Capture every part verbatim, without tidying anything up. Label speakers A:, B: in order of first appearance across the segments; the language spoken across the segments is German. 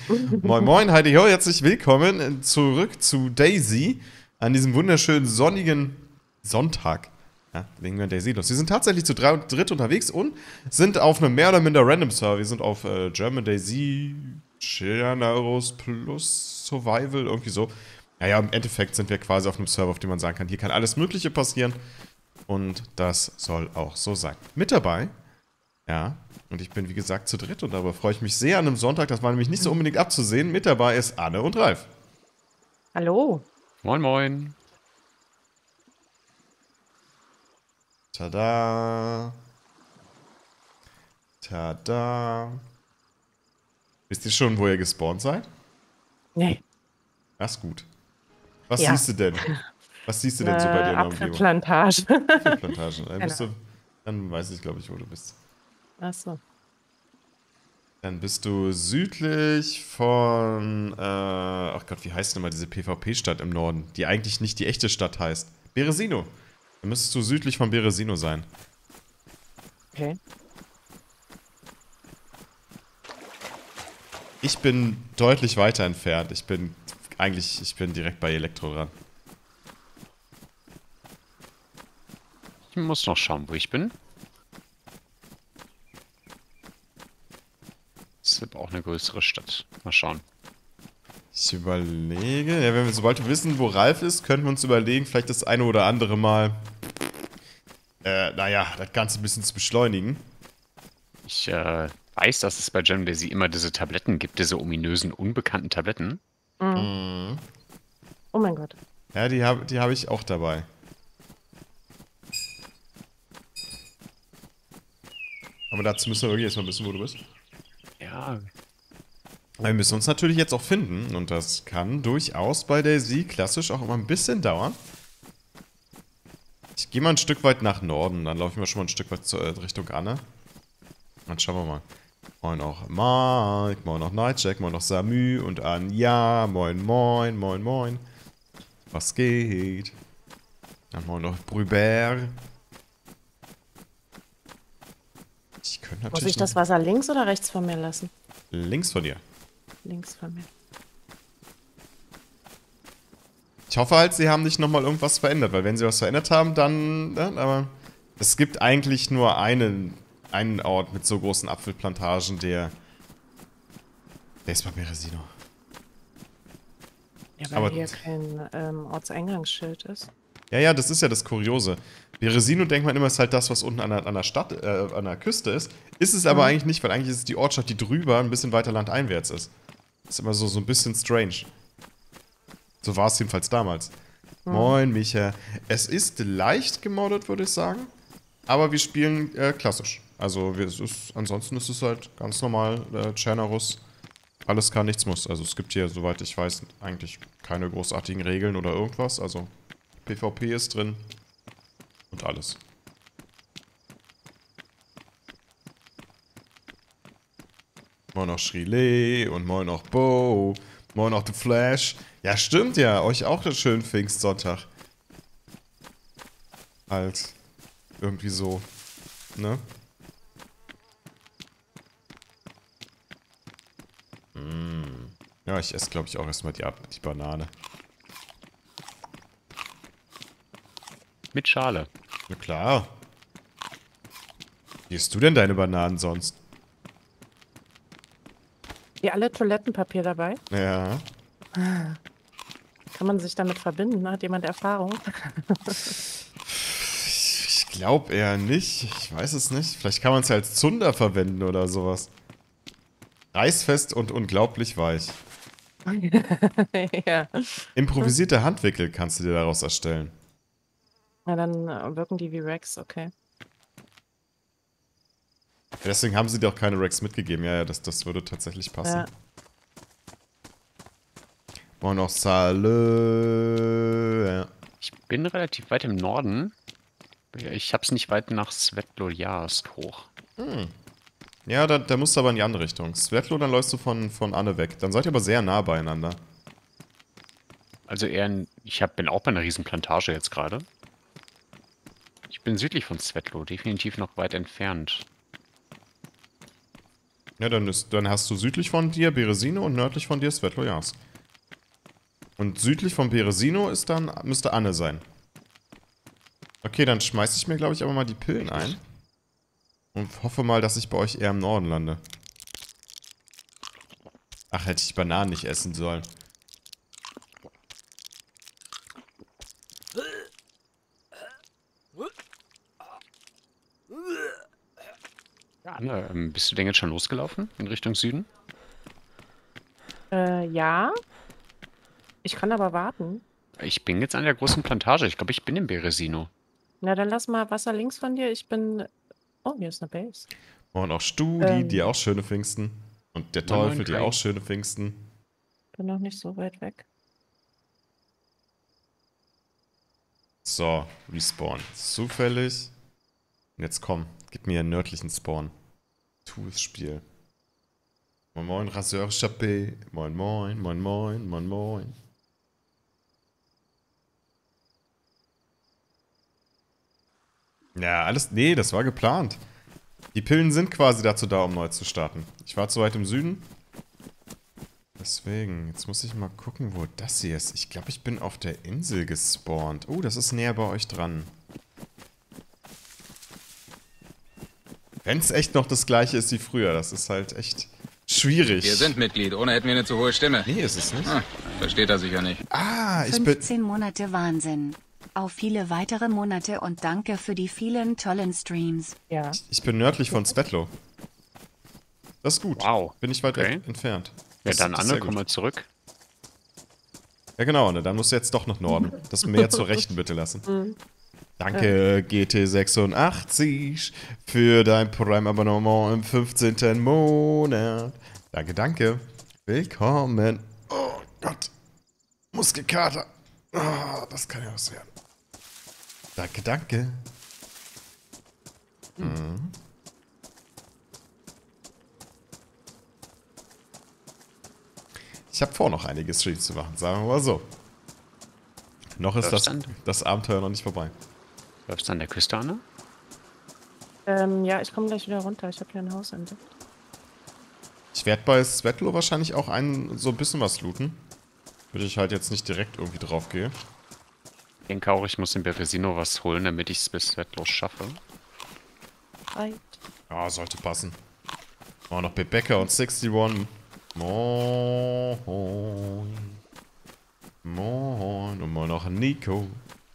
A: Moin Moin, Heidi Ho, herzlich willkommen zurück zu Daisy an diesem wunderschönen sonnigen Sonntag. Ja, wegen der Daisy los. Wir sind tatsächlich zu drei und dritt unterwegs und sind auf einem mehr oder minder random Server. Wir sind auf äh, German Daisy, Chernarus Plus Survival, irgendwie so. Naja, im Endeffekt sind wir quasi auf einem Server, auf dem man sagen kann, hier kann alles Mögliche passieren. Und das soll auch so sein. Mit dabei, ja, und ich bin wie gesagt zu dritt und darüber freue ich mich sehr an einem Sonntag. Das war nämlich nicht so unbedingt abzusehen. Mit dabei ist Anne und Ralf.
B: Hallo.
C: Moin, moin.
A: Tada. Tada. Wisst ihr schon, wo ihr gespawnt seid?
B: Nee.
A: Das ist gut. Was
B: Ja.
A: siehst du denn? Was siehst du denn so bei dir in der Umgebung?
B: Apfelplantage.
A: Apfelplantage. Dann, bist
B: Genau.
A: du, dann weiß ich, glaube ich, wo du bist.
B: Achso.
A: Dann bist du südlich von, äh, ach Gott, wie heißt denn mal diese PvP-Stadt im Norden, die eigentlich nicht die echte Stadt heißt? Beresino. Dann müsstest du südlich von Beresino sein.
B: Okay.
A: Ich bin deutlich weiter entfernt. Ich bin eigentlich, ich bin direkt bei Elektro dran.
C: Ich muss noch schauen, wo ich bin. Das ist auch eine größere Stadt. Mal schauen.
A: Ich überlege, ja, wenn wir, sobald wir wissen, wo Ralf ist, könnten wir uns überlegen, vielleicht das eine oder andere Mal, äh, naja, das Ganze ein bisschen zu beschleunigen.
C: Ich äh, weiß, dass es bei German Daisy immer diese Tabletten gibt, diese ominösen, unbekannten Tabletten.
B: Mhm.
A: Mhm.
B: Oh mein Gott.
A: Ja, die habe die hab ich auch dabei. Aber dazu müssen wir wirklich erstmal wissen, wo du bist.
C: Ja.
A: Wir müssen uns natürlich jetzt auch finden und das kann durchaus bei Daisy klassisch auch immer ein bisschen dauern. Ich gehe mal ein Stück weit nach Norden, dann laufe ich mal schon mal ein Stück weit zur, äh, Richtung Anne. Dann schauen wir mal. Moin auch Mike, moin auch Nightjack, moin auch Samü und Anja, moin moin, moin moin. Was geht? Dann moin auch Brüber. Ich könnte natürlich
B: Muss ich das Wasser links oder rechts von mir lassen?
A: links von dir.
B: Links von mir.
A: Ich hoffe halt, sie haben nicht nochmal irgendwas verändert, weil wenn sie was verändert haben, dann, ne, aber es gibt eigentlich nur einen, einen Ort mit so großen Apfelplantagen, der, der ist bei Beresino.
B: Ja, weil
A: Aber-
B: hier kein ähm, Ortseingangsschild ist.
A: Ja, ja, das ist ja das Kuriose. Beresino denkt man immer, ist halt das, was unten an der, an der Stadt, äh, an der Küste ist. Ist es aber
B: Mhm.
A: eigentlich nicht, weil eigentlich ist es die Ortschaft, die drüber ein bisschen weiter landeinwärts ist. Ist immer so, so ein bisschen strange. So war es jedenfalls damals.
B: Mhm.
A: Moin, Micha. Es ist leicht gemoddet, würde ich sagen. Aber wir spielen äh, klassisch. Also wir, es ist, ansonsten ist es halt ganz normal äh, Chernarus. Alles kann, nichts muss. Also es gibt hier, soweit ich weiß, eigentlich keine großartigen Regeln oder irgendwas. Also PvP ist drin. Und alles. Moin auch Shrilé und moin auch Bo. Moin auch The Flash. Ja, stimmt ja. Euch auch einen schönen Pfingstsonntag. Halt. Irgendwie so. Ne? Mm. Ja, ich esse, glaube ich, auch erstmal die, die Banane.
C: Mit Schale.
A: Na klar. Wie isst du denn deine Bananen sonst?
B: Hier alle Toilettenpapier dabei.
A: Ja.
B: Kann man sich damit verbinden? Hat jemand Erfahrung?
A: Ich glaube eher nicht. Ich weiß es nicht. Vielleicht kann man es ja als Zunder verwenden oder sowas. Reißfest und unglaublich weich.
B: Ja.
A: Improvisierte Handwickel kannst du dir daraus erstellen.
B: Ja, dann äh, wirken die wie Rex, okay.
A: Ja, deswegen haben sie dir auch keine Rex mitgegeben. Ja, ja, das, das würde tatsächlich passen.
B: Ja.
A: Moin noch Salö. Ja.
C: Ich bin relativ weit im Norden. Ich hab's nicht weit nach Svetlojarsk hoch.
A: Hm. Ja, da, da musst du aber in die andere Richtung. Svetlo, dann läufst du von, von Anne weg. Dann seid ihr aber sehr nah beieinander.
C: Also eher, in, ich hab, bin auch bei einer riesen Plantage jetzt gerade. Ich bin südlich von Svetlo, definitiv noch weit entfernt.
A: Ja, dann, ist, dann hast du südlich von dir Berezino und nördlich von dir Svetlojansk. Und südlich von Berezino ist dann, müsste Anne sein. Okay, dann schmeiße ich mir, glaube ich, aber mal die Pillen ein. Und hoffe mal, dass ich bei euch eher im Norden lande. Ach, hätte ich Bananen nicht essen sollen.
C: Anne, ähm, bist du denn jetzt schon losgelaufen in Richtung Süden?
B: Äh, ja. Ich kann aber warten.
C: Ich bin jetzt an der großen Plantage. Ich glaube, ich bin in Berezino.
B: Na, dann lass mal Wasser links von dir. Ich bin... Oh, hier ist eine Base.
A: Und auch Studi,
B: Ähm.
A: die auch schöne Pfingsten. Und der
C: Moin, moin,
A: Teufel, die
C: Kai.
A: auch schöne Pfingsten.
B: Bin noch nicht so weit weg.
A: So, Respawn. Zufällig. Und jetzt komm, gib mir einen nördlichen Spawn. Tu es, Spiel. Moin moin, Raseur Chappé. Moin moin, moin moin, moin moin. Ja, alles. Nee, das war geplant. Die Pillen sind quasi dazu da, um neu zu starten. Ich war zu weit im Süden. Deswegen, jetzt muss ich mal gucken, wo das hier ist. Ich glaube, ich bin auf der Insel gespawnt. Oh, das ist näher bei euch dran. Wenn es echt noch das gleiche ist wie früher, das ist halt echt schwierig.
D: Wir sind Mitglied, ohne hätten wir eine zu hohe Stimme.
A: Nee, ist es nicht.
D: Ah, versteht er sicher nicht.
A: Ah, ich bin...
E: fünfzehn Monate Wahnsinn. Auf viele weitere Monate und danke für die vielen tollen Streams.
B: Ja.
A: Ich bin nördlich von Svetlo. Das ist gut.
C: Wow.
A: Bin ich weit
C: Okay.
A: weg entfernt.
C: Ja,
A: Das-
C: dann
A: das ist
C: Anne,
A: sehr
C: komm
A: gut.
C: mal zurück.
A: Ja, genau, ne? Dann musst du jetzt doch nach Norden. Das mehr zur Rechten bitte lassen. Danke, G T sechsundachtzig, für dein Prime-Abonnement im fünfzehnten Monat. Danke, danke. Willkommen. Oh Gott. Muskelkater. Oh, das kann ja was werden. Danke, danke. Mhm. Ich habe vor, noch einige Streams zu machen, sagen wir mal so. Noch ist das,
C: Läuft's dann?
A: das Abenteuer noch nicht vorbei.
C: Läufst du an der Küste, Anne?
B: Ähm, ja, ich komme gleich wieder runter. Ich habe hier ein Haus entdeckt.
A: Ich werde bei Svetlo wahrscheinlich auch ein, so ein bisschen was looten. Würde ich halt jetzt nicht direkt irgendwie drauf gehe.
C: Ich denke auch, ich muss in Berezino was holen, damit ich es bis Svetlos schaffe.
B: Right.
A: Ja, sollte passen. Oh, noch Bebecca und einundsechzig. Moin. Moin. Und mal noch Nico.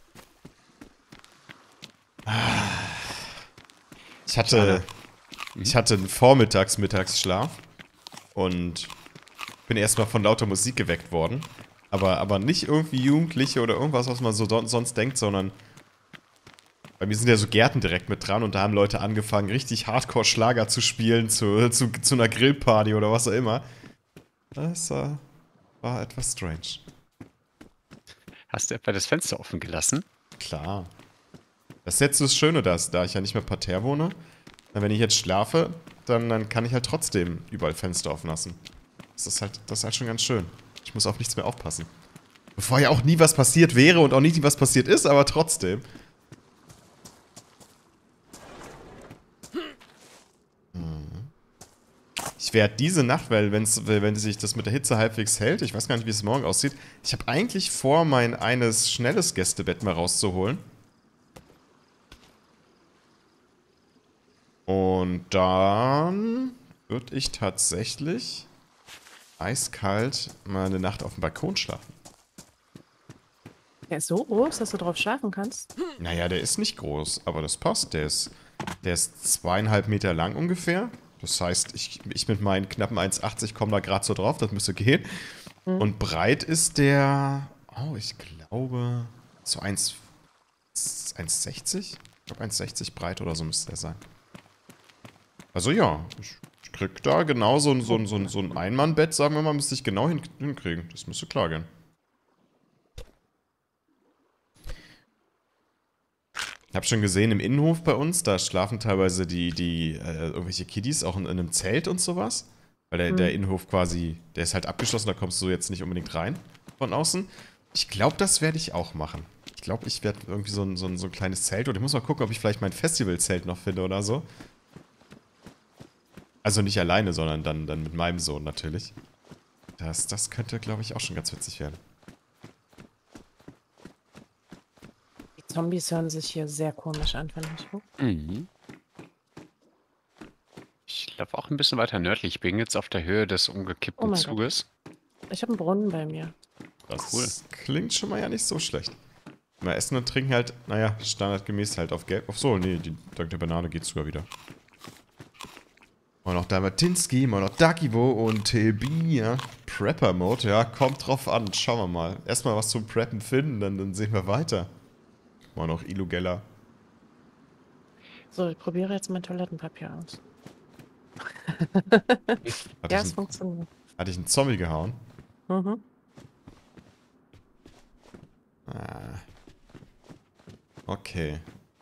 A: Ich hatte, ich hatte einen Vormittags-Mittagsschlaf und bin erstmal von lauter Musik geweckt worden. Aber, aber nicht irgendwie Jugendliche oder irgendwas, was man so don- sonst denkt, sondern bei mir sind ja so Gärten direkt mit dran und da haben Leute angefangen, richtig Hardcore-Schlager zu spielen, zu, zu, zu einer Grillparty oder was auch immer. Das äh, war etwas strange.
C: Hast du etwa das Fenster offen gelassen?
A: Klar. Das ist jetzt das Schöne, dass, da ich ja nicht mehr parterre wohne, dann, wenn ich jetzt schlafe, dann, dann kann ich halt trotzdem überall Fenster offen lassen. Das ist halt, das ist halt schon ganz schön. Ich muss auf nichts mehr aufpassen. Bevor ja auch nie was passiert wäre und auch nicht nie was passiert ist, aber trotzdem. Ich werde diese Nacht, weil wenn's, wenn sich das mit der Hitze halbwegs hält, ich weiß gar nicht, wie es morgen aussieht, ich habe eigentlich vor, mein eines schnelles Gästebett mal rauszuholen. Und dann würde ich tatsächlich eiskalt mal eine Nacht auf dem Balkon schlafen.
B: Der ist so groß, dass du drauf schlafen kannst.
A: Naja, der ist nicht groß, aber das passt. Der ist, der ist zweieinhalb Meter lang ungefähr. Das heißt, ich, ich mit meinen knappen eins achtzig komme da gerade so drauf, das müsste gehen.
B: Mhm.
A: Und breit ist der, oh, ich glaube, so eins sechzig? Ich glaube eins sechzig breit oder so müsste der sein. Also ja, ich, ich krieg da genau so ein, so ein, so ein, so ein Einmannbett, sagen wir mal, müsste ich genau hin, hinkriegen. Das müsste klar gehen. Ich habe schon gesehen, im Innenhof bei uns, da schlafen teilweise die, die äh, irgendwelche Kiddies auch in, in einem Zelt und sowas. Weil der,
B: Mhm.
A: der Innenhof quasi, der ist halt abgeschlossen, da kommst du jetzt nicht unbedingt rein von außen. Ich glaube, das werde ich auch machen. Ich glaube, ich werde irgendwie so ein, so, ein, so ein kleines Zelt, oder ich muss mal gucken, ob ich vielleicht mein Festivalzelt noch finde oder so. Also nicht alleine, sondern dann, dann mit meinem Sohn natürlich. Das, das könnte, glaube ich, auch schon ganz witzig werden.
B: Die Zombies hören sich hier sehr komisch an, finde ich. Oh.
C: Mhm. Ich laufe auch ein bisschen weiter nördlich. Ich bin jetzt auf der Höhe des umgekippten
B: Oh mein Gott.
C: Zuges.
B: Ich habe einen Brunnen bei mir.
A: Das
C: Cool.
A: klingt schon mal ja nicht so schlecht. Mal essen und trinken halt, naja, standardgemäß halt auf Gelb. Auf so, nee, die, dank der Banane geht's sogar wieder. Mal noch Dalmatinski, mal noch Dakivo und Tebia. Prepper-Mode, ja, kommt drauf an. Schauen wir mal. Erstmal was zum Preppen finden, dann, dann sehen wir weiter. Mal noch Ilugella.
B: So, ich probiere jetzt mein Toilettenpapier aus.
A: Hatte,
B: Ja,
A: ich
B: es
A: ein,
B: funktioniert.
A: hatte ich einen Zombie gehauen?
B: Mhm.
A: Ah. Okay.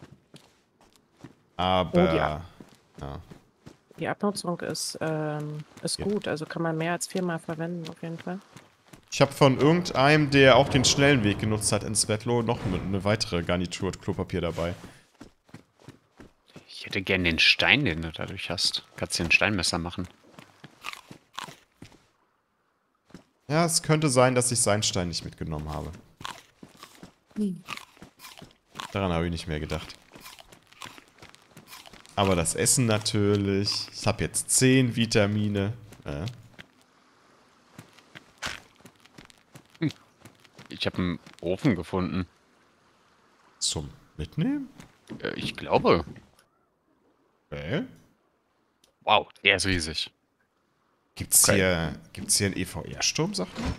A: Aber...
B: Oh, ja.
A: ja.
B: Die Abnutzung ist, ähm, ist
A: Ja.
B: gut, also kann man mehr als viermal verwenden, auf jeden Fall.
A: Ich habe von irgendeinem, der auch den schnellen Weg genutzt hat in Svetlo, noch eine, eine weitere Garnitur Klopapier dabei.
C: Ich hätte gern den Stein, den du dadurch hast. Kannst dir ein Steinmesser machen.
A: Ja, es könnte sein, dass ich seinen Stein nicht mitgenommen habe.
B: Hm.
A: Daran habe ich nicht mehr gedacht. Aber das Essen natürlich. Ich habe jetzt zehn Vitamine. Ja.
C: Ich habe einen Ofen gefunden.
A: Zum Mitnehmen?
C: Äh, ich glaube.
A: Okay.
C: Wow, der ist riesig.
A: Gibt's
C: Okay.
A: hier, gibt's hier einen E V R-Sturm, sagt man?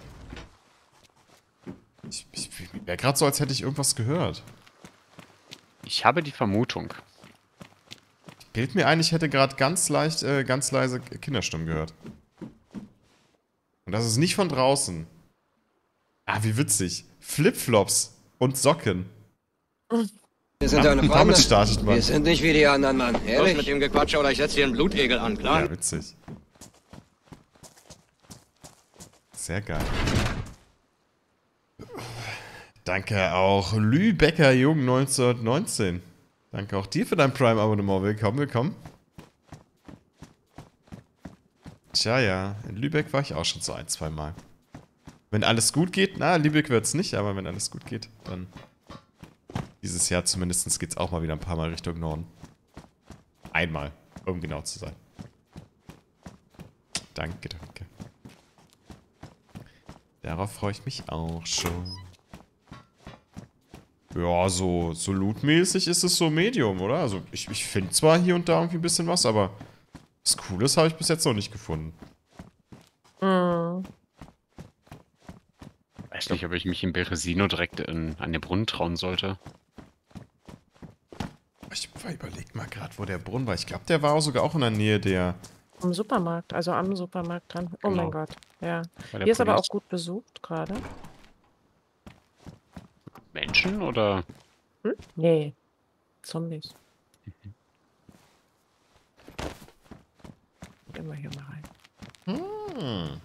A: Ich, ich, ich wäre gerade so, als hätte ich irgendwas gehört.
C: Ich habe die Vermutung.
A: Bild mir ein, ich hätte gerade ganz leicht, äh, ganz leise Kinderstimmen gehört. Und das ist nicht von draußen. Ah, wie witzig. Flipflops und Socken.
F: Wir sind
A: Ja,
F: eine
A: damit
F: Freunde.
A: startet man.
F: Wir sind nicht wie die anderen, Mann.
D: Los mit
F: Ehrlich?
D: dem Gequatsche oder ich setze dir einen Blutegel an, klar?
A: Ja, witzig. Sehr geil. Danke auch Lübecker Jung neunzehnhundertneunzehn. Danke auch dir für dein Prime-Abonnement. Willkommen, willkommen. Tja, ja. In Lübeck war ich auch schon so ein, zwei Mal. Wenn alles gut geht, na, Lübeck wird's nicht, aber wenn alles gut geht, dann dieses Jahr zumindest geht's auch mal wieder ein paar Mal Richtung Norden. Einmal, um genau zu sein. Danke, danke. Darauf freue ich mich auch schon. Ja, so, so lootmäßig ist es so Medium, oder? Also ich, ich finde zwar hier und da irgendwie ein bisschen was, aber was Cooles habe ich bis jetzt noch nicht gefunden.
B: Mhm.
C: Weiß nicht, ob ich mich in Beresino direkt in, an den Brunnen trauen sollte.
A: Ich überleg mal gerade, wo der Brunnen war. Ich glaube, der war sogar auch in der Nähe der...
B: Im Supermarkt, also am Supermarkt dran. Oh
C: Genau.
B: mein Gott, ja.
C: Bei der
B: Hier ist aber
C: Police.
B: auch gut besucht gerade.
C: Menschen oder?
B: Hm? Nee, Zombies. Gehen wir hier mal rein.
A: Hm.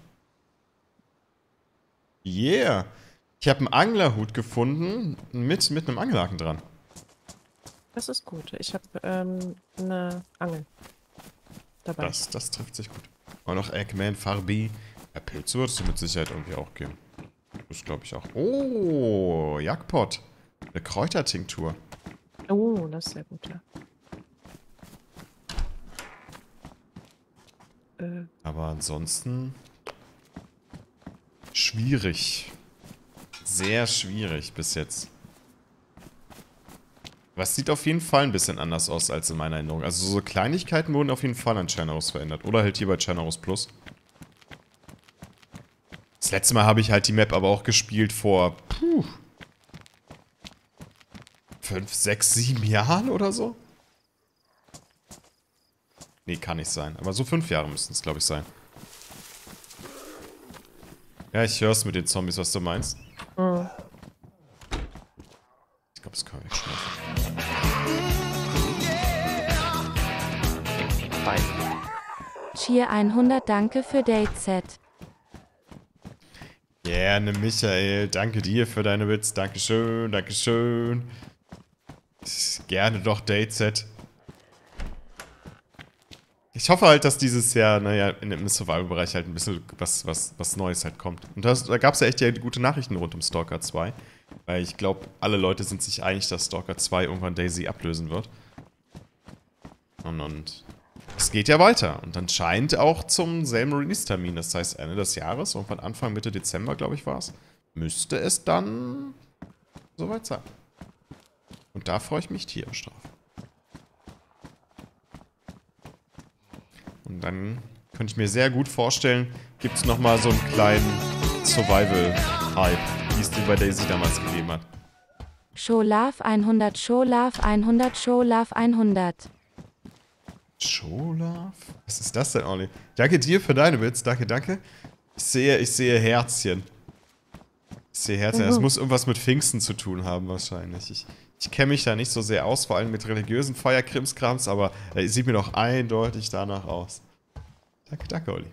A: Yeah. Ich habe einen Anglerhut gefunden mit, mit einem Angelhaken dran.
B: Das ist gut. Ich habe ähm, eine Angel dabei.
A: Das, das trifft sich gut. Und noch Eggman, Farbi. Ja, Pilze würdest du mit Sicherheit irgendwie auch geben. Das glaube ich auch. Oh, Jackpot. Eine Kräutertinktur.
B: Oh, das ist sehr gut, ja. Äh,
A: Aber ansonsten schwierig. Sehr schwierig bis jetzt. Was sieht auf jeden Fall ein bisschen anders aus als in meiner Erinnerung. Also so Kleinigkeiten wurden auf jeden Fall an Chernarus verändert. Oder halt hier bei Chernarus Plus. Das letzte Mal habe ich halt die Map aber auch gespielt vor puh, fünf, sechs, sieben Jahren oder so. Nee, kann nicht sein. Aber so fünf Jahre müssten es, glaube ich, sein. Ja, ich höre es mit den Zombies, was du meinst.
B: mh.
A: Ich glaube, es kann ich schnell.
G: Cheer hundert, danke für Date-Set.
A: Gerne, Michael. Danke dir für deine Witz. Dankeschön, Dankeschön. Gerne doch, Date-Set. ich hoffe halt, dass dieses Jahr, naja, in dem Survival-Bereich halt ein bisschen was, was, was Neues halt kommt. Und das, da gab es ja echt ja gute Nachrichten rund um Stalker zwei. Weil ich glaube, alle Leute sind sich einig, dass Stalker zwei irgendwann DayZ ablösen wird. Und, und es geht ja weiter. Und dann scheint auch zum selben Release-Termin, das heißt Ende des Jahres, irgendwann Anfang, Mitte Dezember, glaube ich, war es, müsste es dann soweit sein. Und da freue ich mich tierisch drauf. Und dann könnte ich mir sehr gut vorstellen, gibt es nochmal so einen kleinen Survival-Hype, wie es den bei DayZ damals gegeben hat.
G: Scholaf hundert, Scholaf hundert, Scholaf hundert.
A: Scholaf? Was ist das denn, Olli? Danke dir für deine Bits, danke, danke. Ich sehe, ich sehe Herzchen. Ich sehe Herzchen. Das muss irgendwas mit Pfingsten zu tun haben, wahrscheinlich. Ich, ich kenne mich da nicht so sehr aus, vor allem mit religiösen Feierkrimskrams, aber es sieht mir doch eindeutig danach aus. Danke, danke, Olli.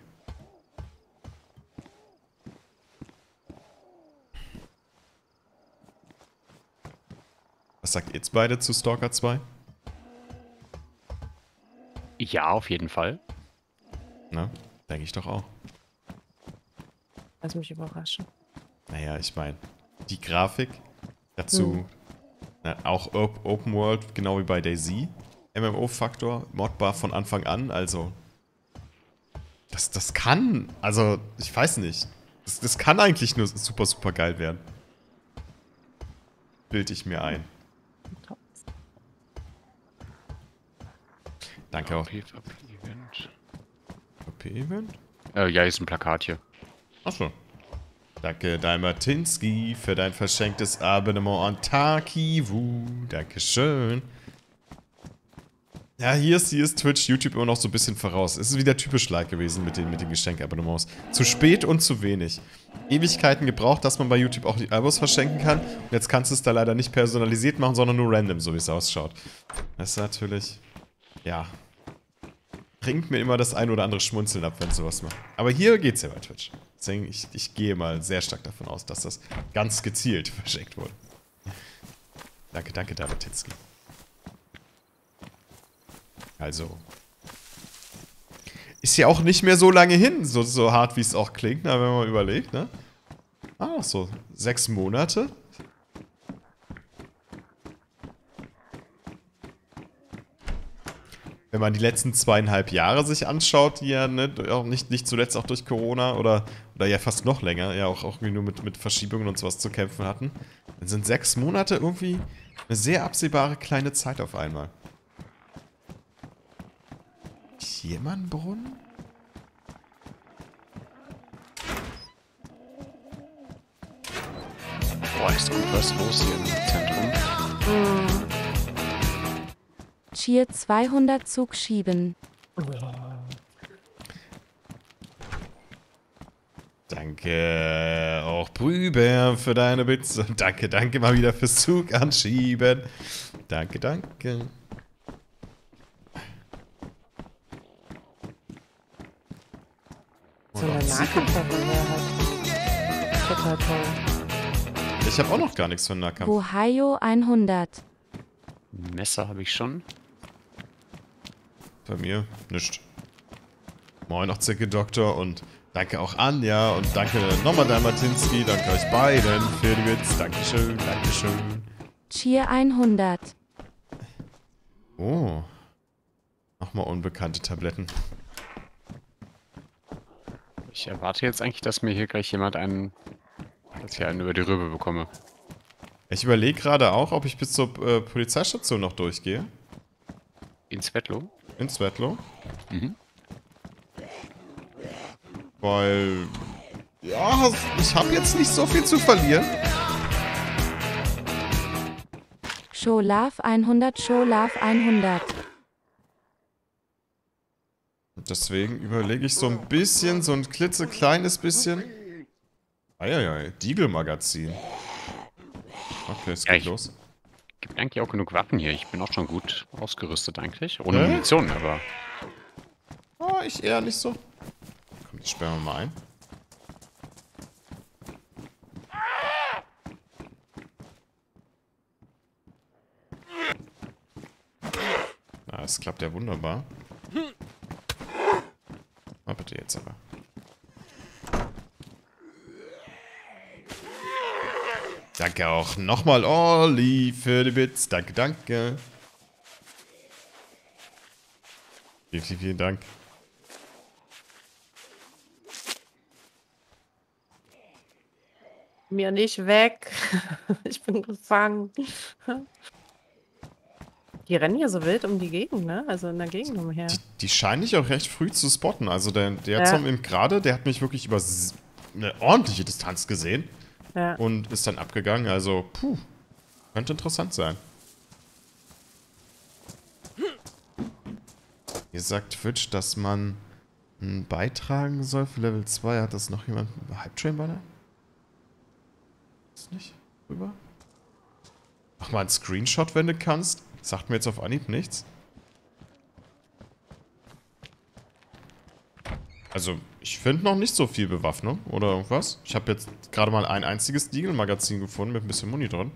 A: Was sagt ihr jetzt beide zu Stalker zwei?
C: Ja, auf jeden Fall.
A: Na, denke ich doch auch.
B: Lass mich überraschen.
A: Naja, ich meine, die Grafik, dazu
B: Hm.
A: na, auch Op Open World, genau wie bei DayZ. M M O-Faktor, modbar von Anfang an, also das, das kann, also ich weiß nicht, das, das kann eigentlich nur super, super geil werden. Bild ich mir ein.
B: Top.
A: Danke auch.
C: PvP-Event.
A: O P-Event?
C: Äh, ja, hier ist ein Plakat hier.
A: Achso. Danke, Dalmatinski, für dein verschenktes Abonnement an Takiwu. Dankeschön. Ja, hier ist, hier ist Twitch, YouTube immer noch so ein bisschen voraus. Es ist wieder typisch like gewesen mit den, mit den Geschenkabonnements. Zu spät und zu wenig. Ewigkeiten gebraucht, dass man bei YouTube auch die Abos verschenken kann. Und jetzt kannst du es da leider nicht personalisiert machen, sondern nur random, so wie es ausschaut. Das ist natürlich, ja, bringt mir immer das ein oder andere Schmunzeln ab, wenn es sowas macht. Aber hier geht's ja bei Twitch. Deswegen, ich, ich gehe mal sehr stark davon aus, dass das ganz gezielt verschenkt wurde. Danke, danke, David Titzki. Also. Ist ja auch nicht mehr so lange hin, so, so hart wie es auch klingt, na, wenn man überlegt, ne? Ah, so sechs Monate. Wenn man die letzten zweieinhalb Jahre sich anschaut, die ja ne, auch nicht, nicht zuletzt auch durch Corona oder, oder ja fast noch länger, ja auch, auch irgendwie nur mit, mit Verschiebungen und sowas zu kämpfen hatten, dann sind sechs Monate irgendwie eine sehr absehbare kleine Zeit auf einmal. Hier mal ein Brunnen?
C: Boah, ist gut was los hier im Zentrum.
G: Cheer zweihundert Zug schieben.
A: Danke auch Brüber für deine Bits. Und danke, danke mal wieder fürs Zug anschieben. Danke, danke.
B: So eine Nahkampfwaffe hat. Total toll.
A: Ich habe auch noch gar nichts von Nahkampf.
G: Ohio hundert.
C: Messer habe ich schon.
A: Bei mir nichts. Moin auch Zicke Doktor und danke auch Anja und danke nochmal Dalmatinski. Danke euch beiden für die Witz. Dankeschön, Dankeschön.
G: Cheer hundert.
A: Oh. Nochmal unbekannte Tabletten.
C: Ich erwarte jetzt eigentlich, dass mir hier gleich jemand einen, dass ich einen über die Rübe bekomme.
A: Ich überlege gerade auch, ob ich bis zur äh, Polizeistation noch durchgehe.
C: In Svetlo?
A: In Svetlo.
C: Mhm.
A: Weil, ja, ich habe jetzt nicht so viel zu verlieren.
G: Scholaf hundert, Scholaf hundert.
A: Deswegen überlege ich so ein bisschen, so ein klitzekleines bisschen. Eieiei, Deagle-Magazin. Okay, es
C: Ja,
A: geht
C: ich-
A: los.
C: Gibt eigentlich auch genug Waffen hier. Ich bin auch schon gut ausgerüstet eigentlich. Ohne
A: Hä?
C: Munition, aber
A: Oh, ich eher nicht so. Komm, die sperren wir mal ein. Na, das klappt ja wunderbar. bitte jetzt aber. Danke auch nochmal, Olli, für die Bits. Danke, danke. Vielen, vielen, vielen Dank.
B: Mir nicht weg. Ich bin gefangen. Die rennen hier so wild um die Gegend, ne? Also in der Gegend umher.
A: Die, die scheinen dich auch recht früh zu spotten. Also der, der
B: Ja.
A: Zombie gerade, der hat mich wirklich über s- eine ordentliche Distanz gesehen
B: Ja.
A: und ist dann abgegangen. Also, puh, könnte interessant sein. Hier sagt Twitch, dass man einen beitragen soll für Level zwei. Hat das noch jemand? Hype Train Banner? Ist nicht rüber? Mach mal einen Screenshot, wenn du kannst. Sagt mir jetzt auf Anhieb nichts. Also, ich finde noch nicht so viel Bewaffnung oder irgendwas. Ich habe jetzt gerade mal ein einziges Deagle-Magazin gefunden mit ein bisschen Muni drin.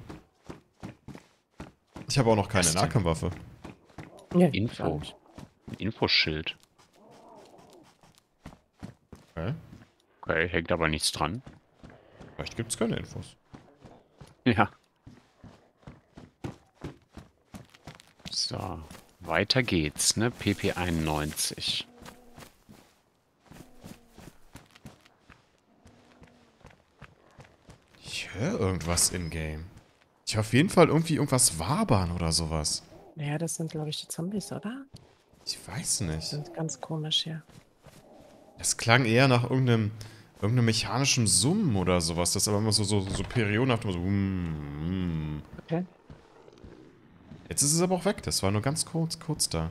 A: Ich habe auch noch keine
C: Was denn?
A: Nahkampfwaffe.
B: Ja,
C: Info. Infoschild.
A: Okay.
C: Okay, hängt aber nichts dran.
A: Vielleicht gibt es keine Infos.
C: Ja. So, weiter geht's, ne? P P einundneunzig.
A: Ich höre irgendwas in-game. Ich höre auf jeden Fall irgendwie irgendwas wabern oder sowas.
B: Ja, das sind, glaube ich, die Zombies, oder?
A: Ich weiß nicht.
B: Sind ganz komisch hier.
A: Das klang eher nach irgendeinem, irgendeinem mechanischen Summen oder sowas. Das aber immer so, so, so periodenhaft immer so. Mm, mm.
B: Okay.
A: Jetzt ist es aber auch weg. Das war nur ganz kurz, kurz da.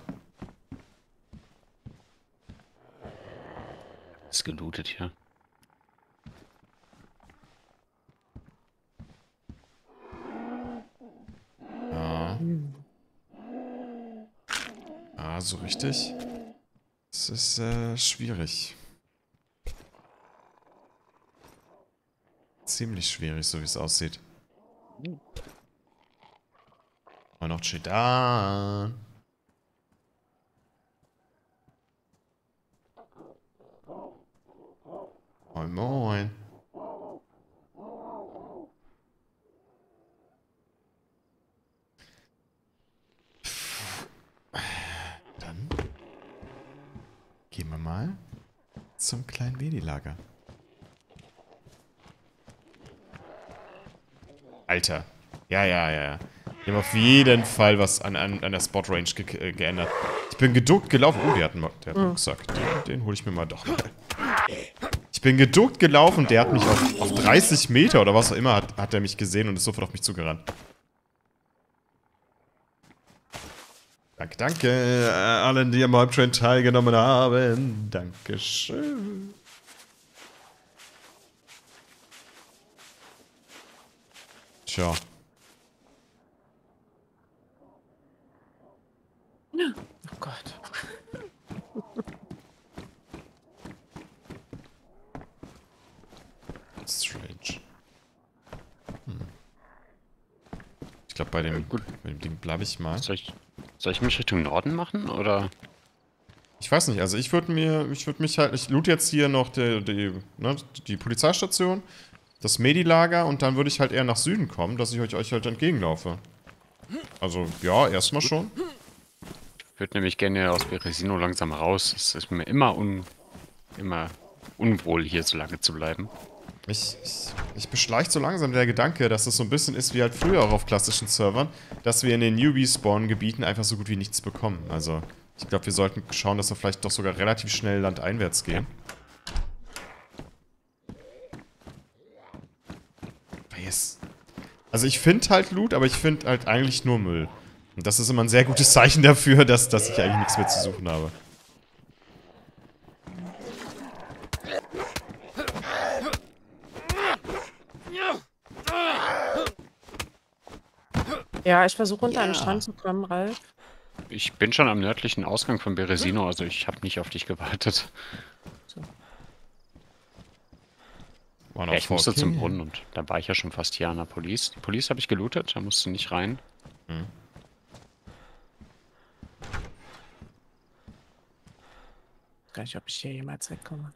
C: Ist gelootet hier.
A: Ja. Ah, so richtig. Das ist äh, schwierig. Ziemlich schwierig, so wie es aussieht. Und noch Chedan. Moin, moin. Dann gehen wir mal zum kleinen Medi-Lager. Alter. Ja, ja, ja, ja. Die haben auf jeden Fall was an, an, an der Spot-Range ge äh, geändert. Ich bin geduckt gelaufen. Oh, der hat einen, der hat einen Rucksack. Den, den hole ich mir mal doch mal. Ich bin geduckt gelaufen. Der hat mich auf, auf dreißig Meter oder was auch immer, hat, hat er mich gesehen und ist sofort auf mich zugerannt. Danke, danke äh, allen, die am Hype-Train teilgenommen haben. Dankeschön. Tja.
B: Oh Gott.
A: Strange. Hm. Ich glaube, bei dem,
C: gut.
A: bei dem Ding bleibe ich mal.
C: Soll ich, soll ich mich Richtung Norden machen, oder?
A: Ich weiß nicht, also ich würde mir, ich würde mich halt, ich loot jetzt hier noch die, die, ne, die Polizeistation, das Medi-Lager und dann würde ich halt eher nach Süden kommen, dass ich euch, euch halt entgegenlaufe. Also, ja, erstmal schon.
C: Ich würde nämlich gerne aus Beresino langsam raus. Es ist mir immer, un, immer unwohl, hier so lange zu bleiben.
A: Ich, ich, ich beschleicht so langsam der Gedanke, dass es so ein bisschen ist wie halt früher auch auf klassischen Servern, dass wir in den Newbie-Spawn-Gebieten einfach so gut wie nichts bekommen. Also, ich glaube, wir sollten schauen, dass wir vielleicht doch sogar relativ schnell landeinwärts gehen. Yes. Also ich finde halt Loot, aber ich finde halt eigentlich nur Müll. Und das ist immer ein sehr gutes Zeichen dafür, dass, dass ich eigentlich nichts mehr zu suchen habe.
B: Ja, ich versuche unter einen Strand zu kommen, Ralf.
C: Ich bin schon am nördlichen Ausgang von Beresino, also ich habe nicht auf dich gewartet.
A: War
C: Ja, ich musste
A: okay.
C: zum Brunnen und da war ich ja schon fast hier an der Police. Die Police habe ich gelootet, da musst du nicht rein.
A: Hm.
B: gar nicht, ob ich hier jemals wegkomme.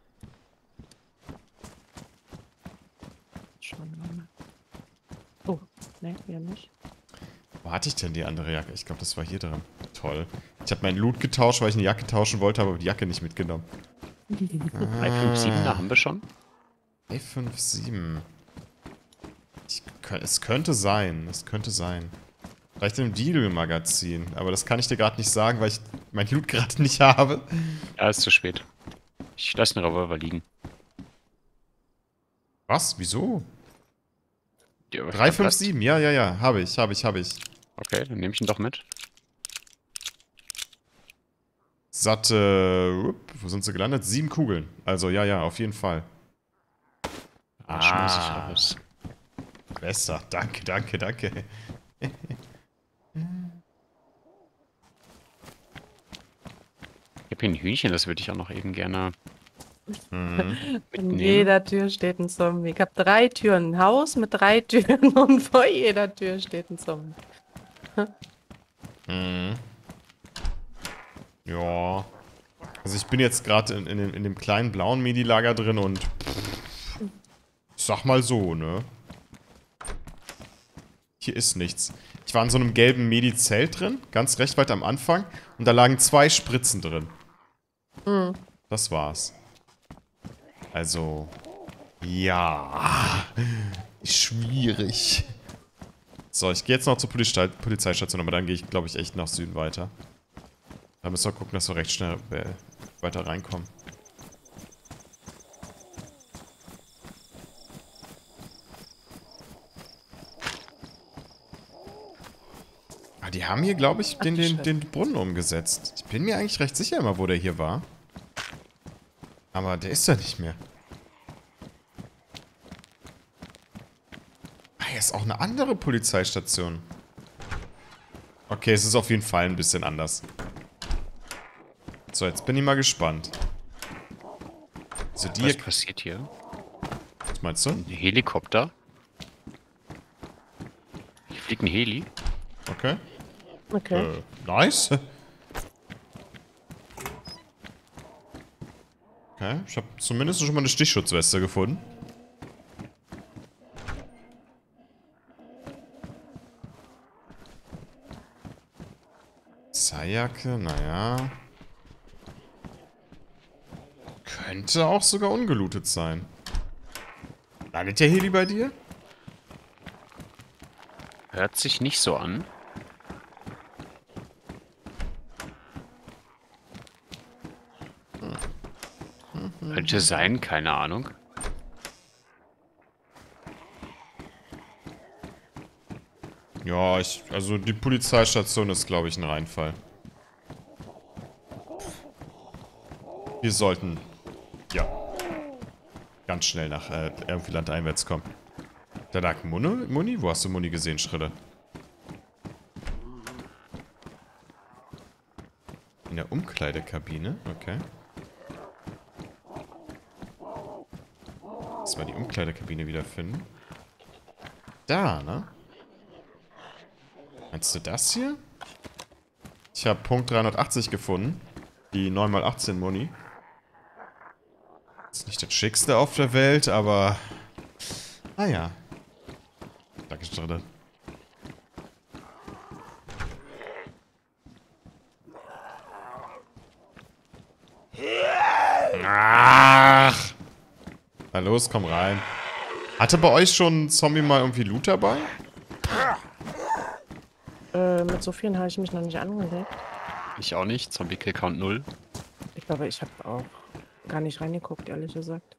B: Schauen wir mal. Oh, ne, hier nicht.
A: Wo hatte ich denn die andere Jacke? Ich glaube, das war hier drin. Toll. Ich habe meinen Loot getauscht, weil ich eine Jacke tauschen wollte, aber die Jacke nicht mitgenommen.
C: drei fünf sieben, da haben wir schon.
A: drei fünf sieben. Ich, es könnte sein. Es könnte sein. Vielleicht im Deal-Magazin. Aber das kann ich dir gerade nicht sagen, weil ich mein Loot gerade nicht habe.
C: Ja, ist zu spät. Ich lasse den Revolver liegen.
A: Was? Wieso?
C: Ja, aber
A: drei fünf
C: Platz.
A: sieben. Ja, ja, ja. Habe ich, habe ich, habe ich.
C: Okay, dann nehme ich ihn doch mit.
A: Satte. Upp, wo sind sie gelandet? Sieben Kugeln. Also, ja, ja, auf jeden Fall.
C: Ah, schmeiß ich raus.
A: Besser. Danke, danke, danke.
C: Ich habe hier ein Hühnchen, das würde ich auch noch eben gerne
A: Mhm.
B: In
C: mitnehmen.
B: jeder Tür steht ein Zombie. Ich habe drei Türen. Ein Haus mit drei Türen und vor jeder Tür steht ein Zombie.
A: Mhm. Ja. Also ich bin jetzt gerade in, in, dem- in dem kleinen blauen Medi-Lager drin und ich sag mal so, ne? Hier ist nichts. Ich war in so einem gelben Medi-Zelt drin, ganz recht weit am Anfang, und da lagen zwei Spritzen drin.
B: Mhm.
A: Das war's. Also, ja, schwierig. So, ich gehe jetzt noch zur Polizei Polizeistation, aber dann gehe ich, glaube ich, echt nach Süden weiter. Da müssen wir gucken, dass wir recht schnell äh, weiter reinkommen. Ah, die haben hier, glaube ich, den, den, den Brunnen umgesetzt. Ich bin mir eigentlich recht sicher immer, wo der hier war. Aber der ist ja nicht mehr. Ah, hier ist auch eine andere Polizeistation. Okay, es ist auf jeden Fall ein bisschen anders. So, jetzt bin ich mal gespannt. Also die
C: Was
A: hier,
C: passiert hier?
A: was meinst du?
C: Ein Helikopter. Hier fliegt ein Heli.
A: Okay.
B: Okay.
A: Äh, nice. Okay, ich habe zumindest schon mal eine Stichschutzweste gefunden. Zeijacke, naja. Könnte auch sogar ungelootet sein. Landet der Heli bei dir?
C: Hört sich nicht so an. Könnte sein, keine Ahnung.
A: Ja, ich, also die Polizeistation ist, glaube ich, ein Reinfall. Wir sollten, ja, ganz schnell nach äh, irgendwie landeinwärts kommen. Da lag Muni? Muni? Wo hast du Muni gesehen, Schritte? In der Umkleidekabine? Okay. Lass mal die Umkleidekabine wiederfinden. Da, ne? Meinst du das hier? Ich habe Punkt dreihundertachtzig gefunden. Die neun mal achtzehn Muni. Ist nicht das Schickste auf der Welt, aber... Ah ja. Danke, Strade. Ach! Na los, komm rein. Hatte bei euch schon ein Zombie mal irgendwie Loot dabei?
B: Äh, mit so vielen habe ich mich noch nicht angelegt.
C: Ich auch nicht. Zombie-Kill-Count null.
B: Ich glaube, ich habe auch gar nicht reingeguckt, ehrlich gesagt.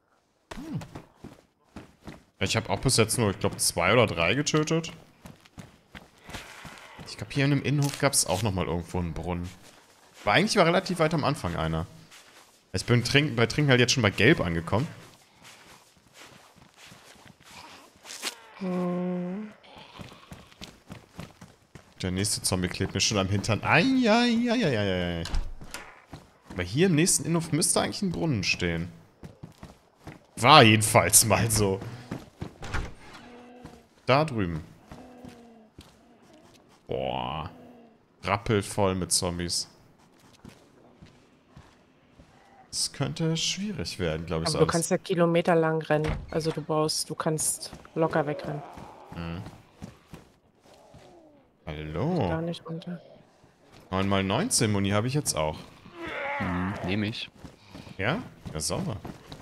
A: Ich habe auch bis jetzt nur, ich glaube, zwei oder drei getötet. Ich glaube, hier in dem Innenhof gab es auch nochmal irgendwo einen Brunnen. War eigentlich war relativ weit am Anfang einer. Ich bin trink bei Trinken halt jetzt schon bei Gelb angekommen.
B: Hm.
A: Der nächste Zombie klebt mir schon am Hintern. Eieieiei. Aber hier im nächsten Innenhof müsste eigentlich ein Brunnen stehen. War jedenfalls mal so. Da drüben. Boah. Rappelvoll mit Zombies. Das könnte schwierig werden, glaube ich.
B: Aber
A: so
B: du
A: alles.
B: kannst ja kilometerlang rennen. Also du brauchst, du kannst locker wegrennen.
A: Hallo.
B: Gar nicht runter.
A: neun mal neunzehn Muni habe ich jetzt auch.
C: Hm, nehme ich.
A: Ja? Ja, sauber.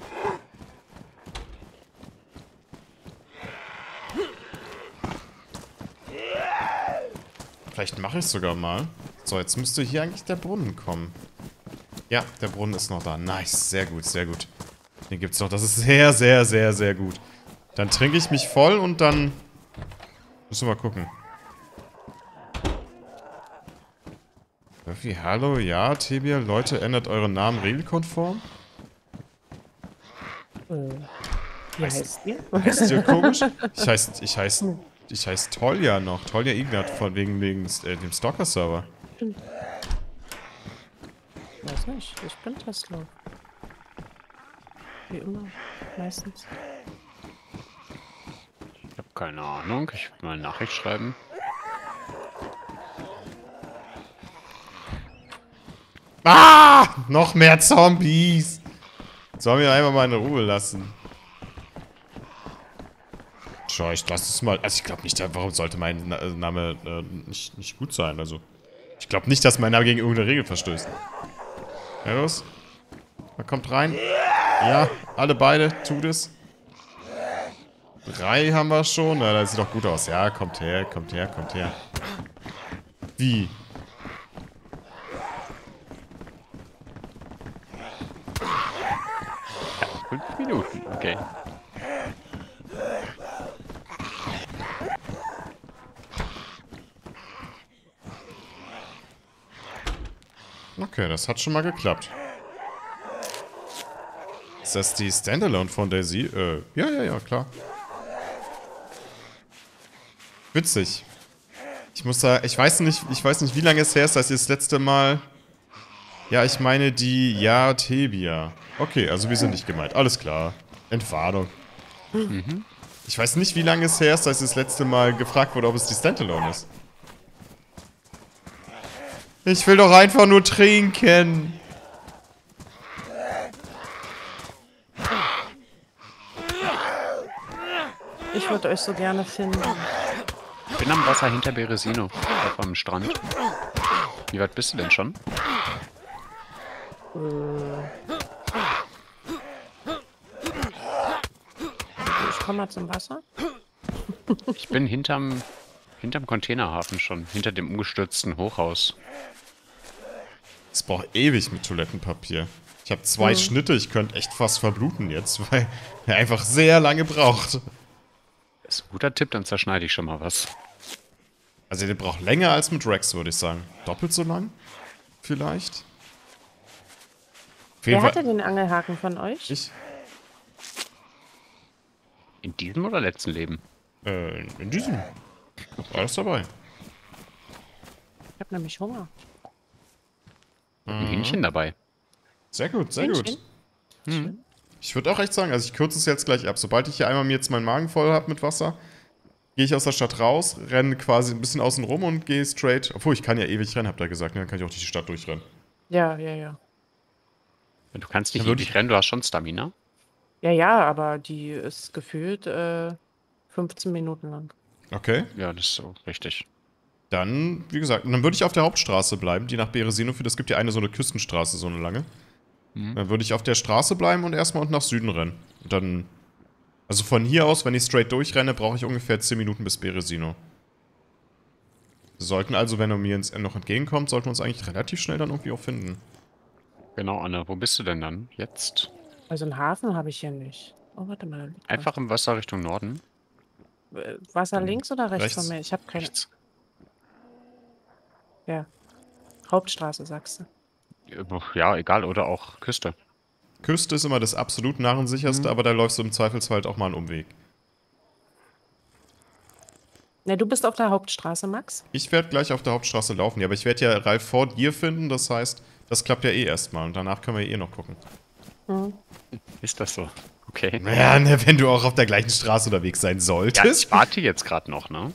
A: Vielleicht mache ich es sogar mal. So, jetzt müsste hier eigentlich der Brunnen kommen. Ja, der Brunnen ist noch da. Nice, sehr gut, sehr gut. Den gibt's noch. Das ist sehr, sehr, sehr, sehr gut. Dann trinke ich mich voll und dann müssen wir mal gucken. Murphy, hallo, ja, Tebia, Leute, ändert euren Namen regelkonform?
B: Äh, wie heißt ihr?
A: Ist dir komisch? Ich heiß, ich heiß, ich heiß Tolja noch. Tolja Ignat von wegen, wegen äh, dem Stalker-Server.
B: Weiß nicht, ich bin Tesla. Wie immer, meistens.
C: Ich habe keine Ahnung. Ich will mal eine Nachricht schreiben.
A: Ah! Noch mehr Zombies! Sollen wir einfach mal in Ruhe lassen? Schau, ich lass es mal. Also ich glaube nicht, warum sollte mein Na Name äh, nicht, nicht gut sein? Also, ich glaube nicht, dass mein Name gegen irgendeine Regel verstößt. Ja, los. Man kommt rein. Ja, alle beide, tut es. Drei haben wir schon. Na, das sieht doch gut aus. Ja, kommt her, kommt her, kommt her. Wie?
C: Fünf Minuten, okay.
A: Okay, das hat schon mal geklappt. Ist das die Standalone von Daisy? Äh, ja, ja, ja, klar. Witzig. Ich muss da, ich weiß nicht, ich weiß nicht, wie lange es her ist, dass ich das letzte Mal... Ja, ich meine die Ja Tebia. Okay, also wir sind nicht gemeint. Alles klar. Entwarnung.
C: Mhm.
A: Ich weiß nicht, wie lange es her ist, dass ich das letzte Mal gefragt wurde, ob es die Standalone ist. Ich will doch einfach nur trinken.
B: Ich würde euch so gerne finden.
C: Ich bin am Wasser hinter Beresino, auf am Strand. Wie weit bist du denn schon?
B: Ich komme mal zum Wasser.
C: Ich bin hinterm, hinterm Containerhafen schon, hinter dem umgestürzten Hochhaus.
A: Es braucht ewig mit Toilettenpapier. Ich habe zwei
B: Mhm.
A: Schnitte, ich könnte echt fast verbluten jetzt, weil er einfach sehr lange braucht.
C: Das ist ein guter Tipp, dann zerschneide ich schon mal was.
A: Also der braucht länger als mit Rex, würde ich sagen. Doppelt so lang? Vielleicht? Auf jeden
B: Wer
A: Fall-
B: hatte den Angelhaken von euch?
A: Ich?
C: In diesem oder letzten Leben?
A: Äh, in diesem. Alles dabei.
B: Ich habe nämlich Hunger.
C: Ein Hähnchen dabei.
A: Sehr gut, sehr
B: Hähnchen?
A: gut. Ich würde auch echt sagen, also ich kürze es jetzt gleich ab. Sobald ich hier einmal mir jetzt meinen Magen voll habe mit Wasser, gehe ich aus der Stadt raus, renne quasi ein bisschen außen rum und gehe straight. Obwohl, ich kann ja ewig rennen, habt ihr gesagt. Ne? Dann kann ich auch durch die Stadt durchrennen.
B: Ja, ja, ja.
C: Du kannst nicht
A: Dann würde
C: ewig rennen, du hast schon Stamina.
B: Ja, ja, aber die ist gefühlt äh, fünfzehn Minuten lang.
A: Okay.
C: Ja, das ist so richtig.
A: Dann, wie gesagt, dann würde ich auf der Hauptstraße bleiben, die nach Beresino führt. Es gibt ja eine so eine Küstenstraße, so eine lange.
C: Mhm.
A: Dann würde ich auf der Straße bleiben und erstmal und nach Süden rennen. Und dann, also von hier aus, wenn ich straight durchrenne, brauche ich ungefähr zehn Minuten bis Beresino. Wir sollten also, wenn er mir ins noch entgegenkommt, sollten wir uns eigentlich relativ schnell dann irgendwie auch finden.
C: Genau, Anna, wo bist du denn dann jetzt?
B: Also einen Hafen habe ich hier nicht. Oh, warte mal. da liegt was.
C: Einfach im Wasser Richtung Norden.
B: Äh, Wasser links oder rechts,
A: Rechts.
B: von mir? Ich habe keine.
C: Rechts.
B: Ja. Hauptstraße, sagst du.
C: Ja, egal, oder auch Küste.
A: Küste ist immer das absolut narrensicherste, aber da läufst du im Zweifelsfall halt auch mal einen Umweg.
B: Ne, du bist auf der Hauptstraße, Max.
A: Ich werde gleich auf der Hauptstraße laufen, ja, aber ich werde ja Ralf vor dir finden, das heißt, das klappt ja eh erstmal und danach können wir eh noch gucken.
B: Mhm.
C: Ist das so? Okay.
A: Naja, ne, wenn du auch auf der gleichen Straße unterwegs sein
C: Ja,
A: solltest.
C: ich warte jetzt gerade noch, ne?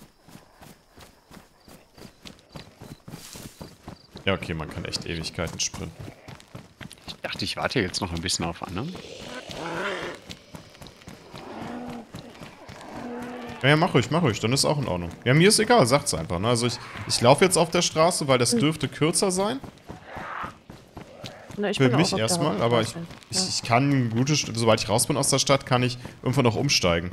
A: Ja, okay, man kann echt Ewigkeiten sprinten.
C: Ich dachte, dachte, ich warte jetzt noch ein bisschen auf Anne.
A: Ja, ja, mach ruhig, mach ruhig, dann ist auch in Ordnung. Ja, mir ist egal, sagt's einfach. Ne? Also ich, ich laufe jetzt auf der Straße, weil das dürfte kürzer sein.
B: Na, ich
A: Für
B: bin auch
A: mich
B: auf der
A: erstmal, aber ich,
B: Hauptstraße.
A: ich, ich kann ein gutes, St- sobald ich raus bin aus der Stadt, kann ich irgendwann noch umsteigen.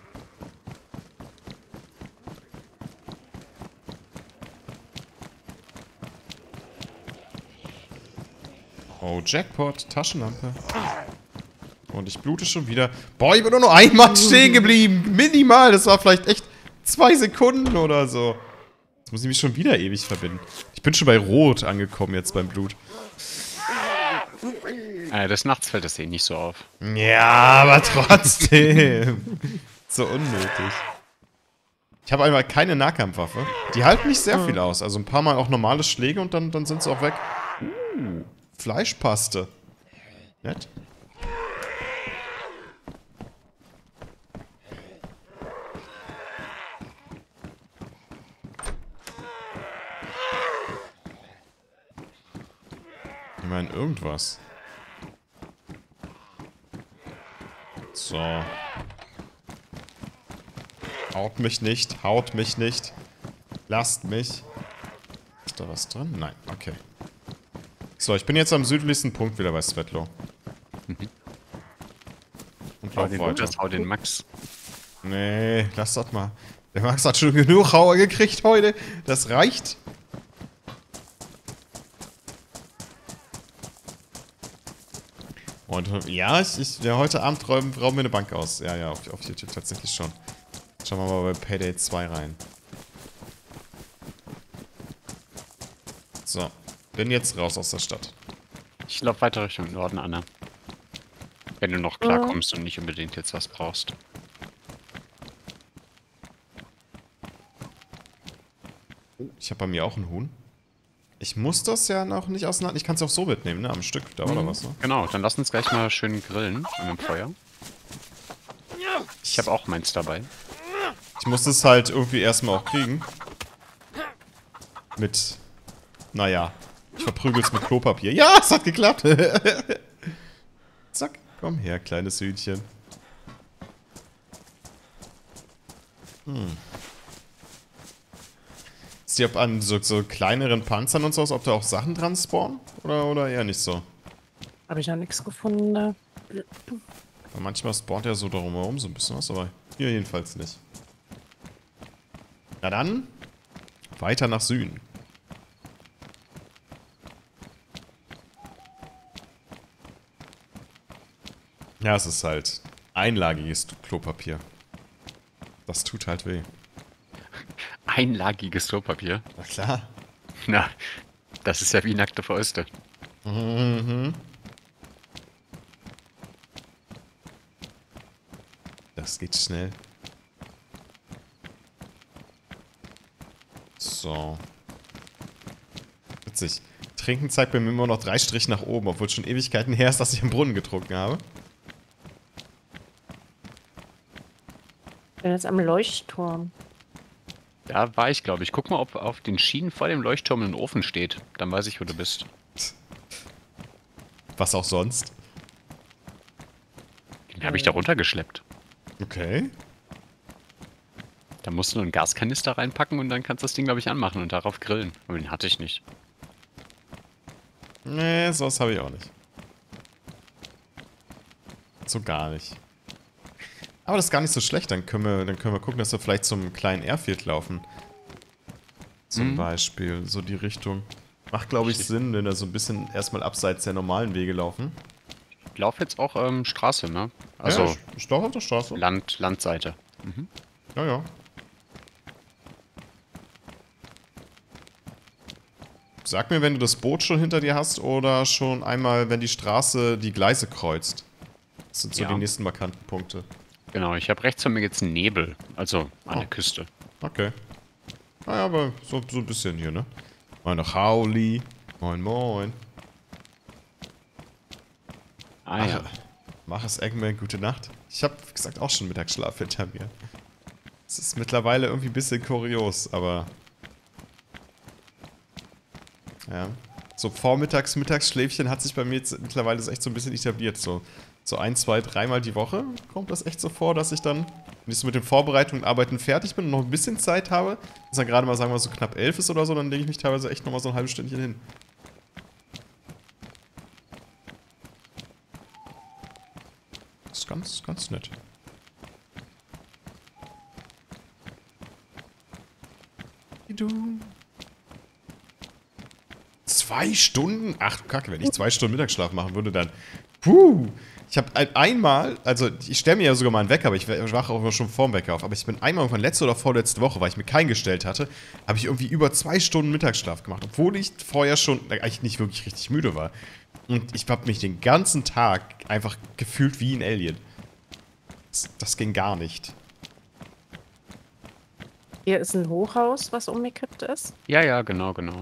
A: Oh, Jackpot, Taschenlampe. Und ich blute schon wieder. Boah, ich bin nur noch einmal stehen geblieben. Minimal, das war vielleicht echt zwei Sekunden oder so. Jetzt muss ich mich schon wieder ewig verbinden. Ich bin schon bei Rot angekommen jetzt beim Blut.
C: Äh, des Nachts fällt das eh nicht so auf.
A: Ja, aber trotzdem. So unnötig. Ich habe einmal keine Nahkampfwaffe. Die halten nicht sehr viel aus. Also ein paar Mal auch normale Schläge und dann, dann sind sie auch weg. Uh, Fleischpaste. Nett. Ich meine, irgendwas. So. Haut mich nicht, haut mich nicht. Lasst mich. Ist da was drin? Nein, okay. So, ich bin jetzt am südlichsten Punkt wieder bei Svetlo. Und
C: Hau
A: lauf
C: den
A: weiter.
C: Lukas, hau den Max.
A: Nee, lass das mal. Der Max hat schon genug Hauer gekriegt heute. Das reicht. Und ja, ich, ich ja, heute Abend räumen, rauben wir eine Bank aus. Ja, ja, auf, auf YouTube tatsächlich schon. Schauen wir mal bei Payday zwei rein. So, bin jetzt raus aus der Stadt.
C: Ich laufe weiter Richtung Norden, Anna. Wenn du noch klarkommst und nicht unbedingt jetzt was brauchst.
A: Ich habe bei mir auch ein Huhn. Ich muss das ja noch nicht auseinander. Ich kann es auch so mitnehmen, ne? Am Stück, da oder was? Ne?
C: Genau, dann lass uns gleich mal schön grillen an dem Feuer. Ich habe auch meins dabei.
A: Ich muss das halt irgendwie erstmal auch kriegen. Mit, naja, ich verprügel's mit Klopapier. Ja, es hat geklappt. Zack, komm her, kleines Hühnchen. Hm. Ist die, ob an so, so kleineren Panzern und sowas, ob da auch Sachen dran spawnen? Oder, oder eher nicht so?
B: Habe ich ja nichts gefunden. Ne?
A: Weil manchmal spawnt ja so darum herum so ein bisschen was, aber hier jedenfalls nicht. Na dann, weiter nach Süden. Ja, es ist halt einlagiges Klopapier. Das tut halt weh.
C: Einlagiges Klopapier.
A: Na klar.
C: Na, das ist ja wie nackte Fäuste.
A: Mhm. Das geht schnell. So. Witzig. Trinken zeigt bei mir immer noch drei Striche nach oben, obwohl es schon Ewigkeiten her ist, dass ich im Brunnen getrunken habe.
B: Ich bin jetzt am Leuchtturm.
C: Da war ich, glaube ich. Guck mal, ob auf den Schienen vor dem Leuchtturm ein Ofen steht. Dann weiß ich, wo du bist.
A: Was auch sonst.
C: Den habe ich da runtergeschleppt.
A: Okay.
C: Da musst du nur einen Gaskanister reinpacken und dann kannst du das Ding, glaube ich, anmachen und darauf grillen. Aber den hatte ich nicht.
A: Nee, sowas habe ich auch nicht. So gar nicht. Aber das ist gar nicht so schlecht. Dann können wir, dann können wir gucken, dass wir vielleicht zum kleinen Airfield laufen. Zum
C: Mhm.
A: Beispiel. So die Richtung. Macht, glaube ich, Sinn, wenn wir so ein bisschen erstmal abseits der normalen Wege laufen.
C: Ich laufe jetzt auch ähm, Straße, ne? Also
A: ja, ich, ich laufe auf der Straße.
C: Land, Landseite. Mhm.
A: Ja, ja. Sag mir, wenn du das Boot schon hinter dir hast oder schon einmal, wenn die Straße die Gleise kreuzt. Das sind so
C: Ja.
A: die nächsten markanten Punkte.
C: Genau, ich habe rechts von mir jetzt einen Nebel. Also an
A: Oh.
C: der Küste.
A: Okay. Naja, aber so, so ein bisschen hier, ne? Moin nach Hauli. Moin, moin.
C: Ah ja.
A: Ach, mach es, Eggman, gute Nacht. Ich habe, wie gesagt, auch schon Mittagsschlaf hinter mir. Es ist mittlerweile irgendwie ein bisschen kurios, aber... Ja. so Vormittags-, Mittagsschläfchen hat sich bei mir jetzt mittlerweile echt so ein bisschen etabliert. So, so ein, zwei, dreimal die Woche kommt das echt so vor, dass ich dann, wenn ich so mit den Vorbereitungen und Arbeiten fertig bin und noch ein bisschen Zeit habe, dass dann gerade mal, sagen wir so knapp elf ist oder so, dann lege ich mich teilweise echt nochmal so ein halbes Stündchen hin. Das ist ganz, ganz nett. Du. Zwei Stunden? Ach du Kacke, wenn ich zwei Stunden Mittagsschlaf machen würde, dann... Puh! Ich habe einmal, also ich stelle mir ja sogar mal einen Wecker, aber ich wache auch immer schon vorm Wecker auf, aber ich bin einmal irgendwann letzte oder vorletzte Woche, weil ich mir keinen gestellt hatte, habe ich irgendwie über zwei Stunden Mittagsschlaf gemacht, obwohl ich vorher schon eigentlich nicht wirklich richtig müde war. Und ich habe mich den ganzen Tag einfach gefühlt wie ein Alien. Das, das ging gar nicht.
B: Hier ist ein Hochhaus, was umgekippt ist.
C: Ja, ja, genau, genau.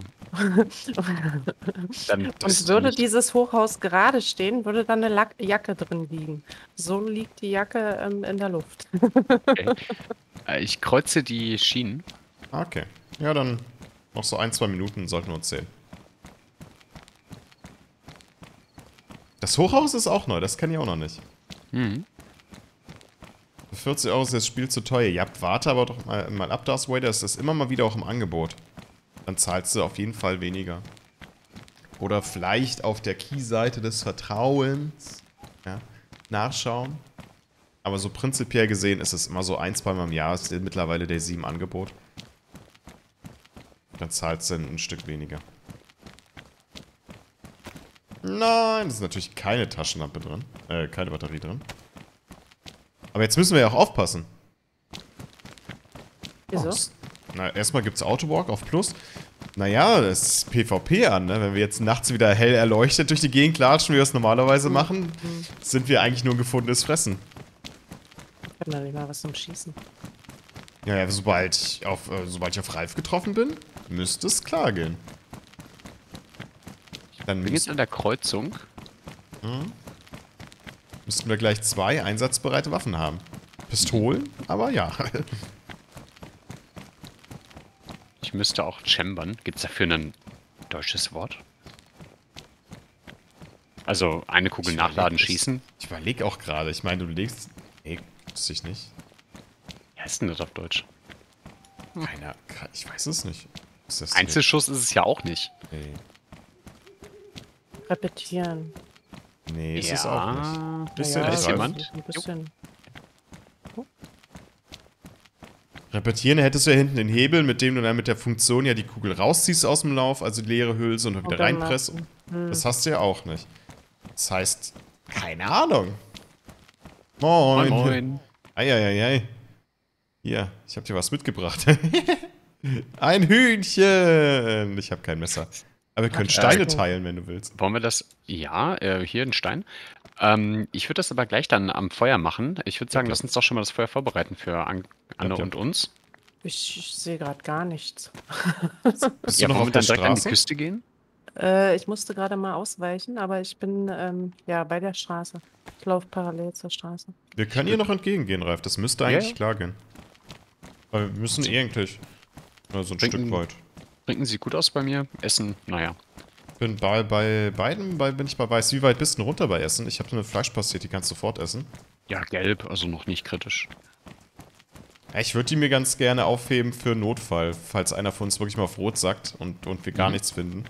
C: Dann,
B: Und würde dieses Hochhaus gerade stehen, würde dann eine Lack Jacke drin liegen. So liegt die Jacke ähm, in der Luft.
C: okay. äh, Ich kreuze die Schienen.
A: Okay. Ja, dann noch so ein, zwei Minuten sollten wir uns sehen. Das Hochhaus ist auch neu, das kenne ich auch noch nicht.
C: Mhm.
A: Für vierzig Euro ist das Spiel zu teuer. Ja, warte aber doch mal, mal ab, Darth Vader, ist das immer mal wieder auch im Angebot. Dann zahlst du auf jeden Fall weniger. Oder vielleicht auf der Key-Seite des Vertrauens ja, nachschauen. Aber so prinzipiell gesehen ist es immer so ein, zweimal im Jahr ist mittlerweile der sieben Angebot. Dann zahlst du ein Stück weniger. Nein, das ist natürlich keine Taschenlampe drin. Äh, keine Batterie drin. Aber jetzt müssen wir ja auch aufpassen.
B: Wieso?
A: Oh, na, erstmal gibt es Autowalk auf Plus. Naja, das ist PvP an, ne? Wenn wir jetzt nachts wieder hell erleuchtet durch die Gegend latschen, wie wir es normalerweise machen, sind wir eigentlich nur gefundenes Fressen.
B: Ich hab noch nicht mal was zum Schießen.
A: Ja, ja, sobald ich auf, äh, sobald ich auf Ralf getroffen bin, müsste es klar gehen. Dann
C: Ich bin jetzt an der Kreuzung.
A: Hm? Müssten wir gleich zwei einsatzbereite Waffen haben. Pistolen, aber ja.
C: Ich müsste auch chambern. Gibt es dafür ein deutsches Wort? Also eine Kugel
A: Ich
C: nachladen,
A: überleg-
C: schießen.
A: Ich überlege auch gerade. Ich meine, du legst... Nee, wusste ich nicht.
C: Wie heißt denn das auf Deutsch?
A: Keiner... Ich weiß es nicht. Ist das
C: Einzelschuss ist es ja auch nicht.
A: Nee,
B: Repetieren.
A: nee ist es auch nicht. Bisschen
B: Naja,
C: ist
A: Ralf.
C: jemand?
B: Ein bisschen.
A: Repetieren hättest du ja hinten den Hebel, mit dem du dann mit der Funktion ja die Kugel rausziehst aus dem Lauf, also die leere Hülse und dann wieder
B: Und dann
A: reinpresst.
B: lassen. Hm.
A: Das hast du ja auch nicht. Das heißt, keine Ahnung. Moin.
C: Moin, moin.
A: Eieiei. Hier, ich habe dir was mitgebracht. Ein Hühnchen. Ich habe kein Messer. Aber wir können
C: Ach,
A: Steine
C: äh,
A: teilen, wenn du willst.
C: Wollen wir das? Ja, äh, hier ein Stein. Ähm, ich würde das aber gleich dann am Feuer machen. Ich würde sagen,
A: Ja, klar.
C: lass uns doch schon mal das Feuer vorbereiten für An Anne
A: Ja, klar.
C: und uns.
B: Ich, ich sehe gerade gar nichts.
A: Bist
C: Ja,
A: du noch
C: wollen
A: auf
C: wir
A: der
C: dann direkt an die
A: Straße?
C: Küste gehen?
B: Äh, ich musste gerade mal ausweichen, aber ich bin ähm, ja bei der Straße. Ich laufe parallel zur Straße.
A: Wir können ihr noch entgegengehen, Ralf. Das müsste
C: Ja,
A: eigentlich
C: ja.
A: klar gehen. Weil wir müssen eh eigentlich äh, so ein
C: Trinken-
A: Stück weit.
C: Trinken sieht gut aus bei mir. Essen, naja.
A: Bin bei, bei beiden bei, bin ich bei weiß. Wie weit bist du denn runter bei Essen? Ich habe eine Fleischpastete, die kannst du sofort essen.
C: Ja, gelb, also noch nicht kritisch.
A: Ja, ich würde die mir ganz gerne aufheben für Notfall, falls einer von uns wirklich mal auf Rot sackt und, und wir gar
C: Mhm.
A: nichts finden.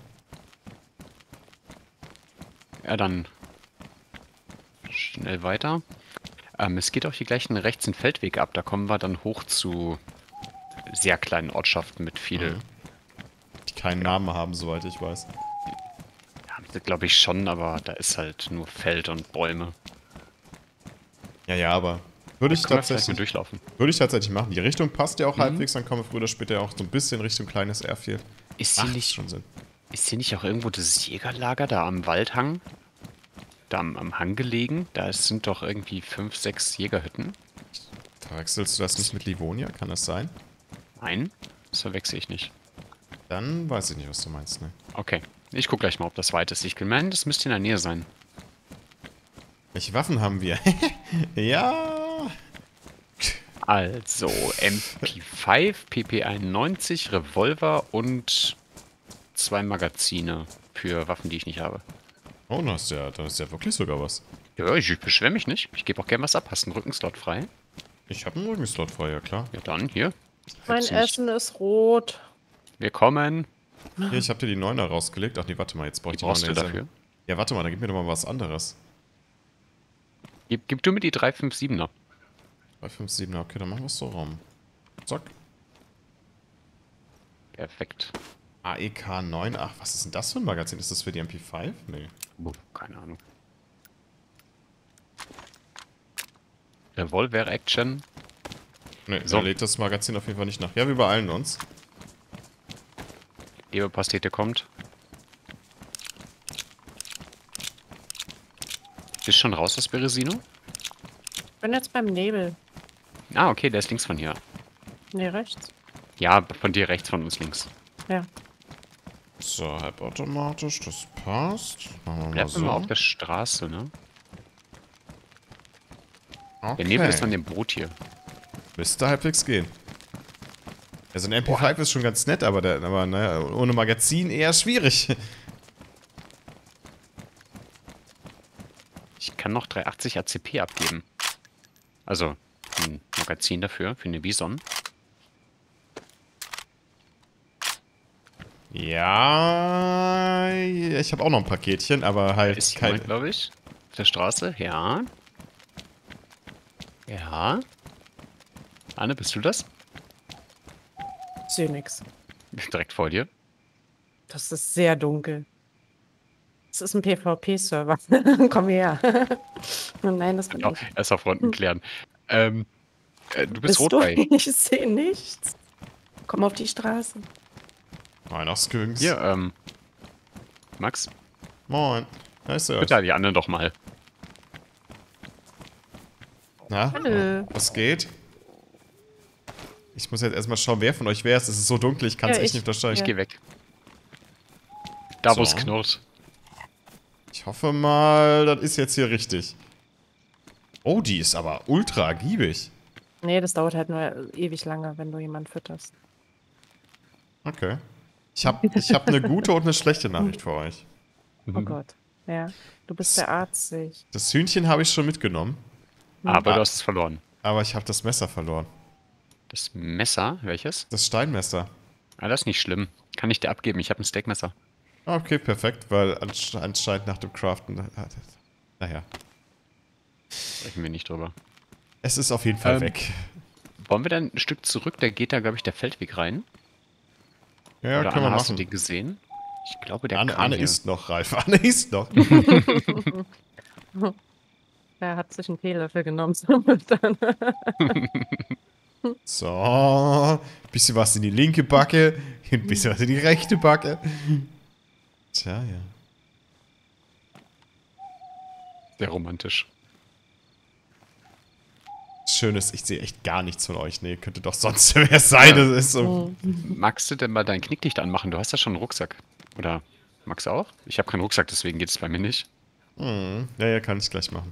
C: Ja, dann schnell weiter. Ähm, es geht auch hier gleich einen rechts einen Feldweg ab. Da kommen wir dann hoch zu sehr kleinen Ortschaften mit viel.
A: Mhm. Die keinen Namen haben, soweit ich weiß.
C: Ja, glaube ich schon, aber da ist halt nur Feld und Bäume.
A: Ja, ja, aber würde ich,
C: Können wir vielleicht mal
A: tatsächlich,
C: durchlaufen.
A: würde ich tatsächlich machen. Die Richtung passt ja auch
C: Mhm.
A: halbwegs, dann kommen wir früher oder später auch so ein bisschen Richtung kleines Airfield.
C: Ist hier,
A: Macht
C: nicht,
A: schon Sinn.
C: ist hier nicht auch irgendwo das Jägerlager da am Waldhang? Da am, am Hang gelegen? Da sind doch irgendwie fünf, sechs Jägerhütten.
A: Verwechselst du das nicht mit Livonia? Kann das sein?
C: Nein, das verwechsel ich nicht.
A: Dann weiß ich nicht, was du meinst, ne?
C: Okay, ich guck gleich mal, ob das weit ist. Ich meine, das müsste in der Nähe sein.
A: Welche Waffen haben wir? Ja.
C: Also, M P fünf, P P einundneunzig, Revolver und zwei Magazine. für Waffen, die ich nicht habe.
A: Oh, dann ist ja, dann ist ja wirklich sogar was.
C: Ja, ich beschwere mich nicht. Ich gebe auch gern was ab. Hast du einen Rückenslot frei?
A: Ich habe einen Rückenslot frei, ja klar.
C: Ja, dann hier.
B: Mein
C: Hätt's nicht.
B: Essen ist rot.
C: Wir kommen.
A: Hier, ich habe dir die Neuner rausgelegt. Ach nee, warte mal, jetzt brauche
C: Die
A: ich die
C: brauchst du
A: Neuner.
C: dafür.
A: Ja, warte mal, dann gib mir doch mal was anderes.
C: Gib, gib du mir die drei fünf siebener.
A: drei fünf sieben, okay, dann machen wir es so rum. Zack.
C: Perfekt.
A: A E K neun, ach, was ist denn das für ein Magazin? Ist das für die M P fünf? Nee.
C: Oh, keine Ahnung. Revolver Action.
A: Nee,
C: So.
A: so lädt das Magazin auf jeden Fall nicht nach. Ja, wir beeilen uns.
C: Leberpastete kommt. Bist schon raus aus Beresino?
B: Ich bin jetzt beim Nebel.
C: Ah, okay, der ist links von hier.
B: Nee, rechts.
C: Ja, von dir rechts, von uns links.
B: Ja.
A: So, halbautomatisch, das passt. Machen wir mal
C: Bleib
A: so.
C: immer auf der Straße, ne?
A: Okay.
C: Der Nebel ist an dem Boot hier.
A: Müsste halbwegs gehen. Also ein M P fünf ist schon ganz nett, aber, der, aber naja, ohne Magazin eher schwierig.
C: Ich kann noch dreihundertachtzig A C P abgeben. Also, ein Magazin dafür, für eine Bison.
A: Ja, ich habe auch noch ein Paketchen, aber halt
C: Ist
A: kein...
C: jemand, glaube ich. Auf der Straße, ja. Ja. Anne, bist du das?
B: Sehe nix.
C: Direkt vor dir.
B: Das ist sehr dunkel. Das ist ein PvP-Server. Komm her. Nein, das bin
C: Genau,
B: ich.
C: erst auf Fronten klären. Ähm, äh, du bist,
B: Bist
C: rot
B: du?
C: bei.
B: Ich sehe nichts. Komm auf die Straße.
A: Weihnachtsgüngs.
C: Hier, ähm. Max,
A: Moin. Heißt du
C: bitte die anderen doch mal.
A: Na,
B: Hallo.
A: was geht? Ich muss jetzt erstmal schauen, wer von euch wer ist. Es ist so dunkel, ich kann es
B: Ja,
A: echt
B: ich.
A: nicht unterscheiden.
C: Ich
B: Ja.
C: geh weg. Da, wo es
A: So.
C: knurrt.
A: Ich hoffe mal, das ist jetzt hier richtig. Oh, die ist aber ultra ergiebig.
B: Nee, das dauert halt nur ewig lange, wenn du jemanden fütterst.
A: Okay. Ich habe ich hab eine gute und eine schlechte Nachricht für euch.
B: Oh Gott. Ja. Du bist der Arzt, sehe ich.
A: Das Hühnchen habe ich schon mitgenommen,
C: Aber
A: Ah.
C: du hast es verloren.
A: aber ich habe das Messer verloren.
C: Das Messer, welches?
A: Das Steinmesser.
C: Ah, das ist nicht schlimm. Kann ich dir abgeben, ich habe ein Steakmesser.
A: Okay, perfekt, weil ansch- anscheinend nach dem Craften... Naja.
C: Sprechen wir nicht drüber.
A: Es ist auf jeden Fall
C: Ähm,
A: weg.
C: Wollen wir dann ein Stück zurück? Da geht da, glaube ich, der Feldweg rein.
A: Ja,
C: Oder
A: können wir
C: Anna, hast du
A: machen.
C: den gesehen? Ich glaube, der
A: Anne,
C: kam
A: Anne
C: hier.
A: isst noch, Ralf. Anne isst noch.
B: Er hat sich einen Teelöffel genommen zum Füttern.
A: So, bisschen was in die linke Backe, ein bisschen was in die rechte Backe. Tja, ja.
C: Sehr romantisch.
A: Schön ist, ich sehe echt gar nichts von euch. Nee, könnte doch sonst wer sein. Das ist so.
C: Magst du denn mal dein Knicklicht anmachen? Du hast ja schon einen Rucksack. Oder magst du auch? Ich habe keinen Rucksack, deswegen geht es bei mir nicht.
A: Hm, ja, ja, kann ich gleich machen.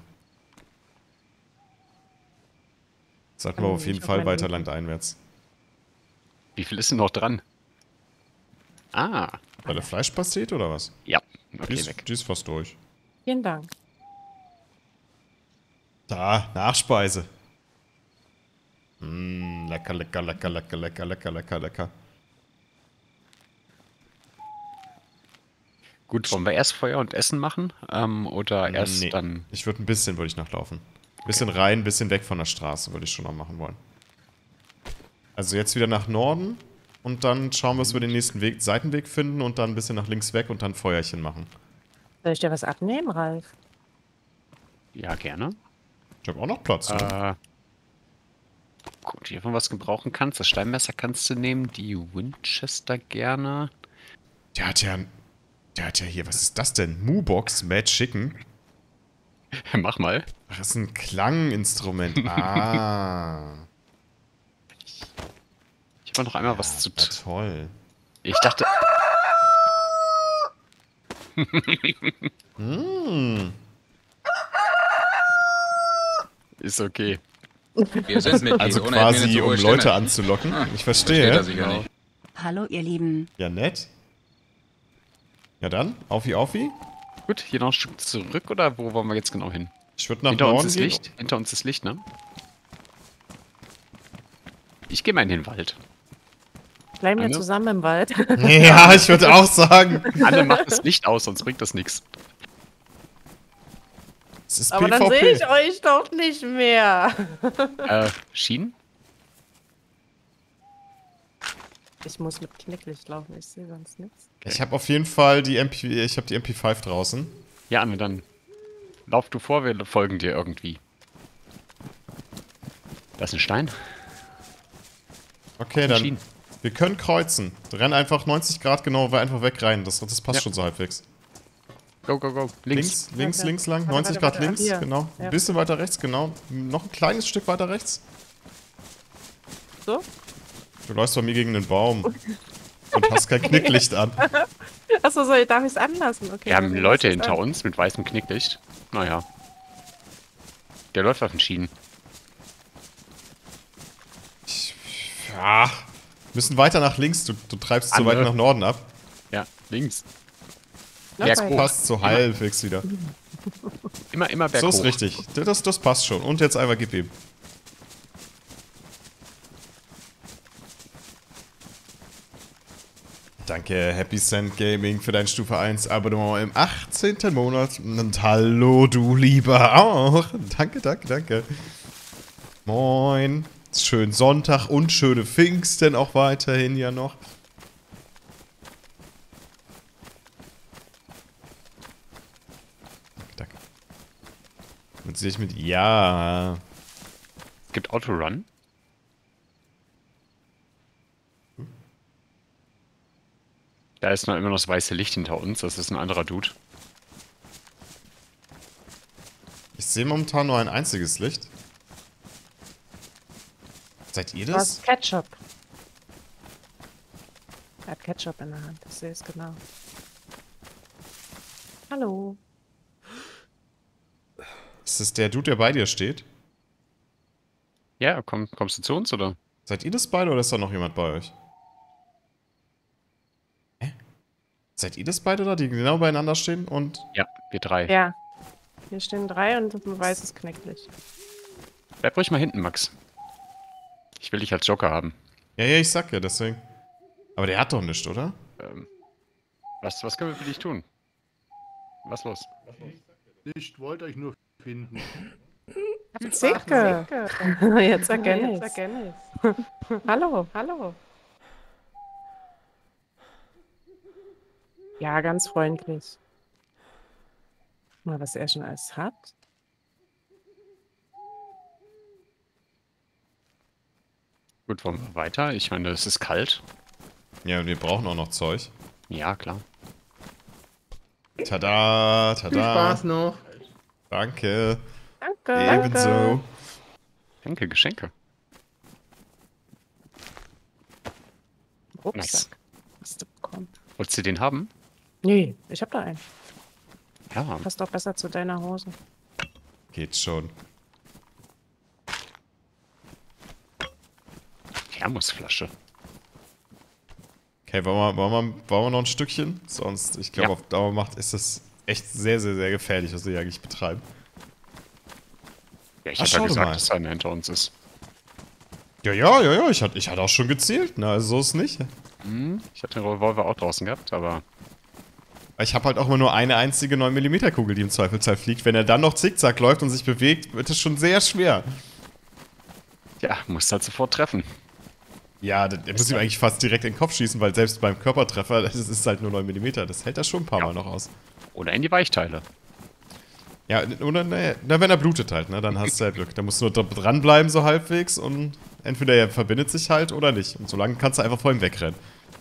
A: Sollten wir
B: Ähm,
A: auf jeden
B: ich hab
A: Fall
B: meine
A: weiter
B: Linke.
A: landeinwärts.
C: Wie viel ist denn noch dran? Ah,
A: Weil der Fleischpastet oder was?
C: ja.
A: Die
C: Okay,
A: ist,
C: weg.
A: die ist fast durch.
B: Vielen Dank.
A: Da, Nachspeise. Mm, lecker, lecker, lecker, lecker, lecker, lecker, lecker, lecker.
C: Gut, wollen wir erst Feuer und Essen machen? Ähm, oder erst
A: Nee,
C: dann...
A: Ich würde ein bisschen, würde ich noch laufen. Ein bisschen rein, ein bisschen weg von der Straße würde ich schon noch machen wollen. Also jetzt wieder nach Norden und dann schauen wir, dass wir den nächsten Weg, Seitenweg finden und dann ein bisschen nach links weg und dann Feuerchen machen.
B: Soll ich dir was abnehmen, Ralf?
C: Ja, gerne.
A: Ich habe auch noch Platz. Ne?
C: Äh, gut, hiervon was gebrauchen kannst. Das Steinmesser kannst du nehmen. Die Winchester gerne.
A: Der hat ja, der hat ja hier, was ist das denn? Moobox Mad Chicken.
C: Mach mal.
A: Ach, das ist ein Klanginstrument. Ah.
C: Ich habe noch einmal was zu
A: Na
C: tun.
A: toll.
C: Ich dachte...
A: Hm.
C: Ist okay.
D: Wir sind Mitglied,
A: Also
D: ohne Admin
A: quasi,
D: zu hohe
A: um
D: Stimme.
A: Leute anzulocken. Ich
D: Versteht er
A: verstehe.
D: sicher nicht.
E: Hallo ihr Lieben.
A: Ja, nett. Ja dann, aufi aufi.
C: Gut, hier noch ein Stück zurück oder wo wollen wir jetzt genau hin?
A: Ich würde nach
C: Hinter uns
A: Norden
C: ist
A: gehen.
C: Licht. Hinter uns ist Licht, ne? Ich gehe mal in den Wald.
B: Bleiben wir
C: Anne?
B: zusammen im Wald.
A: Ja, ich würde auch sagen.
C: Alle macht das Licht aus, sonst bringt das nichts.
A: Es ist
B: Aber dann sehe
A: PvP.
B: ich euch doch nicht mehr.
C: Äh, Schienen?
B: Ich muss mit Knicklicht laufen, ich sehe sonst nichts.
A: Ich habe auf jeden Fall die M P, ich habe die M P fünf draußen.
C: Ja, Anne, dann lauf du vor, wir folgen dir irgendwie. Da ist ein Stein.
A: Okay, dann.
C: Schienen.
A: Wir können kreuzen. Renn einfach neunzig Grad genau, weil einfach weg rein. Das, das passt
C: Ja.
A: schon so halbwegs.
C: Go, go, go.
A: Links,
C: Links.
A: links,
B: Okay.
A: links lang.
B: Warte,
A: neunzig
B: warte,
A: Grad
B: warte.
A: links,
B: Hier.
A: genau. Ein
B: Ja.
A: bisschen weiter rechts, genau. Noch ein kleines Stück weiter rechts.
B: So?
A: Du läufst bei mir gegen den Baum. Und hast kein Knicklicht an.
B: Achso, so, darf ich es anlassen? Okay.
C: Wir haben
B: dann
C: Leute
B: lass ich's
C: hinter
B: an.
C: uns mit weißem Knicklicht. Naja. Der läuft auf den Schienen.
A: Ich, ja. Müssen weiter nach links. Du, du treibst zu
C: Andere.
A: weit nach Norden ab.
C: Ja, links.
B: Ja,
C: Berg
B: fein.
C: hoch.
A: Passt so halbwegs wieder.
C: Immer, immer berghoch.
A: So ist richtig. Das, das passt schon. Und jetzt einfach gib ihm. Danke, Happy Sand Gaming, für dein Stufe eins Abonnement im achtzehnten Monat. Und hallo, du lieber auch. Danke, danke, danke. Moin. Schönen Sonntag und schöne Pfingsten auch weiterhin ja noch. Danke, danke. Und sehe ich mit ja.
C: Es gibt Autorun. Da ist noch immer noch das weiße Licht hinter uns. Das ist ein anderer Dude.
A: Ich sehe momentan nur ein einziges Licht. Seid ihr
B: Du
A: das?
B: hast Ketchup. Er hat Ketchup in der Hand, ich sehe es genau. Hallo.
A: Ist das der Dude, der bei dir steht?
C: Ja, komm, kommst du zu uns, oder?
A: Seid ihr das beide oder ist da noch jemand bei euch? Hä? Seid ihr das beide da, die genau beieinander stehen und...
C: Ja, wir drei.
B: Ja. Hier stehen drei und ein weißes Knicklicht.
C: Bleib ruhig mal hinten, Max. Ich will dich als Joker haben.
A: Ja, ja, ich sag ja, deswegen. Aber der hat doch nichts, oder?
C: Ähm, was, was können wir für dich tun? Was los?
H: Ich wollte euch nur finden.
B: Zicke. Jetzt erkenne ich. Hallo, hallo. Ja, ganz freundlich. Mal, was er schon alles hat.
C: Gut, wollen wir weiter? Ich meine, es ist kalt.
A: Ja, und wir brauchen auch noch Zeug.
C: Ja, klar.
A: Tada,
H: Viel
A: tada.
H: Spaß noch.
A: Danke.
B: Danke.
A: Ebenso.
B: Danke.
C: Danke, Geschenke.
B: Rucksack. Hast du bekommen?
C: Wolltest du den haben?
B: Nee, ich hab da einen.
C: Ja.
B: Passt doch besser zu deiner Hose.
A: Geht schon.
C: Thermosflasche.
A: Okay, wollen wir, wollen, wir, wollen wir noch ein Stückchen? Sonst, ich glaube,
C: Ja.
A: auf Dauer macht ist das echt sehr, sehr, sehr gefährlich, was wir hier eigentlich betreiben.
C: Ja, ich
A: Ach,
C: hab
A: schau
C: ja
A: doch
C: gesagt,
A: mal.
C: dass einer hinter uns ist.
A: Ja, ja, ja, ja, ich hatte, ich hatte auch schon gezielt, ne, also so ist nicht.
C: Hm, ich hatte den Revolver auch draußen gehabt, aber
A: Ich habe halt auch immer nur eine einzige neun Millimeter Kugel, die im Zweifelsfall fliegt. Wenn er dann noch zickzack läuft und sich bewegt, wird es schon sehr schwer.
C: ja, musst halt sofort treffen.
A: Ja, der muss ihm eigentlich fast direkt in den Kopf schießen, weil selbst beim Körpertreffer, das ist halt nur neun Millimeter. Das hält er schon ein paar
C: Ja.
A: Mal noch aus.
C: Oder in die Weichteile.
A: Ja, oder ne, na, wenn er blutet halt, ne, dann hast du halt Glück. Da musst du nur dra- dranbleiben so halbwegs und entweder er verbindet sich halt oder nicht. Und solange kannst du einfach vor ihm wegrennen.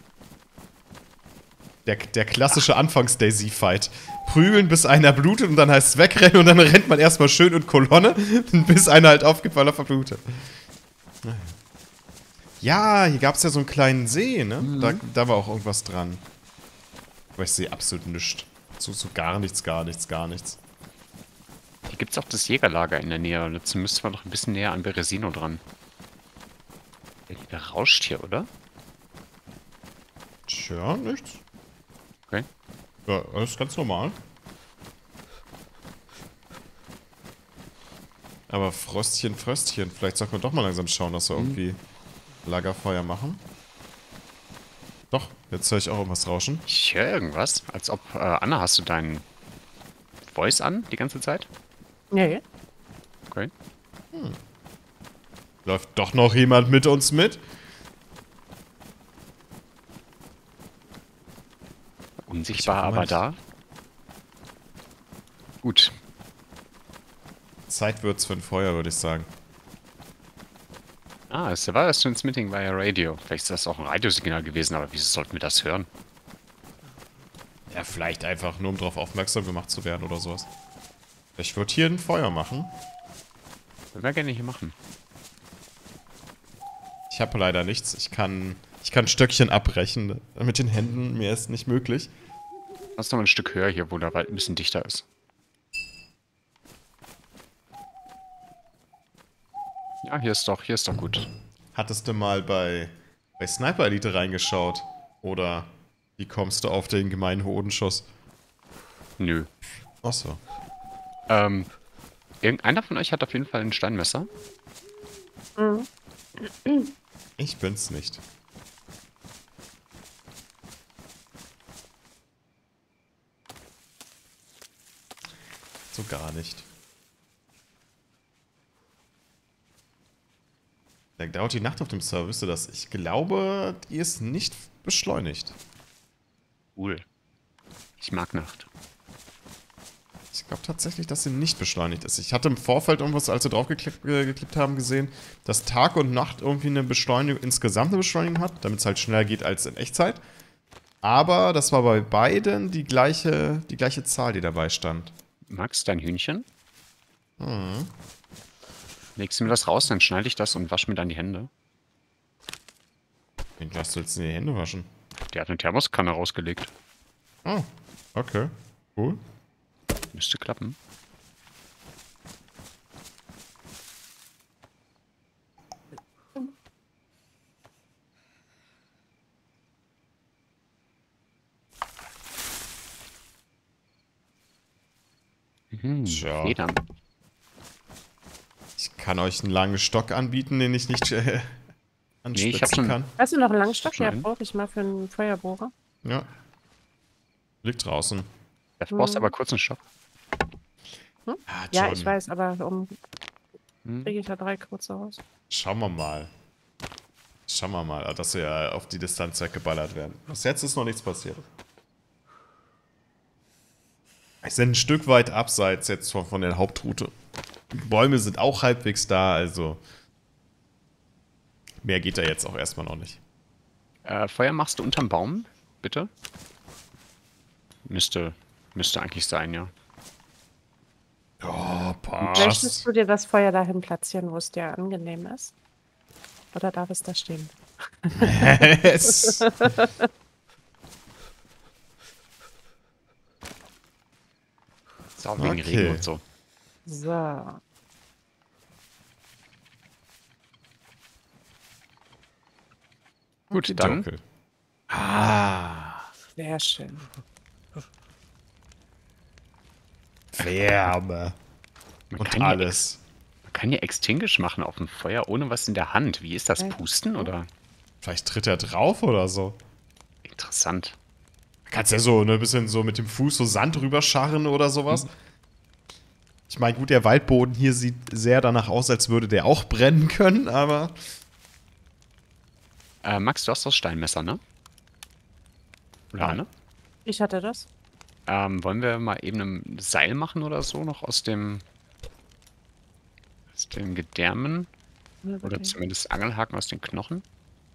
A: Der, der klassische Anfangs-Daisy-Fight. Prügeln, bis einer blutet und dann heißt es wegrennen und dann rennt man erstmal schön in Kolonne, bis einer halt aufgibt, weil er verblutet. Ja, hier gab es ja so einen kleinen See, ne? Da, da war auch irgendwas dran. Aber ich sehe absolut nichts. So, so gar nichts, gar nichts, gar nichts.
C: Hier gibt's auch das Jägerlager in der Nähe. Und jetzt müssen wir noch ein bisschen näher an Beresino dran. Der rauscht hier, oder?
A: Tja, nichts.
C: Okay.
A: Ja, das ist ganz normal. Aber Fröstchen, Fröstchen, vielleicht sollten wir doch mal langsam schauen, dass wir irgendwie Lagerfeuer machen. Doch, jetzt höre ich auch irgendwas rauschen.
C: Ich höre irgendwas. Als ob, äh, Anna, hast du deinen Voice an die ganze Zeit?
B: Nee.
C: Okay.
A: Läuft doch noch jemand mit uns mit?
C: Unsichtbar,
A: Ich hoffe,
C: aber
A: man-
C: da. Gut.
A: Zeit wird's für ein Feuer, würde ich sagen.
C: Ah, es war das Transmitting via Radio. Vielleicht ist das auch ein Radiosignal gewesen, aber wieso sollten wir das hören?
A: Ja, vielleicht einfach nur, um darauf aufmerksam gemacht zu werden oder sowas. Ich würde hier ein Feuer machen.
C: Würden wir gerne hier machen.
A: Ich habe leider nichts. Ich kann, ich kann Stöckchen abbrechen mit den Händen. Mir ist nicht möglich.
C: Lass noch mal ein Stück höher hier, wo der Wald ein bisschen dichter ist. Ja, hier ist doch, hier ist doch gut.
A: Hattest du mal bei, bei Sniper Elite reingeschaut? Oder wie kommst du auf den gemeinen Hodenschuss?
C: Nö.
A: Achso.
C: Ähm, irgendeiner von euch hat auf jeden Fall ein Steinmesser.
B: Mhm.
A: Ich bin's nicht. So gar nicht. Da dauert die Nacht auf dem Server, wisst ihr das? Ich glaube, die ist nicht beschleunigt.
C: Cool. Ich mag Nacht.
A: Ich glaube tatsächlich, dass sie nicht beschleunigt ist. Ich hatte im Vorfeld irgendwas, als wir drauf geklippt, äh, geklippt haben, gesehen, dass Tag und Nacht irgendwie eine Beschleunigung, insgesamt eine Beschleunigung hat, damit es halt schneller geht als in Echtzeit. Aber das war bei beiden die gleiche, die gleiche Zahl, die dabei stand.
C: Magst du dein Hühnchen?
A: Hm.
C: Legst du mir das raus, dann schneide ich das und wasche mir dann die Hände.
A: Wen lässt du jetzt in die Hände waschen?
C: Der hat eine Thermoskanne rausgelegt.
A: Oh, okay. Cool.
C: Müsste klappen. Mhm,
A: Tja.
C: Federn.
A: Ich kann euch einen langen Stock anbieten, den ich nicht äh,
C: Nee, ich hab
A: anspitzen
C: schon-
A: kann.
B: Hast du noch einen langen Stock? Ja,
C: Nein.
B: brauche ich mal für einen Feuerbohrer.
A: Ja. Liegt draußen.
C: Dafür brauchst du
B: Hm.
C: aber kurz einen Stock.
A: Ah,
B: Ja,
A: John,
B: ich weiß, aber um
C: Hm.
B: kriege ich ja drei kurze raus.
A: Schauen wir mal. Schauen wir mal, dass wir ja auf die Distanz weggeballert werden. Bis jetzt ist noch nichts passiert. Wir sind ein Stück weit abseits jetzt von, von der Hauptroute. Die Bäume sind auch halbwegs da, also mehr geht da jetzt auch erstmal noch nicht.
C: Äh, Feuer machst du unterm Baum, bitte? Müsste, müsste eigentlich sein, ja.
A: Oh,
B: Möchtest
A: passt.
B: du dir das Feuer dahin platzieren, wo es dir angenehm ist? Oder darf es da stehen?
A: Es-
C: Ist auch wegen
A: Okay.
C: Regen und so.
B: So.
C: Gut, dann
A: Dunkel. Ah,
B: Sehr schön.
A: Wärme.
C: man
A: Und
C: kann ja
A: alles.
C: Man kann ja Extinguish machen auf dem Feuer ohne was in der Hand. Wie ist das?
B: Ja.
C: Pusten oder?
A: Vielleicht tritt er drauf oder so.
C: Interessant.
A: Kannst ja so ne, ein bisschen so mit dem Fuß so Sand rüberscharren oder sowas. Ich meine, gut, der Waldboden hier sieht sehr danach aus, als würde der auch brennen können, aber
C: Äh, Max, du hast das Steinmesser, ne? Oder
A: Ja.
C: Anne?
B: Ich hatte das.
C: Ähm, wollen wir mal eben ein Seil machen oder so noch aus dem aus den Gedärmen? Oder
B: Okay.
C: zumindest Angelhaken aus den Knochen?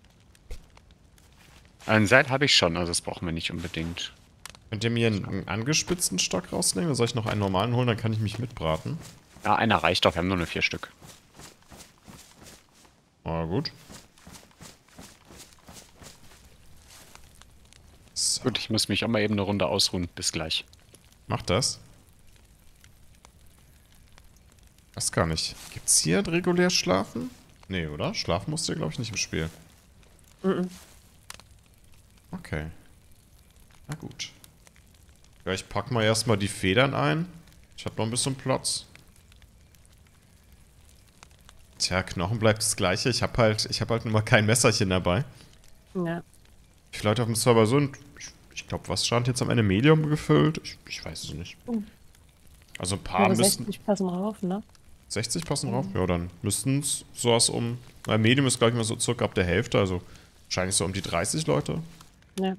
C: Ein Seil habe ich schon, also das brauchen wir nicht unbedingt.
A: könnt ihr mir einen, einen angespitzten Stock rausnehmen? Oder soll ich noch einen normalen holen? Dann kann ich mich mitbraten.
C: Ja, einer reicht doch, wir haben nur nur vier Stück.
A: Ah, gut. So,
C: Gut, ich muss mich auch mal eben eine Runde ausruhen. Bis gleich.
A: mach das. Weiß gar nicht. Gibt's hier regulär Schlafen? Nee, oder? Schlafen musst du, glaube ich, nicht im Spiel.
B: Mhm.
A: Okay. Na gut. Ja, ich pack mal erstmal die Federn ein. Ich habe noch ein bisschen Platz. Tja, Knochen bleibt das gleiche. Ich habe halt, ich hab halt nur mal kein Messerchen dabei.
B: Ja.
A: Wie viele Leute auf dem Server sind? Ich, ich glaube, was stand jetzt am Ende? Medium gefüllt? Ich, ich weiß es nicht. Also ein paar
B: Aber
A: müssten...
B: sechzig passen drauf, ne?
A: sechzig passen drauf? Ja, dann müssten es sowas um... Na, Medium ist, glaube ich, mal so circa ab der Hälfte, also wahrscheinlich so um die dreißig Leute.
B: Ja.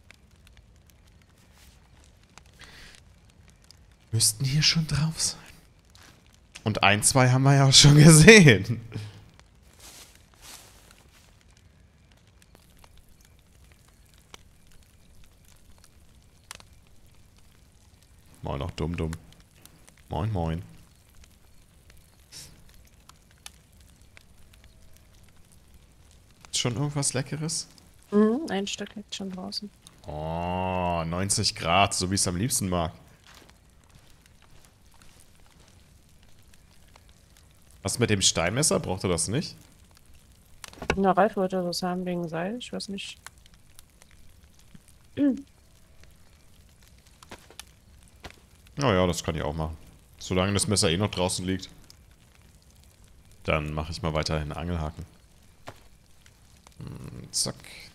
A: Müssten hier schon drauf sein. Und ein, zwei haben wir ja auch schon gesehen. Moin noch dumm dumm. Moin moin. Ist schon irgendwas Leckeres?
B: Mhm, ein Stück liegt schon draußen.
A: Oh, neunzig Grad, so wie ich es am liebsten mag. Was mit dem Steinmesser? Braucht er das nicht?
B: Na, Ralf wollte das haben wegen Seil, ich weiß nicht.
A: Naja, das kann ich auch machen. Solange das Messer eh noch draußen liegt. Dann mache ich mal weiterhin Angelhaken. Hm, zack.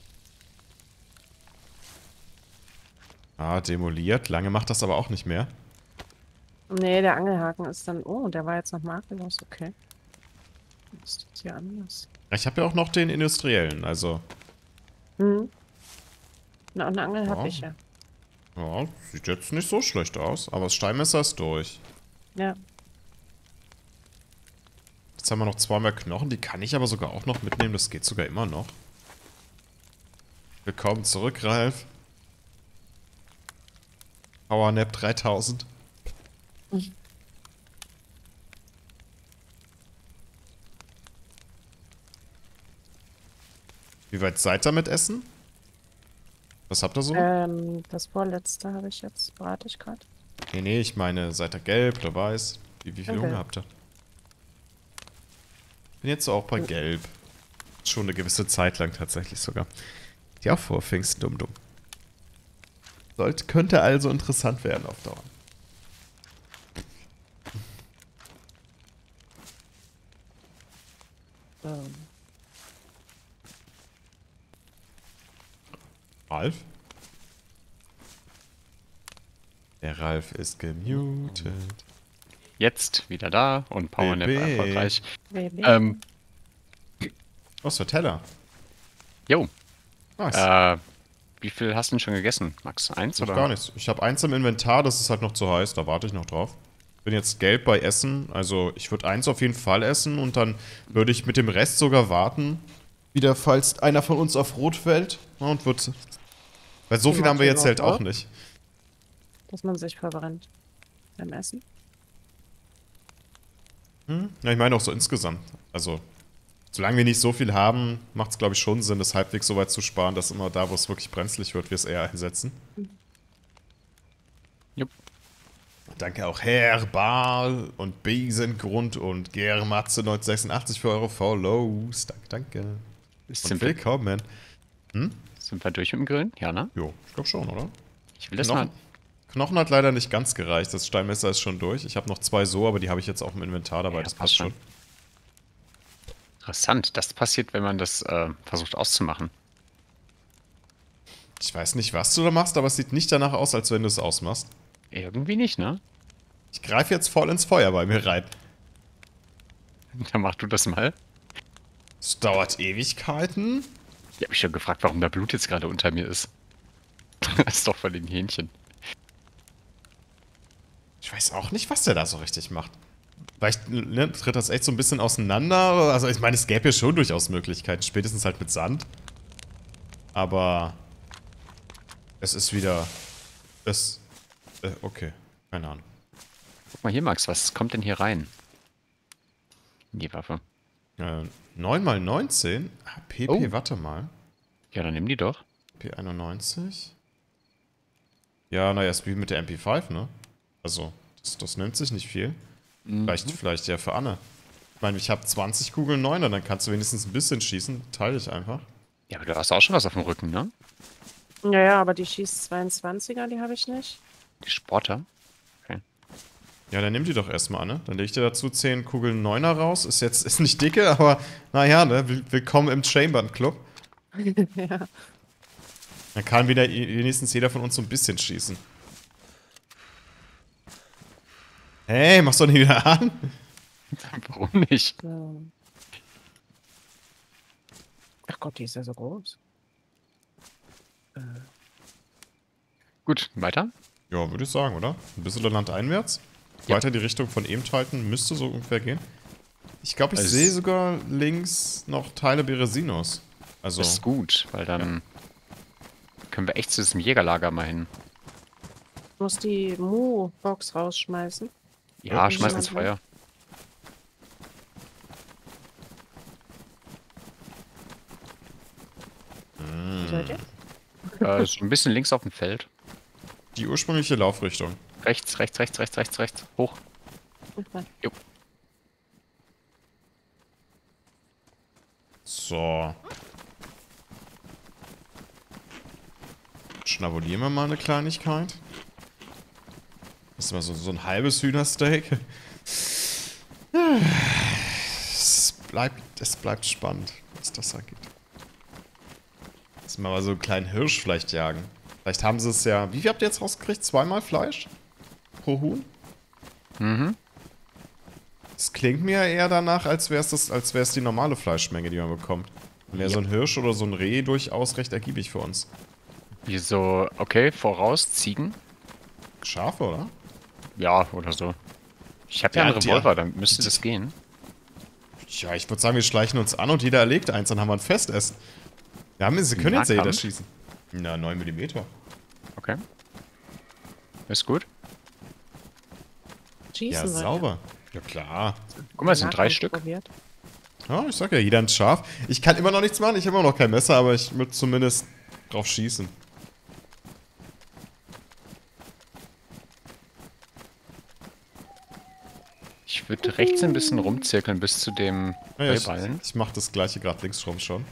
A: Ah, demoliert. Lange macht das aber auch nicht mehr.
B: Nee, der Angelhaken ist dann... Oh, der war jetzt noch makellos, okay. Ist das hier anders?
A: Ich habe ja auch noch den industriellen, also...
B: Mhm. Na, und eine Angel habe
A: Ja.
B: ich ja.
A: Ja, sieht jetzt nicht so schlecht aus, aber das Steinmesser ist durch.
B: Ja.
A: Jetzt haben wir noch zwei mehr Knochen, die kann ich aber sogar auch noch mitnehmen, das geht sogar immer noch. Willkommen zurück, Ralf. Powernap dreitausend. Wie weit seid ihr mit Essen? Was habt ihr so?
B: Ähm, das vorletzte habe ich jetzt, brate ich gerade.
A: Nee, nee, ich meine, seid ihr gelb oder weiß? Wie, wie viel
B: Okay.
A: Hunger habt ihr? Bin jetzt auch bei gelb. Schon eine gewisse Zeit lang tatsächlich sogar. Ja, vor Pfingsten dumm dumm. Sollte, könnte also interessant werden auf Dauer.
B: Ähm,
A: Ralf? Der Ralf ist gemutet.
C: Jetzt wieder da und Powernap
A: Baby.
C: erfolgreich.
B: Baby.
C: Ähm,
A: Was für Teller?
C: jo,
A: Nice.
C: äh, wie viel hast du denn schon gegessen, Max? Eins
A: Noch
C: oder?
A: gar nichts. Ich habe eins im Inventar, das ist halt noch zu heiß, da warte ich noch drauf. Bin jetzt gelb bei Essen, also ich würde eins auf jeden Fall essen und dann würde ich mit dem Rest sogar warten. Wieder, falls einer von uns auf Rot fällt. Ja, und wird. Weil so
B: Wie
A: viel haben wir
B: machst
A: jetzt
B: du
A: halt
B: überhaupt
A: auch nicht.
B: dass man sich verbrennt beim Essen.
A: Hm? Ja, ich meine auch so insgesamt. Also, solange wir nicht so viel haben, macht es, glaube ich, schon Sinn, das halbwegs so weit zu sparen, dass immer da, wo es wirklich brenzlig wird, wir es eher einsetzen.
C: Jupp.
A: Danke auch Herr Baal und Besengrund und Germatze neunzehnhundertsechsundachtzig für eure Follows. Danke, danke. Und
C: Sind wir,
A: willkommen.
C: sind wir durch mit dem Grillen? Ja, ne?
A: Jo, ich glaube schon, oder?
C: Ich will das
A: Knochen,
C: mal.
A: Knochen hat leider nicht ganz gereicht. Das Steinmesser ist schon durch. Ich habe noch zwei so, aber die habe ich jetzt auch im Inventar dabei.
C: Ja,
A: das
C: passt
A: passt
C: schon.
A: schon.
C: Interessant. Das passiert, wenn man das äh, versucht auszumachen.
A: Ich weiß nicht, was du da machst, aber es sieht nicht danach aus, als wenn du es ausmachst.
C: Irgendwie nicht, ne?
A: Ich greife jetzt voll ins Feuer bei mir rein.
C: Dann mach du das mal.
A: Es dauert Ewigkeiten.
C: Ich habe mich schon gefragt, warum da Blut jetzt gerade unter mir ist. Das ist doch von den Hähnchen.
A: Ich weiß auch nicht, was der da so richtig macht. Vielleicht ne, tritt das echt so ein bisschen auseinander. Also ich meine, es gäbe ja schon durchaus Möglichkeiten. Spätestens halt mit Sand. Aber es ist wieder... Es... Äh, okay, keine Ahnung.
C: Guck mal hier, Max, was kommt denn hier rein? In die Waffe.
A: Äh, neun mal neunzehn? Ah, P P,
C: Oh.
A: warte mal.
C: Ja, dann nimm die doch.
A: P einundneunzig? Ja, naja, ist wie mit der M P fünf, ne? Also, das, das nimmt sich nicht viel. Vielleicht, vielleicht ja für Anne. Ich meine, ich habe zwanzig Kugeln Neuner, dann kannst du wenigstens ein bisschen schießen. Teile ich einfach.
C: Ja, aber du hast auch schon was auf dem Rücken, ne?
B: Ja, ja, aber die schießt zweiundzwanziger, die habe ich nicht.
C: Die Sporter?
A: Ja, dann nimm die doch erstmal, ne? Dann leg ich dir dazu zehn Kugeln Neuner raus. Ist jetzt ist nicht dicke, aber naja, ne? Will- Willkommen im Chambern Club.
B: Ja.
A: Dann kann wieder i- wenigstens jeder von uns so ein bisschen schießen. Hey, machst du nicht wieder an?
C: Warum nicht?
B: So. Ach Gott, die ist ja so groß.
C: Gut, weiter.
A: Ja, würde ich sagen, oder? Ein bisschen landeinwärts.
C: Ja.
A: Weiter die Richtung von eben halten, müsste so ungefähr gehen. Ich glaube, ich
C: Also
A: sehe
C: es-
A: sogar links noch Teile Beresinos. Also,
C: Das ist gut, weil dann können wir echt zu diesem Jägerlager mal hin.
B: Ich muss die Mu-Box rausschmeißen.
C: Ja,
A: Ja,
C: schmeiß
B: ja.
C: ins Feuer.
B: Wie seid ihr?
C: Äh, so ein bisschen links auf dem Feld.
A: die ursprüngliche Laufrichtung.
C: Rechts, rechts, rechts, rechts, rechts, rechts. Hoch. Jo.
A: So. Schnabulieren wir mal eine Kleinigkeit. Das ist mal so, so ein halbes Hühnersteak. Es bleibt, es bleibt spannend, was das angeht. Lass mal so einen kleinen Hirsch vielleicht jagen. Vielleicht haben sie es ja... Wie viel habt ihr jetzt rausgekriegt? Zweimal Fleisch? Pro Huhn?
C: Mhm.
A: Das klingt mir eher danach, als wäre es als wär's die normale Fleischmenge, die man bekommt. Dann wäre
C: Ja.
A: so ein Hirsch oder so ein Reh durchaus recht ergiebig für uns.
C: Wieso? Okay, voraus, Ziegen.
A: Schafe, oder?
C: Ja, oder so. Ich habe ja
A: Ja,
C: einen
A: die-
C: Revolver, dann müsste das gehen.
A: Ja, ich würde sagen, wir schleichen uns an und jeder erlegt eins, dann haben wir ein Festessen. Wir haben, sie können jetzt ja jeder
C: Nahkampf?
A: schießen. Na, neun Millimeter.
C: Okay. Ist gut.
B: Schießen
A: Ja,
B: wir.
A: sauber. Ja, klar.
C: Guck mal, es sind drei
B: Nahkampf
C: Stück.
B: probiert.
A: Ja, ich sag ja, jeder ein Schaf. Ich kann immer noch nichts machen, ich habe immer noch kein Messer, aber ich würde zumindest drauf schießen.
C: Ich würde rechts ein bisschen rumzirkeln bis zu dem
A: Ja, ich
C: Heuballen.
A: ich mache das gleiche gerade links rum schon.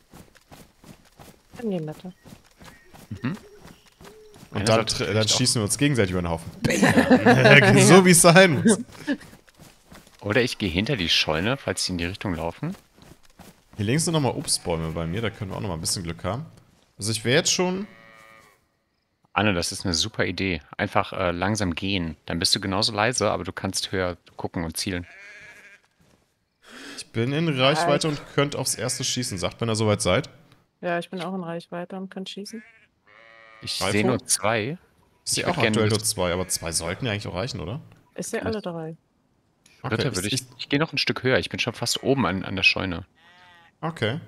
B: In die Mitte.
C: Einer
A: Und dann,
C: sollte
A: tr- dann
C: vielleicht auch-
A: schießen wir uns gegenseitig über den Haufen. So wie es sein muss.
C: Oder ich gehe hinter die Scheune, falls sie in die Richtung laufen.
A: Hier links sind nochmal Obstbäume bei mir, da können wir auch nochmal ein bisschen Glück haben. Also ich wäre jetzt schon...
C: Anne, das ist eine super Idee. Einfach äh, langsam gehen. Dann bist du genauso leise, aber du kannst höher gucken und zielen.
A: Ich bin in Reichweite und könnte aufs erste schießen. Sagt, wenn ihr soweit seid.
B: Ja, ich bin auch in Reichweite und kann schießen.
C: Ich
A: Ralfo?
C: sehe nur zwei.
A: Ich sehe
C: würd
A: auch
C: gerne
A: aktuell nur
C: das-
A: zwei, aber zwei sollten ja eigentlich auch reichen, oder?
B: Ich sehe alle drei.
C: Dritte würde ich. Ich, gehe noch ein Stück höher. Ich bin schon fast oben an, an der Scheune.
A: Okay.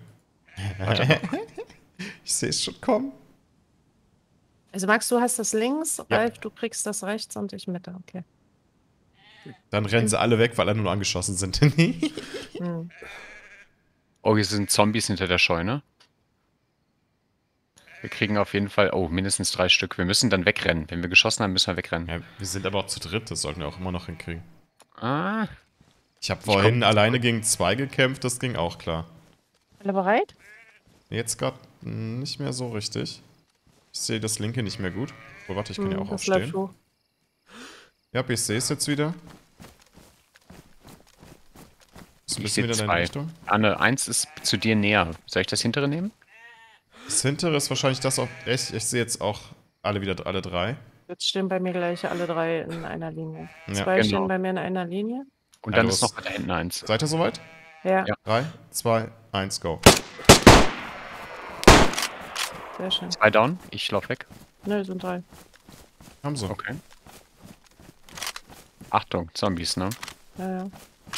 A: Ich sehe es schon kommen.
B: Also Max, du hast das links,
A: Ja.
B: Ralf, du kriegst das rechts und ich Mitte. Okay.
A: Dann rennen sie alle weg, weil alle nur angeschossen sind.
B: Hm.
C: Oh, hier sind Zombies hinter der Scheune. Wir kriegen auf jeden Fall, oh, mindestens drei Stück. Wir müssen dann wegrennen. Wenn wir geschossen haben, müssen wir wegrennen.
A: Ja, wir sind aber auch zu dritt, das sollten wir auch immer noch hinkriegen.
C: Ah,
A: Ich habe vorhin
C: komm-
A: alleine gegen zwei gekämpft, das ging auch klar.
B: Alle bereit?
A: Jetzt gerade nicht mehr so richtig. Ich sehe das linke nicht mehr gut. Oh, warte, ich kann ja
B: Hm,
A: auch
B: das läuft
A: aufstehen.
B: hoch.
A: Ja, ich sehe es jetzt wieder. Ist ein
C: ich
A: bisschen
C: sehe
A: wieder in deine
C: zwei.
A: Richtung.
C: Anne, eins ist zu dir näher. Soll ich das hintere nehmen?
A: Das hintere ist wahrscheinlich das auch. Ich, ich sehe jetzt auch alle wieder alle drei.
B: Jetzt stehen bei mir gleich alle drei in einer Linie.
A: Ja,
B: Zwei
C: genau.
B: stehen bei mir in einer Linie.
C: Und
A: Ja,
C: dann
A: du
C: ist
A: hast-
C: noch bei da hinten eins.
A: Seid ihr soweit?
B: Ja,
C: Ja.
A: drei, zwei, eins, go.
B: sehr schön.
C: Zwei down. Ich lauf weg.
B: Nö, sind drei.
A: Haben sie.
C: Okay. Achtung, Zombies, ne?
B: Ja, ja.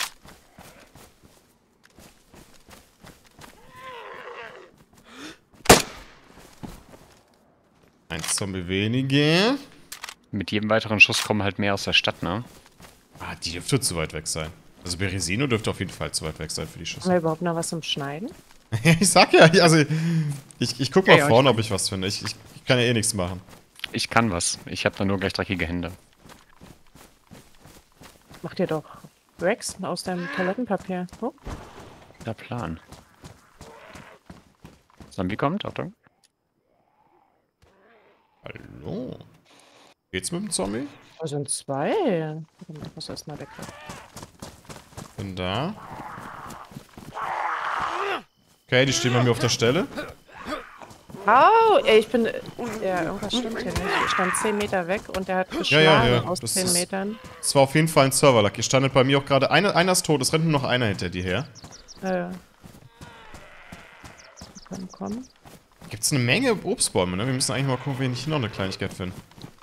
A: Ein Zombie weniger.
C: Mit jedem weiteren Schuss kommen halt mehr aus der Stadt, ne?
A: Ah, die dürfte zu weit weg sein. Also Beresino dürfte auf jeden Fall zu weit weg sein für die
B: Haben wir
A: Schüsse.
B: überhaupt noch was zum Schneiden?
A: Ich sag ja, also ich, ich guck mal
C: Ja, ja,
A: vorne, ob ich was finde. Ich, ich, ich kann ja eh nichts machen.
C: Ich kann was. Ich habe da nur gleich dreckige Hände.
B: Mach dir doch Rex aus deinem Toilettenpapier. Oh,
C: Der Plan. Zombie kommt, Achtung.
A: Hallo. Geht's mit dem Zombie?
B: Da sind zwei. Ich muss erst mal weg.
A: Bin da. Okay, die stehen bei mir auf der Stelle.
B: Au, ey, ich bin... Ja, irgendwas stimmt hier nicht. Ich stand zehn Meter weg und der hat geschlagen
A: Ja, ja, ja.
B: aus
A: Das
B: zehn
A: ist-
B: Metern.
A: Es war auf jeden Fall ein Serverlack. Ihr standet bei mir auch gerade. Einer, einer ist tot, es rennt nur noch einer hinter dir her.
B: Äh. Komm, komm.
A: Gibt's eine Menge Obstbäume, ne? Wir müssen eigentlich mal gucken, ob wir nicht noch eine Kleinigkeit finden.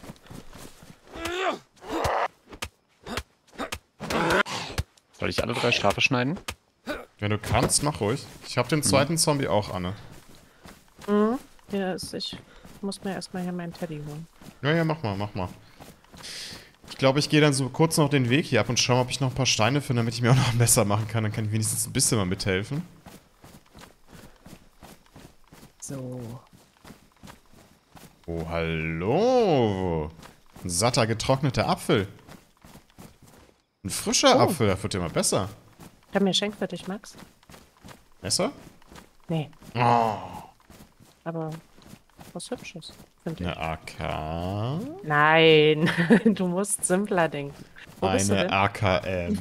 C: Soll ich alle drei Schafe schneiden?
A: Wenn du kannst, mach ruhig. Ich habe den zweiten Zombie auch, Anne.
B: Mhm. Ja, ist, ich muss mir erstmal hier meinen Teddy holen.
A: Ja, ja, mach mal, mach mal. Ich glaube, ich gehe dann so kurz noch den Weg hier ab und schaue, ob ich noch ein paar Steine finde, damit ich mir auch noch ein Messer machen kann. Dann kann ich wenigstens ein bisschen mal mithelfen.
B: So.
A: Oh, hallo. Ein satter, getrockneter Apfel. Ein frischer
B: Oh.
A: Apfel, das wird ja mal besser.
B: Ich hab mir Schenk für dich, Max.
A: Messer?
B: Nee,
A: Oh,
B: aber was Hübsches, finde ich.
A: eine A K.
B: Nein, du musst simpler denken. Wo bist du
A: Eine
B: denn?
A: A K M.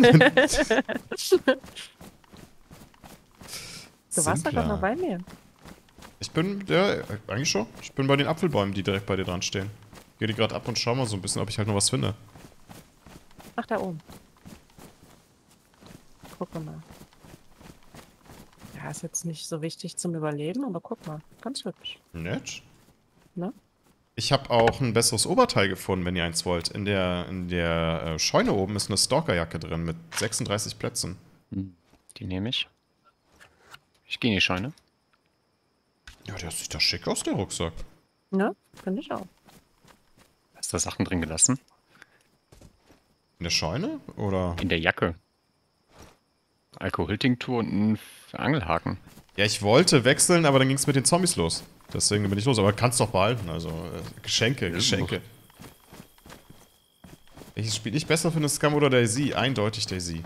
B: Du warst doch gerade noch bei mir.
A: Ich bin, ja, eigentlich schon. Ich bin bei den Apfelbäumen, die direkt bei dir dran stehen. Gehe die gerade ab und schau mal so ein bisschen, ob ich halt noch was finde.
B: Ach, da oben. Guck mal. Ja, ist jetzt nicht so wichtig zum Überleben, aber guck mal. Ganz hübsch.
A: Nett.
B: Ne?
A: Ich habe auch ein besseres Oberteil gefunden, wenn ihr eins wollt. In der, in der äh, Scheune oben ist eine Stalkerjacke drin mit sechsunddreißig Plätzen.
C: Die nehme ich. Ich gehe in die Scheune.
A: Ja, der sieht doch schick aus, der Rucksack.
B: Ne? Finde ich auch.
C: Hast du Sachen drin gelassen?
A: In der Scheune? Oder?
C: In der Jacke. Alkoholtinktur und ein Angelhaken.
A: Ja, ich wollte wechseln, aber dann ging es mit den Zombies los. Deswegen bin ich los. Aber kannst doch behalten. Also, äh, Geschenke, Geschenke. Welches Spiel ich besser finde, Scum oder Daisy? Eindeutig Daisy.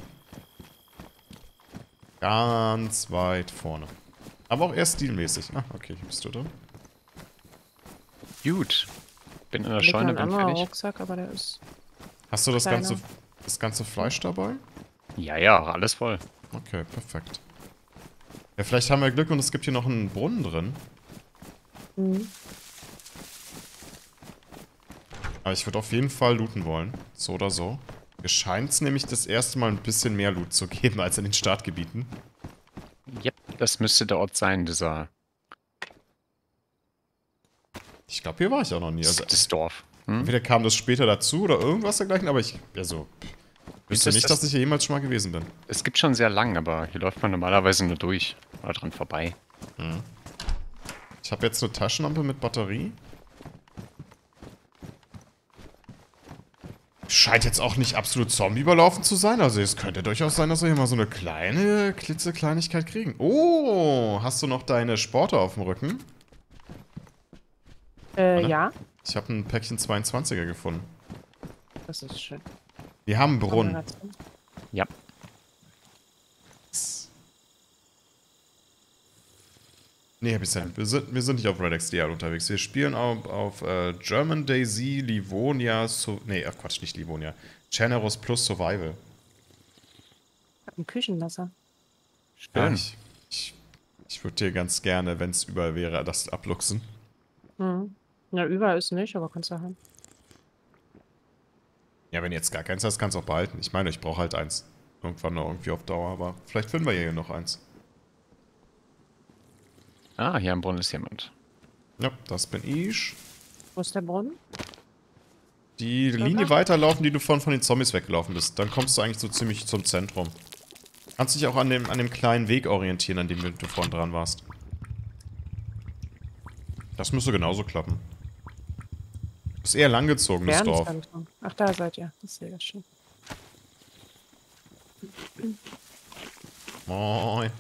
A: Ganz weit vorne. Aber auch eher stilmäßig. Ah, okay, hier bist du drin.
C: Gut. Bin in der
B: Liegt noch
C: Scheune,
B: ein
C: bin
B: anderer
C: fertig.
B: Rucksack, aber der ist...
A: Hast du das
B: Kleiner.
A: ganze, das ganze Fleisch dabei?
C: Ja, ja, alles voll.
A: Okay, perfekt. Ja, vielleicht haben wir Glück und es gibt hier noch einen Brunnen drin.
B: Mhm.
A: Aber ich würde auf jeden Fall looten wollen. So oder so. Mir scheint es nämlich das erste Mal ein bisschen mehr Loot zu geben als in den Startgebieten.
C: Yep, das müsste der Ort sein, dieser...
A: Ich glaube, hier war ich auch noch nie. Also,
C: das Dorf. Hm?
A: entweder kam das später dazu oder irgendwas dergleichen, aber ich, also, ich wüsste
C: das-
A: nicht,
C: das-
A: dass ich hier jemals schon mal gewesen bin.
C: Es gibt schon sehr lang, aber hier läuft man normalerweise nur durch. Oder dran vorbei.
A: Ich habe jetzt eine Taschenlampe mit Batterie. Scheint jetzt auch nicht absolut Zombie überlaufen zu sein. Also es könnte durchaus sein, dass wir hier mal so eine kleine, klitzekleinigkeit kriegen. Oh, hast du noch deine Sporte auf dem Rücken?
B: Äh,
A: Warte.
B: ja.
A: Ich habe ein Päckchen zweiundzwanziger gefunden.
B: Das ist schön.
A: Wir haben einen Brunnen.
B: Kombination.
C: Ja.
A: Nee, hab ich nicht. Wir sind, wir sind nicht auf Red X D R unterwegs. Wir spielen auf, auf äh, German Daisy, Livonia, so nee, ach Quatsch, nicht Livonia. Generous Plus Survival.
B: Ein Küchenmesser.
A: Ja,
C: Schön.
A: ich ich, ich würde dir ganz gerne, wenn es überall wäre, das abluchsen.
B: Mhm. Na, überall ist nicht, aber kannst du haben.
A: Ja, wenn du jetzt gar keins hast, kannst du auch behalten. Ich meine, ich brauche halt eins. Irgendwann noch irgendwie auf Dauer, aber vielleicht finden wir hier noch eins.
C: Ah, hier am Brunnen ist jemand.
A: Ja, das bin ich.
B: Wo ist der Brunnen?
A: Die Linie weiterlaufen, die du von, von den Zombies weggelaufen bist. Dann kommst du eigentlich so ziemlich zum Zentrum. Kannst dich auch an dem, an dem kleinen Weg orientieren, an dem du vorhin dran warst. Das müsste genauso klappen. Ist eher langgezogenes Dorf.
B: Bärenzentrum. Ach, da seid ihr. Das sehe ich schon.
A: Moin.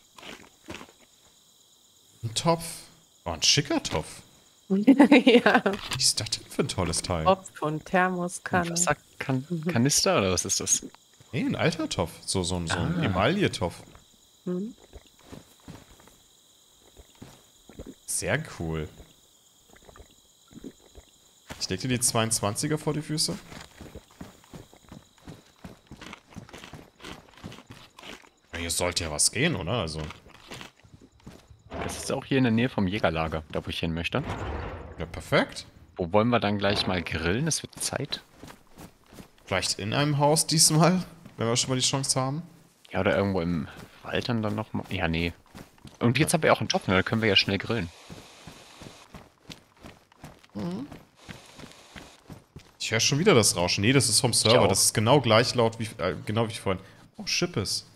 A: Ein Topf. Oh, ein schicker Topf.
B: Ja.
A: Was ist das denn für ein tolles Teil?
B: Topf und Thermoskanne.
C: Was sagt kan Kanister oder was ist das?
A: Nee, ein alter Topf. So, so, ein- so ein
C: Ah.
A: Emaille-Topf.
B: Mhm.
A: Sehr cool. Ich leg dir die zweiundzwanziger vor die Füße. Ja, hier sollte ja was gehen, oder? Also.
C: Das ist auch hier in der Nähe vom Jägerlager, da wo ich hin möchte.
A: Ja, perfekt.
C: Wo wollen wir dann gleich mal grillen? Es wird Zeit.
A: Vielleicht in einem Haus diesmal, wenn wir schon mal die Chance haben.
C: Ja, oder irgendwo im Wald dann noch mal. Ja, nee. Und jetzt haben wir auch einen Topf, ne? Da können wir ja schnell grillen.
A: Ich höre schon wieder das Rauschen. Nee, das ist vom Server.
C: auch.
A: Das ist genau gleich laut wie, äh, genau wie vorhin. Oh, Schippes.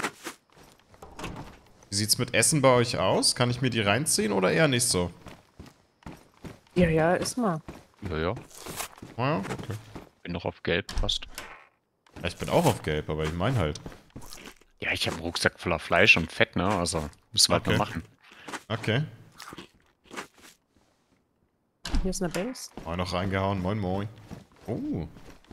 A: Wie sieht's mit Essen bei euch aus? Kann ich mir die reinziehen oder eher nicht so?
B: Ja, ja, ist mal.
C: Ja, ja.
A: Ja, okay.
C: Bin noch auf Gelb fast.
A: Ja, ich bin auch auf Gelb, aber ich meine halt.
C: Ja, ich habe einen Rucksack voller Fleisch und Fett, ne? Also, müssen wir halt
A: Okay.
C: mal machen.
A: Okay.
B: Hier ist eine Base.
A: Mal noch reingehauen. Moin, moin. Oh.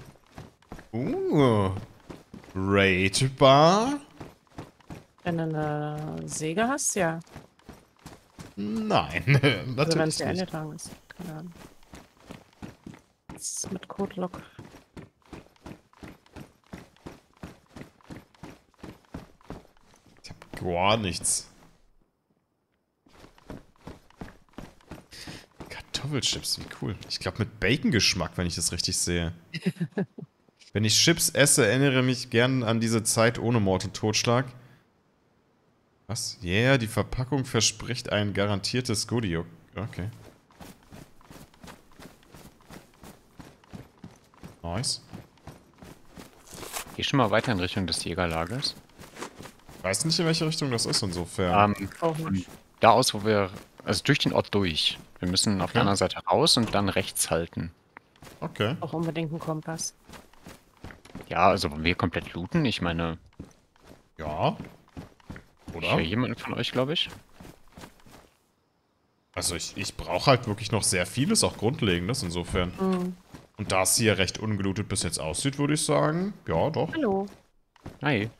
A: Uh. Raidbar?
B: Wenn du eine Säge hast, ja.
A: Nein,
B: Also wenn es
A: natürlich
B: dir
A: nicht.
B: eingetragen ist. Keine Ahnung. Das ist mit Code Lock.
A: Ich hab gar nichts. Kartoffelchips, wie cool. Ich glaube mit Bacon-Geschmack, wenn ich das richtig sehe. Wenn ich Chips esse, erinnere mich gern an diese Zeit ohne Mord und Totschlag. Was? Yeah, die Verpackung verspricht ein garantiertes Goodie. Okay. Nice.
C: Geh schon mal weiter in Richtung des Jägerlagers.
A: Weiß nicht, in welche Richtung das ist, insofern.
C: Ähm,
B: Auch
C: von
B: nicht.
C: da aus, wo wir. Also durch den Ort durch. Wir müssen auf der
A: Okay.
C: anderen Seite raus und dann rechts halten.
A: Okay.
B: Auch unbedingt ein Kompass.
C: Ja, also wollen wir komplett looten? Ich meine,
A: Ja.
C: ich
A: Oder?
C: höre jemanden von euch, glaube ich.
A: Also ich, ich brauche halt wirklich noch sehr vieles, auch Grundlegendes, insofern.
B: Mhm.
A: Und da es hier recht ungelootet bis jetzt aussieht, würde ich sagen, ja, doch.
B: Hallo.
C: Hi.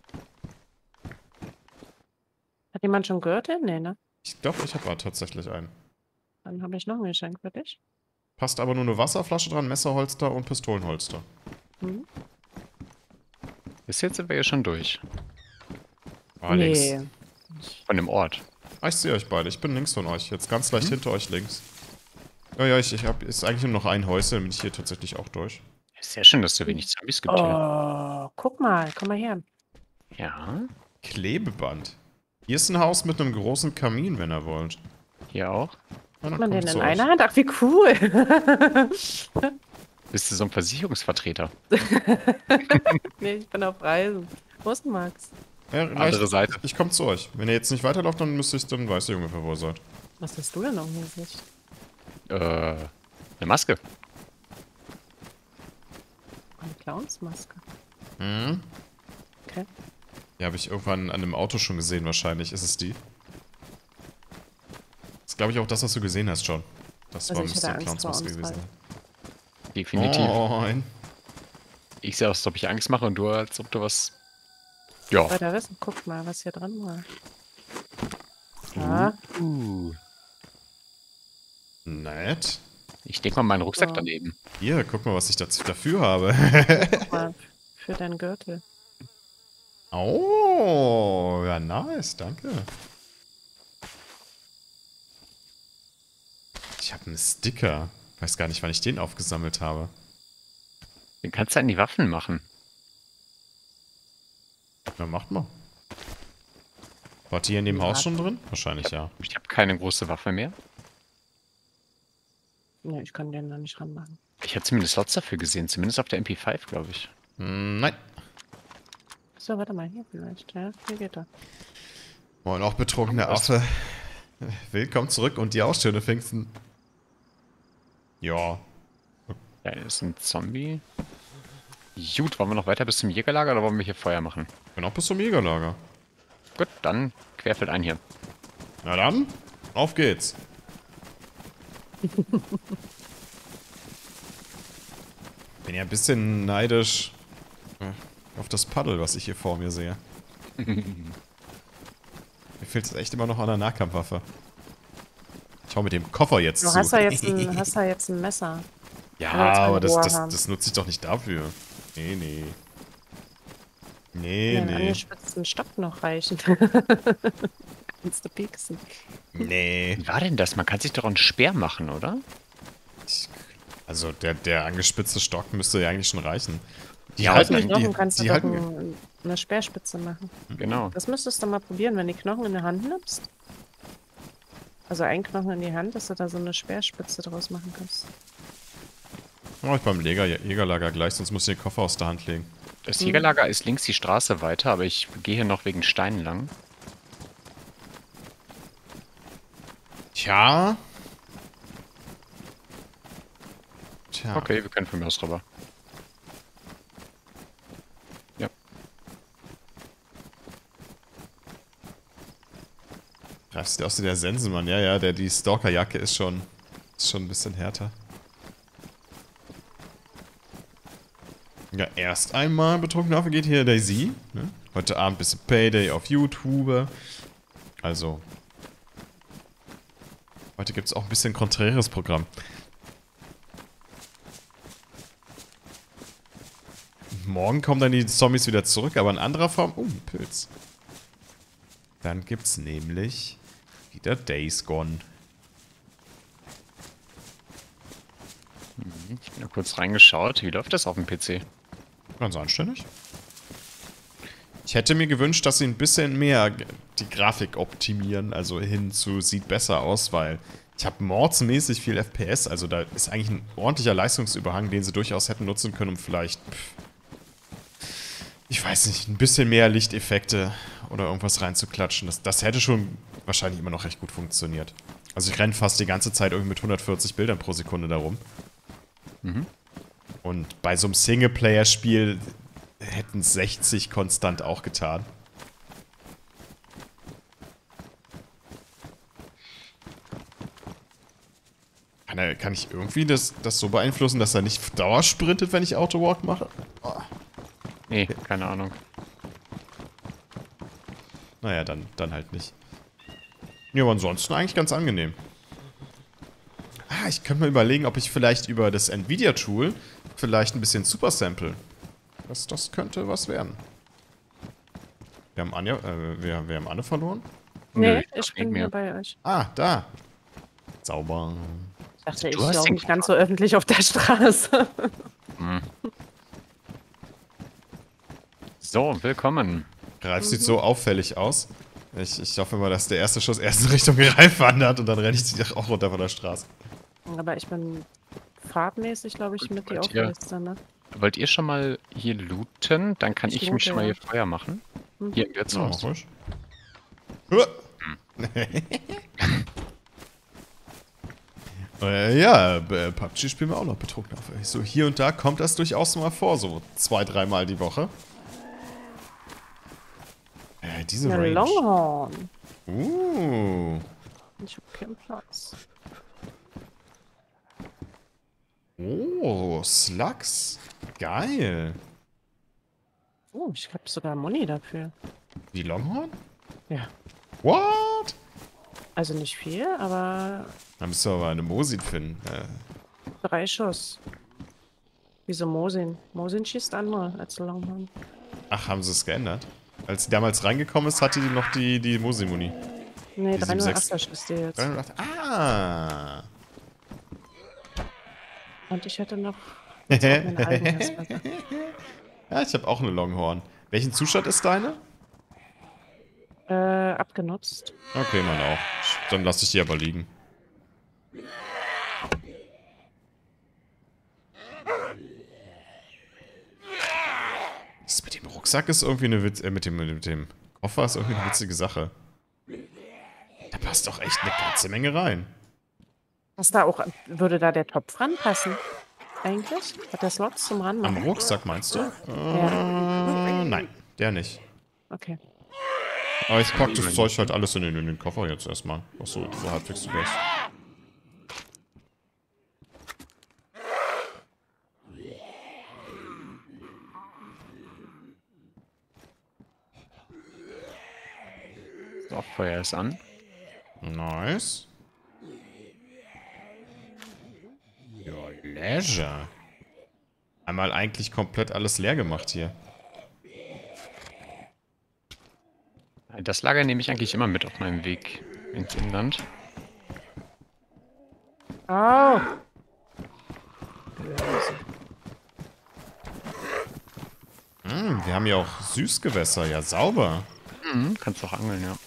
B: Hat jemand schon Gürtel? Nee, ne?
A: Ich glaube, ich habe tatsächlich einen.
B: Dann habe ich noch ein Geschenk für dich.
A: Passt aber nur eine Wasserflasche dran, Messerholster und Pistolenholster.
B: Mhm.
C: Bis jetzt sind wir ja schon durch.
A: Ah, links.
B: Nee.
C: Von dem Ort.
A: Ah, ich sehe euch beide. Ich bin links von euch. Jetzt ganz leicht
C: Mhm.
A: hinter euch links. Ja, ja, ich, ich habe ist eigentlich nur noch ein Häuschen, dann bin ich hier tatsächlich auch durch.
C: Sehr schön, dass es so wenig Zombies gibt hier.
B: Oh, guck mal, komm mal her.
C: Ja,
A: Klebeband. Hier ist ein Haus mit einem großen Kamin, wenn ihr wollt.
C: hier auch.
A: Ja, dann
B: Hat man den
A: kommt
B: in
A: zu
B: einer
A: euch.
B: Hand? Ach, wie cool.
C: Bist du so ein Versicherungsvertreter?
B: Nee, ich bin auf Reisen. Wo ist denn Max?
A: Ja,
C: Andere
A: reicht.
C: Seite.
A: Ich komme zu euch. Wenn ihr jetzt nicht weiterlauft, dann müsste ich, dann weiß ich ungefähr, wo ihr seid.
B: Was hast du denn noch im Gesicht?
C: Äh, eine Maske.
B: Eine Clownsmaske.
A: Hm?
B: Okay.
A: Ja, habe ich irgendwann an einem Auto schon gesehen, wahrscheinlich. Ist es die? Das ist, glaube ich, auch das, was du gesehen hast schon. Das
B: Also
A: war
B: ich
A: Mister
B: hatte Angst vor
A: Clowns Maske
B: uns
A: gewesen.
B: beiden.
C: Definitiv.
A: Moin.
C: Ich sehe aus, als ob ich Angst mache und du, als ob du was. Ja.
B: Weiter wissen, guck mal, was hier dran war. Ja,
C: Uh.
A: Nett.
C: Ich denke mal meinen Rucksack
B: So.
C: daneben.
A: Hier, guck mal, was ich dazu dafür habe.
B: guck mal, für deinen Gürtel.
A: Oh, ja, nice, danke. Ich habe einen Sticker. Weiß gar nicht, wann ich den aufgesammelt habe.
C: Den kannst du an die Waffen machen.
A: Na, macht mal. Wart ihr in dem Haus schon drin? Wahrscheinlich ja.
C: Ich habe keine große Waffe mehr.
B: Nee, ich kann den da nicht ranmachen.
C: Ich habe zumindest Slots dafür gesehen, zumindest auf der M P fünf, glaube ich.
A: Hm, nein.
B: So, warte mal, hier vielleicht. Ja, hier geht er.
A: Moin, auch betrunkener
C: Was?
A: Affe. Willkommen zurück und die Ausschöne Pfingsten. Ja.
C: Da ist ein Zombie. Gut, wollen wir noch weiter bis zum Jägerlager oder wollen wir hier Feuer machen?
A: Genau bis zum Jägerlager.
C: Gut, dann querfeld ein hier.
A: Na dann, auf geht's. Bin ja ein bisschen neidisch äh, auf das Paddel, was ich hier vor mir sehe. Mir fehlt es echt immer noch an der Nahkampfwaffe. Ich hau mit dem Koffer jetzt
B: Du
A: zu.
B: hast da jetzt ein, hast da jetzt ein Messer.
A: Ja,
B: Aber jetzt kein
A: aber das,
B: Rohr
A: das,
B: haben.
A: das nutze ich doch nicht dafür. Nee, nee. Nee,
B: Den
A: nee.
B: angespitzten Stock noch reichen. Kannst du pieksen.
A: Nee.
C: Wie war denn das? Man kann sich doch einen Speer machen, oder?
A: Ich, also der, der angespitzte Stock müsste ja eigentlich schon reichen. Die
C: Ja,
A: halten,
C: aus
A: die,
B: Knochen
A: die,
B: kannst du
A: die
B: doch
A: halten,
B: ein, eine Speerspitze machen.
C: Genau.
B: Das müsstest du mal probieren, wenn du die Knochen in der Hand nimmst. Also ein Knochen in die Hand, dass du da so eine Speerspitze draus machen kannst.
A: oh, ich beim Jäger, Jägerlager gleich, sonst muss ich den Koffer aus der Hand legen.
C: Das Jägerlager ist links die Straße weiter, aber ich gehe hier noch wegen Steinen lang.
A: Tja. Tja.
C: Okay, wir können von mir aus rüber. Ja.
A: Greifst du aus wie der Sensenmann? Ja, ja, der, die Stalkerjacke ist schon, ist schon ein bisschen härter. Ja, erst einmal betrunken auf geht hier Daisy. Ne? Heute Abend bisschen Payday auf YouTube. Also. Heute gibt es auch ein bisschen konträres Programm. Morgen kommen dann die Zombies wieder zurück, aber in anderer Form. Oh, ein Pilz. Dann gibt's nämlich wieder Days Gone.
C: Ich habe nur kurz reingeschaut. Wie läuft das auf dem P C?
A: Ganz anständig. Ich hätte mir gewünscht, dass sie ein bisschen mehr die Grafik optimieren, also hin zu sieht besser aus, weil ich habe mordsmäßig viel F P S, also da ist eigentlich ein ordentlicher Leistungsüberhang, den sie durchaus hätten nutzen können, um vielleicht, pff, ich weiß nicht, ein bisschen mehr Lichteffekte oder irgendwas reinzuklatschen. Das, das hätte schon wahrscheinlich immer noch recht gut funktioniert. Also ich renne fast die ganze Zeit irgendwie mit hundertvierzig Bildern pro Sekunde darum.
C: Mhm.
A: Und bei so einem Singleplayer-Spiel hätten sechzig konstant auch getan. Kann, er, kann ich irgendwie das, das so beeinflussen, dass er nicht dauersprintet, wenn ich Autowalk mache? Oh.
C: Nee, keine Ahnung.
A: Naja, dann, dann halt nicht. Ja, aber ansonsten eigentlich ganz angenehm. Ah, ich könnte mal überlegen, ob ich vielleicht über das Nvidia-Tool vielleicht ein bisschen Supersample. Das, das könnte was werden. Wir haben Anja, äh, wir, wir haben Anne verloren.
B: Nee,
C: Nö,
B: ich
C: neben
B: bin hier
C: mir.
B: bei euch.
A: Ah, da. Sauber.
B: Ich dachte, ich
C: Du hast
B: laufe
C: den
B: nicht ganz so öffentlich auf der Straße.
C: Hm. So, willkommen.
A: Ralf sieht so auffällig aus. Ich, ich hoffe mal, dass der erste Schuss erst in Richtung Ralf wandert und dann renne ich auch runter von der Straße.
B: Aber ich bin fahrtmäßig, glaube ich, mit die
C: Wollt ihr-
B: Aufliste, ne?
C: Wollt ihr schon mal hier looten? Dann kann
B: Ich
C: ich, nämlich
B: loote,
C: schon mal
B: ja.
C: hier Feuer machen.
B: Mhm.
C: Hier im
A: Ja,
C: Wirtshaus.
A: mach ruhig. Huah. äh, ja, bei P U B G spielen wir auch noch betrunken auf. So hier und da kommt das durchaus mal vor, so zwei, dreimal die Woche. Äh, diese
B: Eine
A: Range.
B: Longhorn.
A: Uh.
B: Ich habe keinen Platz.
A: Oh, Slugs. Geil.
B: Oh, ich habe sogar Money dafür.
A: Die Longhorn?
B: Ja.
A: What?
B: Also nicht viel, aber
A: Da müsst ihr aber eine Mosin finden. Äh,
B: drei Schuss. Wieso Mosin? Mosin schießt andere als Longhorn.
A: ach, haben sie es geändert? Als sie damals reingekommen ist, hatte die noch die, die Mosin-Muni.
B: Nee,
A: Die
B: drei null
A: siebenundsechzig.
B: achter schießt die jetzt.
A: dreihundertacht. Ah.
B: Und ich hätte noch jetzt auch meine eigene Waffe.
A: Ja, ich habe auch eine Longhorn. Welchen Zustand ist deine?
B: äh, abgenutzt.
A: Okay, meine auch. Dann lasse ich die aber liegen. Das mit dem Rucksack ist irgendwie eine Witz, äh, mit dem, mit dem Koffer ist irgendwie eine witzige Sache. Da passt doch echt eine ganze Menge rein.
B: Was da auch, würde da der Topf ranpassen? Eigentlich? Hat der Slots zum
A: Am
B: Ranmachen?
A: Rucksack meinst du? Äh,
B: Ja.
A: nein, der nicht.
B: Okay.
A: Aber ich pack das Zeug halt alles in den, in den Koffer jetzt erstmal. Ach so, so halbwegs du das.
C: So, Feuer ist an.
A: Nice. Leisure. Einmal eigentlich komplett alles leer gemacht hier.
C: Das Lager nehme ich eigentlich immer mit auf meinem Weg ins Inland.
B: Oh.
A: Hm, wir haben ja auch Süßgewässer. Ja, sauber.
C: Mhm, kannst auch angeln, ja.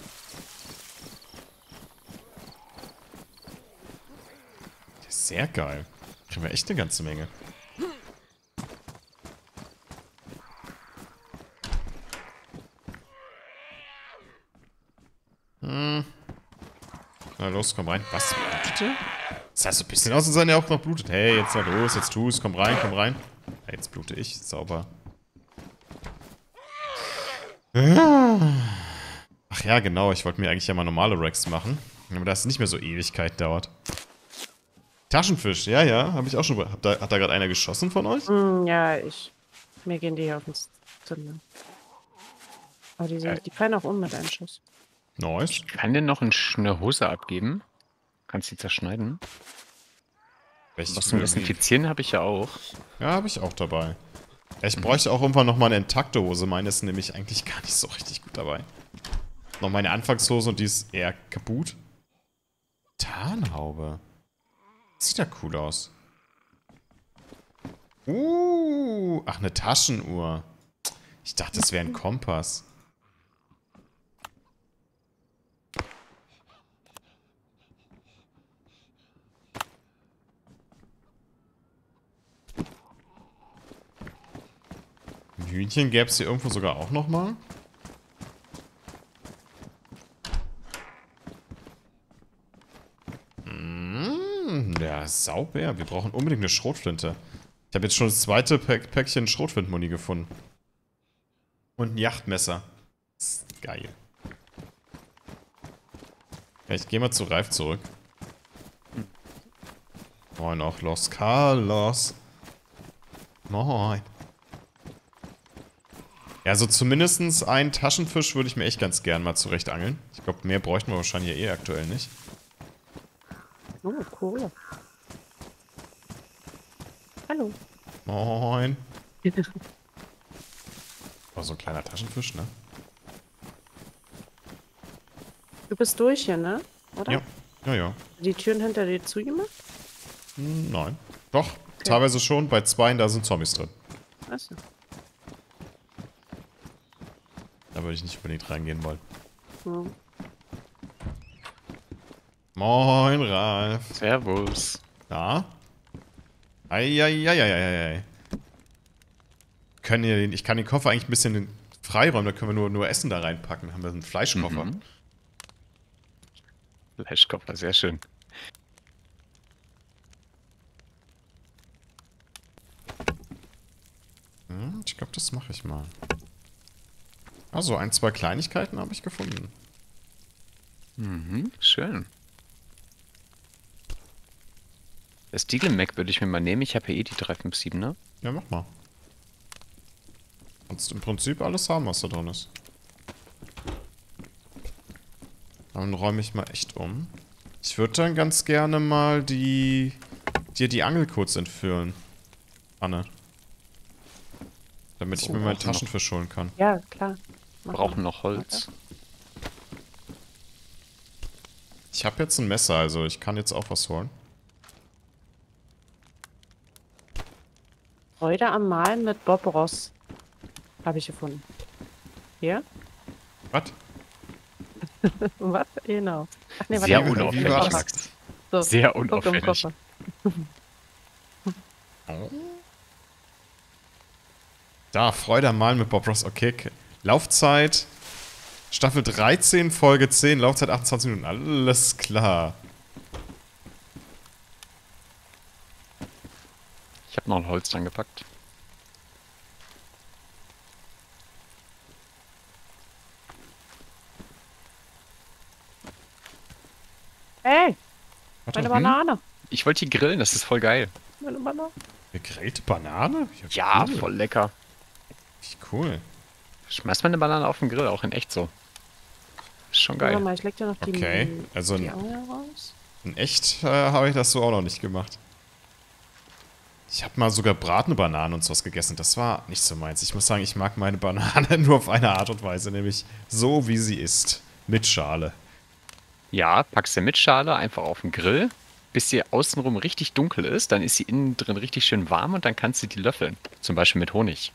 A: Sehr geil. Kriegen wir echt eine ganze Menge. Hm. Na los, komm rein. Was? Blutete? Das sah so ein bisschen aus, als wenn er auch noch blutet. Hey, jetzt mal los, jetzt tu es. Komm rein, komm rein. Ja, jetzt blute ich. Sauber. Ach ja, genau. Ich wollte mir eigentlich ja mal normale Rex machen. Aber dass es nicht mehr so Ewigkeit dauert. Taschenfisch, ja, ja. Habe ich auch schon. Hat da, hat da gerade einer geschossen von euch?
B: Hm, ja, ich. Mir gehen die hier auf den Zünder. Aber die, sind, die fallen auch um mit einem Schuss.
A: Nice.
C: Ich kann dir noch ein, Sch- eine Hose abgeben. Kannst die zerschneiden.
A: Welche
C: Was zum Desinfizieren habe ich ja auch.
A: Ja, habe ich auch dabei. Ja, ich bräuchte auch irgendwann nochmal eine intakte Hose. Meine ist nämlich eigentlich gar nicht so richtig gut dabei. Noch meine Anfangshose und die ist eher kaputt. Tarnhaube. Sieht ja cool aus. Uh, ach, eine Taschenuhr. Ich dachte, das wäre ein Kompass. Ein Hühnchen gäbe es hier irgendwo sogar auch nochmal. Mmh, der Saubär. Wir brauchen unbedingt eine Schrotflinte. Ich habe jetzt schon das zweite Päck Päckchen Schrotflintenmuni gefunden. Und ein Yachtmesser. Das ist geil. Ja, ich gehe mal zu Ralf zurück. Moin auch Los Carlos. Moin. Ja, also zumindest einen Taschenfisch würde ich mir echt ganz gern mal zurecht angeln. Ich glaube, mehr bräuchten wir wahrscheinlich eh aktuell nicht.
B: Oh, cool. Hallo.
A: Moin. Oh, so ein kleiner Taschenfisch, ne?
B: Du bist durch hier, ne? Oder?
A: Ja, ja, ja.
B: Die Türen hinter dir zugemacht?
A: Hm, nein. Doch, teilweise schon. Bei zweien, da sind Zombies drin.
B: Achso.
A: Da würde ich nicht unbedingt reingehen wollen.
B: Hm.
A: Moin, Ralf.
C: Servus.
A: Da? Eieieiei. Können hier den, ich kann den Koffer eigentlich ein bisschen freiräumen, da können wir nur, nur Essen da reinpacken. Dann haben wir einen Fleischkoffer.
C: Mhm. Fleischkoffer, sehr schön.
A: Hm, ich glaube, das mache ich mal. Also, ein, zwei Kleinigkeiten habe ich gefunden.
C: Mhm, schön. Das Deagle Mac würde ich mir mal nehmen. Ich habe ja eh die drei fünf sieben, ne?
A: Ja, mach mal. Kannst im Prinzip alles haben, was da drin ist. Dann räume ich mal echt um. Ich würde dann ganz gerne mal die dir die Angel kurz entführen. Anne. Damit ich
C: So,
A: mir meinen
C: brauchen wir noch-
A: Taschenfisch holen kann.
B: Ja, klar.
C: Wir
B: Mach
C: brauchen
B: mal.
C: noch Holz.
A: Ich habe jetzt ein Messer, also ich kann jetzt auch was holen.
B: Freude am Malen mit Bob Ross. Habe ich gefunden. Hier?
A: Was?
B: Was? Genau. Ach nee,
C: Sehr
A: wie- wie
C: unauffällig,
A: war's?
C: Max.
B: So,
C: Sehr
B: guck im
C: unauffällig.
B: Koffer.
A: Oh. Da, Freude am Malen mit Bob Ross. Okay, okay. Laufzeit Staffel dreizehn, Folge zehn, Laufzeit achtundzwanzig Minuten. Alles klar.
C: Ich habe noch ein Holz dran gepackt.
B: Hey,
A: Warte,
B: meine
A: hm?
B: Banane.
C: Ich wollte die grillen, das ist voll geil.
B: Meine Banane.
A: Gegrillte Banane?
C: Ja,
A: cool.
C: voll lecker.
A: Wie cool.
C: Schmeiß mal eine Banane auf den Grill, auch in echt so. Ist schon
B: Warte
C: geil.
B: mal, ich leg dir noch die,
A: Okay, also
B: die
A: in,
B: Angel raus.
A: in echt äh, habe ich das so auch noch nicht gemacht. Ich habe mal sogar bratene Bananen und sowas gegessen. Das war nicht so meins. Ich muss sagen, ich mag meine Banane nur auf eine Art und Weise, nämlich so, wie sie ist. Mit Schale.
C: Ja, packst du mit Schale einfach auf den Grill, bis sie außenrum richtig dunkel ist. Dann ist sie innen drin richtig schön warm und dann kannst du die löffeln. Zum Beispiel mit Honig.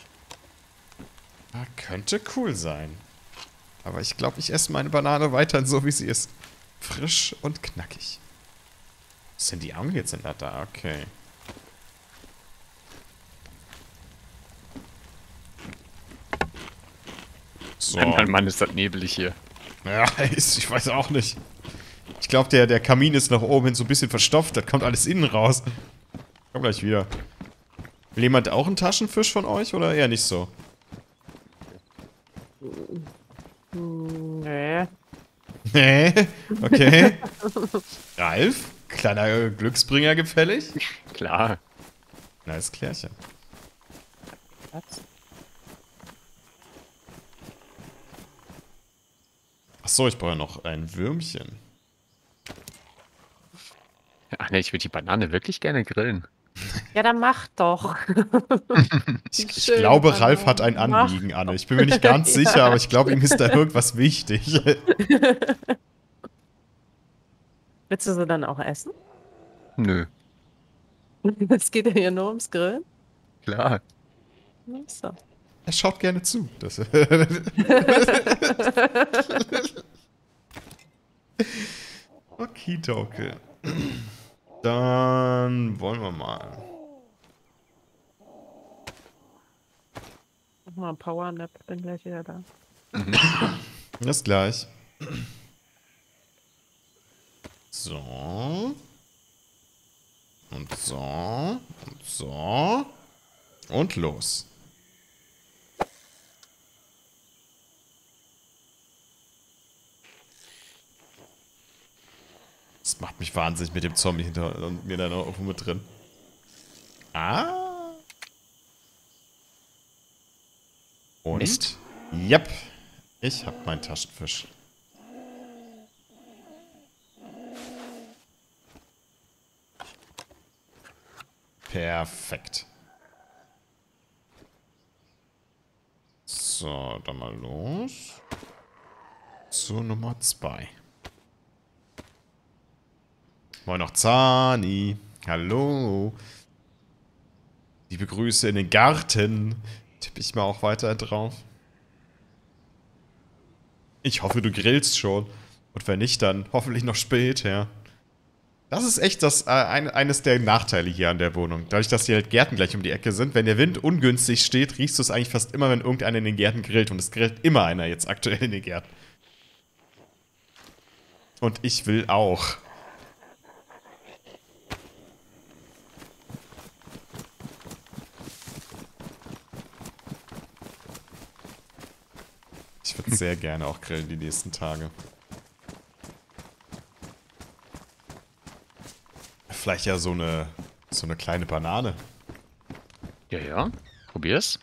A: Ja, könnte cool sein. Aber ich glaube, ich esse meine Banane weiterhin so, wie sie ist. Frisch und knackig. Was sind die Augen jetzt sind da da? Okay. So.
C: Mann, Mann, ist das nebelig hier.
A: Ja, ist, ich weiß auch nicht. Ich glaube, der, der Kamin ist nach oben hin so ein bisschen verstopft. Das kommt alles innen raus. Komm gleich wieder. Will jemand auch einen Taschenfisch von euch oder eher nicht so?
B: Nee.
A: Nee, okay. Ralf, kleiner Glücksbringer gefällig?
C: Klar.
A: Nice Klärchen.
B: Was?
A: Achso, ich brauche ja noch ein Würmchen.
C: Ach ne, ich würde die Banane wirklich gerne grillen.
B: Ja, dann mach doch.
A: Ich, ich
B: Schön,
A: glaube,
B: Anne.
A: Ralf hat ein Anliegen, Anne. Ich bin mir nicht ganz
B: Ja.
A: sicher, aber ich glaube, ihm ist da irgendwas wichtig.
B: Willst du sie dann auch essen?
C: Nö,
B: Es geht ja hier nur ums Grillen.
C: klar.
B: Ach So.
A: Er schaut gerne zu. Das Okidoke. Dann wollen wir mal.
B: Mach mal ein Powernap, bin gleich wieder da.
A: Bis gleich. So. Und so. Und so. Und los. Das macht mich wahnsinnig mit dem Zombie hinter und mir da noch irgendwo mit drin. Ah. Und?
C: Mist.
A: Yep. Ich hab meinen Taschenfisch. Perfekt. So, dann mal los. Zur Nummer zwei. Moin noch Zani. Hallo. Liebe Grüße in den Garten. Tippe ich mal auch weiter drauf. Ich hoffe, du grillst schon. Und wenn nicht, dann hoffentlich noch später. Das ist echt das, äh, ein, eines der Nachteile hier an der Wohnung. Dadurch, dass hier halt Gärten gleich um die Ecke sind. Wenn der Wind ungünstig steht, riechst du es eigentlich fast immer, wenn irgendeiner in den Gärten grillt. Und es grillt immer einer jetzt aktuell in den Gärten. Und ich will auch. Ich würde sehr gerne auch grillen die nächsten Tage. Vielleicht ja so eine, so eine kleine Banane.
C: Ja, ja. Probier's.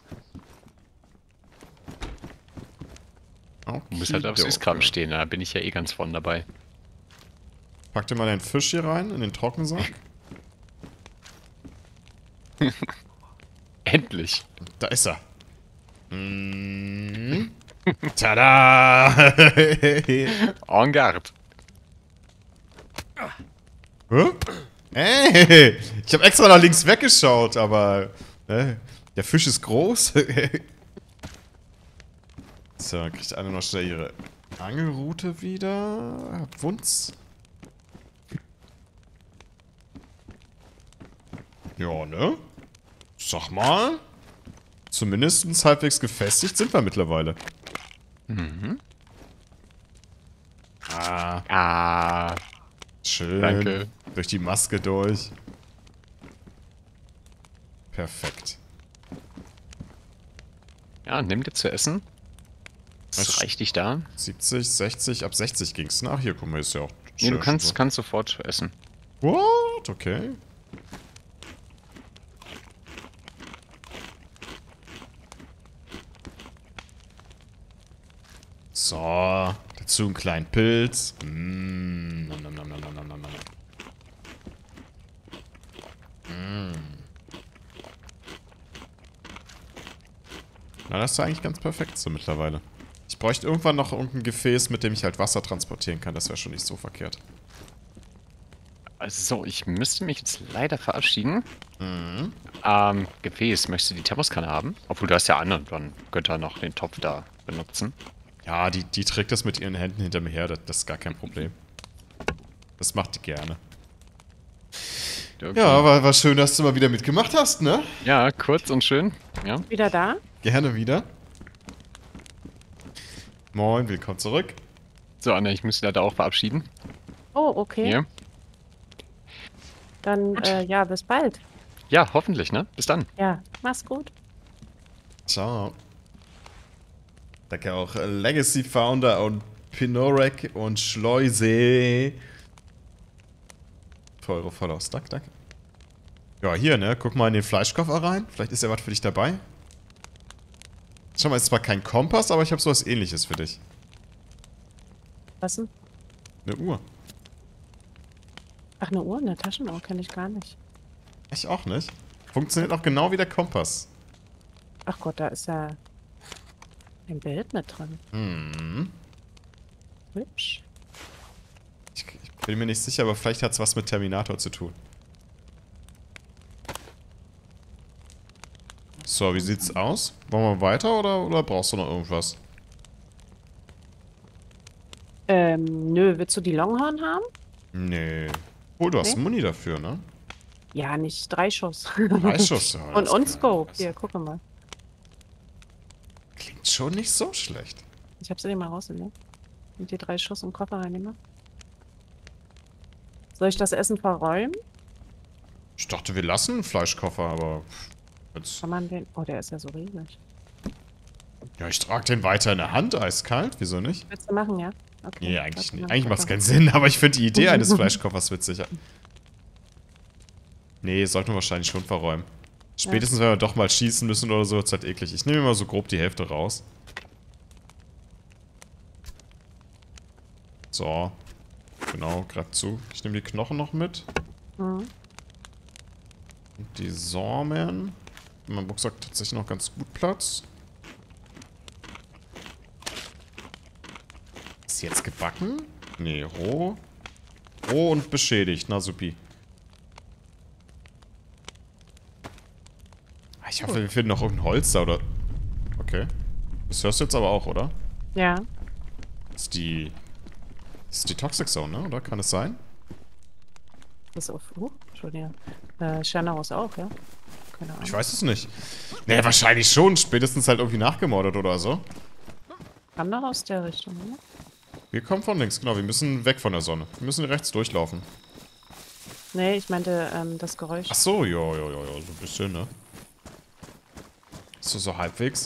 C: Du musst halt auf Süßkram stehen, da bin ich ja eh ganz vorn dabei.
A: Pack dir mal deinen Fisch hier rein, in den Trockensack.
C: Endlich.
A: Da ist er. Mm. Tada!
C: En garde.
A: Hä? Hey, ich habe extra nach links weggeschaut, aber äh, der Fisch ist groß. So, kriegt eine noch schnell ihre Angelrute wieder. Wunz. Ja, ne? Sag mal. Zumindest halbwegs gefestigt sind wir mittlerweile.
C: Mhm.
A: Ah,
C: Ah,
A: schön.
C: Danke.
A: Durch die Maske durch. Perfekt.
C: ja, nimm dir zu essen. Das
A: Was-
C: reicht dich da.
A: siebzig, sechzig, ab sechzig ging's. Ach, hier, guck mal, ist ja auch
C: Nee, du
A: schön.
C: kannst, kannst sofort essen.
A: What? Okay. So, dazu einen kleinen Pilz. Mm, nom, nom, nom, nom, nom, nom, nom, nom. Mm. Na, das ist eigentlich ganz perfekt so mittlerweile. Ich bräuchte irgendwann noch irgendein Gefäß, mit dem ich halt Wasser transportieren kann. Das wäre schon nicht so verkehrt.
C: Also, ich müsste mich jetzt leider verabschieden.
A: Mhm.
C: Ähm, Gefäß, möchtest du die Thermoskanne haben? Obwohl, du hast ja andere, dann könnt ihr noch den Topf da benutzen.
A: Ja, die, die trägt das mit ihren Händen hinter mir her. Das, das ist gar kein Problem. Das macht die gerne.
C: Okay.
A: Ja, war, war schön, dass du mal wieder mitgemacht hast, ne?
C: Ja, kurz und schön. Ja.
B: Wieder da?
A: Gerne wieder. Moin, willkommen zurück.
C: So, Anna, ich muss dich leider auch verabschieden.
B: Oh, okay.
C: Hier.
B: Dann, äh, ja, bis bald.
C: Ja, hoffentlich, ne? Bis dann.
B: Ja, mach's gut.
A: Ciao. Danke auch äh, Legacy Founder und Pinorek und Schleuse. Für eure Follows. Danke, danke. Ja, hier, ne? Guck mal in den Fleischkoffer rein. Vielleicht ist ja was für dich dabei. Schau mal, ist zwar kein Kompass, aber ich habe sowas Ähnliches für dich.
B: Was denn?
A: Eine Uhr.
B: Ach, eine Uhr, eine Taschenuhr kenne ich gar nicht.
A: Ich auch nicht. Funktioniert auch genau wie der Kompass.
B: Ach Gott, da ist ja ein Bild mit drin.
A: Hm.
B: Hübsch.
A: Ich, ich bin mir nicht sicher, aber vielleicht hat es was mit Terminator zu tun. So, wie sieht's aus? Wollen wir weiter oder, oder brauchst du noch irgendwas?
B: Ähm, nö, willst du die Longhorn haben?
A: Nee. Hol, du hast
B: Nee?
A: Muni dafür, ne?
B: Ja, nicht drei Schuss.
A: Drei Schuss, ja.
B: Und,
A: das
B: und
A: kann-
B: Scope.
A: das
B: Hier, guck mal.
A: Klingt schon nicht so schlecht.
B: Ich hab sie dir mal rausgenommen. Und die drei Schuss im Koffer reinnehmen. Soll ich das Essen verräumen?
A: Ich dachte, wir lassen einen Fleischkoffer, aber jetzt,
B: Kann man den... Oh, der ist ja so riesig.
A: ja, ich trage den weiter in der Hand, eiskalt. Wieso nicht?
B: Willst du machen, ja? Okay.
A: Nee, eigentlich
B: lass
A: nicht.
B: mal
A: Eigentlich macht es
B: Koffer.
A: keinen Sinn, aber ich finde die Idee eines Fleischkoffers witzig. Nee, sollten wir wahrscheinlich schon verräumen. Spätestens, wenn wir doch mal schießen müssen oder so, ist halt eklig. Ich nehme immer so grob die Hälfte raus. So. Genau, gerade zu. Ich nehme die Knochen noch mit.
B: Mhm.
A: Und die Samen. In meinem Rucksack tatsächlich noch ganz gut Platz. Ist jetzt gebacken? Nee, roh. Roh und beschädigt. Na supi. Ich hoffe, wir finden noch irgendein Holz da, oder? Okay. Das hörst du jetzt aber auch, oder?
B: Ja.
A: Das ist die... Das ist die Toxic Zone, ne? Oder kann es sein?
B: Das ist auf... Oh, Entschuldigung. Äh, Schernhaus auch, ja? Keine Ahnung.
A: Ich weiß es nicht. Naja, wahrscheinlich schon. Spätestens halt irgendwie nachgemordet oder so.
B: Kam doch aus der Richtung, oder?
A: Wir kommen von links, genau. Wir müssen weg von der Sonne. Wir müssen rechts durchlaufen.
B: Nee, ich meinte ähm, das Geräusch.
A: Ach so, ja, ja, ja, ja. So ein bisschen, ne? So, so halbwegs.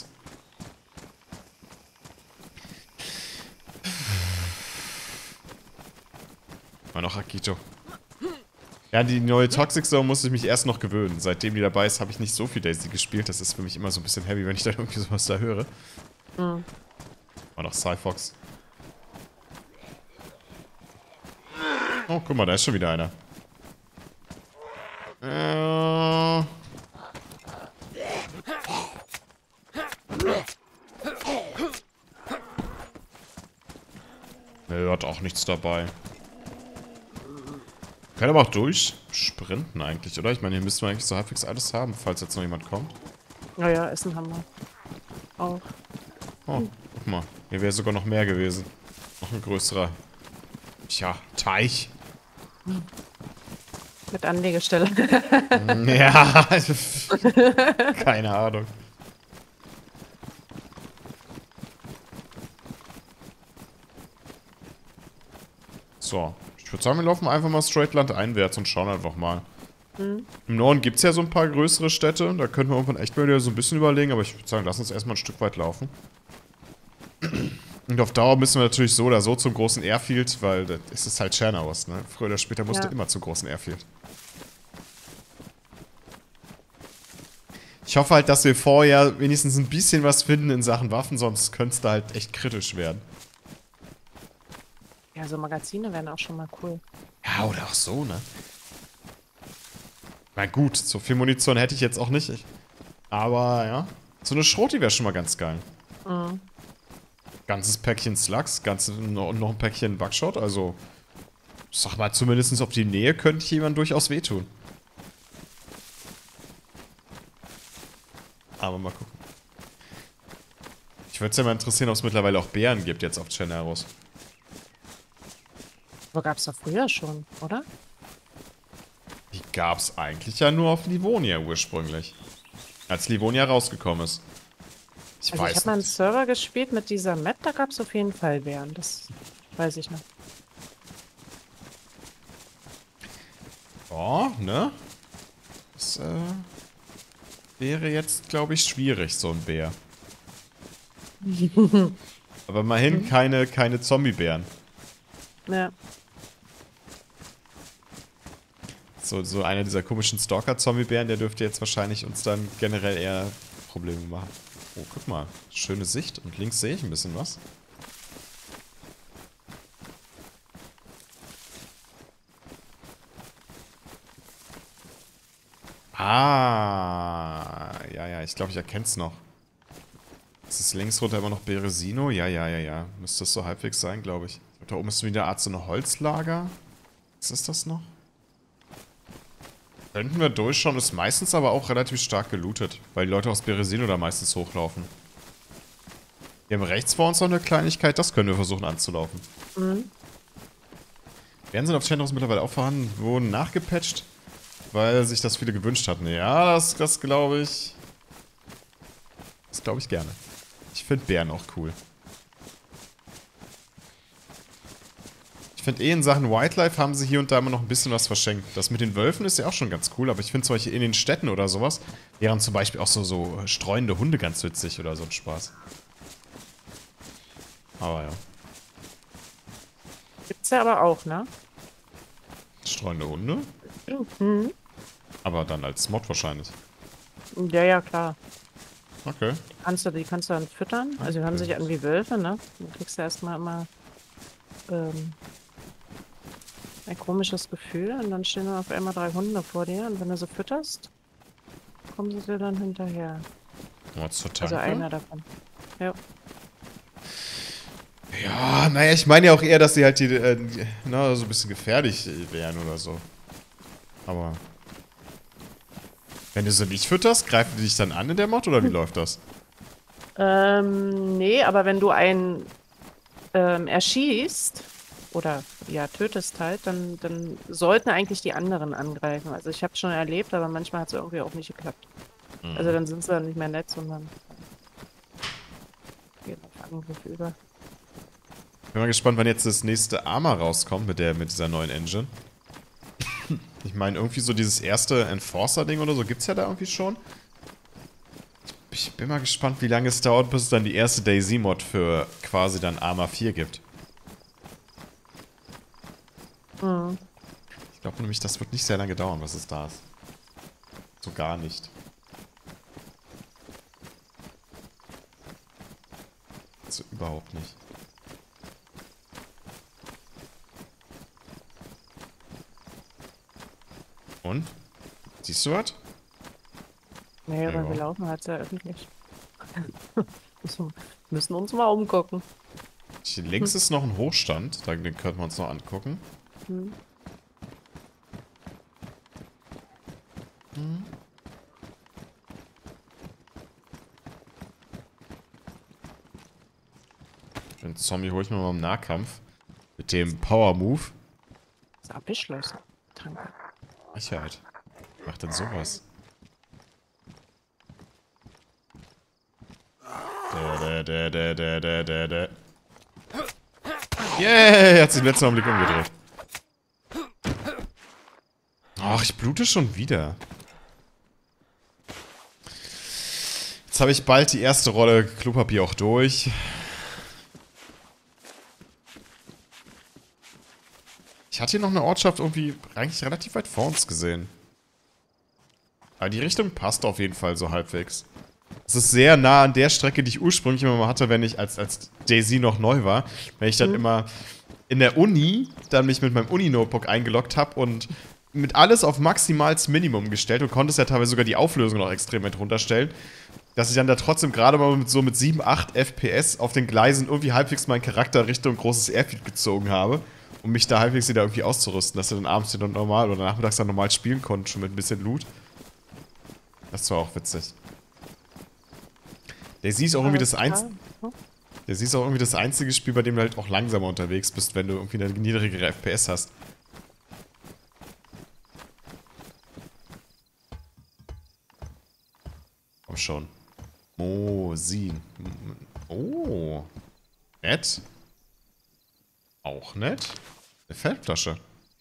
A: Mal noch Akito. Ja, die neue Toxic Zone musste ich mich erst noch gewöhnen. Seitdem die dabei ist, habe ich nicht so viel Daisy gespielt. Das ist für mich immer so ein bisschen heavy, wenn ich da irgendwie sowas da höre.
B: Mhm.
A: Und auch Cyfox. Oh, guck mal, da ist schon wieder einer. Äh... Er hat auch nichts dabei. Kann aber auch durchsprinten eigentlich, oder? Ich meine, hier müssten wir eigentlich so halbwegs alles haben, falls jetzt noch jemand kommt.
B: Naja, Essen haben wir. Auch.
A: Oh, guck mal. Hier wäre sogar noch mehr gewesen. Noch ein größerer, tja, Teich.
B: Mit Anlegestelle.
A: Ja, keine Ahnung. So, ich würde sagen, wir laufen einfach mal straight landeinwärts und schauen einfach mal.
B: Mhm.
A: Im Norden gibt es ja so ein paar größere Städte, da könnten wir irgendwann echt mal wieder so ein bisschen überlegen, aber ich würde sagen, lass uns erstmal ein Stück weit laufen. Und auf Dauer müssen wir natürlich so oder so zum großen Airfield, weil das ist halt Tschernaus, ne? Früher oder später musst
B: Ja.
A: du immer zum großen Airfield. Ich hoffe halt, dass wir vorher wenigstens ein bisschen was finden in Sachen Waffen, sonst könnte es da halt echt kritisch werden.
B: Ja, so Magazine wären auch schon mal cool.
A: Ja, oder auch so, ne? Na gut, so viel Munition hätte ich jetzt auch nicht. Ich, aber, ja, So eine Schroti wäre schon mal ganz geil.
B: Mhm.
A: Ganzes Päckchen Slugs, ganze, noch, noch ein Päckchen Buckshot, also sag mal, zumindest auf die Nähe könnte ich jemand durchaus wehtun. Aber mal gucken. Ich würde es ja mal interessieren, ob es mittlerweile auch Bären gibt jetzt auf Cheneros.
B: Aber gab es doch früher schon, oder?
A: Die gab es eigentlich ja nur auf Livonia ursprünglich. Als Livonia rausgekommen ist. Ich
B: Also ich
A: weiß
B: habe mal einen
A: nicht.
B: Server gespielt mit dieser Map, da gab es auf jeden Fall Bären. Das weiß ich noch.
A: Oh, ne? Das äh, wäre jetzt, glaube ich, schwierig, so ein Bär. Aber immerhin keine, keine Zombie-Bären.
B: Ja.
A: So, so einer dieser komischen Stalker-Zombie-Bären, der dürfte jetzt wahrscheinlich uns dann generell eher Probleme machen. Oh, guck mal. Schöne Sicht. Und links sehe ich ein bisschen was. Ah. Ja, ja, ich glaube, ich erkenne es noch. Ist es links runter immer noch Beresino? Ja, ja, ja, ja. Müsste das so halbwegs sein, glaube ich. Da oben ist wieder eine Art so eine Holzlager. Was ist das noch? Könnten wir durchschauen, ist meistens aber auch relativ stark gelootet, weil die Leute aus Beresino da meistens hochlaufen. Wir haben rechts vor uns noch eine Kleinigkeit, das können wir versuchen anzulaufen.
B: Mhm.
A: Werden sind auf Cheneros mittlerweile auch vorhanden, wurden nachgepatcht, weil sich das viele gewünscht hatten. Ja, das, das glaube ich. Das glaube ich gerne. Ich finde Bären auch cool. Ich finde eh in Sachen Wildlife haben sie hier und da immer noch ein bisschen was verschenkt. Das mit den Wölfen ist ja auch schon ganz cool, aber ich finde zum Beispiel in den Städten oder sowas wären zum Beispiel auch so, so streunende Hunde ganz witzig oder so ein Spaß. Aber ja.
B: Gibt's ja aber auch, ne?
A: Streunende Hunde?
B: Mhm.
A: Aber dann als Mod wahrscheinlich.
B: Ja, ja, klar.
A: Okay.
B: Die kannst du, die kannst du dann füttern. Also die hören sich an wie Wölfe, ne? Dann kriegst du erstmal immer ähm, ein komisches Gefühl und dann stehen dann auf einmal drei Hunde vor dir und wenn du sie fütterst, kommen sie dir dann hinterher.
A: Mal zur
B: Also
A: Tanke.
B: einer davon. Ja.
A: Ja, naja, ich meine ja auch eher, dass sie halt die, äh, die, na, so ein bisschen gefährlich wären oder so. Aber wenn du sie nicht fütterst, greifen die dich dann an in der Mod oder wie läuft das?
B: Ähm, nee, aber wenn du einen ähm, erschießt oder ja, tötest halt, dann, dann sollten eigentlich die anderen angreifen. Also ich habe es schon erlebt, aber manchmal hat es irgendwie auch nicht geklappt.
A: Mhm.
B: Also dann sind sie dann nicht mehr nett, sondern gehen auf Angriff über.
A: Bin mal gespannt, wann jetzt das nächste Arma rauskommt mit, der, mit dieser neuen Engine. Ich meine, irgendwie so dieses erste Enforcer-Ding oder so gibt es ja da irgendwie schon. Ich bin mal gespannt, wie lange es dauert, bis es dann die erste DayZ-Mod für quasi dann Arma vier gibt.
B: Mhm.
A: Ich glaube nämlich, das wird nicht sehr lange dauern, bis es da ist. So gar nicht. Also überhaupt nicht. Und? Siehst du was?
B: Nee, aber
A: Ja.
B: wir laufen halt sehr öffentlich. Wir müssen uns mal umgucken.
A: Hier links ist noch ein Hochstand, den könnten wir uns noch angucken.
B: Hm.
A: Den Zombie hole ich mir mal im Nahkampf. Mit dem Power Move.
B: Ist abgeschlossen. Danke.
A: Sicherheit. Wer macht denn sowas? Da, da, da, da, da, da, da. Yay, hat sich im letzten Augenblick umgedreht. Ach, ich blute schon wieder. Jetzt habe ich bald die erste Rolle Klopapier auch durch. Ich hatte hier noch eine Ortschaft irgendwie eigentlich relativ weit vor uns gesehen. Aber die Richtung passt auf jeden Fall so halbwegs. Es ist sehr nah an der Strecke, die ich ursprünglich immer mal hatte, wenn ich als, als DayZ noch neu war. Wenn ich dann mhm. immer in der Uni dann mich mit meinem Uni-Notebook eingeloggt habe und mit alles auf maximales Minimum gestellt. Du konntest ja teilweise sogar die Auflösung noch extrem weit runterstellen. dass ich dann da trotzdem gerade mal mit so mit sieben, acht F P S auf den Gleisen irgendwie halbwegs meinen Charakter Richtung großes Airfield gezogen habe, um mich da halbwegs wieder irgendwie auszurüsten, dass er dann abends wieder normal oder nachmittags dann normal spielen konnte, schon mit ein bisschen Loot. Das war auch witzig. Daisy ist auch irgendwie das einzige. Daisy ist auch irgendwie das einzige Spiel, bei dem du halt auch langsamer unterwegs bist, wenn du irgendwie eine niedrigere F P S hast. Komm schon. Mosin. Oh. Nett. Auch nett. Eine Feldflasche.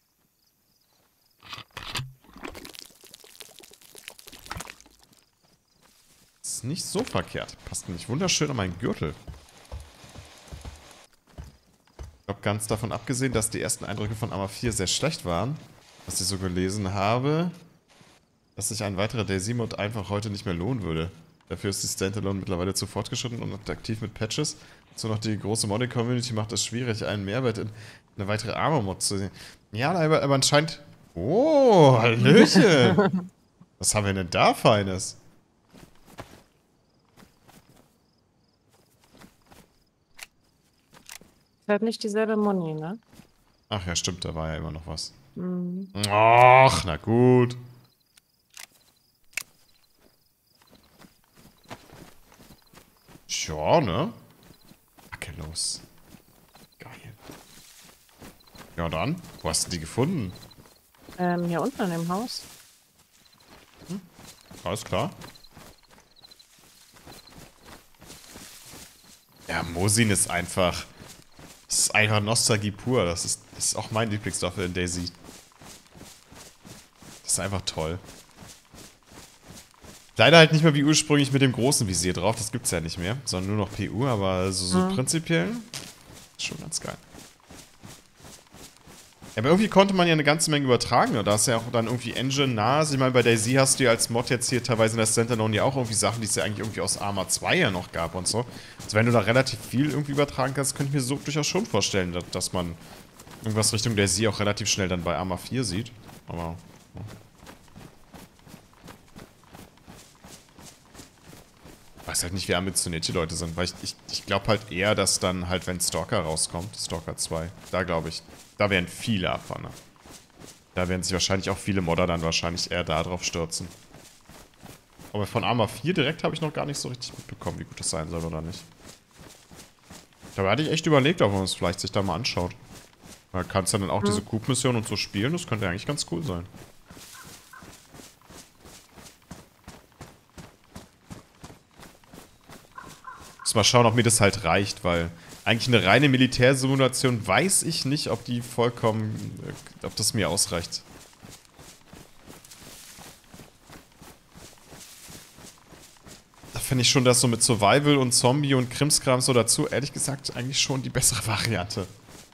A: Ist nicht so verkehrt. Passt nicht wunderschön an meinen Gürtel. Ich glaube, ganz davon abgesehen, dass die ersten Eindrücke von Arma vier sehr schlecht waren, was ich so gelesen habe, dass sich ein weiterer Daisy-Mod einfach heute nicht mehr lohnen würde. Dafür ist die Standalone mittlerweile zu fortgeschritten und aktiv mit Patches. So noch die große Modding-Community macht es schwierig, einen Mehrwert in eine weitere Arma-Mod zu sehen. Ja, aber, aber anscheinend... Oh, Hallöchen! Was haben wir denn da Feines?
B: Ist halt nicht dieselbe Moni, ne?
A: Ach ja, stimmt, da war ja immer noch was.
B: Mhm.
A: Ach, na gut. Ja, ne? Wackellos. Geil. Ja dann, wo hast du die gefunden?
B: Ähm, hier unten in dem Haus.
A: Hm? Alles klar. Ja, Mosin ist einfach... Das ist einfach Nostalgie pur. Das ist, das ist auch mein Lieblingswaffe in Daisy. Das ist einfach toll. Leider halt nicht mehr wie ursprünglich mit dem großen Visier drauf. Das gibt's ja nicht mehr. Sondern nur noch P U. Aber so, so
B: Mhm.
A: prinzipiell ist schon ganz geil. Ja, aber irgendwie konnte man ja eine ganze Menge übertragen. Da ist ja auch dann irgendwie Engine nah. Also ich meine, bei Daisy hast du ja als Mod jetzt hier teilweise in der Standalone ja auch irgendwie Sachen, die es ja eigentlich irgendwie aus Arma zwei ja noch gab und so. Also wenn du da relativ viel irgendwie übertragen kannst, könnte ich mir so durchaus schon vorstellen, dass, dass man irgendwas Richtung Daisy auch relativ schnell dann bei Arma vier sieht. Aber... Ja. Ich weiß halt nicht, wie ambitioniert die Leute sind, weil ich, ich, ich glaube halt eher, dass dann halt, wenn Stalker rauskommt, Stalker zwei, da glaube ich, da werden viele abfahren. Da werden sich wahrscheinlich auch viele Modder dann wahrscheinlich eher da drauf stürzen. Aber von Arma vier direkt habe ich noch gar nicht so richtig mitbekommen, wie gut das sein soll oder nicht. Da hatte ich echt überlegt, ob man es vielleicht sich da mal anschaut. Da kannst du dann auch mhm. diese Coop-Mission und so spielen, das könnte eigentlich ganz cool sein. Muss mal schauen, ob mir das halt reicht, weil eigentlich eine reine Militärsimulation weiß ich nicht, ob die vollkommen, ob das mir ausreicht. Da finde ich schon, dass so mit Survival und Zombie und Krimskram so dazu, ehrlich gesagt, eigentlich schon die bessere Variante.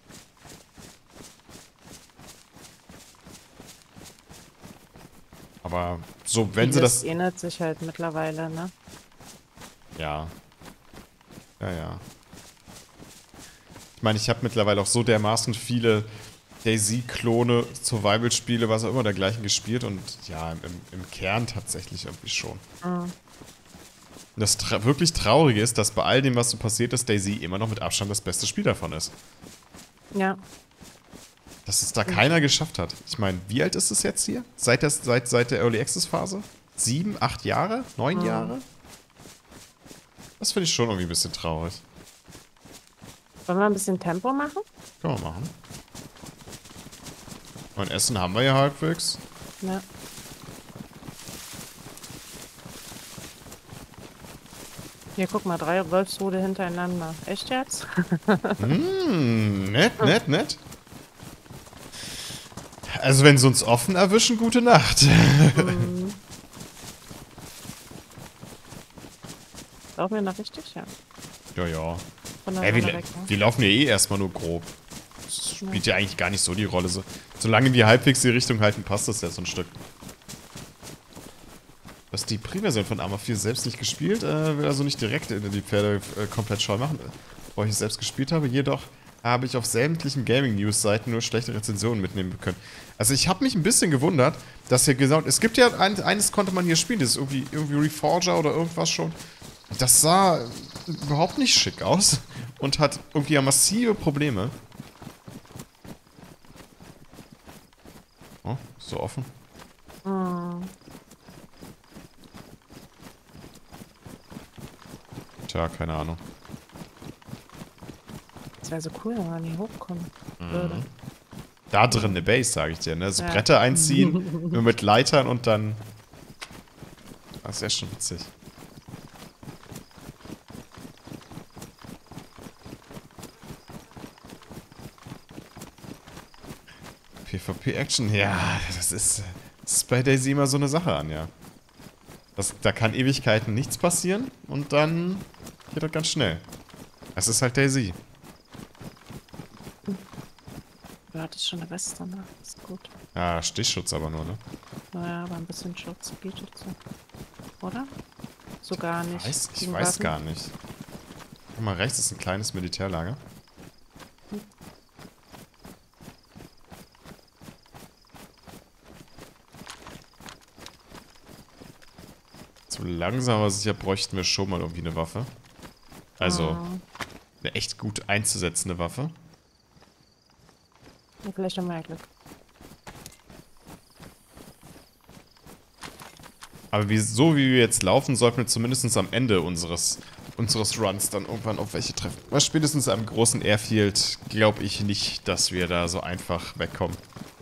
A: Aber so, wenn sie das...
B: Das ändert sich halt mittlerweile, ne?
A: Ja. Ja, ja. Ich meine, ich habe mittlerweile auch so dermaßen viele Daisy-Klone, Survival-Spiele, was auch immer dergleichen gespielt und ja, im, im Kern tatsächlich irgendwie schon. Mhm. Und das tra wirklich Traurige ist, dass bei all dem, was so passiert ist, Daisy immer noch mit Abstand das beste Spiel davon ist.
B: Ja.
A: Dass es da keiner geschafft hat. Ich meine, wie alt ist es jetzt hier? Seit der, seit, seit der Early Access-Phase? Sieben, acht Jahre? Neun mhm. Jahre? Das finde ich schon irgendwie ein bisschen traurig.
B: Wollen wir ein bisschen Tempo machen?
A: Können wir machen. Und Essen haben wir ja halbwegs.
B: Ja. Hier, guck mal, drei Wolfsrudel hintereinander. Echt jetzt?
A: mm, nett, nett, nett. Also wenn sie uns offen erwischen, gute Nacht.
B: Mhm. Laufen wir noch richtig? Ja.
A: Ja, ja.
B: Hey,
A: wir,
B: weg, ne?
A: wir laufen ja eh erstmal nur grob. Das spielt ja. ja eigentlich gar nicht so die Rolle. So, solange wir halbwegs die Richtung halten, passt das ja so ein Stück. Du hast die Pre-Version von Arma vier selbst nicht gespielt, äh, will also nicht direkt in die Pferde äh, komplett scheu machen, bevor ich es selbst gespielt habe. Jedoch habe ich auf sämtlichen Gaming-News-Seiten nur schlechte Rezensionen mitnehmen können. Also ich habe mich ein bisschen gewundert, dass hier gesagt, es gibt ja ein, eines konnte man hier spielen, das ist irgendwie, irgendwie Reforger oder irgendwas schon. Das sah überhaupt nicht schick aus und hat irgendwie ja massive Probleme. Oh, ist so offen.
B: Hm.
A: Tja, keine Ahnung.
B: Das wäre so cool, wenn man hier hochkommen würde.
A: Mhm. Da drin eine Base, sage ich dir, ne? So
B: Ja.
A: Bretter einziehen, nur mit Leitern und dann... Das ist ja schon witzig. PvP-Action, ja, das ist, das ist bei DayZ immer so eine Sache an, ja. Das, da kann Ewigkeiten nichts passieren und dann geht das ganz schnell. Das ist halt DayZ.
B: Du hattest schon eine Weste, ne? Ist gut.
A: Ja, Stichschutz aber nur, ne?
B: Naja, aber ein bisschen Schutz bietet so. Oder? So gar nicht.
A: Weiß, ich
B: Gegen
A: weiß
B: Waffen.
A: gar nicht. Guck mal, rechts ist ein kleines Militärlager. So langsam aber sicher bräuchten wir schon mal irgendwie eine Waffe. Also,
B: Ah.
A: eine echt gut einzusetzende Waffe.
B: Ja, vielleicht haben wir ja Glück.
A: Aber wie, so wie wir jetzt laufen, sollten wir zumindest am Ende unseres, unseres Runs dann irgendwann auf welche treffen. Weil spätestens am großen Airfield glaube ich nicht, dass wir da so einfach wegkommen.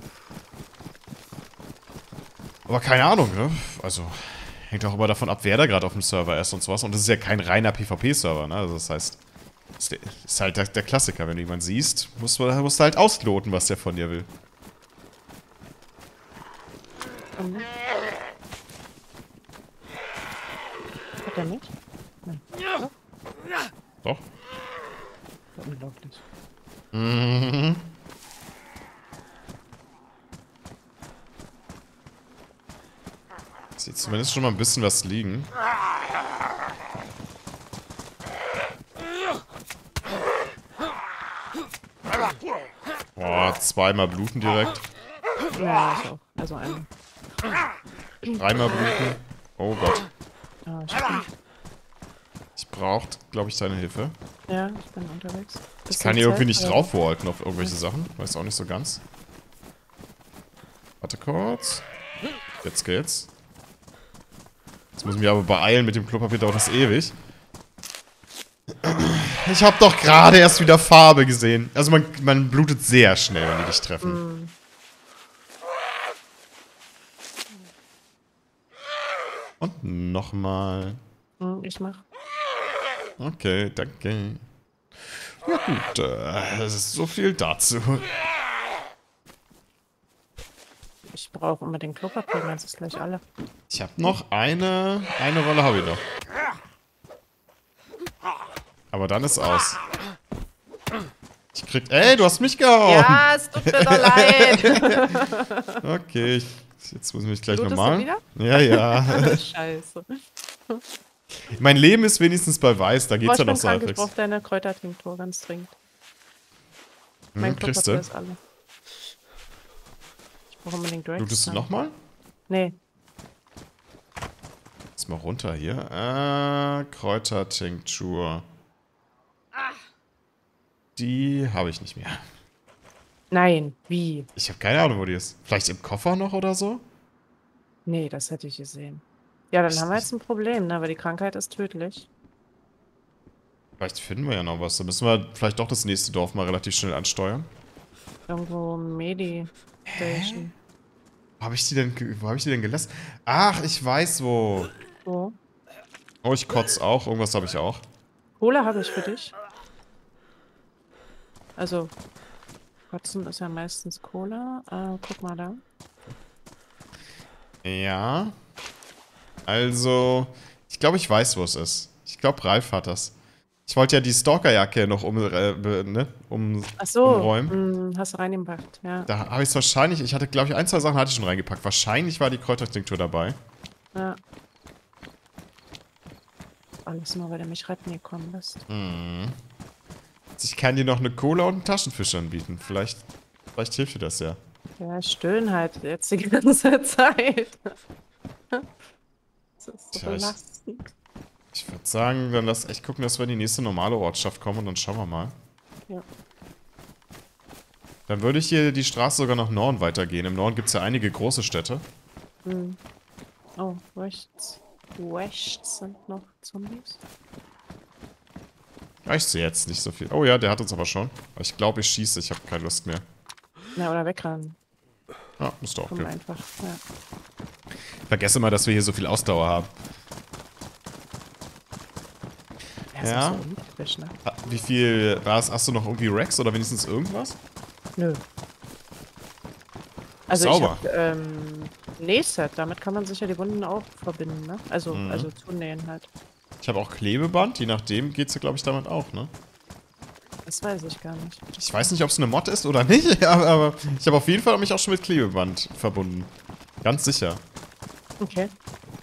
A: Aber keine Ahnung, ne? Also, hängt auch immer davon ab, wer da gerade auf dem Server ist und sowas. Und das ist ja kein reiner PvP-Server, ne? Also das heißt, das ist halt der, der Klassiker. Wenn du jemanden siehst, musst du, musst du halt ausloten, was der von dir will.
B: Mhm. Hat er nicht? Nein.
A: Doch?
B: Unglaublich.
A: Mhm. Sieht zumindest schon mal ein bisschen was liegen. Boah, zweimal bluten direkt.
B: Ja, ich auch. Also einen.
A: Dreimal bluten. Oh Gott.
B: Ah, ich bin,
A: Ich braucht, glaube ich, deine Hilfe.
B: ja, ich bin unterwegs.
A: Ich kann hier irgendwie nicht draufwalten auf irgendwelche Sachen. Weiß auch nicht so ganz. Warte kurz. Jetzt geht's. Jetzt muss ich mich aber beeilen. Mit dem Klopapier dauert das ewig. Ich habe doch gerade erst wieder Farbe gesehen. Also man, man blutet sehr schnell, wenn die dich treffen.
B: Mm.
A: Und nochmal.
B: Hm, ich mach.
A: Okay, danke. Ja gut, äh, das ist so viel dazu.
B: Ich brauche unbedingt Klopapier, meinst du es gleich alle?
A: Ich habe noch eine, eine Rolle habe ich noch. Aber dann ist aus. Ich krieg, ey, du hast mich gehauen.
B: Ja, es tut mir doch leid.
A: Okay, ich, jetzt muss ich mich gleich
B: Blutest du
A: nochmal.
B: wieder?
A: Ja, ja.
B: Scheiße.
A: Mein Leben ist wenigstens bei Weiß, da
B: Boah,
A: geht's
B: ich
A: ja
B: bin
A: noch so
B: krank, ich
A: halbwegs.
B: brauche deine Kräutertinktur ganz dringend. Mein
A: Hm, kriegst
B: Klopapier
A: du?
B: ist alle. Ich brauche unbedingt Drakes.
A: Blutest du nochmal?
B: Nee.
A: Lass mal runter hier. Äh, Kräutertinktur. Die habe ich nicht mehr.
B: Nein, wie?
A: Ich habe keine Ahnung, wo die ist. Vielleicht im Koffer noch oder so?
B: Nee, das hätte ich gesehen. Ja, dann
A: Echt
B: haben wir
A: nicht?
B: jetzt ein Problem, ne? Weil die Krankheit ist tödlich.
A: Vielleicht finden wir ja noch was. Da müssen wir vielleicht doch das nächste Dorf mal relativ schnell ansteuern.
B: Irgendwo Medi-Station.
A: Wo habe ich die denn, ge- wo habe ich die denn gelassen? Ach, ich weiß wo.
B: Wo?
A: Oh, ich kotze auch. Irgendwas habe ich auch.
B: Kohle habe ich für dich. Also, Kotzen ist ja meistens Cola. Äh, guck mal da.
A: Ja. Also, ich glaube, ich weiß, wo es ist. Ich glaube, Ralf hat das. Ich wollte ja die Stalkerjacke noch um, äh, be- ne, um,
B: Ach so,
A: umräumen.
B: mh, hast du reingepackt, ja.
A: Da habe ich es wahrscheinlich, ich hatte, glaube ich, ein, zwei Sachen hatte ich schon reingepackt. Wahrscheinlich war die Kräutertinktur dabei.
B: ja. Alles nur, weil du mich retten gekommen bist.
A: Hm. Ich kann dir noch eine Cola und einen Taschenfisch anbieten. Vielleicht, vielleicht hilft dir das ja.
B: Ja, ich stöhne halt jetzt die ganze Zeit. Das ist so
A: Tja, ich-
B: belastend.
A: Ich würde sagen, dann lass echt gucken, dass wir in die nächste normale Ortschaft kommen und dann schauen wir mal.
B: Ja.
A: Dann würde ich hier die Straße sogar nach Norden weitergehen. Im Norden gibt es ja einige große Städte.
B: Hm. Oh, rechts. Rechts sind noch Zombies.
A: Ja, ich sehe jetzt nicht so viel. Oh ja, der hat uns aber schon. Ich glaube, ich schieße. Ich habe keine Lust mehr.
B: Na, oder wegrennen.
A: Ja, müsste auch
B: Komm
A: gehen.
B: einfach. Ja.
A: Vergesse mal, dass wir hier so viel Ausdauer haben.
B: Ja, ist
A: Ja.
B: auch so untypisch, ne?
A: Ah, Wie viel war es? Hast du noch irgendwie Rex oder wenigstens irgendwas?
B: Nö. Also
A: Sauber.
B: ich hab, ähm, Nähset, damit kann man sicher die Wunden auch verbinden, ne? Also,
A: Mhm.
B: also zunähen halt.
A: Ich habe auch Klebeband. Je nachdem geht es ja, glaube ich, damit auch, ne?
B: Das weiß ich gar nicht.
A: Ich weiß nicht, ob es eine Mod ist oder nicht, aber, aber ich habe auf jeden Fall mich auch schon mit Klebeband verbunden. Ganz sicher.
B: Okay.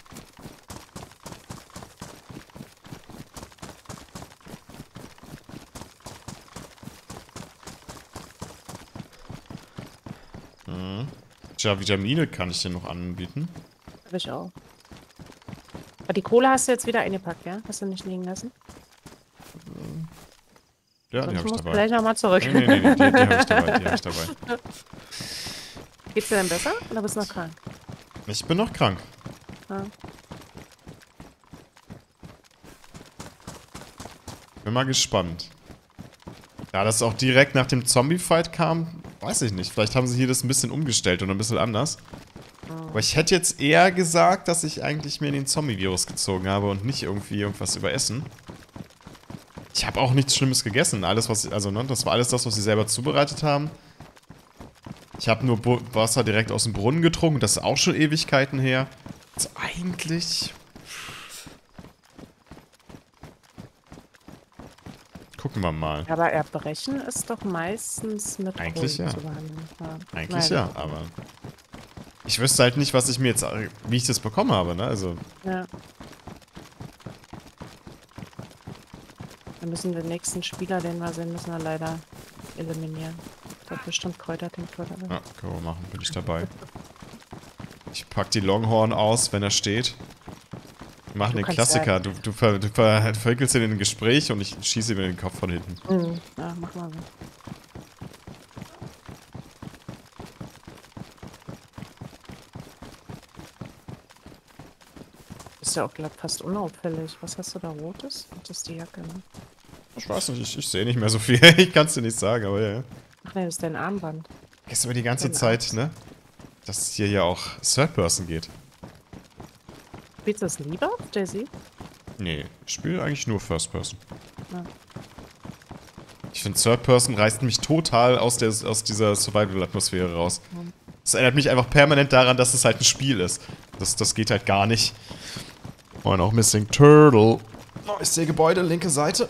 A: Mhm. Tja, Vitamine kann ich dir noch anbieten.
B: Hab ich auch. Aber die Kohle hast du jetzt wieder eingepackt, ja? Hast du nicht liegen lassen?
A: Ja, die
B: Sonst
A: habe ich
B: musst du
A: dabei.
B: gleich nochmal zurück.
A: Nee, nee, nee, nee, die, die habe ich dabei, die habe ich dabei.
B: Geht's dir denn besser oder bist du noch krank?
A: Ich bin noch krank.
B: Ja.
A: Bin mal gespannt. Ja, dass es auch direkt nach dem Zombie-Fight kam, weiß ich nicht. Vielleicht haben sie hier das ein bisschen umgestellt und ein bisschen anders. Aber ich hätte jetzt eher gesagt, dass ich eigentlich mir den Zombie-Virus gezogen habe und nicht irgendwie irgendwas über Essen. Ich habe auch nichts Schlimmes gegessen. Alles, was, also, ne, das war alles das, was sie selber zubereitet haben. Ich habe nur Bu Wasser direkt aus dem Brunnen getrunken. Das ist auch schon Ewigkeiten her. Also eigentlich... Gucken wir mal.
B: Aber Erbrechen ist doch meistens mit
A: Eigentlich
B: Kohlen
A: ja.
B: zu behandeln. Ja.
A: Eigentlich
B: Naja.
A: ja, aber... Ich wüsste halt nicht, was ich mir jetzt... Wie ich das bekommen habe, ne? Also...
B: Ja. Dann müssen wir den nächsten Spieler, den wir sehen, müssen wir leider eliminieren. Der hat bestimmt Kräutertinktur dabei.
A: Ja, können wir machen. Bin ich dabei. Ich pack die Longhorn aus, wenn er steht. Wir machen
B: Du
A: den
B: kannst
A: Klassiker.
B: ja-
A: Du, du, ver, du ver, verwickelst ihn in ein Gespräch und ich schieße ihm in den Kopf von hinten.
B: Mhm. Ja, mach mal so. Ist ja auch glatt fast unauffällig. Was hast du da Rotes? Das ist die Jacke, ne?
A: Ich weiß nicht, ich, ich sehe nicht mehr so viel. Ich kann es dir nicht sagen, aber ja.
B: Ach nee, das ist dein Armband.
A: Vergiss aber die ganze
B: Deine
A: Zeit, ne? Dass es hier ja auch Third Person geht.
B: Spielst du das lieber, Daisy?
A: Nee, ich spiele eigentlich nur First Person.
B: Ja.
A: Ich finde, Third Person reißt mich total aus, der, aus dieser Survival-Atmosphäre raus. Das erinnert mich einfach permanent daran, dass es halt ein Spiel ist. Das, das geht halt gar nicht. Oh, und auch Missing Turtle. Oh, ich sehe Gebäude, linke Seite.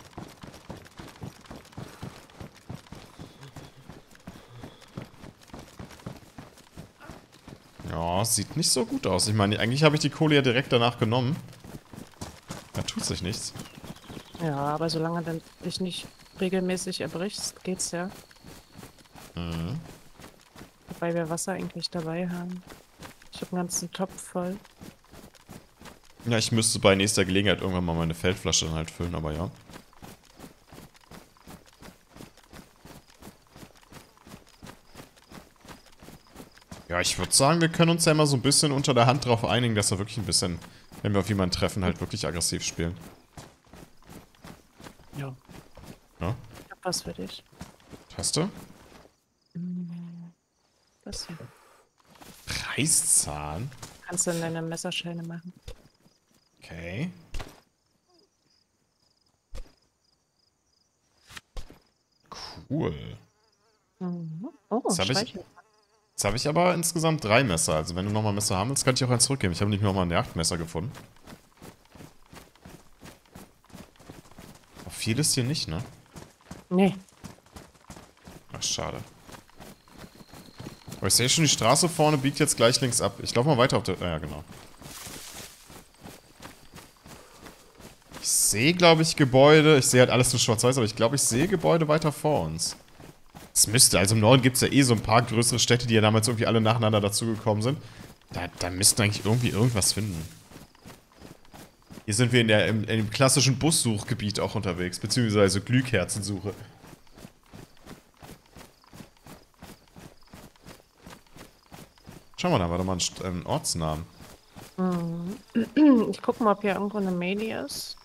A: Ja, sieht nicht so gut aus. Ich meine, eigentlich habe ich die Kohle ja direkt danach genommen. Da tut sich nichts.
B: Ja, aber solange du dich nicht regelmäßig erbrichst, geht's ja.
A: Mhm.
B: Wobei wir Wasser eigentlich dabei haben. Ich habe einen ganzen Topf voll.
A: Ja, ich müsste bei nächster Gelegenheit irgendwann mal meine Feldflasche dann halt füllen, aber ja. Ja, ich würde sagen, wir können uns ja immer so ein bisschen unter der Hand darauf einigen, dass wir wirklich ein bisschen, wenn wir auf jemanden treffen, halt wirklich aggressiv spielen.
B: Ja.
A: Ja?
B: Ich hab was für dich.
A: Hast du?
B: Das hier.
A: Reißzahn?
B: Kannst du in deine Messerscheine machen.
A: Okay. Cool.
B: Mhm. Oh,
A: Das hab ich-
B: Streichel.
A: Jetzt habe ich aber insgesamt drei Messer. Also wenn du nochmal Messer haben willst, kann ich auch eins zurückgeben. Ich habe nicht nochmal ein Jagdmesser gefunden. Aber viel ist hier nicht, ne?
B: Nee.
A: Ach, schade. Aber ich sehe schon, die Straße vorne biegt jetzt gleich links ab. Ich laufe mal weiter auf der... Ah, ja, genau. Ich sehe, glaube ich, Gebäude. Ich sehe halt alles nur schwarz-weiß, aber ich glaube, ich sehe Gebäude weiter vor uns. Es müsste, also im Norden gibt es ja eh so ein paar größere Städte, die ja damals irgendwie alle nacheinander dazugekommen sind. Da, da müssten eigentlich irgendwie irgendwas finden. Hier sind wir in, der, im, in dem klassischen Bussuchgebiet auch unterwegs, beziehungsweise Glühkerzensuche. Schauen wir da, warte mal, einen, einen Ortsnamen.
B: Ich gucke mal, ob hier irgendwo eine Melee ist.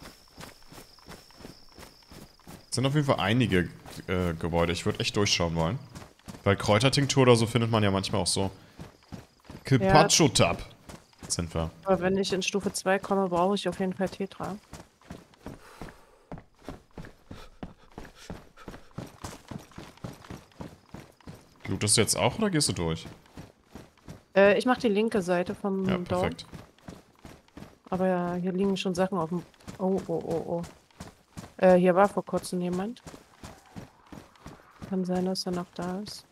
A: Es sind auf jeden Fall einige äh, Gebäude. Ich würde echt durchschauen wollen. Weil Kräutertinktur oder so findet man ja manchmal auch so. Kilpacho-Tab sind wir.
B: Aber wenn ich in Stufe zwei komme, brauche ich auf jeden Fall Tetra.
A: Lootest du jetzt auch oder gehst du durch?
B: Äh, ich mache die linke Seite vom
A: Ja,
B: Dorf.
A: perfekt.
B: Aber ja, hier liegen schon Sachen auf dem... Oh, oh, oh, oh. Äh, hier war vor kurzem jemand. Kann sein, dass er noch da ist.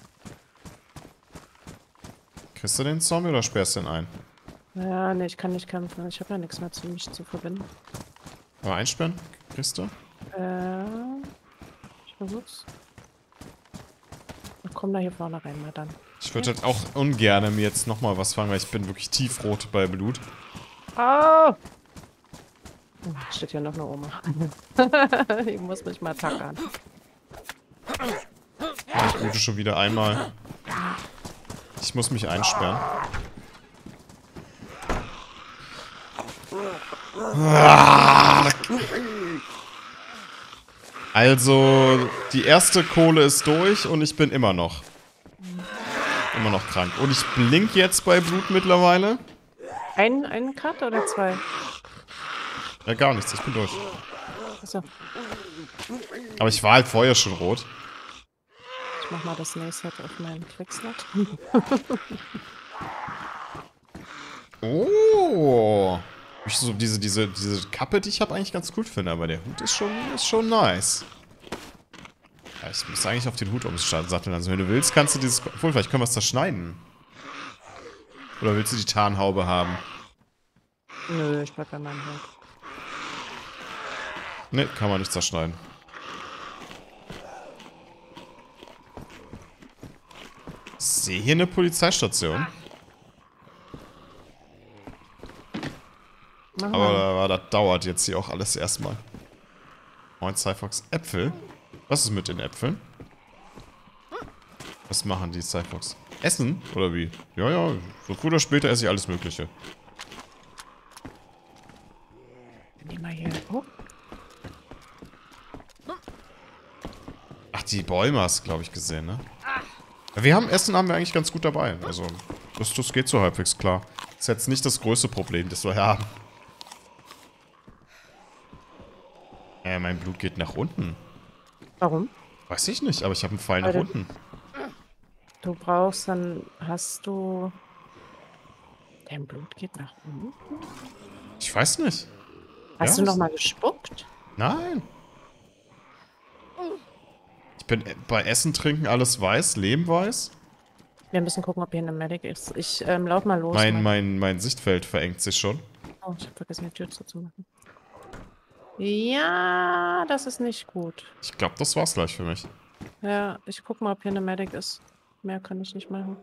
A: Kriegst du den Zombie oder sperrst du den ein?
B: Ja, nee, ich kann nicht kämpfen. Ich habe ja nichts mehr zu mich zu verbinden.
A: Aber einsperren? Kriegst du?
B: Äh, ich versuch's. Ach, komm da hier vorne rein, mal dann.
A: Ich würde halt auch ungern mir jetzt nochmal was fangen, weil ich bin wirklich tiefrot bei Blut.
B: Ah! Oh, steht hier noch eine Oma. Ich muss mich mal tackern.
A: Ich blute schon wieder einmal. Ich muss mich einsperren. Also, die erste Kohle ist durch und ich bin immer noch. Immer noch krank. Und ich blink jetzt bei Blut mittlerweile.
B: Ein, einen Cut oder zwei?
A: Ja, gar nichts. Ich bin durch.
B: Achso,
A: Aber ich war halt vorher schon rot.
B: ich mach mal das Nacehead auf meinen Quickslot.
A: Oh. Ich so diese, diese, diese Kappe, die ich habe, eigentlich ganz cool finde, aber der Hut ist schon, ist schon nice. Ja, ich muss eigentlich auf den Hut umsatteln. Also wenn du willst, kannst du dieses... Obwohl, vielleicht können wir es zerschneiden. Oder willst du die Tarnhaube haben?
B: Nö, ich bleib bei meinem Hund.
A: Ne, kann man nicht zerschneiden. Ich sehe hier eine Polizeistation.
B: Mach
A: Aber
B: mal.
A: da, das dauert jetzt hier auch alles erstmal. Moin, Cyfox. Äpfel? Was ist mit den Äpfeln? Was machen die Cyfox? Essen? Oder wie? Ja, ja. So früher oder später esse ich alles Mögliche.
B: Nimm mal hier. Oh.
A: Ach, die Bäume hast du, glaube ich, gesehen, ne? Ja, wir haben Essen, haben wir eigentlich ganz gut dabei. Also, das, das geht so halbwegs klar. Ist jetzt nicht das größte Problem, das wir haben. Äh, mein Blut geht nach unten.
B: Warum?
A: Weiß ich nicht, aber ich habe einen Pfeil nach
B: Weil du-
A: unten.
B: Du brauchst dann, hast du... Dein Blut geht nach unten?
A: Ich weiß nicht.
B: Hast
A: Ja,
B: du noch
A: es-
B: mal gespuckt?
A: Nein. Ich bin äh, bei Essen, Trinken alles weiß, Leben weiß.
B: Wir müssen gucken, ob hier eine Medic ist. Ich ähm, lauf mal los.
A: Mein,
B: Mann.
A: mein, mein Sichtfeld verengt sich schon.
B: Oh, ich hab vergessen, die Tür zuzumachen. Ja, das ist nicht gut.
A: Ich glaube, das war's gleich für mich.
B: Ja, ich guck mal, ob hier eine Medic ist. Mehr kann ich nicht machen.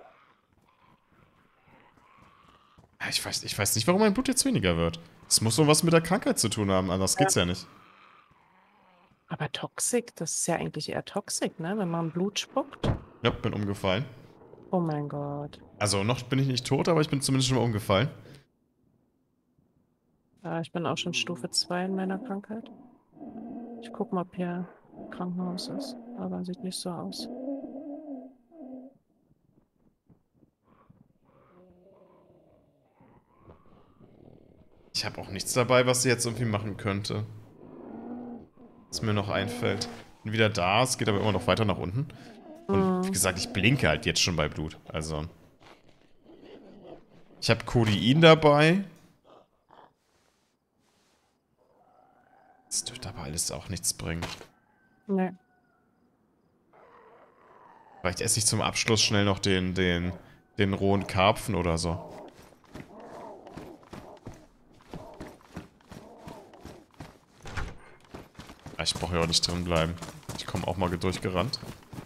A: Ja, Ich weiß, ich weiß nicht, warum mein Blut jetzt weniger wird. Es muss so was mit der Krankheit zu tun haben, anders geht's ja nicht.
B: Aber Toxik, das ist ja eigentlich eher Toxik, ne? Wenn man Blut spuckt.
A: Ja, bin umgefallen.
B: Oh mein Gott.
A: Also noch bin ich nicht tot, aber ich bin zumindest schon mal umgefallen.
B: Ja, ich bin auch schon Stufe zwei in meiner Krankheit. Ich guck mal, ob hier ein Krankenhaus ist. Aber sieht nicht so aus.
A: Ich habe auch nichts dabei, was sie jetzt irgendwie machen könnte. Was mir noch einfällt. Bin wieder da, es geht aber immer noch weiter nach unten. Und wie gesagt, ich blinke halt jetzt schon bei Blut. Also. Ich habe Codein dabei. Das dürfte aber alles auch nichts bringen.
B: Nee.
A: Vielleicht esse ich zum Abschluss schnell noch den, den, den rohen Karpfen oder so. ich brauche ja auch nicht drin bleiben. Ich komme auch mal durchgerannt.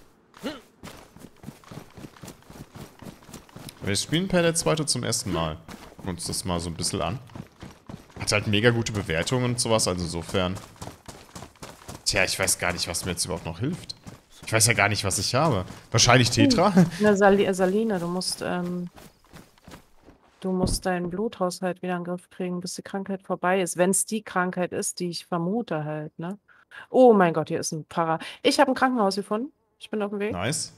A: Wir spielen Padlet zwei zum ersten Mal. Gucken uns das mal so ein bisschen an. Hat halt mega gute Bewertungen und sowas, also insofern. Tja, ich weiß gar nicht, was mir jetzt überhaupt noch hilft. Ich weiß ja gar nicht, was ich habe. Wahrscheinlich Tetra?
B: Eine Sal Saline, du musst, ähm, du musst deinen Bluthaushalt wieder in den Griff kriegen, bis die Krankheit vorbei ist. Wenn es die Krankheit ist, die ich vermute halt, ne? Oh mein Gott, hier ist ein Para. Ich habe ein Krankenhaus gefunden. Ich bin auf dem Weg.
A: Nice.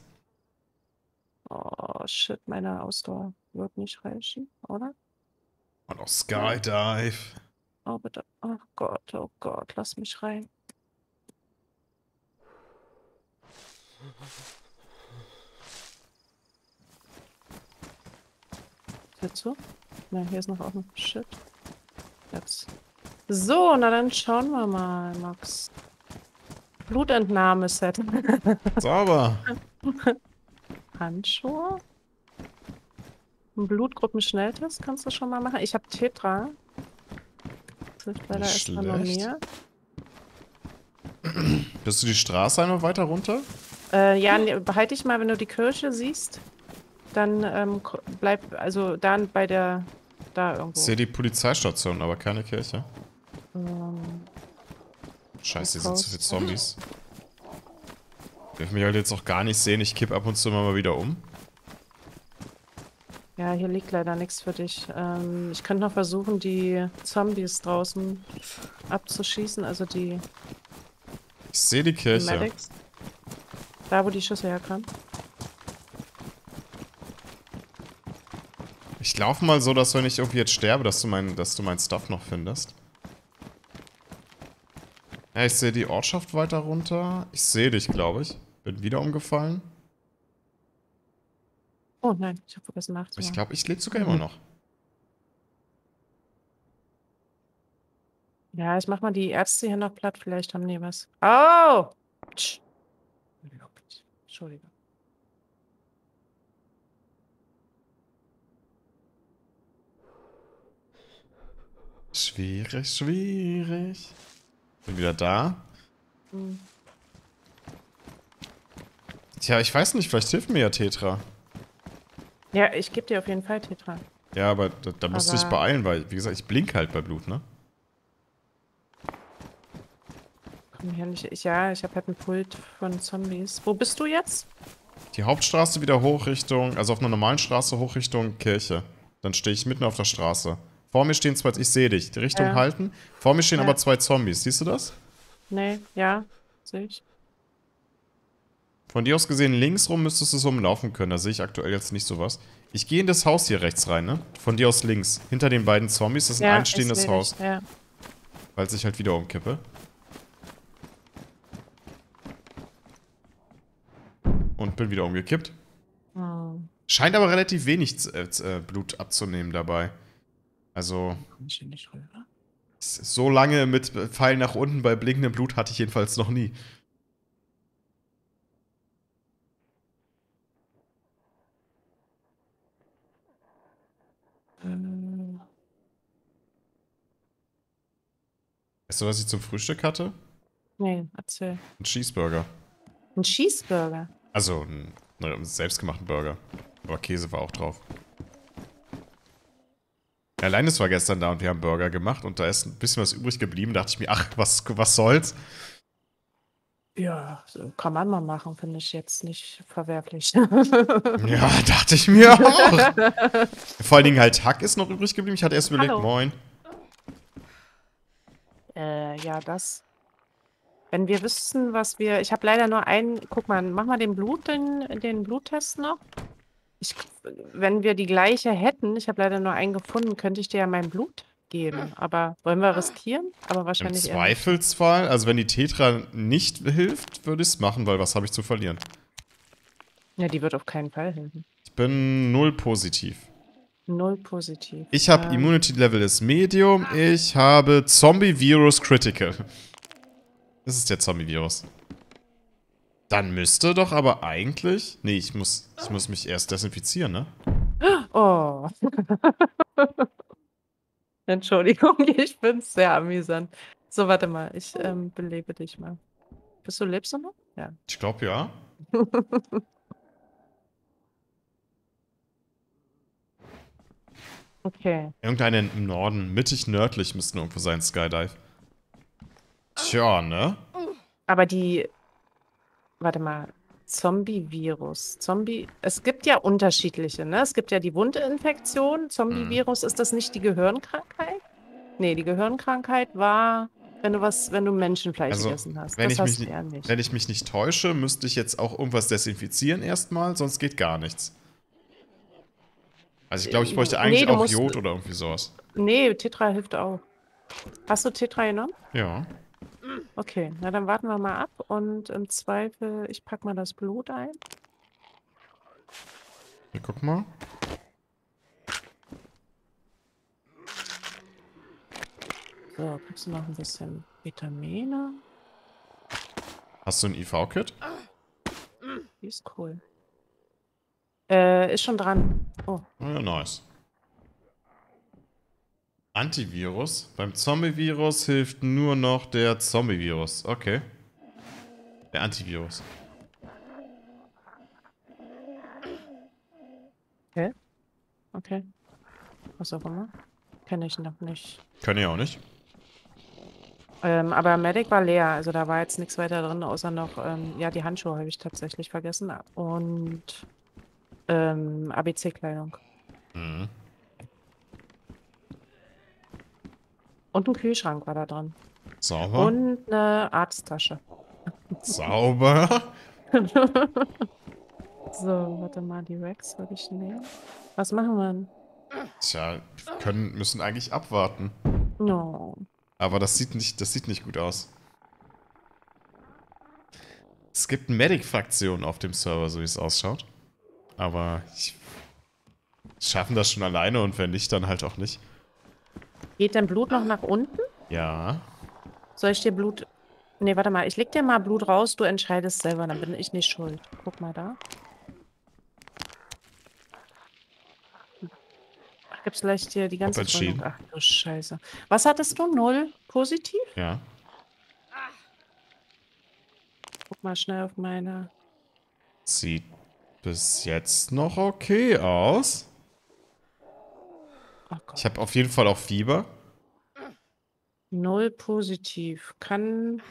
B: Oh, shit, meine Ausdauer wird nicht reichen, oder?
A: Und auch Skydive.
B: Oh, bitte. Oh Gott, oh Gott, lass mich rein. Hier zu? Nein, hier ist noch offen. Shit. Jetzt. So, na dann schauen wir mal, Max. Blutentnahme-Set.
A: Sauber.
B: Handschuhe. Ein Blutgruppenschnelltest kannst du schon mal machen. Ich habe Tetra. Das hilft leider
A: Nicht
B: erstmal nur
A: schlecht.
B: mir.
A: Bist du die Straße einfach weiter runter?
B: Äh, ja, ne, behalte ich mal, wenn du die Kirche siehst. Dann ähm, ko- bleib, also dann bei der, da irgendwo.
A: Ich sehe die Polizeistation, aber keine Kirche.
B: Ähm,
A: Scheiße, hier sind zu viele
B: Raus.
A: Zombies. Dürfen mich halt jetzt auch gar nicht sehen. Ich kipp ab und zu immer mal wieder um.
B: ja, hier liegt leider nichts für dich. Ähm, ich könnte noch versuchen, die Zombies draußen abzuschießen, also die,
A: Ich sehe die
B: die
A: Kirche.
B: Medics. Da, wo die Schüsse herkamen.
A: Ich laufe mal so, dass wenn ich irgendwie jetzt sterbe, dass du mein, dass du mein Stuff noch findest. Ja, ich sehe die Ortschaft weiter runter. Ich sehe dich, glaube ich. Bin wieder umgefallen.
B: Oh nein, ich habe vergessen
A: Ich
B: nachzumachen.
A: glaube, ich lebe sogar immer noch.
B: Ja, ich mach mal die Ärzte hier noch platt, vielleicht haben die was. Oh! Tsch. Entschuldigung.
A: Schwierig, schwierig. Bin wieder da.
B: Hm.
A: Tja, ich weiß nicht, vielleicht hilft mir ja Tetra.
B: Ja, ich gebe dir auf jeden Fall Tetra.
A: Ja, aber da, da musst du dich
B: Aber-
A: beeilen, weil, wie gesagt, ich blink halt bei Blut, ne?
B: Komm hier nicht. Ich, ja, ich habe halt einen Pult von Zombies. Wo bist du jetzt?
A: Die Hauptstraße wieder hoch Richtung, also auf einer normalen Straße hoch Richtung Kirche. Dann stehe ich mitten auf der Straße. Vor mir stehen zwei, ich sehe dich, die Richtung
B: Ja.
A: halten. Vor mir stehen
B: Ja.
A: aber zwei Zombies, siehst du das?
B: Nee, ja, sehe ich.
A: Von dir aus gesehen links rum müsstest du so umlaufen können, da sehe ich aktuell jetzt nicht sowas. Ich gehe in das Haus hier rechts rein, ne? Von dir aus links, hinter den beiden Zombies, das ist ein
B: Ja,
A: einstehendes
B: ich seh
A: Haus,
B: dich, ja.
A: falls ich halt wieder umkippe. Und bin wieder umgekippt.
B: Hm.
A: Scheint aber relativ wenig äh, äh, Blut abzunehmen dabei. Also,
B: Kann ich hier nicht rüber?
A: so lange mit Pfeil nach unten bei blinkendem Blut hatte ich jedenfalls noch nie.
B: Ähm,
A: Weißt du, was ich zum Frühstück hatte?
B: nee, erzähl.
A: Ein Cheeseburger.
B: Ein Cheeseburger.
A: Also, ein, einen selbstgemachten Burger. Aber Käse war auch drauf. Ja, Leines war gestern da und wir haben Burger gemacht und da ist ein bisschen was übrig geblieben. Da dachte ich mir, ach, was, was soll's?
B: Ja, so kann man mal machen, finde ich jetzt nicht verwerflich.
A: Ja, dachte ich mir auch. Vor allen Dingen halt Hack ist noch übrig geblieben. Ich hatte erst überlegt,
B: Hallo.
A: moin.
B: Äh, ja, das. Wenn wir wüssten, was wir. Ich habe leider nur einen. Guck mal, mach mal den Blut, den, den Bluttest noch. Ich, wenn wir die gleiche hätten, ich habe leider nur einen gefunden, könnte ich dir ja mein Blut geben. Aber wollen wir riskieren? Aber
A: Im
B: wahrscheinlich eher nicht.
A: Zweifelsfall, also wenn die Tetra nicht hilft, würde ich es machen, weil was habe ich zu verlieren?
B: Ja, die wird auf keinen Fall helfen.
A: Ich bin null positiv.
B: Null positiv.
A: Ich habe
B: Ähm,
A: Immunity Level ist Medium. Ich habe Zombie Virus Critical. Das ist der Zombie Virus. Dann müsste doch aber eigentlich. Nee, ich muss, ich muss mich erst desinfizieren, ne?
B: Oh. Entschuldigung, ich bin sehr amüsant. So, warte mal. Ich ähm, belebe dich mal. Bist du, lebst du noch? Ja.
A: Ich glaube ja.
B: Okay.
A: Irgendeinen im Norden, mittig nördlich müssten irgendwo sein, Skydive. Tja, ne?
B: Aber die. Warte mal. Zombie-Virus. Zombie. Es gibt ja unterschiedliche, ne? Es gibt ja die Wundinfektion. Zombie-Virus, ist das nicht die Gehirnkrankheit? Nee, die Gehirnkrankheit war, wenn du was, wenn du Menschenfleisch
A: Also,
B: gegessen hast.
A: wenn
B: Das
A: ich, mich
B: hast du
A: nicht,
B: ja nicht.
A: wenn ich mich nicht täusche, müsste ich jetzt auch irgendwas desinfizieren erstmal, sonst geht gar nichts. Also ich glaube, ich bräuchte
B: Nee,
A: eigentlich
B: du
A: auch
B: musst-
A: Jod oder irgendwie sowas.
B: Nee, Tetra hilft auch. Hast du Tetra genommen?
A: Ja.
B: Okay, na dann warten wir mal ab und im Zweifel, ich pack mal das Blut ein.
A: Hier, guck mal.
B: So, kriegst du noch ein bisschen Vitamine.
A: Hast du ein I V-Kit?
B: Die ist cool. Äh, ist schon dran. Oh,
A: Oh ja, nice. Antivirus. Beim Zombie-Virus hilft nur noch der Zombie-Virus. Okay. Der Antivirus.
B: okay. Was auch immer. Kenne ich noch nicht.
A: Können ja auch nicht.
B: Ähm, aber Medic war leer, also da war jetzt nichts weiter drin, außer noch, ähm, ja, die Handschuhe habe ich tatsächlich vergessen. Und ähm, A B C-Kleidung.
A: Mhm.
B: Und ein Kühlschrank war da drin.
A: Sauber.
B: Und eine Arzttasche.
A: Sauber.
B: So, warte mal, die Rex würde ich nehmen. Was machen wir denn?
A: Tja, wir können, müssen eigentlich abwarten.
B: No.
A: Aber das sieht nicht, das sieht nicht gut aus. Es gibt eine Medic-Fraktion auf dem Server, so wie es ausschaut. Aber ich schaffen das schon alleine und wenn nicht, dann halt auch nicht.
B: Geht dein Blut noch nach unten?
A: Ja.
B: Soll ich dir Blut... Nee, warte mal, ich leg dir mal Blut raus, du entscheidest selber, dann bin ich nicht schuld. Guck mal da. Ach, gibt's gleich dir die ganze
A: Hab entschieden.
B: Gründung. Ach du Scheiße. Was hattest du? Null positiv?
A: Ja.
B: Guck mal schnell auf meine...
A: Sieht bis jetzt noch okay aus.
B: Oh Gott.
A: Ich habe auf jeden Fall auch Fieber.
B: Null positiv. Kann...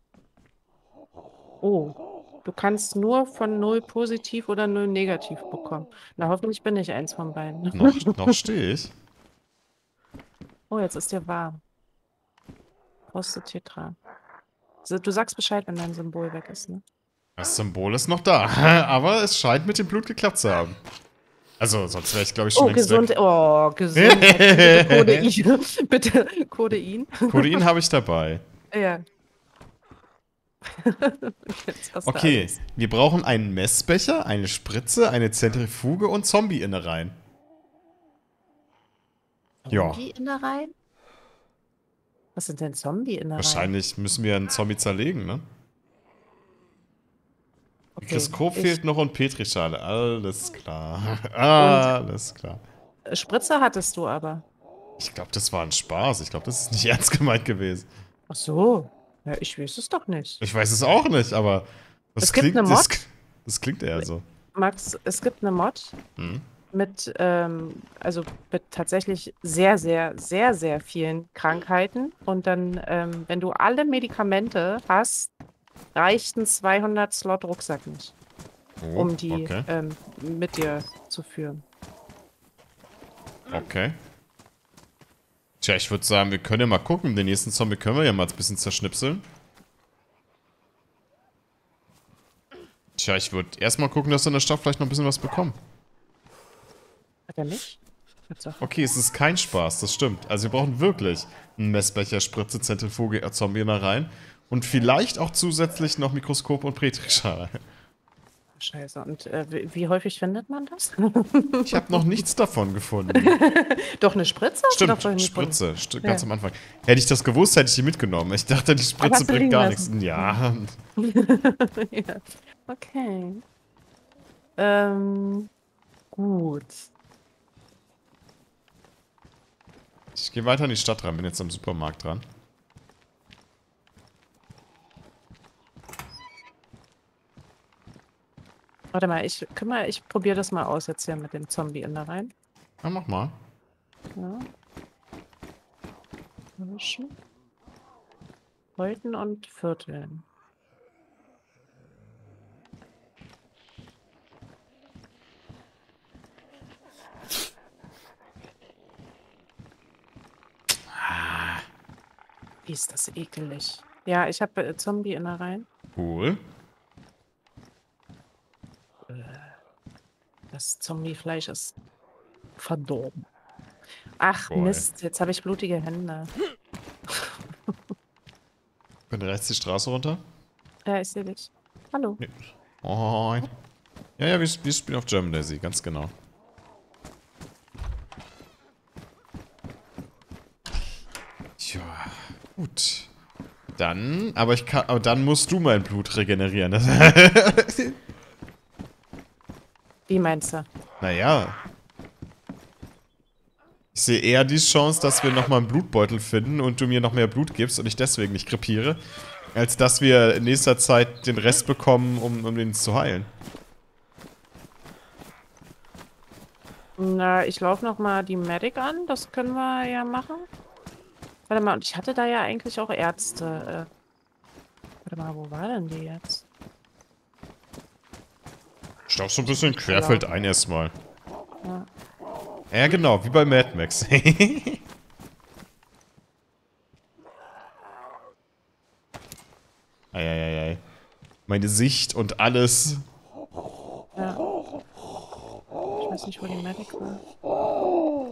B: Oh, du kannst nur von null positiv oder null negativ bekommen. Na, hoffentlich bin ich eins von beiden.
A: Noch, noch stehe ich.
B: Oh, jetzt ist dir warm. Brauchst du Tetra. So, du sagst Bescheid, wenn dein Symbol weg ist, ne?
A: Das Symbol ist noch da. Aber es scheint mit dem Blut geklappt zu haben. Also, sonst wäre ich, glaube ich, schon
B: Oh,
A: längst
B: gesund.
A: weg.
B: Oh, gesund. Bitte Codein. Bitte Codein.
A: Codein habe ich dabei.
B: Ja. Jetzt hast du
A: Okay,
B: alles.
A: wir brauchen einen Messbecher, eine Spritze, eine Zentrifuge und Zombie-Innereien. Ja.
B: Zombie-Innereien? Was sind denn Zombie-Innereien?
A: Wahrscheinlich müssen wir einen Zombie zerlegen, ne?
B: Okay,
A: Mikroskop
B: ich-
A: fehlt noch und Petrischale. Alles klar. Alles klar.
B: Spritze hattest du aber.
A: Ich glaube, das war ein Spaß. Ich glaube, das ist nicht ernst gemeint gewesen.
B: Ach so. Ja, ich weiß es doch nicht.
A: Ich weiß es auch nicht, aber das
B: Es gibt
A: klingt,
B: eine
A: das,
B: Mod.
A: das klingt eher so.
B: Max, es gibt eine Mod
A: Hm?
B: mit, ähm, also mit tatsächlich sehr, sehr, sehr, sehr vielen Krankheiten. Und dann, ähm, wenn du alle Medikamente hast, reicht ein zweihundert Slot Rucksack nicht,
A: Oh,
B: um die
A: okay.
B: ähm, mit dir zu führen.
A: Okay. Tja, ich würde sagen, wir können ja mal gucken. Den nächsten Zombie können wir ja mal ein bisschen zerschnipseln. Tja, ich würde erstmal gucken, dass wir in der Stadt vielleicht noch ein bisschen was bekommen.
B: Hat er nicht? Tatsache.
A: Okay, es ist kein Spaß, das stimmt. Also wir brauchen wirklich einen Messbecher, Spritze, Zentrifuge, äh, Zombie rein. Und vielleicht auch zusätzlich noch Mikroskop und Petrischale.
B: Scheiße. Und äh, wie, wie häufig findet man das?
A: Ich habe noch nichts davon gefunden.
B: Doch, eine Spritze? Hast du doch
A: Stimmt,
B: vorhin gefunden.
A: Spritze, st
B: Ja.
A: ganz am Anfang. Hätte ich das gewusst, hätte ich die mitgenommen. Ich dachte, die Spritze
B: hast du
A: bringt
B: liegen
A: gar
B: lassen.
A: nichts. Ja,
B: Ja. Okay. Ähm, gut.
A: ich gehe weiter in die Stadt rein, bin jetzt am Supermarkt dran.
B: Warte mal, ich kümmere, ich probiere das mal aus jetzt hier mit dem Zombie in da rein.
A: Ja, mach mal.
B: Ja. Mischen. Häuten und Vierteln. Wie ist das ekelig. Ja, ich habe äh, Zombie-Innereien.
A: Cool.
B: Das Zombie-Fleisch ist verdorben. Ach
A: Boah, ey.
B: Mist, jetzt habe ich blutige Hände.
A: Bin rechts die Straße runter?
B: Ja, ich sehe dich. Hallo.
A: Nee. Moin. Ja, ja, wir, wir spielen auf German Daisy, ganz genau. Tja, gut. Dann, aber ich kann, aber dann musst du mein Blut regenerieren. Das
B: Wie meinst du?
A: naja. Ich sehe eher die Chance, dass wir nochmal einen Blutbeutel finden und du mir noch mehr Blut gibst und ich deswegen nicht krepiere, als dass wir in nächster Zeit den Rest bekommen, um, um den zu heilen.
B: Na, ich laufe noch mal die Medic an. Das können wir ja machen. Warte mal, und ich hatte da ja eigentlich auch Ärzte. Äh, warte mal, wo war denn die jetzt?
A: Ich laufe so ein bisschen querfeldein erstmal.
B: Ja.
A: Ja, genau, wie bei Mad Max. Eieiei. Meine Sicht und alles.
B: Ja. Ich weiß nicht, wo die Medic war.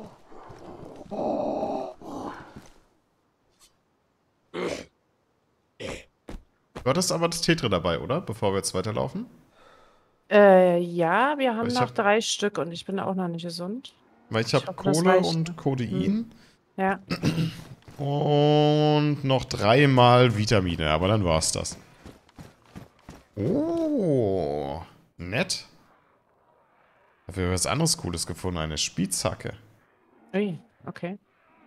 A: Du hattest aber das Tetra dabei, oder? Bevor wir jetzt weiterlaufen?
B: Äh, ja, wir haben
A: Ich
B: noch
A: hab-
B: drei Stück und ich bin auch noch nicht gesund.
A: Weil ich
B: Ich
A: habe
B: hoffe, das
A: Kohle
B: reicht.
A: und Codein.
B: Ja.
A: Und noch dreimal Vitamine, aber dann war's das. Oh, nett. Dafür habe ich was anderes Cooles gefunden, eine Spitzhacke.
B: Ui, okay.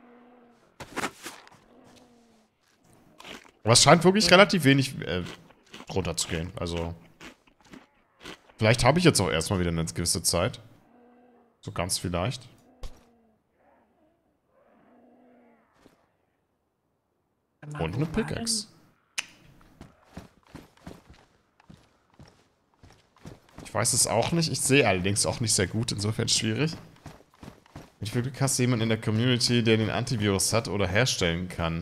A: Aber es scheint wirklich relativ wenig äh, runterzugehen. Also, vielleicht habe ich jetzt auch erstmal wieder eine gewisse Zeit. So ganz vielleicht.
B: Warte mal,
A: Und
B: wo
A: eine
B: war
A: Pickaxe. Ich weiß es auch nicht. Ich sehe allerdings auch nicht sehr gut, insofern schwierig. Wie viel Glück hast du jemanden in der Community, der den Antivirus hat oder herstellen kann?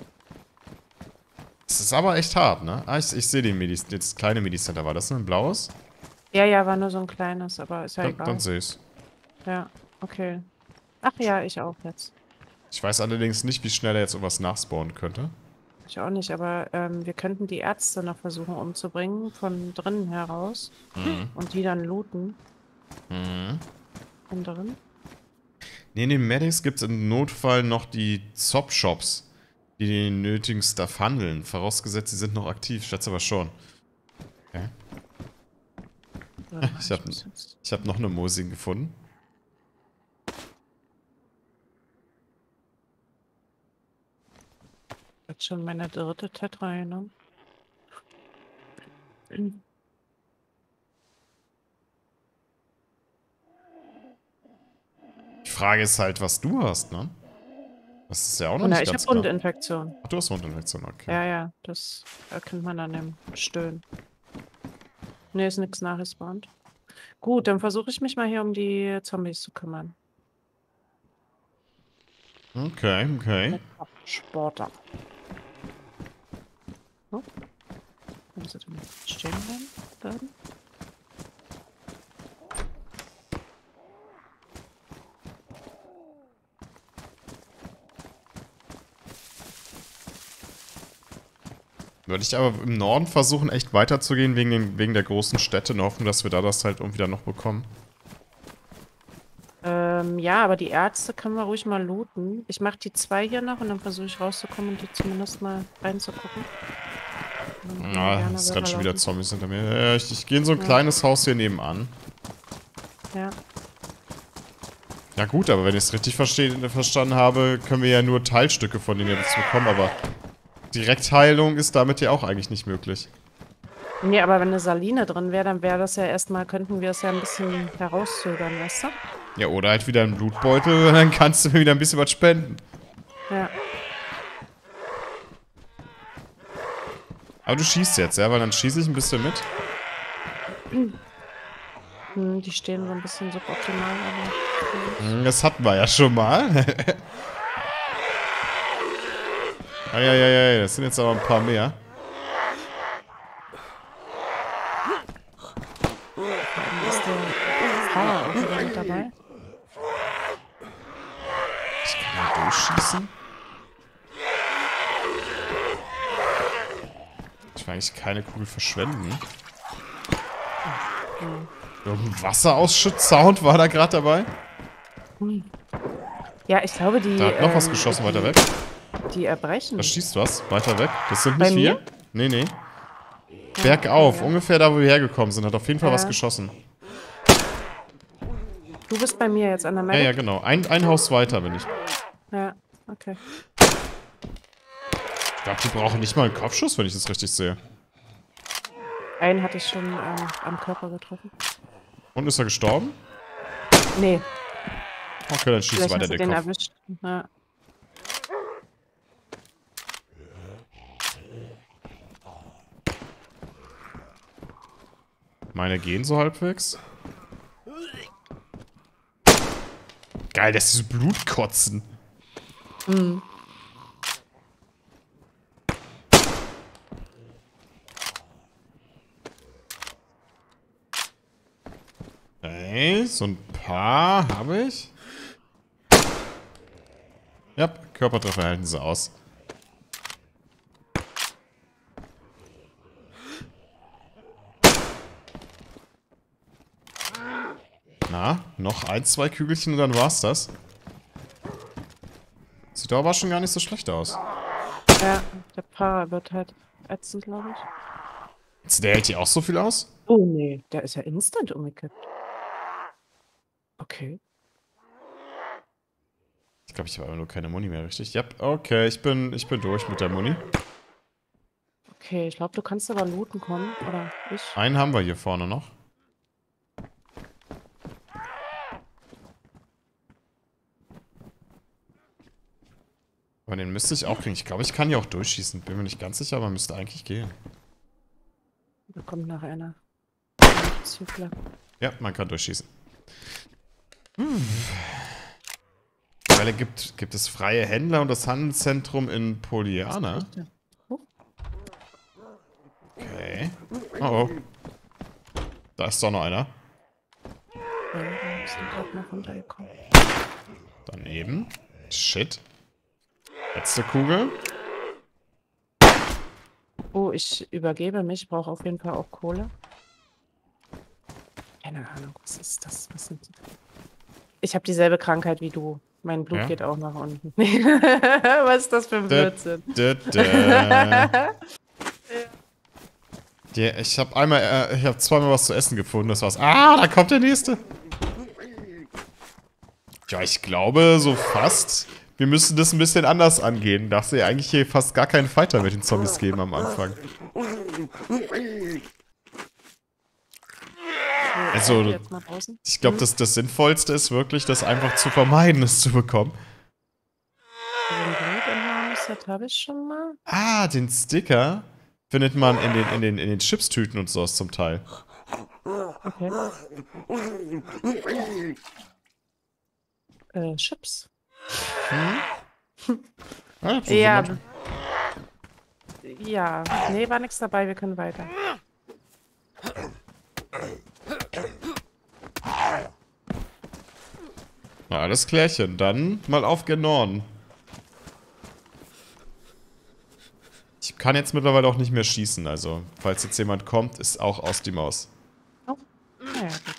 A: Das ist aber echt hart, ne? Ah, ich, ich sehe den Medis, das kleine Medicenter. War das nur ein blaues?
B: denn? Ja, ja, war nur so ein kleines, aber ist ja
A: Dann,
B: egal.
A: dann sehe ich's.
B: Ja, okay. Ach ja, ich auch jetzt.
A: Ich weiß allerdings nicht, wie schnell er jetzt irgendwas nachspawnen könnte.
B: Ich auch nicht, aber ähm, wir könnten die Ärzte noch versuchen umzubringen, von drinnen heraus.
A: Mhm.
B: Und die dann looten.
A: Mhm.
B: Von drin.
A: Nee, in den Medics gibt es im Notfall noch die Zop-Shops, die den nötigen Stuff handeln. Vorausgesetzt, sie sind noch aktiv. Ich schätze aber schon. Okay.
B: Warte mal,
A: Ich hab-
B: muss jetzt-
A: Ich habe noch eine Mosin gefunden.
B: Jetzt schon meine dritte Tetra genommen.
A: Die Frage ist halt, was du hast, ne? Das ist ja auch noch
B: Na,
A: nicht
B: ich
A: ganz
B: habe
A: klar.
B: Wundinfektion.
A: Ach, du hast Wundinfektion, okay.
B: Ja, ja, das erkennt man an dem Stöhnen. Ne, ist nichts nachgespawnt. Gut, dann versuche ich mich mal hier um die Zombies zu kümmern.
A: Okay, okay.
B: Sportler. Oh. Wo ist er denn stehen bleiben?
A: Würde ich aber im Norden versuchen, echt weiterzugehen, wegen, den, wegen der großen Städte, und hoffen, dass wir da das halt irgendwie dann noch bekommen.
B: Ähm, ja, aber die Ärzte können wir ruhig mal looten. Ich mache die zwei hier noch und dann versuche ich rauszukommen und die zumindest mal reinzugucken. Dann können wir
A: Ah,
B: gerne
A: es ist gerade schon wieder
B: weiterlaufen.
A: Zombies hinter mir. Ja, ich, ich gehe in so ein
B: Ja.
A: kleines Haus hier nebenan.
B: Ja.
A: Ja gut, aber wenn ich es richtig verste- verstanden habe, können wir ja nur Teilstücke von denen jetzt bekommen, aber Direktheilung ist damit ja auch eigentlich nicht möglich.
B: Nee, aber wenn eine Saline drin wäre, dann wäre das ja erstmal, könnten wir es ja ein bisschen herauszögern, weißt du?
A: Ja, oder halt wieder ein Blutbeutel und dann kannst du mir wieder ein bisschen was spenden.
B: Ja.
A: Aber du schießt jetzt, ja? Weil dann schieße ich ein bisschen mit.
B: Hm, die stehen so ein bisschen suboptimal, aber...
A: Hm, Das hatten wir ja schon mal. Eieiei, das sind jetzt aber ein paar mehr.
B: Ist der Fahrer auch wieder mit dabei?
A: Ich kann mal durchschießen. Ich will eigentlich keine Kugel verschwenden. Irgendein Wasserausschuss-Sound war da gerade dabei.
B: Ja, ich glaube, die...
A: Da hat noch was
B: ähm,
A: geschossen,
B: die,
A: weiter weg.
B: Die erbrechen.
A: Da schießt was, weiter weg. Das sind
B: Bei
A: nicht wir.
B: mir?
A: Nee, nee. Bergauf,
B: ja.
A: ungefähr da, wo wir hergekommen sind, hat auf jeden Fall
B: Ja.
A: was geschossen.
B: Du bist bei mir jetzt an der
A: Ja,
B: Medic?
A: ja, genau. Ein, ein Haus weiter bin ich.
B: Ja, okay.
A: Ich glaube, die brauchen nicht mal einen Kopfschuss, wenn ich das richtig sehe.
B: Einen hatte ich schon ähm, am Körper getroffen.
A: Und ist er gestorben?
B: Nee,
A: Okay, dann schießt
B: vielleicht
A: weiter
B: hast du
A: der
B: den
A: Kopf.
B: erwischt. Ja.
A: Meine gehen so halbwegs. Geil, dass sie so Blut kotzen.
B: Mhm.
A: Okay, so ein paar habe ich. Ja, Körpertreffer halten sie aus. Na, noch ein, zwei Kügelchen und dann war's das. Sieht aber schon gar nicht so schlecht aus.
B: Ja, der Fahrer wird halt ätzend, glaube ich.
A: Jetzt, der hält hier auch so viel aus?
B: Oh nee, der ist ja instant umgekippt. Okay.
A: Ich glaube, ich habe aber nur keine Muni mehr, richtig? Ja, okay, ich bin, ich bin durch mit der Muni.
B: Okay, ich glaube, du kannst aber looten kommen, oder ich?
A: Einen haben wir hier vorne noch. Aber den müsste ich auch kriegen. Ich glaube, ich kann hier auch durchschießen. Bin mir nicht ganz sicher, aber müsste eigentlich gehen.
B: Da kommt nach einer Zügler.
A: Ja, man kann durchschießen. Hm. Weil gibt, gibt es freie Händler und das Handelszentrum in Poliana. Okay. Oh oh. Da ist doch noch einer.
B: Ja, wir sind gerade noch runtergekommen.
A: Daneben. Shit. Letzte Kugel.
B: Oh, ich übergebe mich, ich brauche auf jeden Fall auch Kohle. Keine Ahnung, was ist das? Was sind... Ich habe dieselbe Krankheit wie du. Mein Blut
A: Ja?
B: geht auch nach unten. Was ist das für ein Blödsinn?
A: Dä, dä, dä. Ja, ich habe einmal, äh, ich habe zweimal was zu essen gefunden. Das war's. Ah, da kommt der nächste. Ja, ich glaube so fast. Wir müssen das ein bisschen anders angehen. Darf es ja eigentlich hier fast gar keinen Fighter mit den Zombies geben am Anfang. Also,
B: Jetzt mal draußen.
A: ich glaube, das, das Sinnvollste ist wirklich, das einfach zu vermeiden, es zu bekommen.
B: Den Blut habe ich schon mal.
A: Ah, den Sticker findet man in den, in den, in den Chipstüten und sowas zum Teil.
B: Okay. Äh, Chips.
A: Ah, so
B: Ja.
A: jemand.
B: Ja. Nee, war nichts dabei, wir können weiter.
A: Na, alles klärchen. Dann mal auf gen Norden. Ich kann jetzt mittlerweile auch nicht mehr schießen, also falls jetzt jemand kommt, ist auch aus die Maus.
B: Oh. Naja, gut.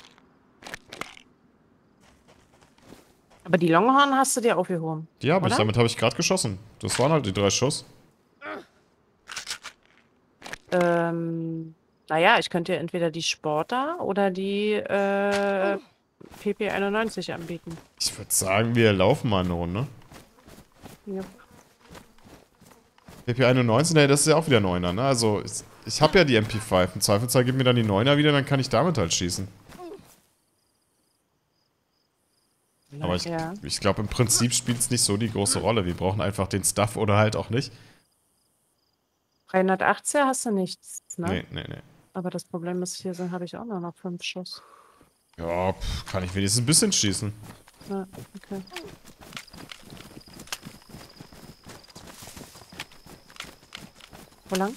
B: Aber die Longhorn hast du dir aufgehoben.
A: Ja, aber ich,
B: oder?
A: damit habe ich gerade geschossen. Das waren halt die drei Schuss.
B: Ähm, naja, ich könnte dir entweder die Sporter oder die äh, P P einundneunzig anbieten.
A: Ich würde sagen, wir laufen mal eine Runde.
B: Ja.
A: P P einundneunzig, nee, das ist ja auch wieder Neuner, ne? Also, ist, ich habe ja die M P fünf. Im Zweifelsfall gib mir dann die Neuner wieder, dann kann ich damit halt schießen. Aber ich,
B: Ja.
A: ich glaube, im Prinzip spielt es nicht so die große Rolle. Wir brauchen einfach den Stuff oder halt auch nicht.
B: dreihundertachtzig hast du nichts, ne?
A: Nee, nee, nee.
B: Aber das Problem ist, hier sind habe ich auch nur noch fünf Schuss.
A: Ja, pff, kann ich wenigstens ein bisschen schießen.
B: Ja, okay. Wo lang?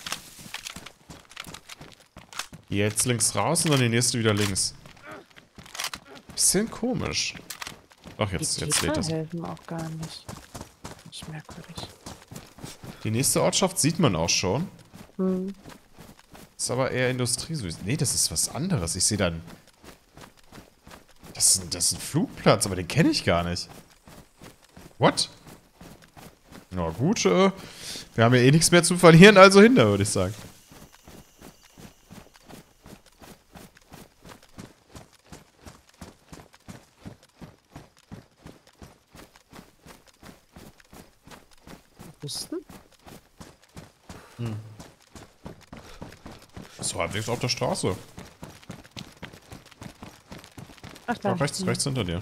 A: Jetzt links raus und dann die nächste wieder links. Bisschen komisch. Ach, jetzt,
B: Die
A: jetzt
B: Tiere
A: lädt es.
B: helfen auch gar nicht. Nicht merkwürdig.
A: Die nächste Ortschaft sieht man auch schon.
B: Hm.
A: Ist aber eher Industrie. Nee, das ist was anderes. Ich sehe dann... Das ist, ein, das ist ein Flugplatz, aber den kenne ich gar nicht. What? Na gut, äh, wir haben ja eh nichts mehr zu verlieren, also hinter, würde ich sagen.
B: Wüssten?
A: So halbwegs auf der Straße.
B: Ach, da.
A: Ja, rechts,
B: Hm.
A: rechts hinter dir.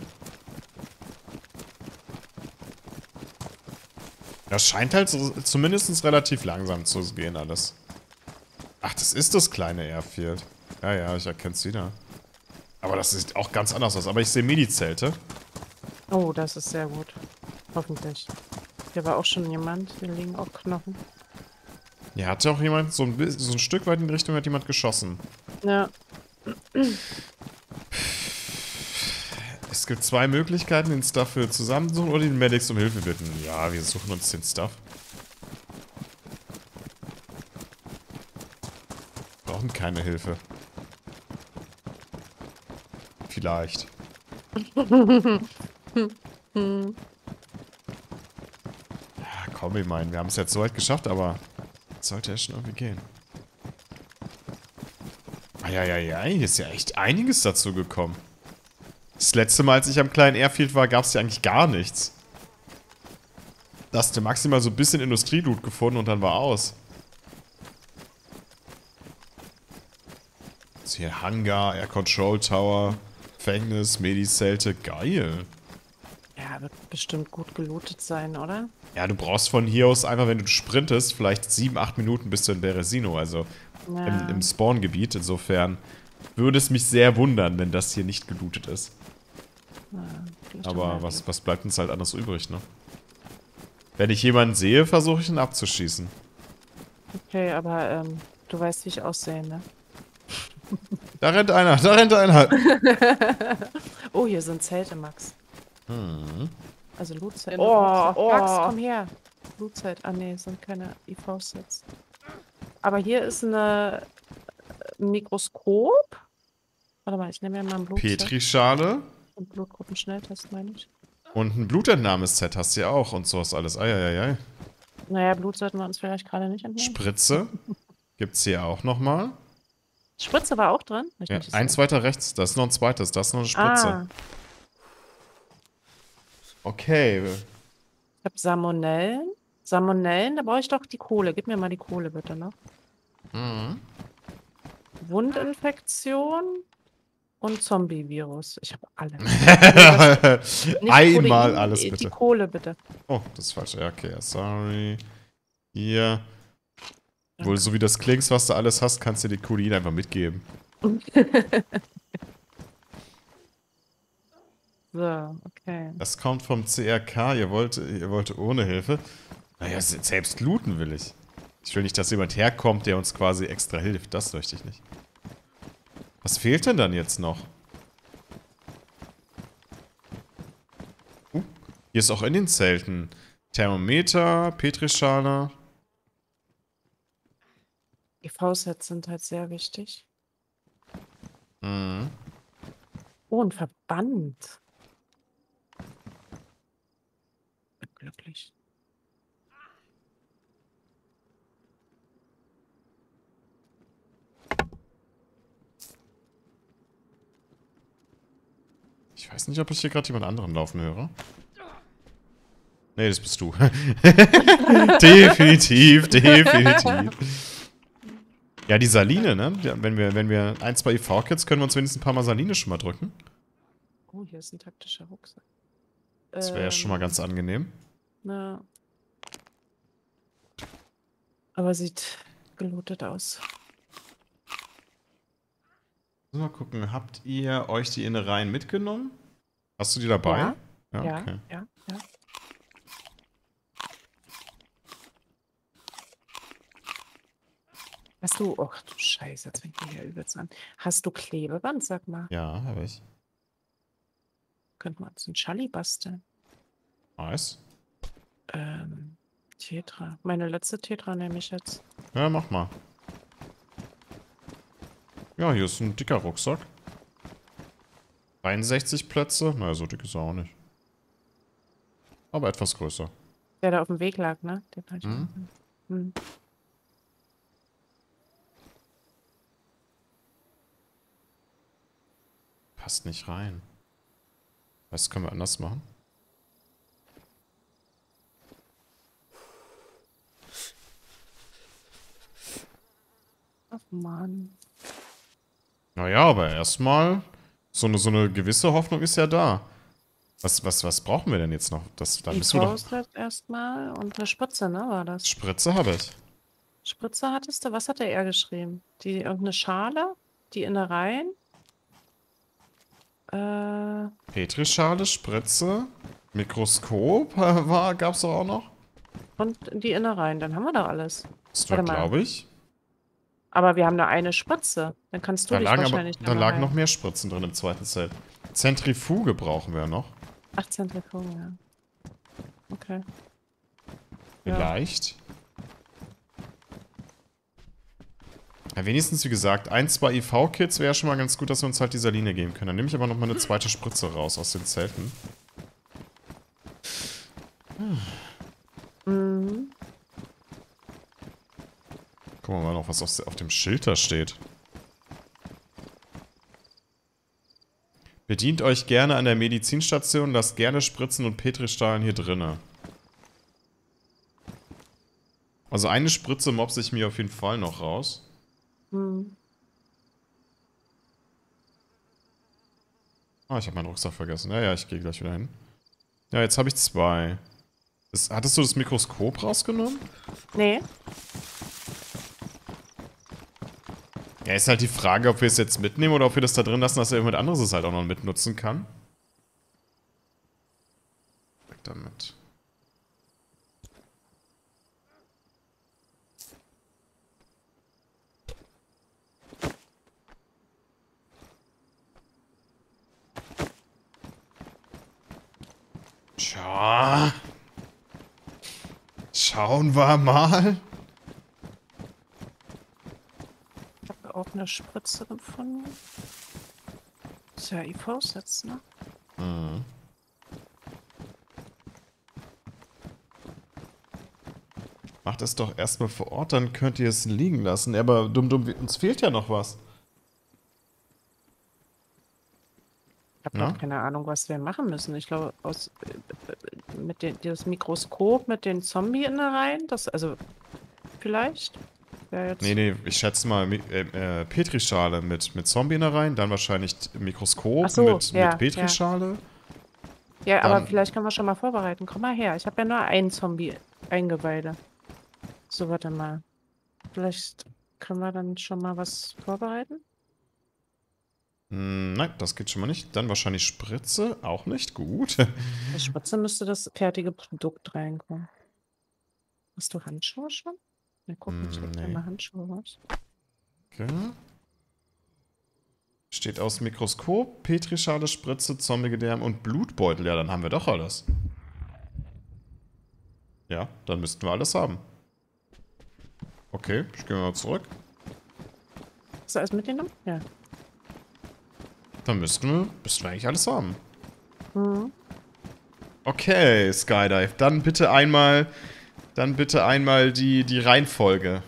A: Das scheint halt so, zumindest relativ langsam zu gehen alles. Ach, das ist das kleine Airfield. Ja, ja, ich erkenne es wieder. Aber das sieht auch ganz anders aus. Aber ich sehe Mini-Zelte.
B: Oh, das ist sehr gut. Hoffentlich. Hier war auch schon jemand. Hier liegen auch Knochen.
A: Ja, hat ja auch jemand, so ein, bi- so ein Stück weit in die Richtung hat jemand geschossen.
B: Ja.
A: Es gibt zwei Möglichkeiten, den Stuff für zusammensuchen oder den Medics um Hilfe bitten. Ja, wir suchen uns den Stuff. Brauchen keine Hilfe. Vielleicht. Ja, komm, ich meine, wir haben es jetzt so weit geschafft, aber sollte ja schon irgendwie gehen. Eieiei, hier ist ja echt einiges dazu gekommen. Das letzte Mal, als ich am kleinen Airfield war, gab es ja eigentlich gar nichts. Da hast du maximal so ein bisschen Industrieloot gefunden und dann war aus. Jetzt hier Hangar, Air Control Tower, Gefängnis, Medizelte, geil.
B: Ja, wird bestimmt gut gelootet sein, oder?
A: Ja, du brauchst von hier aus einfach, wenn du sprintest, vielleicht sieben, acht Minuten bis du in Beresino, also
B: Ja.
A: im, im Spawngebiet. Insofern würde es mich sehr wundern, wenn das hier nicht gelootet ist.
B: Ja, vielleicht
A: Aber
B: haben wir
A: was,
B: Glück.
A: was bleibt uns halt anders übrig, ne? Wenn ich jemanden sehe, versuche ich ihn abzuschießen.
B: Okay, aber ähm, du weißt, wie ich aussehe, ne?
A: Da rennt einer, da rennt einer.
B: Oh, hier sind Zelte, Max.
A: Hm.
B: Also Loot-Set. Oh, oh, Max, komm her. Loot-Set. Ah, nee, sind keine I V-Sets. Aber hier ist eine äh, Mikroskop. Warte mal, ich nehme mir mal ein Blutset.
A: Petrischale
B: Und Blutgruppenschnelltest, meine ich.
A: und ein Blutentnahmeset hast du ja auch und sowas alles. Eieiei.
B: Naja, Blut sollten wir uns vielleicht gerade nicht entnehmen.
A: Spritze gibt's hier auch nochmal.
B: Spritze war auch drin? Ich
A: Ja,
B: nicht
A: eins
B: gesehen.
A: weiter rechts, da ist noch ein zweites, da ist noch eine Spritze.
B: Ah,
A: Okay.
B: ich habe Salmonellen. Salmonellen, da brauche ich doch die Kohle. Gib mir mal die Kohle bitte noch.
A: Mhm.
B: Wundinfektion und Zombie-Virus. Ich habe alle. Nicht
A: Einmal
B: Protein,
A: alles
B: die
A: bitte.
B: Kohle bitte.
A: Oh, das ist falsch. Ja, okay, sorry. Hier. Wohl, so wie das klingt, was du alles hast, kannst du die Kolin einfach mitgeben.
B: So, okay.
A: Das kommt vom C R K, ihr wollt, ihr wollt ohne Hilfe. Naja, se- selbst looten will ich. Ich will nicht, dass jemand herkommt, der uns quasi extra hilft. Das möchte ich nicht. Was fehlt denn dann jetzt noch? Uh, hier ist auch in den Zelten Thermometer, Petrischale.
B: I V-Sets sind halt sehr wichtig.
A: Mhm.
B: Oh, ein Verband. Bin glücklich.
A: Ich weiß nicht, ob ich hier gerade jemand anderen laufen höre. Nee, das bist du. Definitiv, definitiv. Ja, die Saline, ne? Ja, wenn wir, wenn wir ein, zwei I V-Kits, können wir uns wenigstens ein paar Mal Saline schon mal drücken.
B: Oh, hier ist ein taktischer Rucksack.
A: Das wäre ja schon mal
B: Ähm,
A: ganz angenehm.
B: Na. Aber sieht gelootet aus.
A: Mal gucken, habt ihr euch die Innereien mitgenommen? Hast du die dabei?
B: Ja.
A: Ja,
B: Ja,
A: okay.
B: ja, ja. Hast du, ach du Scheiße, jetzt fängt die hier übelst an. Hast du Klebeband, sag mal?
A: Ja, habe ich.
B: Könnten wir uns einen Schalli basteln?
A: Nice.
B: Ähm, Tetra. Meine letzte Tetra nehme ich jetzt.
A: Ja, mach mal. Ja, hier ist ein dicker Rucksack. dreiundsechzig Plätze. Naja, so dick ist er auch nicht. Aber etwas größer.
B: Der da auf dem Weg lag, ne? Den hab ich
A: Mhm.
B: mal- Hm.
A: Passt nicht rein. Was können wir anders machen?
B: Ach Mann.
A: Naja, aber erstmal, so eine, so eine gewisse Hoffnung ist ja da. Was, was, was brauchen wir denn jetzt noch? Das, da
B: Die
A: müssen wir doch...
B: Faust jetzt erstmal und eine Spritze, ne? War das?
A: Spritze habe ich.
B: Spritze hattest du? Was hat der R geschrieben? Die irgendeine Schale? Die Innereien? Äh,
A: Petrischale, Spritze, Mikroskop äh, war, gab's doch auch noch.
B: und die Innereien. Dann haben wir doch alles.
A: Das war,
B: Warte mal.
A: glaube ich.
B: Aber wir haben nur eine Spritze. Dann kannst du
A: Da
B: dich
A: lagen, aber,
B: wahrscheinlich
A: da
B: einmal
A: lagen
B: rein-
A: noch mehr Spritzen drin im zweiten Zelt. Zentrifuge brauchen wir noch.
B: Ach, Zentrifugen, ja. Okay. Ja.
A: Vielleicht. Ja, wenigstens, wie gesagt, ein, zwei I V-Kits wäre schon mal ganz gut, dass wir uns halt die Saline geben können. Dann nehme ich aber noch mal eine zweite Spritze raus aus den Zelten.
B: Mhm.
A: Gucken wir mal noch, was auf auf dem Schild da steht. Bedient euch gerne an der Medizinstation, lasst gerne Spritzen und Petristrahlen hier drinne. Also eine Spritze mopse ich mir auf jeden Fall noch raus.
B: Mhm.
A: Ah, ich habe meinen Rucksack vergessen. Ja, ja, ich gehe gleich wieder hin. Ja, jetzt habe ich zwei. Das, hattest du das Mikroskop rausgenommen?
B: Nee.
A: Ja, ist halt die Frage, ob wir es jetzt mitnehmen oder ob wir das da drin lassen, dass er jemand anderes es halt auch noch mitnutzen kann. Weg damit. Tja. Schauen wir mal.
B: Ich habe auch eine Spritze gefunden. Ist ja I Vs jetzt, ne?
A: Mhm. Macht es doch erstmal vor Ort, dann könnt ihr es liegen lassen. Aber dumm, dumm, uns fehlt ja noch was.
B: Ich habe
A: Ja?
B: noch keine Ahnung, was wir machen müssen. Ich glaube, aus äh, mit den, das Mikroskop mit den Zombie-Innereien, das, also vielleicht. Wäre jetzt.
A: Nee, nee, ich schätze mal Mi- äh, äh, Petrischale mit, mit Zombie-Innereien, dann wahrscheinlich Mikroskop
B: Ach so,
A: mit,
B: ja,
A: mit Petrischale.
B: Ja, aber
A: dann-
B: vielleicht können wir schon mal vorbereiten. Komm mal her. Ich habe ja nur einen Zombie-Eingeweide. So, warte mal. Vielleicht können wir dann schon mal was vorbereiten?
A: Hm, nein, das geht schon mal nicht. Dann wahrscheinlich Spritze, auch nicht. Gut.
B: Bei Spritze müsste das fertige Produkt reinkommen. Hast du Handschuhe schon? Na, guck mal, ich
A: Hm,
B: leg dir
A: nee.
B: mal Handschuhe raus.
A: Okay. Steht aus Mikroskop, Petrischale, Spritze, Zombie-Gedärm und Blutbeutel. Ja, dann haben wir doch alles. Ja, dann müssten wir alles haben. Okay, ich gehe mal zurück.
B: Hast du alles mitgenommen? Ja.
A: Dann müssten wir, müssten wir eigentlich alles haben.
B: Mhm.
A: Okay, Skydive. Dann bitte einmal, dann bitte einmal die, die Reihenfolge.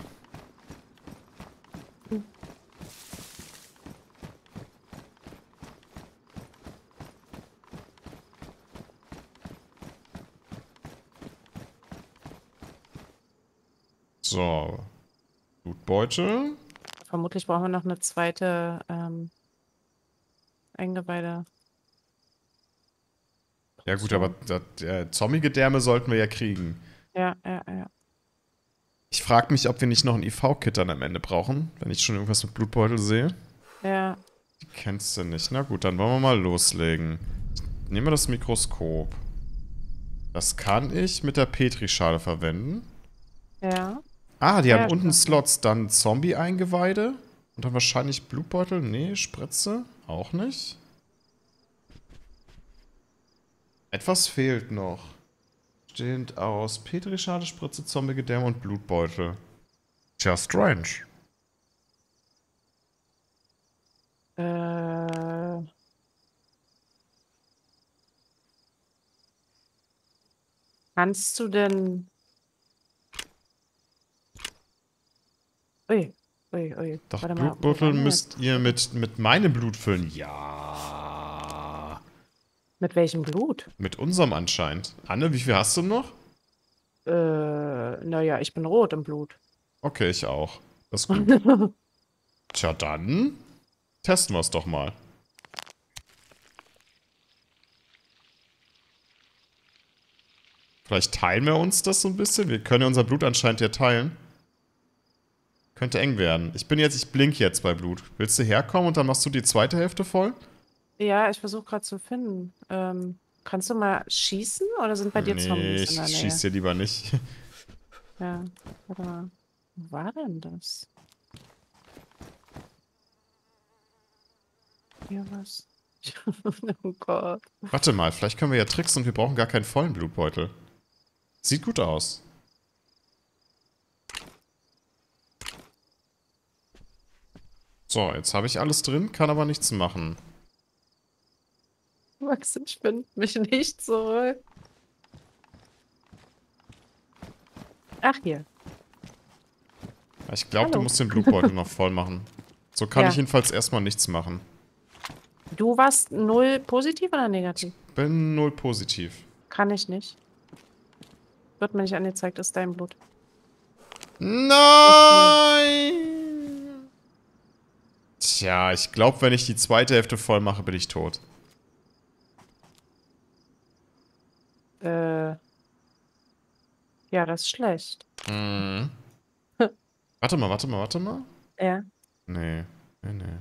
A: So. Blutbeutel.
B: Vermutlich brauchen wir noch eine zweite ähm, Eingeweide.
A: Ja gut, aber das, äh, Zombie-Gedärme sollten wir ja kriegen.
B: Ja, ja, ja.
A: Ich frage mich, ob wir nicht noch ein I V-Kit dann am Ende brauchen, wenn ich schon irgendwas mit Blutbeutel sehe.
B: Ja.
A: Die kennst du nicht. Na gut, dann wollen wir mal loslegen. Nehmen wir das Mikroskop. Das kann ich mit der Petrischale verwenden.
B: Ja.
A: Ah, die
B: Ja,
A: haben unten
B: klar.
A: Slots. Dann Zombie-Eingeweide. Und dann wahrscheinlich Blutbeutel. Nee, Spritze. Auch nicht. Etwas fehlt noch. Stehend aus Petrischale, Spritze, Zombie-Gedärme und Blutbeutel. Tja, strange.
B: Äh. Kannst du denn. Ui, ui, ui.
A: Doch,
B: Warte mal, wo
A: Blutbeutel
B: waren wir
A: müsst
B: jetzt?
A: ihr mit, mit meinem Blut füllen. Ja.
B: Mit welchem Blut?
A: Mit unserem anscheinend. Anne, wie viel hast du noch?
B: Äh, naja, ich bin rot im Blut.
A: Okay, ich auch. Das ist gut. Tja, dann testen wir es doch mal. Vielleicht teilen wir uns das so ein bisschen. Wir können ja unser Blut anscheinend ja teilen. Könnte eng werden. Ich bin jetzt, ich blink jetzt bei Blut. Willst du herkommen und dann machst du die zweite Hälfte voll?
B: Ja, ich versuche gerade zu finden. Ähm, kannst du mal schießen oder sind bei dir
A: nee,
B: Zombies in der
A: ich
B: Nähe?
A: schieß dir lieber nicht.
B: Ja, warte mal. Wo war denn das? Hier was. Oh Gott.
A: Warte mal, vielleicht können wir ja tricksen und wir brauchen gar keinen vollen Blutbeutel. Sieht gut aus. So, jetzt habe ich alles drin, kann aber nichts machen.
B: Max, ich finde mich nicht zurück. Ach, hier.
A: Ich glaube, du
B: Hallo.
A: musst den Blutbeutel noch voll machen. So kann
B: Ja.
A: ich jedenfalls erstmal nichts machen.
B: Du warst null positiv oder negativ?
A: Bin null positiv.
B: Kann ich nicht. Wird mir nicht angezeigt, ist dein Blut.
A: Nein! Tja, ich glaube, wenn ich die zweite Hälfte voll mache, bin ich tot.
B: Äh. Ja, das ist schlecht.
A: Mhm. Warte mal, warte mal, warte mal.
B: Ja.
A: Nee, nee, nee.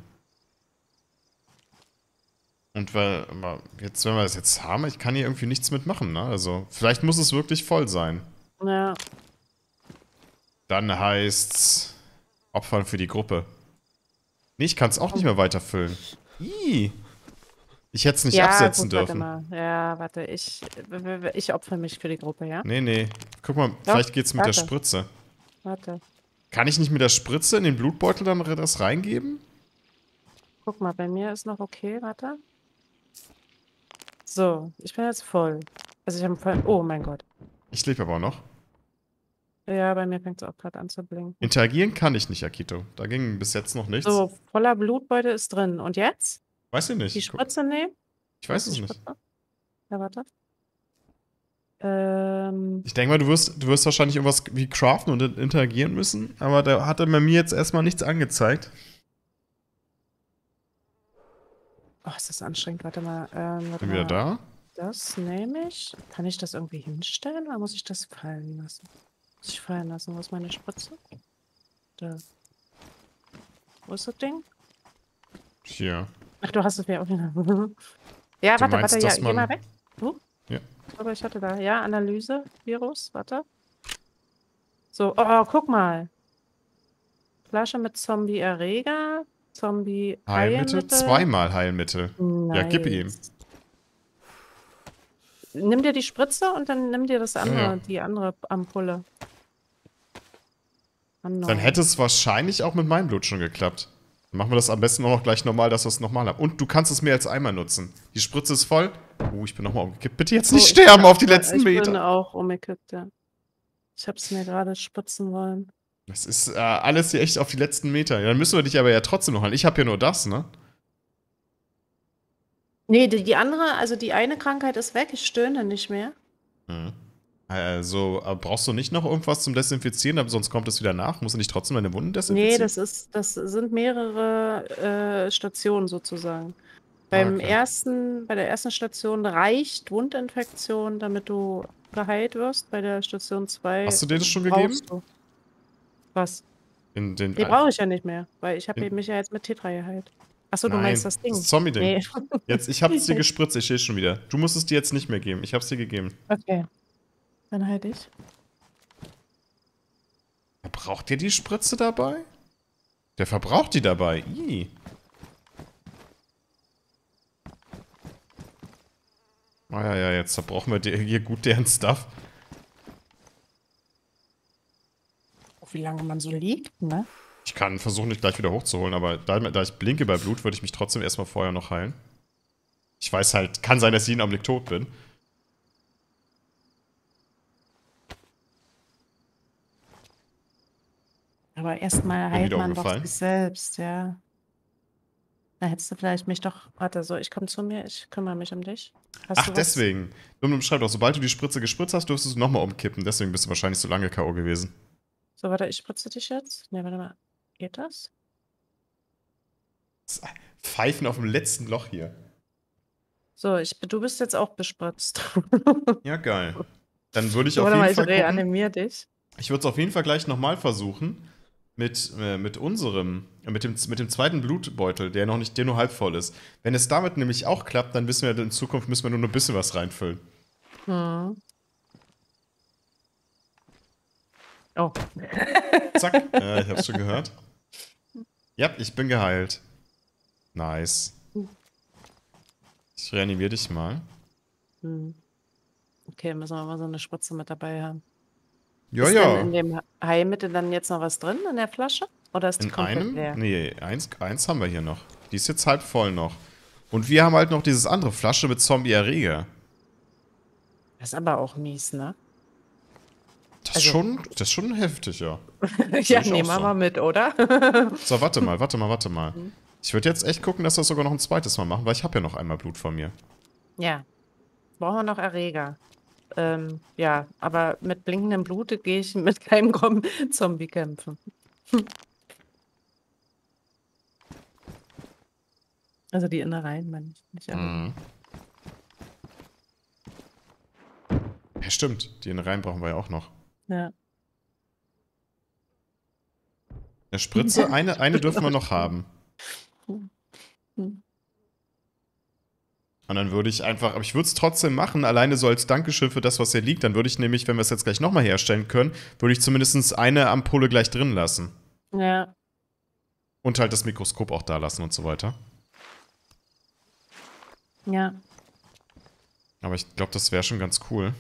A: Und weil, aber jetzt, wenn wir das jetzt haben, ich kann hier irgendwie nichts mitmachen, ne? Also, vielleicht muss es wirklich voll sein.
B: Ja.
A: Dann heißt's Opfern für die Gruppe. Nee, ich kann es auch nicht mehr weiterfüllen. Ih. Ich hätte es nicht
B: ja,
A: absetzen
B: gut,
A: dürfen.
B: Warte mal. Ja, warte, ich, ich opfere mich für die Gruppe, ja?
A: Nee, nee. Guck mal, vielleicht geht's mit der
B: warte.
A: Spritze.
B: Warte.
A: Kann ich nicht mit der Spritze in den Blutbeutel dann das reingeben?
B: Guck mal, bei mir ist noch okay, warte. So, ich bin jetzt voll. Also ich habe voll. Oh mein Gott.
A: Ich lebe aber noch.
B: Ja, bei mir fängt es auch gerade an zu blinken.
A: Interagieren kann ich nicht, Akito. Da ging bis jetzt noch nichts.
B: So, voller Blutbeutel ist drin. Und jetzt?
A: Weiß ich nicht.
B: Die Spritze nehmen?
A: Ich weiß es
B: Die
A: nicht.
B: Spritze? Ja, warte. Ähm,
A: Ich denke mal, du wirst, du wirst wahrscheinlich irgendwas wie craften und interagieren müssen, aber da hat er bei mir jetzt erstmal nichts angezeigt.
B: oh, ist das anstrengend. Warte mal. Ähm, warte
A: Bin wieder
B: mal.
A: da.
B: Das nehme ich. Kann ich das irgendwie hinstellen oder muss ich das fallen lassen? Muss ich fallen lassen? Wo ist meine Spritze? Da. Wo ist das Ding?
A: Hier.
B: Ach, du hast es mir auch wieder. Ja,
A: Du
B: warte,
A: meinst,
B: warte, ja,
A: dass
B: geh
A: man-
B: mal weg. Uh,
A: Ja.
B: aber ich hatte da. Ja, Analyse, Virus, warte. So, oh, guck mal. Flasche mit Zombie-Erreger, Zombie-Heilmittel.
A: Heilmittel? Zweimal Heilmittel. Ja, gib ihm.
B: Nice. Nimm dir die Spritze und dann nimm dir das andere,
A: ja.
B: die andere Ampulle. Mann,
A: Dann hätte es wahrscheinlich auch mit meinem Blut schon geklappt. Dann machen wir das am besten auch noch gleich normal, dass wir es nochmal haben. Und du kannst es mehr als einmal nutzen. Die Spritze ist voll. Oh, ich bin nochmal umgekippt. Bitte jetzt nicht
B: Oh, ich
A: sterben
B: bin-
A: auf die letzten
B: ich bin
A: Meter.
B: auch umgekippt, ja. Ich hab's mir gerade spritzen wollen.
A: Das ist äh, alles hier echt auf die letzten Meter. Ja, dann müssen wir dich aber ja trotzdem noch halten. Ich habe ja nur das, ne?
B: Nee, die, die andere, also die eine Krankheit ist weg, ich stöhne nicht mehr.
A: Mhm. Also, aber brauchst du nicht noch irgendwas zum Desinfizieren, aber sonst kommt es wieder nach? Musst du nicht trotzdem deine Wunden desinfizieren?
B: Nee, das ist, das sind mehrere äh, Stationen sozusagen.
A: Ah,
B: Beim
A: okay.
B: ersten, bei der ersten Station reicht Wundinfektion, damit du geheilt wirst. Bei der Station zwei
A: Hast du dir das schon
B: brauchst
A: gegeben?
B: du. Was?
A: In den,
B: Die brauche ich ja nicht mehr, weil ich habe
A: In-
B: mich ja jetzt mit Tetra geheilt. Achso, du
A: Nein,
B: meinst das Ding.
A: das Zombie-Ding.
B: Nee.
A: Jetzt, ich hab's dir gespritzt, ich sehe schon wieder. Du musst es dir jetzt nicht mehr geben. Ich hab's dir gegeben.
B: Okay. Dann halt ich.
A: Braucht ihr die Spritze dabei? Der verbraucht die dabei. Ih. Ah ja, ja, jetzt verbrauchen wir die- hier gut deren Stuff.
B: Wie lange man so liegt, ne?
A: Ich kann versuchen, dich gleich wieder hochzuholen, aber da, da ich blinke bei Blut, würde ich mich trotzdem erstmal vorher noch heilen. Ich weiß halt, kann sein, dass ich jeden Augenblick tot bin.
B: Aber erstmal
A: Bin
B: heilt
A: wieder
B: man doch
A: umgefallen.
B: sich selbst, ja. Da hättest du vielleicht mich doch. Warte, so, ich komme zu mir, ich kümmere mich um dich. Hast
A: Ach,
B: du was?
A: deswegen. Dumm beschreibt auch, sobald du die Spritze gespritzt hast, dürftest du nochmal umkippen. Deswegen bist du wahrscheinlich so lange K O gewesen.
B: So, warte, ich spritze dich jetzt. Ne, warte mal. Geht das?
A: Das Pfeifen auf dem letzten Loch hier.
B: So, ich, du bist jetzt auch bespritzt.
A: Ja, geil. Dann würde ich
B: So,
A: auf
B: warte
A: jeden
B: mal, ich
A: Fall gucken.
B: reanimiere dich.
A: Ich würde es auf jeden Fall gleich nochmal versuchen. Mit, äh, mit unserem, äh, mit dem, mit dem zweiten Blutbeutel, der noch nicht, der nur halb voll ist. Wenn es damit nämlich auch klappt, dann wissen wir, in Zukunft müssen wir nur noch ein bisschen was reinfüllen.
B: Hm. Oh.
A: Zack. äh, ich hab's schon gehört. Ja, ich bin geheilt. Nice. Ich reanimiere dich mal.
B: Hm. Okay, müssen wir mal so eine Spritze mit dabei haben.
A: Ja,
B: ist
A: ja.
B: denn in dem Heilmittel dann jetzt noch was drin in der Flasche? Oder ist die
A: In
B: komplett
A: einem?
B: leer?
A: Nee, eins, eins haben wir hier noch. Die ist jetzt halb voll noch. Und wir haben halt noch dieses andere Flasche mit Zombie-Erreger.
B: Das ist aber auch mies, ne?
A: Das,
B: Also-
A: ist schon, das ist schon heftig, ja.
B: ja,
A: ich auch
B: nehmen wir
A: so.
B: mal mit, oder?
A: So, warte mal, warte mal, warte mal.
B: Mhm.
A: Ich würde jetzt echt gucken, dass wir das sogar noch ein zweites Mal machen, weil ich habe ja noch einmal Blut von mir.
B: Ja. Brauchen wir noch Erreger. Ähm, ja, aber mit blinkendem Blut gehe ich mit keinem Grom- Zombie kämpfen. Also die Innereien, meine ich. Nicht Erreger.
A: Mhm. Ja, stimmt. Die Innereien brauchen wir ja auch noch.
B: Ja.
A: Eine Spritze, eine, eine dürfen wir noch haben.
B: Hm.
A: Und dann würde ich einfach, aber ich würde es trotzdem machen, alleine so als Dankeschön für das, was hier liegt. Dann würde ich nämlich, wenn wir es jetzt gleich nochmal herstellen können, würde ich zumindest eine Ampulle gleich drin lassen.
B: Ja.
A: Und halt das Mikroskop auch da lassen und so weiter.
B: Ja.
A: Aber ich glaube, das wäre schon ganz cool.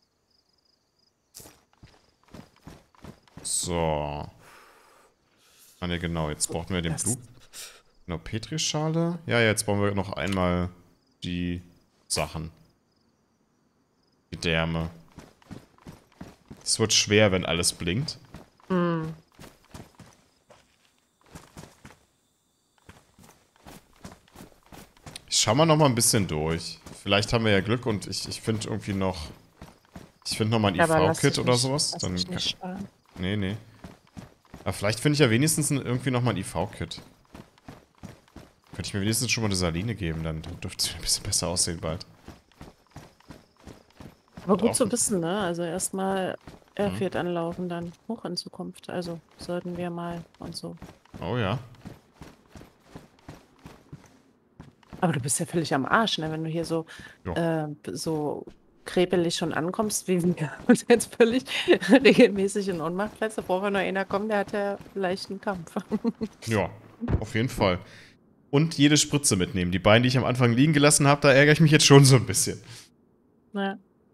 A: So. Ah ne, genau, jetzt brauchen wir den
B: Das-
A: Blut. Genau, Petrischale. Ja, jetzt brauchen wir noch einmal die Sachen. Die Därme. Es wird schwer, wenn alles blinkt.
B: Hm.
A: Ich schau mal noch mal ein bisschen durch. Vielleicht haben wir ja Glück und ich, ich finde irgendwie noch... Ich finde noch mal ein
B: Ja, aber lass
A: I V-Kit
B: dich
A: oder
B: nicht-
A: sowas.
B: lass
A: Dann
B: dich
A: kann,
B: nicht sparen.
A: nee, nee. Aber vielleicht finde ich ja wenigstens ein, irgendwie noch mal ein I V-Kit. Könnte ich mir wenigstens schon mal eine Saline geben, dann dürfte es wieder ein bisschen besser aussehen bald.
B: Aber gut
A: Auch-
B: zu wissen, ne? Also erstmal
A: Mhm.
B: Airfield anlaufen, dann hoch in Zukunft. Also sollten wir mal und so.
A: Oh ja.
B: Aber du bist ja völlig am Arsch, ne? Wenn du hier so,
A: Ja.
B: äh, so krepelig schon ankommst, wie wir uns jetzt völlig regelmäßig in Ohnmacht fällst, da braucht ja nur einer kommen, der hat ja leichten Kampf.
A: Ja, auf jeden Fall. Und jede Spritze mitnehmen. Die beiden, die ich am Anfang liegen gelassen habe, da ärgere ich mich jetzt schon so ein bisschen.
B: Ja.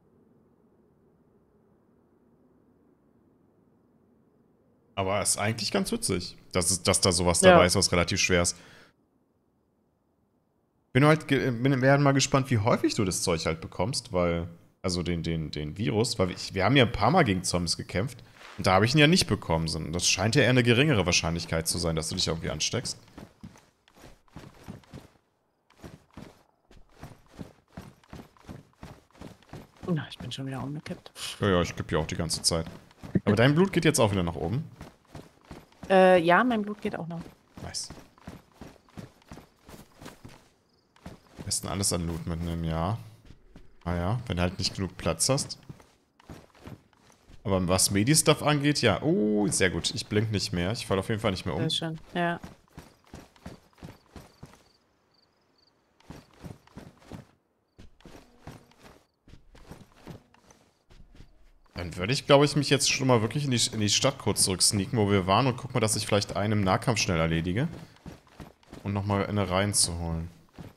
A: Aber es ist eigentlich ganz witzig, dass, es, dass da sowas
B: Ja.
A: dabei ist, was relativ schwer ist. Bin halt ge- bin werden mal gespannt, wie häufig du das Zeug halt bekommst, weil, also den, den, den Virus, weil ich, wir haben ja ein paar Mal gegen Zombies gekämpft und da habe ich ihn ja nicht bekommen. sondern Das scheint ja eher eine geringere Wahrscheinlichkeit zu sein, dass du dich irgendwie ansteckst.
B: Na, ich bin schon wieder umgekippt.
A: Ja, ja, ich gebe ja auch die ganze Zeit. Aber dein Blut geht jetzt auch wieder nach oben.
B: Äh, ja, mein Blut geht auch noch.
A: Nice. Am besten alles an Loot mitnehmen, ja. Ah ja, wenn du halt nicht genug Platz hast. Aber was Medi-Stuff angeht, ja. Oh, sehr gut. Ich blink nicht mehr. Ich falle auf jeden Fall nicht mehr um.
B: Sehr schön, ja.
A: Dann würde ich, glaube ich, mich jetzt schon mal wirklich in die, in die Stadt kurz zurück sneaken, wo wir waren und guck mal, dass ich vielleicht einen im Nahkampf schnell erledige. Und nochmal eine reinzuholen.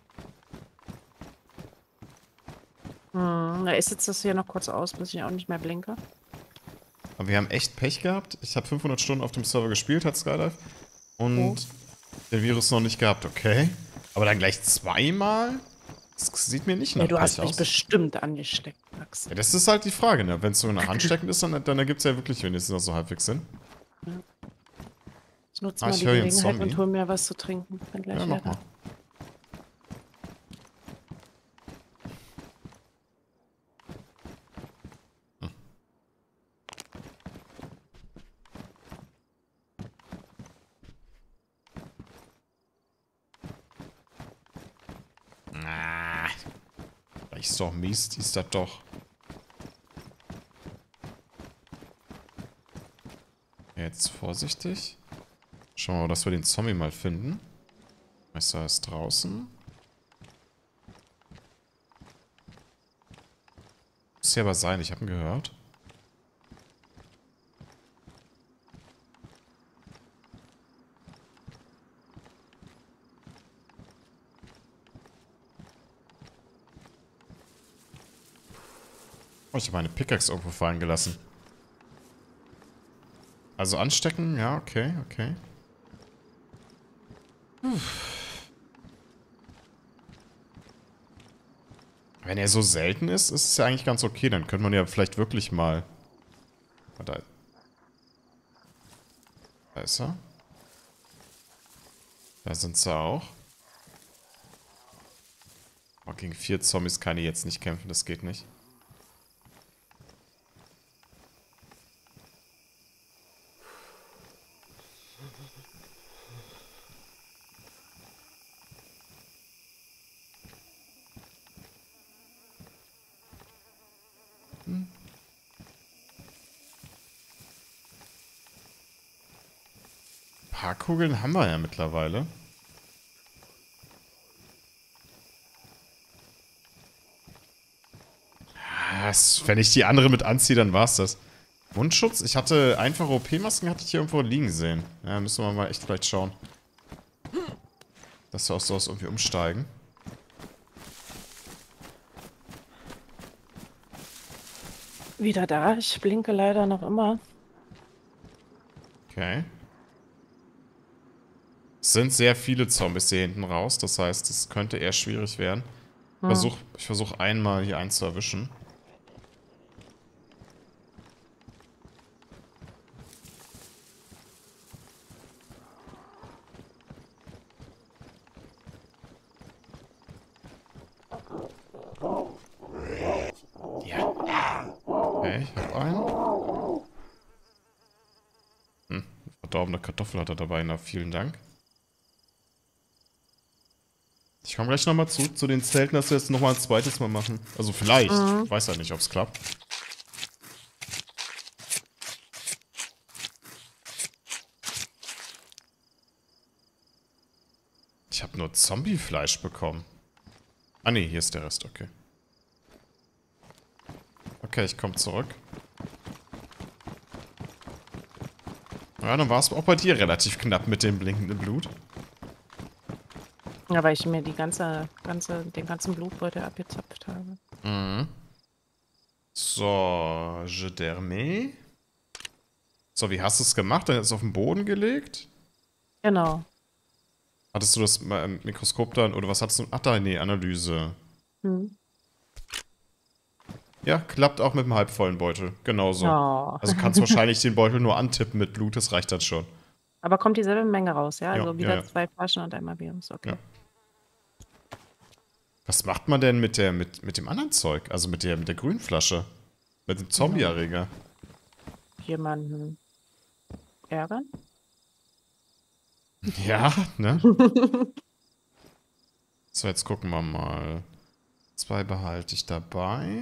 B: Hm, na, ich sitze das hier noch kurz aus, bis ich auch nicht mehr blinke.
A: Aber wir haben echt Pech gehabt. Ich habe fünfhundert Stunden auf dem Server gespielt, hat Skydive. Und
B: Oh.
A: den Virus noch nicht gehabt, okay. Aber dann gleich zweimal? Das sieht mir nicht nach
B: Ja, du
A: Pech
B: hast mich
A: aus.
B: bestimmt angesteckt, Max.
A: Ja, das ist halt die Frage, ne? Wenn es so nach ansteckend ist, dann, dann ergibt es ja wirklich wenigstens noch so halbwegs Sinn.
B: Ich nutze
A: Ah,
B: mal
A: ich
B: die
A: höre hier einen
B: Gelegenheit
A: Zombie.
B: und hol mir was zu trinken. Bin gleich
A: Ja,
B: wieder
A: mach mal.
B: da.
A: Ah. Ist doch Mist, ist das doch. Jetzt vorsichtig. Schauen wir mal, dass wir den Zombie mal finden. Messer ist draußen. Muss ja aber sein, ich habe ihn gehört. Oh, ich habe meine Pickaxe irgendwo fallen gelassen. Also anstecken, ja, okay, okay. Puh. Wenn er so selten ist, ist es ja eigentlich ganz okay. Dann könnte man ja vielleicht wirklich mal... Da, da ist er. Da sind sie auch. Oh, gegen vier Zombies kann ich jetzt nicht kämpfen, das geht nicht. Ein paar Kugeln haben wir ja mittlerweile. Was? Wenn ich die andere mit anziehe, dann war's das. Mundschutz? Ich hatte einfache O P-Masken, hatte ich hier irgendwo liegen sehen. Ja, müssen wir mal echt vielleicht schauen. Dass wir aus sowas irgendwie umsteigen.
B: Wieder da. Ich blinke leider noch immer.
A: Okay. Es sind sehr viele Zombies hier hinten raus, das heißt, es könnte eher schwierig werden.
B: Hm.
A: Versuch, ich versuche einmal hier einen zu erwischen. Ja. Okay, ich hab einen. Hm, verdorbene Kartoffel hat er dabei, na vielen Dank. Ich komme gleich nochmal zurück zu den Zelten, dass wir jetzt nochmal ein zweites Mal machen. Also vielleicht.
B: Mhm.
A: Ich weiß ja nicht, ob es klappt. Ich habe nur Zombiefleisch bekommen. Ah ne, hier ist der Rest, okay. Okay, ich komme zurück. Ja, dann war es auch bei dir relativ knapp mit dem blinkenden Blut.
B: Ja, weil ich mir die ganze, ganze, den ganzen Blutbeutel abgezapft habe.
A: Mhm. So, je derme. So, wie hast du es gemacht? Dann ist es auf den Boden gelegt?
B: Genau.
A: Hattest du das mal im Mikroskop dann, oder was hattest du? Ach da, nee, Analyse.
B: Hm.
A: Ja, klappt auch mit dem halbvollen Beutel. Genauso.
B: Oh.
A: Also kannst du wahrscheinlich den Beutel nur antippen mit Blut, das reicht dann schon.
B: Aber kommt dieselbe Menge raus, ja?
A: Ja,
B: Also wieder
A: ja, ja.
B: zwei Flaschen und einmal Virus, okay.
A: Ja. Was macht man denn mit der, mit, mit dem anderen Zeug? Also mit der, mit der grünen Flasche? Mit dem Zombie-Erreger?
B: Jemanden ärgern?
A: Ja, ne? So, jetzt gucken wir mal. Zwei behalte ich dabei.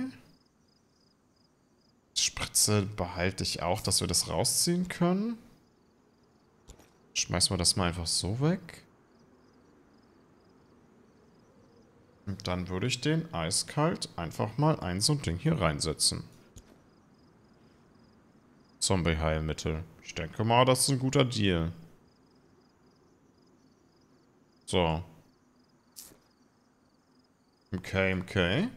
A: Spritze behalte ich auch, dass wir das rausziehen können. Schmeißen wir das mal einfach so weg. Und dann würde ich den eiskalt einfach mal ein so ein Ding hier reinsetzen. Zombie-Heilmittel. Ich denke mal, das ist ein guter Deal. So. Okay, okay.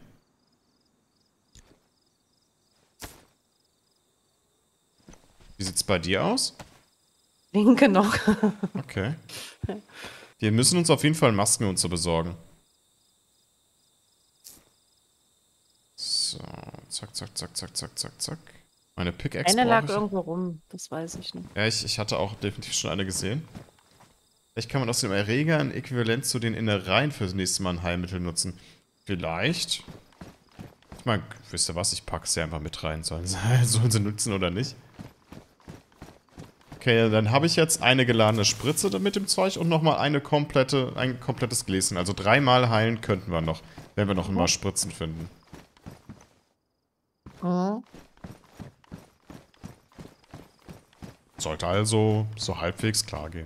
A: Wie sieht's bei dir aus?
B: Linke noch.
A: Okay. Wir müssen uns auf jeden Fall Masken und so besorgen. So, zack, zack, zack, zack, zack, zack, zack. Meine Pickaxe
B: Eine lag
A: brauche ich.
B: irgendwo rum, das weiß ich nicht.
A: Ja, ich, ich hatte auch definitiv schon eine gesehen. Vielleicht kann man aus dem Erreger ein Äquivalent zu den Innereien fürs nächste Mal ein Heilmittel nutzen. Vielleicht. Ich meine, wisst ihr was? Ich packe sie einfach mit rein. Sollen sie, sollen sie nutzen oder nicht? Okay, dann habe ich jetzt eine geladene Spritze mit dem Zeug und nochmal eine komplette, ein komplettes Gläschen. Also dreimal heilen könnten wir noch, wenn wir noch immer Spritzen finden.
B: Mhm.
A: Sollte also so halbwegs klar gehen.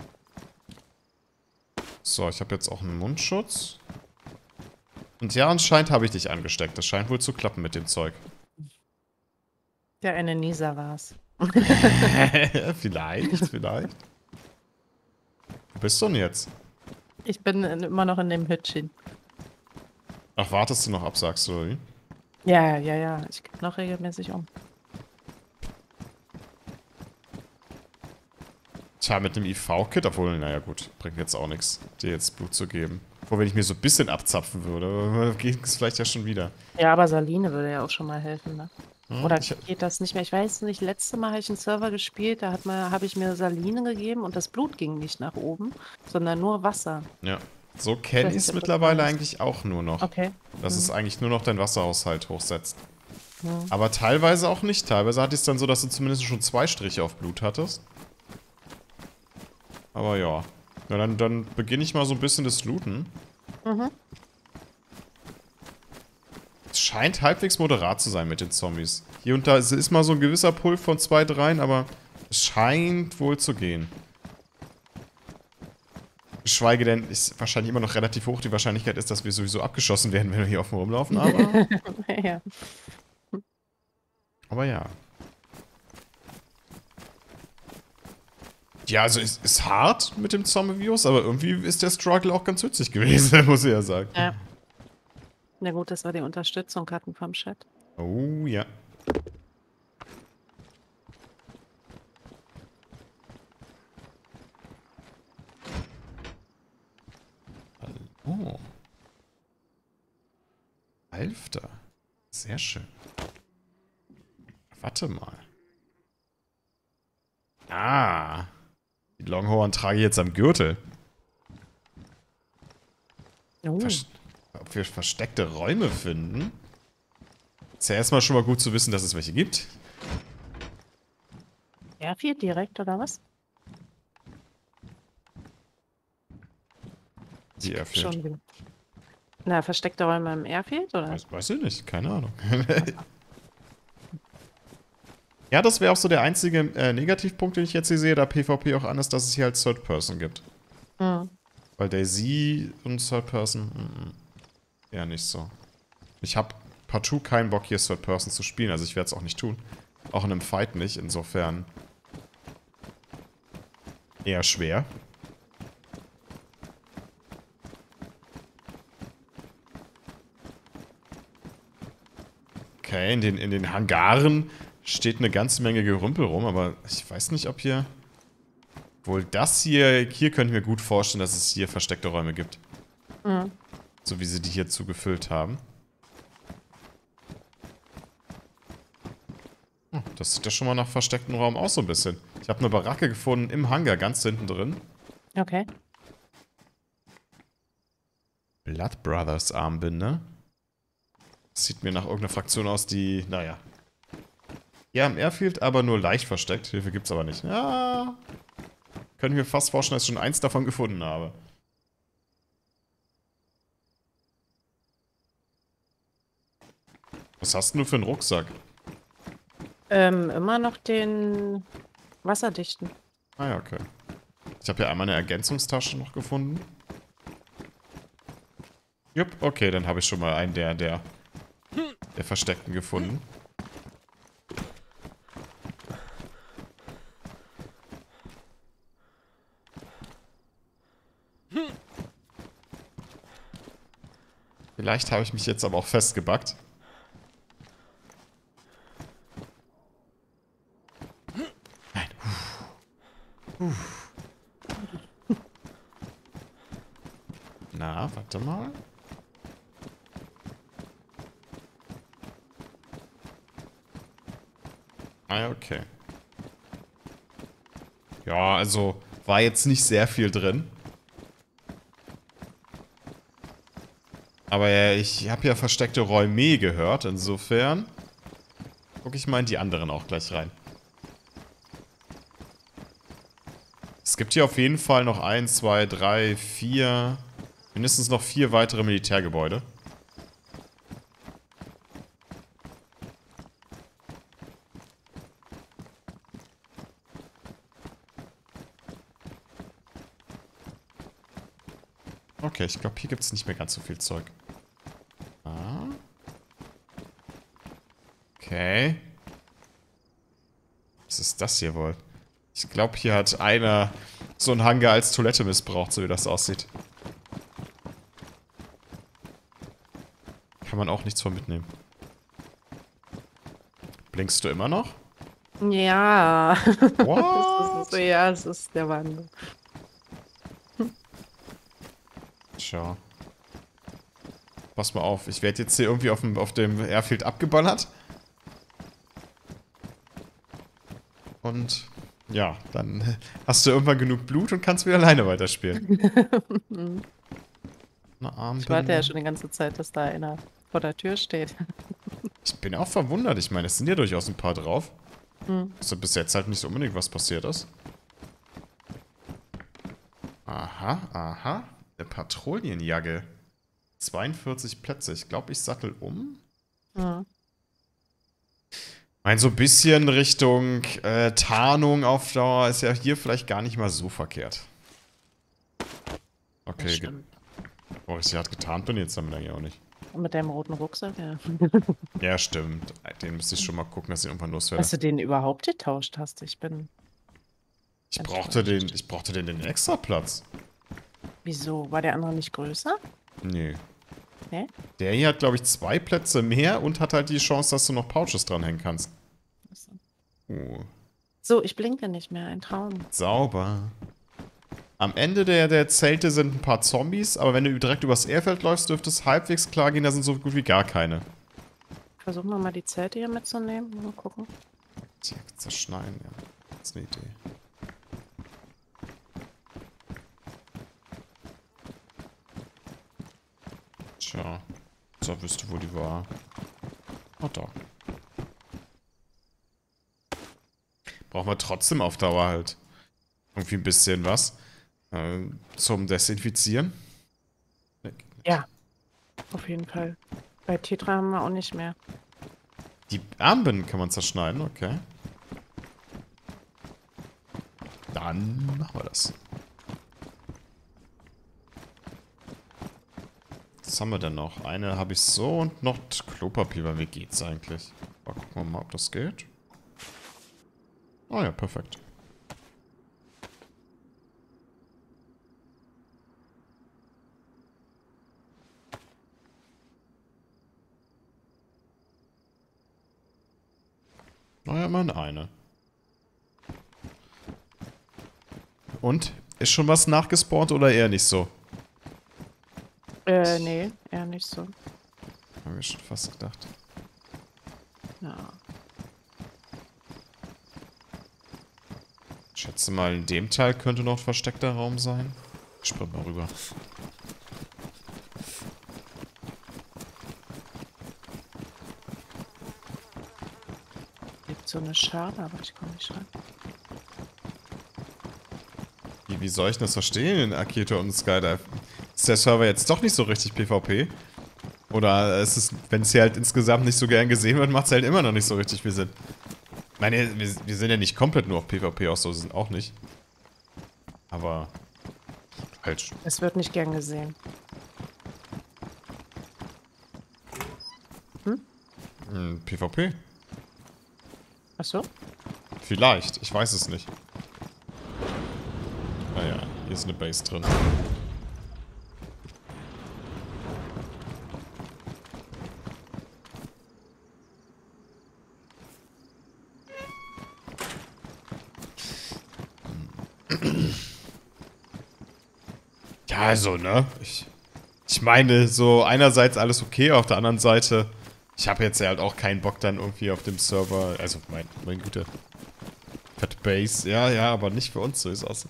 A: So, ich habe jetzt auch einen Mundschutz. Und ja, anscheinend habe ich dich angesteckt. Das scheint wohl zu klappen mit dem Zeug.
B: Ja, eine Nisa war's.
A: Vielleicht, vielleicht. Wo bist du denn jetzt?
B: Ich bin in, immer noch in dem Hütchen.
A: Ach, wartest du noch ab, sagst du, oder wie?
B: Ja, ja, ja. Ich gehe noch regelmäßig um.
A: Tja, mit einem I V-Kit, obwohl, naja gut, bringt jetzt auch nichts, dir jetzt Blut zu geben. Obwohl, wenn ich mir so ein bisschen abzapfen würde, geht es vielleicht ja schon wieder.
B: Ja, aber Saline würde ja auch schon mal helfen, ne?
A: Hm,
B: Oder
A: ich,
B: geht das nicht mehr? Ich weiß nicht, letzte Mal habe ich einen Server gespielt, da hat man, habe ich mir Saline gegeben und das Blut ging nicht nach oben, sondern nur Wasser.
A: ja, so kenne
B: Ich weiß
A: ich es
B: nicht, ob das
A: mittlerweile
B: passt.
A: eigentlich auch nur noch.
B: Okay.
A: Dass
B: Mhm.
A: es eigentlich nur noch deinen Wasserhaushalt hochsetzt.
B: Mhm.
A: Aber teilweise auch nicht. Teilweise hatte ich es dann so, dass du zumindest schon zwei Striche auf Blut hattest. Aber ja. Na, dann, dann beginne ich mal so ein bisschen das Looten.
B: Mhm.
A: Es scheint halbwegs moderat zu sein mit den Zombies. Hier und da ist mal so ein gewisser Pull von zwei, dreien, aber es scheint wohl zu gehen. Geschweige denn, ist wahrscheinlich immer noch relativ hoch die Wahrscheinlichkeit ist, dass wir sowieso abgeschossen werden, wenn wir hier offen rumlaufen, aber...
B: Ja.
A: aber ja. Ja, also es ist hart mit dem Zombie-Virus, aber irgendwie ist der Struggle auch ganz witzig gewesen, muss ich ja sagen.
B: Ja. Na gut, dass wir die Unterstützung hatten vom Chat.
A: Oh ja. Oh. Elfter. Sehr schön. Warte mal. Ah. Die Longhorn trage ich jetzt am Gürtel.
B: Oh.
A: Vers ob wir versteckte Räume finden? Ist ja erstmal schon mal gut zu wissen, dass es welche gibt.
B: Airfield direkt, oder was?
A: Die Airfield.
B: Schon wieder. Na, versteckte Räume im Airfield, oder?
A: Weiß, weiß ich nicht, keine Ahnung. Ja, das wäre auch so der einzige äh, Negativpunkt, den ich jetzt hier sehe, da PvP auch an ist, dass es hier halt Third Person gibt.
B: Mhm.
A: Weil DayZ und Third Person, mm, mm, eher nicht so. Ich habe partout keinen Bock, hier Third Person zu spielen, also ich werde es auch nicht tun. Auch in einem Fight nicht, insofern eher schwer. Okay, in den, in den Hangaren steht eine ganze Menge Gerümpel rum, aber ich weiß nicht, ob hier... Wohl das hier, hier könnte ich mir gut vorstellen, dass es hier versteckte Räume gibt.
B: Mhm.
A: So wie sie die hier zugefüllt haben. Hm, das sieht ja schon mal nach verstecktem Raum aus so ein bisschen. Ich habe eine Baracke gefunden im Hangar, ganz hinten drin.
B: Okay.
A: Blood Brothers Armbinde. Sieht mir nach irgendeiner Fraktion aus, die, naja. Ja, im Airfield, aber nur leicht versteckt. Hilfe gibt's aber nicht. Ja. Können wir fast vorstellen, dass ich schon eins davon gefunden habe. Was hast denn du für einen Rucksack?
B: Ähm, immer noch den wasserdichten.
A: Ah ja, okay. Ich habe hier einmal eine Ergänzungstasche noch gefunden. Jupp, okay, dann habe ich schon mal einen der, der, der Versteckten gefunden. Vielleicht habe ich mich jetzt aber auch festgebackt. Nein. Puh. Puh. Na, warte mal. Ah, ja, okay. Ja, also war jetzt nicht sehr viel drin. Aber ja, ich habe ja versteckte Räume gehört, insofern gucke ich mal in die anderen auch gleich rein. Es gibt hier auf jeden Fall noch eins, zwei, drei, vier, mindestens noch vier weitere Militärgebäude. Okay, ich glaube, hier gibt es nicht mehr ganz so viel Zeug. Ah. Okay. Was ist das hier wohl? Ich glaube, hier hat einer so einen Hangar als Toilette missbraucht, so wie das aussieht. Kann man auch nichts von mitnehmen. Blinkst du immer noch?
B: Ja.
A: What?
B: Das ist, ja, es ist der Wandel.
A: Tja. Pass mal auf, ich werde jetzt hier irgendwie auf dem, auf dem Airfield abgeballert. Und ja, dann hast du irgendwann genug Blut und kannst wieder alleine weiterspielen. Eine Armbinde.
B: Ich warte ja schon die ganze Zeit, dass da einer vor der Tür steht.
A: Ich bin auch verwundert, ich meine, es sind ja durchaus ein paar drauf.
B: Hm.
A: Also bis jetzt halt nicht unbedingt was passiert ist. Aha, aha. Eine Patrouillenjagge. zweiundvierzig Plätze. Ich glaube, ich sattel um.
B: Hm.
A: Mein, so ein bisschen Richtung äh, Tarnung auf Dauer ist ja hier vielleicht gar nicht mal so verkehrt. Okay, ge oh, ich hart getarnt bin jetzt damit eigentlich auch nicht.
B: Und mit deinem roten Rucksack, ja.
A: Ja, stimmt. Den müsste ich schon mal gucken, dass ich irgendwann loswerde.
B: Dass du den überhaupt getauscht hast. Ich bin.
A: Ich brauchte den, ich brauchte den, den extra Platz.
B: Wieso? War der andere nicht größer?
A: Nee.
B: Nee?
A: Der hier hat, glaube ich, zwei Plätze mehr und hat halt die Chance, dass du noch Pouches dranhängen kannst.
B: Achso.
A: Oh.
B: So, ich blinke nicht mehr. Ein Traum.
A: Sauber. Am Ende der, der Zelte sind ein paar Zombies, aber wenn du direkt übers Airfeld läufst, dürfte es halbwegs klar gehen, da sind so gut wie gar keine.
B: Versuchen wir mal die Zelte hier mitzunehmen. Mal gucken.
A: Tja, zerschneiden, ja. Das ist eine Idee. Tja. So, wüsste, wo die war. Oh, da. Brauchen wir trotzdem auf Dauer halt irgendwie ein bisschen was äh, zum Desinfizieren.
B: Ja, auf jeden Fall. Bei Tetra haben wir auch nicht mehr.
A: Die Armbinden kann man zerschneiden, okay. Dann machen wir das. Was haben wir denn noch? Eine habe ich so und noch Klopapier. Bei mir geht's eigentlich. Aber gucken wir mal, ob das geht. Oh ja, perfekt. Naja, immerhin eine. Und? Ist schon was nachgespawnt oder eher nicht so?
B: Äh, nee, eher nicht so.
A: Haben wir schon fast gedacht.
B: Ja.
A: Ich schätze mal, in dem Teil könnte noch ein versteckter Raum sein. Ich spring mal rüber.
B: So eine Schale, aber ich komme nicht rein.
A: Wie, wie soll ich das verstehen, Akito und Skydive? Ist der Server jetzt doch nicht so richtig PvP? Oder ist es, wenn es hier halt insgesamt nicht so gern gesehen wird, macht es halt immer noch nicht so richtig viel Sinn. Ich meine, wir, wir sind ja nicht komplett nur auf PvP aus, so sind auch nicht. Aber halt.
B: Es wird nicht gern gesehen. Hm?
A: Hm, PvP?
B: Ach so?
A: Vielleicht, ich weiß es nicht. Naja, hier ist eine Base drin. Ja, also, ne? Ich, ich meine, so einerseits alles okay, auf der anderen Seite, ich habe jetzt ja halt auch keinen Bock dann irgendwie auf dem Server, also mein, mein guter Fat Base, ja, ja, aber nicht für uns, so ist es.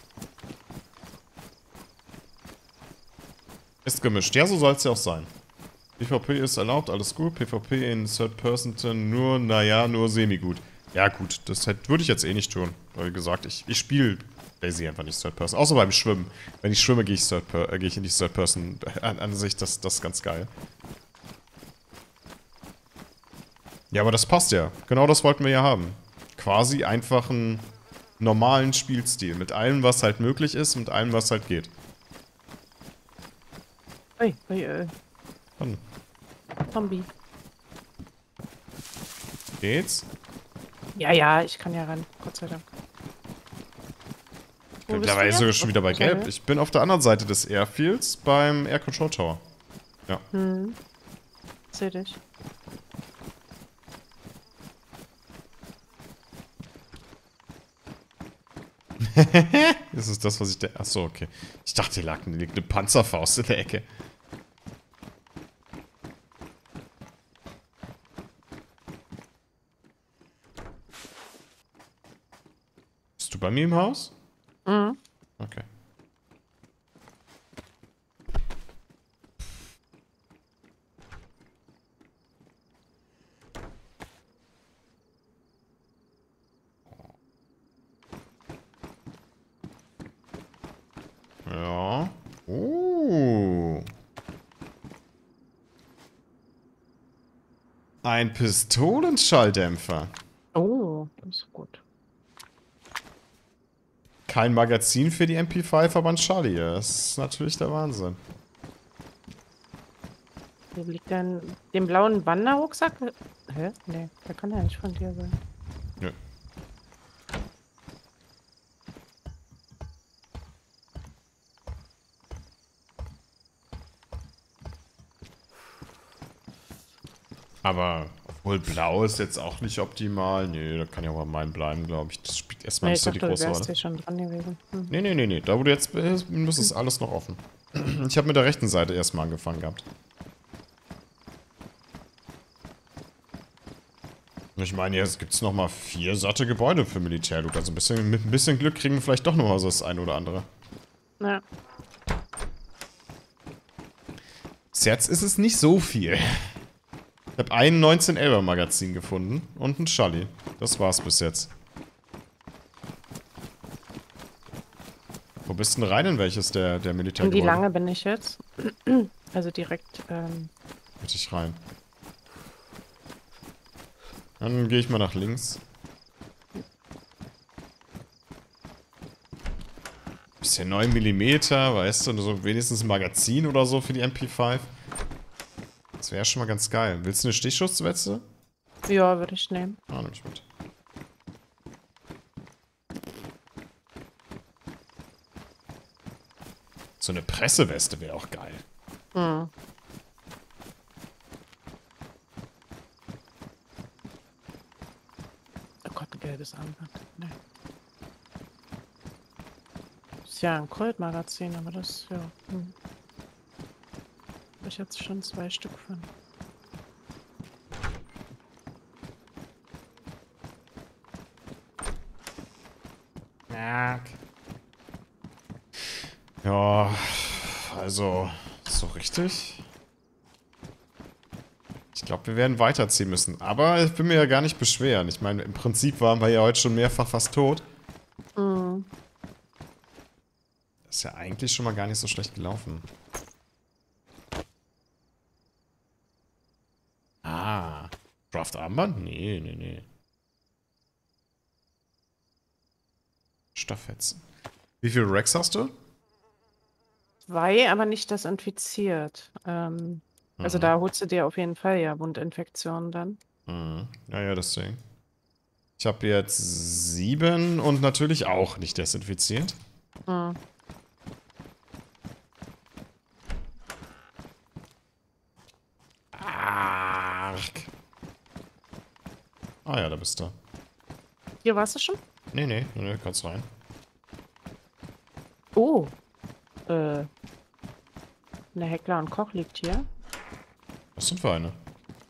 A: Ist gemischt, ja, so soll es ja auch sein. PvP ist erlaubt, alles gut, PvP in Third Person nur, naja, nur semi-gut. Ja gut, das würde ich jetzt eh nicht tun, weil wie gesagt, ich, ich spiele Daisy einfach nicht Third Person, außer beim Schwimmen. Wenn ich schwimme, gehe ich, äh, geh ich in die Third Person an, an sich, das, das ist ganz geil. Ja, aber das passt ja. Genau das wollten wir ja haben. Quasi einfach einen normalen Spielstil. Mit allem, was halt möglich ist, mit allem, was halt geht.
B: Ui, ui, ui.
A: Dann
B: Zombie.
A: geht's.
B: Ja, ja, ich kann ja ran. Gott sei Dank. Wo bist
A: Mittlerweile
B: du
A: sogar
B: jetzt?
A: schon wieder bei
B: Okay.
A: Gelb. Ich bin auf der anderen Seite des Airfields beim Air Control Tower. Ja.
B: Hm. Seh dich.
A: Das ist das, was ich denke. Achso, okay. Ich dachte, hier lag eine, liegt eine Panzerfaust in der Ecke. Bist du bei mir im Haus?
B: Mhm.
A: Okay. Ja. Oh. Ein Pistolenschalldämpfer.
B: Oh, das ist gut.
A: Kein Magazin für die M P fünf, aber ein Charlie. Das ist natürlich der Wahnsinn.
B: Wo liegt denn den blauen Wanderrucksack? Hä? Nee, der kann ja nicht von dir sein.
A: Nö. Aber obwohl blau ist jetzt auch nicht optimal. Nee, da kann ja aber mein bleiben, glaube ich. Das spielt erstmal
B: Nee,
A: nicht
B: ich
A: so die
B: dachte, du
A: große
B: wärst
A: Rolle.
B: hier schon dran gewesen. Hm.
A: Nee, nee, nee, nee. Da wo du jetzt bist, ist es alles noch offen. Ich habe mit der rechten Seite erstmal angefangen gehabt. Ich meine, jetzt gibt es nochmal vier satte Gebäude für Militärloot. Also ein bisschen, mit ein bisschen Glück kriegen wir vielleicht doch nochmal so das eine oder andere.
B: Ja.
A: Bis jetzt ist es nicht so viel. Ich habe ein neunzehn elfer Magazin gefunden und ein Schalli. Das war's bis jetzt. Wo bist du denn rein in welches der, der
B: Und
A: Militärgebäude?
B: wie lange bin ich jetzt? Also direkt, ähm,
A: Bitte ich rein. Dann gehe ich mal nach links. Bisschen neun Millimeter, weißt du, so wenigstens ein Magazin oder so für die M P fünf. Das wäre schon mal ganz geil. Willst du eine Stichschussweste?
B: ja, würde ich nehmen.
A: Ah, nimm ich mit. So eine Presseweste wäre auch geil.
B: Hm. Oh Gott, ein gelbes Armband. Nee. Ist ja ein Colt-Magazin, aber das, ja. Hm. Hab ich jetzt schon zwei Stück von. Ja, also, so richtig. Ich
A: glaube, wir werden weiterziehen müssen. Aber ich will mir ja gar nicht beschweren. Ich meine, im Prinzip waren wir ja heute schon mehrfach fast tot.
B: Mhm.
A: Das ist ja eigentlich schon mal gar nicht so schlecht gelaufen. Ah. Draft Armband? Nee, nee, nee. Stofffetzen. Wie viel Rex hast du?
B: Zwei, aber nicht desinfiziert. Ähm, also
A: Mhm.
B: da holst du dir auf jeden Fall ja Wundinfektionen dann.
A: Mhm. Ja, ja, deswegen. Ich habe jetzt sieben und natürlich auch nicht desinfiziert.
B: Mhm.
A: Arg. Ah ja, da bist du.
B: Hier warst du schon?
A: Nee, nee, nee, nee, kannst rein.
B: Oh. Äh. Eine Heckler und Koch liegt hier.
A: Was sind für eine?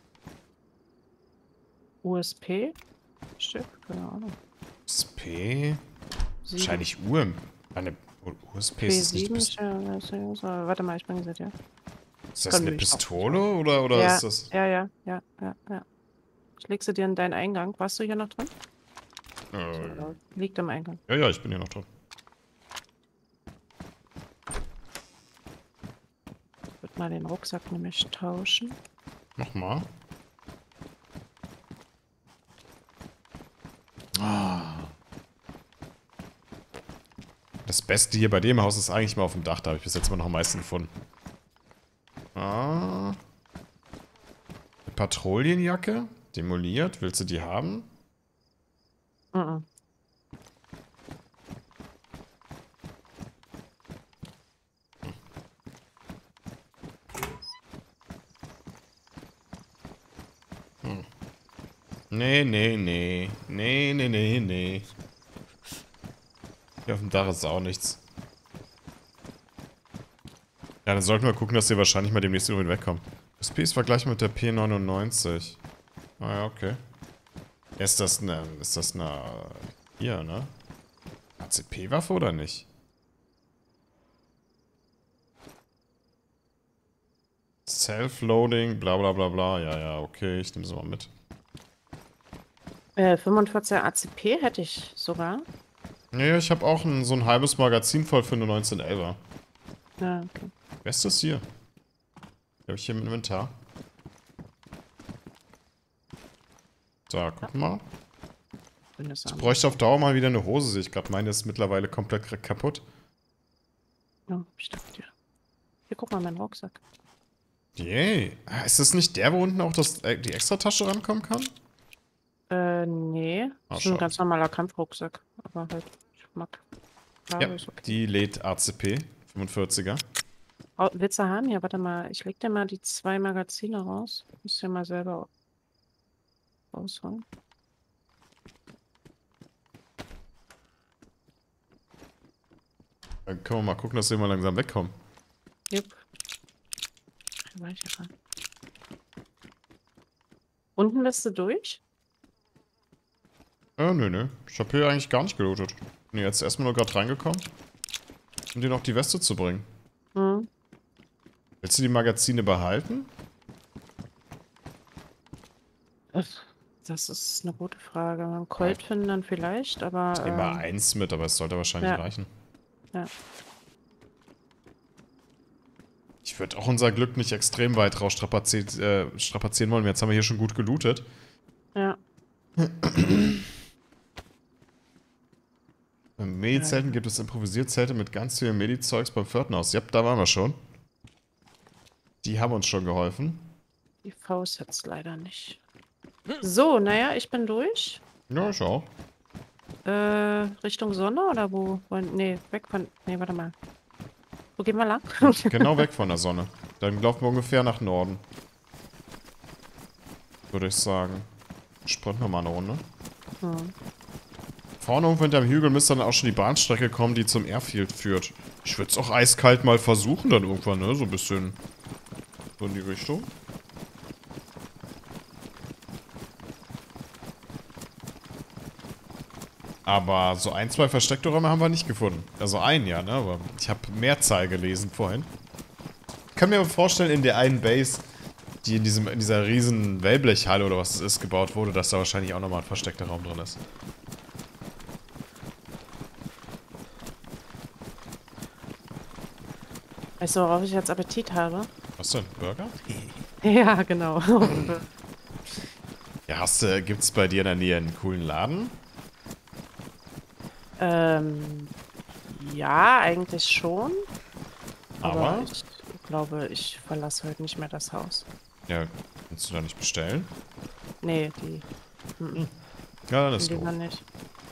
B: U S P? Stück? Keine Ahnung.
A: U S P?
B: Sieben.
A: Wahrscheinlich Uhr. Eine U S P ist das nicht.
B: P sieben,
A: Pist
B: ja, ja, ja, so, warte mal, ich bin gesagt, ja.
A: ist das
B: Kann
A: eine
B: mich auch-
A: Pistole oder, oder
B: ja,
A: ist das.
B: ja, ja, ja, ja, ja. Ich leg sie dir in deinen Eingang. Warst du hier noch drin?
A: Äh,
B: Liegt im Eingang.
A: ja, ja, ich bin hier noch drin.
B: Ich würde mal den Rucksack nämlich tauschen.
A: Nochmal. Ah. Das Beste hier bei dem Haus ist eigentlich mal auf dem Dach. Da habe ich bis jetzt immer noch am meisten gefunden. Ah. Eine Patrouillenjacke. Demoliert. Willst du die haben?
B: Mhm.
A: Nee, nee, nee. Nee, nee, nee, nee. Hier auf dem Dach ist auch nichts. Ja, dann sollten wir gucken, dass wir wahrscheinlich mal demnächst irgendwo wegkommen. Das P ist vergleichbar mit der P neunundneunzig. Ah ja, okay. Ist das eine... Ist das eine... Hier, ne? A C P-Waffe oder nicht? Self-Loading, bla bla bla bla. Ja, ja, okay, ich nehme sie mal mit.
B: Äh, fünfundvierzig A C P hätte ich sogar.
A: Ja, ja, ich habe auch ein, so ein halbes Magazin voll für eine neunzehnelfer.
B: Ja, okay.
A: Wer ist das hier? Die habe ich hier im Inventar. So, guck mal.
B: Bin das
A: Ich
B: am-
A: bräuchte auf Dauer mal wieder eine Hose, sehe ich gerade. Meine ist mittlerweile komplett k- kaputt.
B: Ja, ich dachte dir. Hier, guck mal, mein Rucksack.
A: Yay. Ah, ist das nicht der, wo unten auch das, äh, die Extratasche rankommen kann?
B: Äh, nee.
A: Ah,
B: Das ist
A: schade.
B: ein ganz normaler Kampfrucksack. Aber halt, ich mag.
A: Ja,
B: Farbe ist okay.
A: die lädt A C P. fünfundvierziger.
B: Oh, willst du haben? Ja, warte mal. Ich leg dir mal die zwei Magazine raus. Musst du ja mal selber rausholen.
A: Dann können wir mal gucken, dass wir mal langsam wegkommen.
B: Jupp. Da war ich ja dran. Unten bist du durch?
A: Äh, nö, nö. Ich habe hier eigentlich gar nicht gelootet. Bin jetzt erstmal nur gerade reingekommen, um dir noch die Weste zu bringen.
B: Hm.
A: Willst du die Magazine behalten?
B: Das ist eine gute Frage. Einen Colt finden dann vielleicht, aber.
A: Ich nehme mal
B: ähm,
A: eins mit, aber es sollte wahrscheinlich
B: ja.
A: reichen.
B: Ja.
A: Ich würde auch unser Glück nicht extrem weit raus strapazieren, äh, strapazieren wollen. Jetzt haben wir hier schon gut gelootet.
B: Ja.
A: Beim Medi-Zelten gibt es Improvisiert-Zelte mit ganz viel Medi-Zeugs beim Pförtnerhaus. Ja, da waren wir schon. Die haben uns schon geholfen.
B: Die Faust jetzt leider nicht. So, naja, ich bin durch.
A: Ja, ich auch.
B: Äh, Richtung Sonne oder wo? Wollen- Nee, weg von. Nee, warte mal. Wo gehen wir lang?
A: Genau weg von der Sonne. Dann laufen wir ungefähr nach Norden. Würde ich sagen. Sprinten wir mal eine Runde.
B: Hm.
A: Vorne irgendwo hinterm Hügel müsste dann auch schon die Bahnstrecke kommen, die zum Airfield führt. Ich würde es auch eiskalt mal versuchen dann irgendwann, ne? So ein bisschen so in die Richtung. Aber so ein, zwei versteckte Räume haben wir nicht gefunden. Also einen ja, ne? Aber ich habe Mehrzahl gelesen vorhin. Ich kann mir aber vorstellen, in der einen Base, die in, diesem, in dieser riesen Wellblechhalle oder was es ist, gebaut wurde, dass da wahrscheinlich auch nochmal ein versteckter Raum drin ist.
B: Weißt du, worauf ich jetzt Appetit habe?
A: Was denn? Burger?
B: Ja, genau.
A: Ja, hast du, gibt's bei dir in der Nähe einen coolen Laden?
B: ähm, ja, eigentlich schon. Aber,
A: Aber?
B: ich glaube, ich verlasse heute nicht mehr das Haus.
A: Ja, kannst du da nicht bestellen?
B: Nee, die. Mhm.
A: Ja, dann ist
B: Die
A: gut.
B: lieber nicht.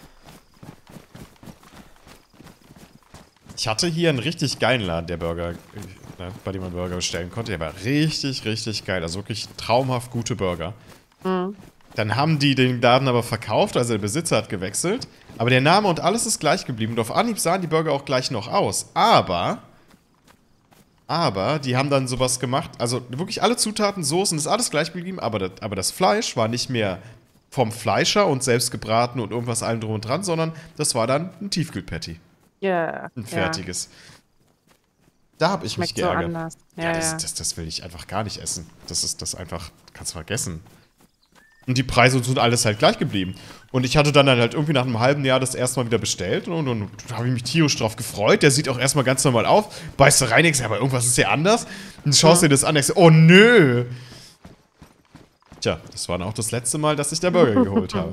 A: Ich hatte hier einen richtig geilen Laden, der Burger, äh, ne, bei dem man Burger bestellen konnte. Der war richtig, richtig geil. Also wirklich traumhaft gute Burger.
B: Mhm.
A: Dann haben die den Laden aber verkauft, also der Besitzer hat gewechselt. Aber der Name und alles ist gleich geblieben. Und auf Anhieb sahen die Burger auch gleich noch aus. Aber, aber, die haben dann sowas gemacht. Also wirklich alle Zutaten, Soßen, ist alles gleich geblieben. Aber das, aber das Fleisch war nicht mehr vom Fleischer und selbst gebraten und irgendwas allem drum und dran, sondern das war dann ein Tiefkühlpatty.
B: Ja.
A: Ein
B: ja.
A: fertiges. Da habe ich mich
B: Schmeckt so
A: geärgert.
B: anders.
A: Ja,
B: Ja,
A: das,
B: ja.
A: Das, das will ich einfach gar nicht essen. Das ist das einfach, kannst du vergessen. Und die Preise sind alles halt gleich geblieben. Und ich hatte dann halt irgendwie nach einem halben Jahr das erste Mal wieder bestellt und, und, und da habe ich mich tierisch drauf gefreut. Der sieht auch erstmal ganz normal auf, beißt da rein, denkst, aber irgendwas ist ja anders. Und schaust
B: Ja.
A: dir das an, denkst, oh nö. Tja, das war dann auch das letzte Mal, dass ich der Burger geholt habe.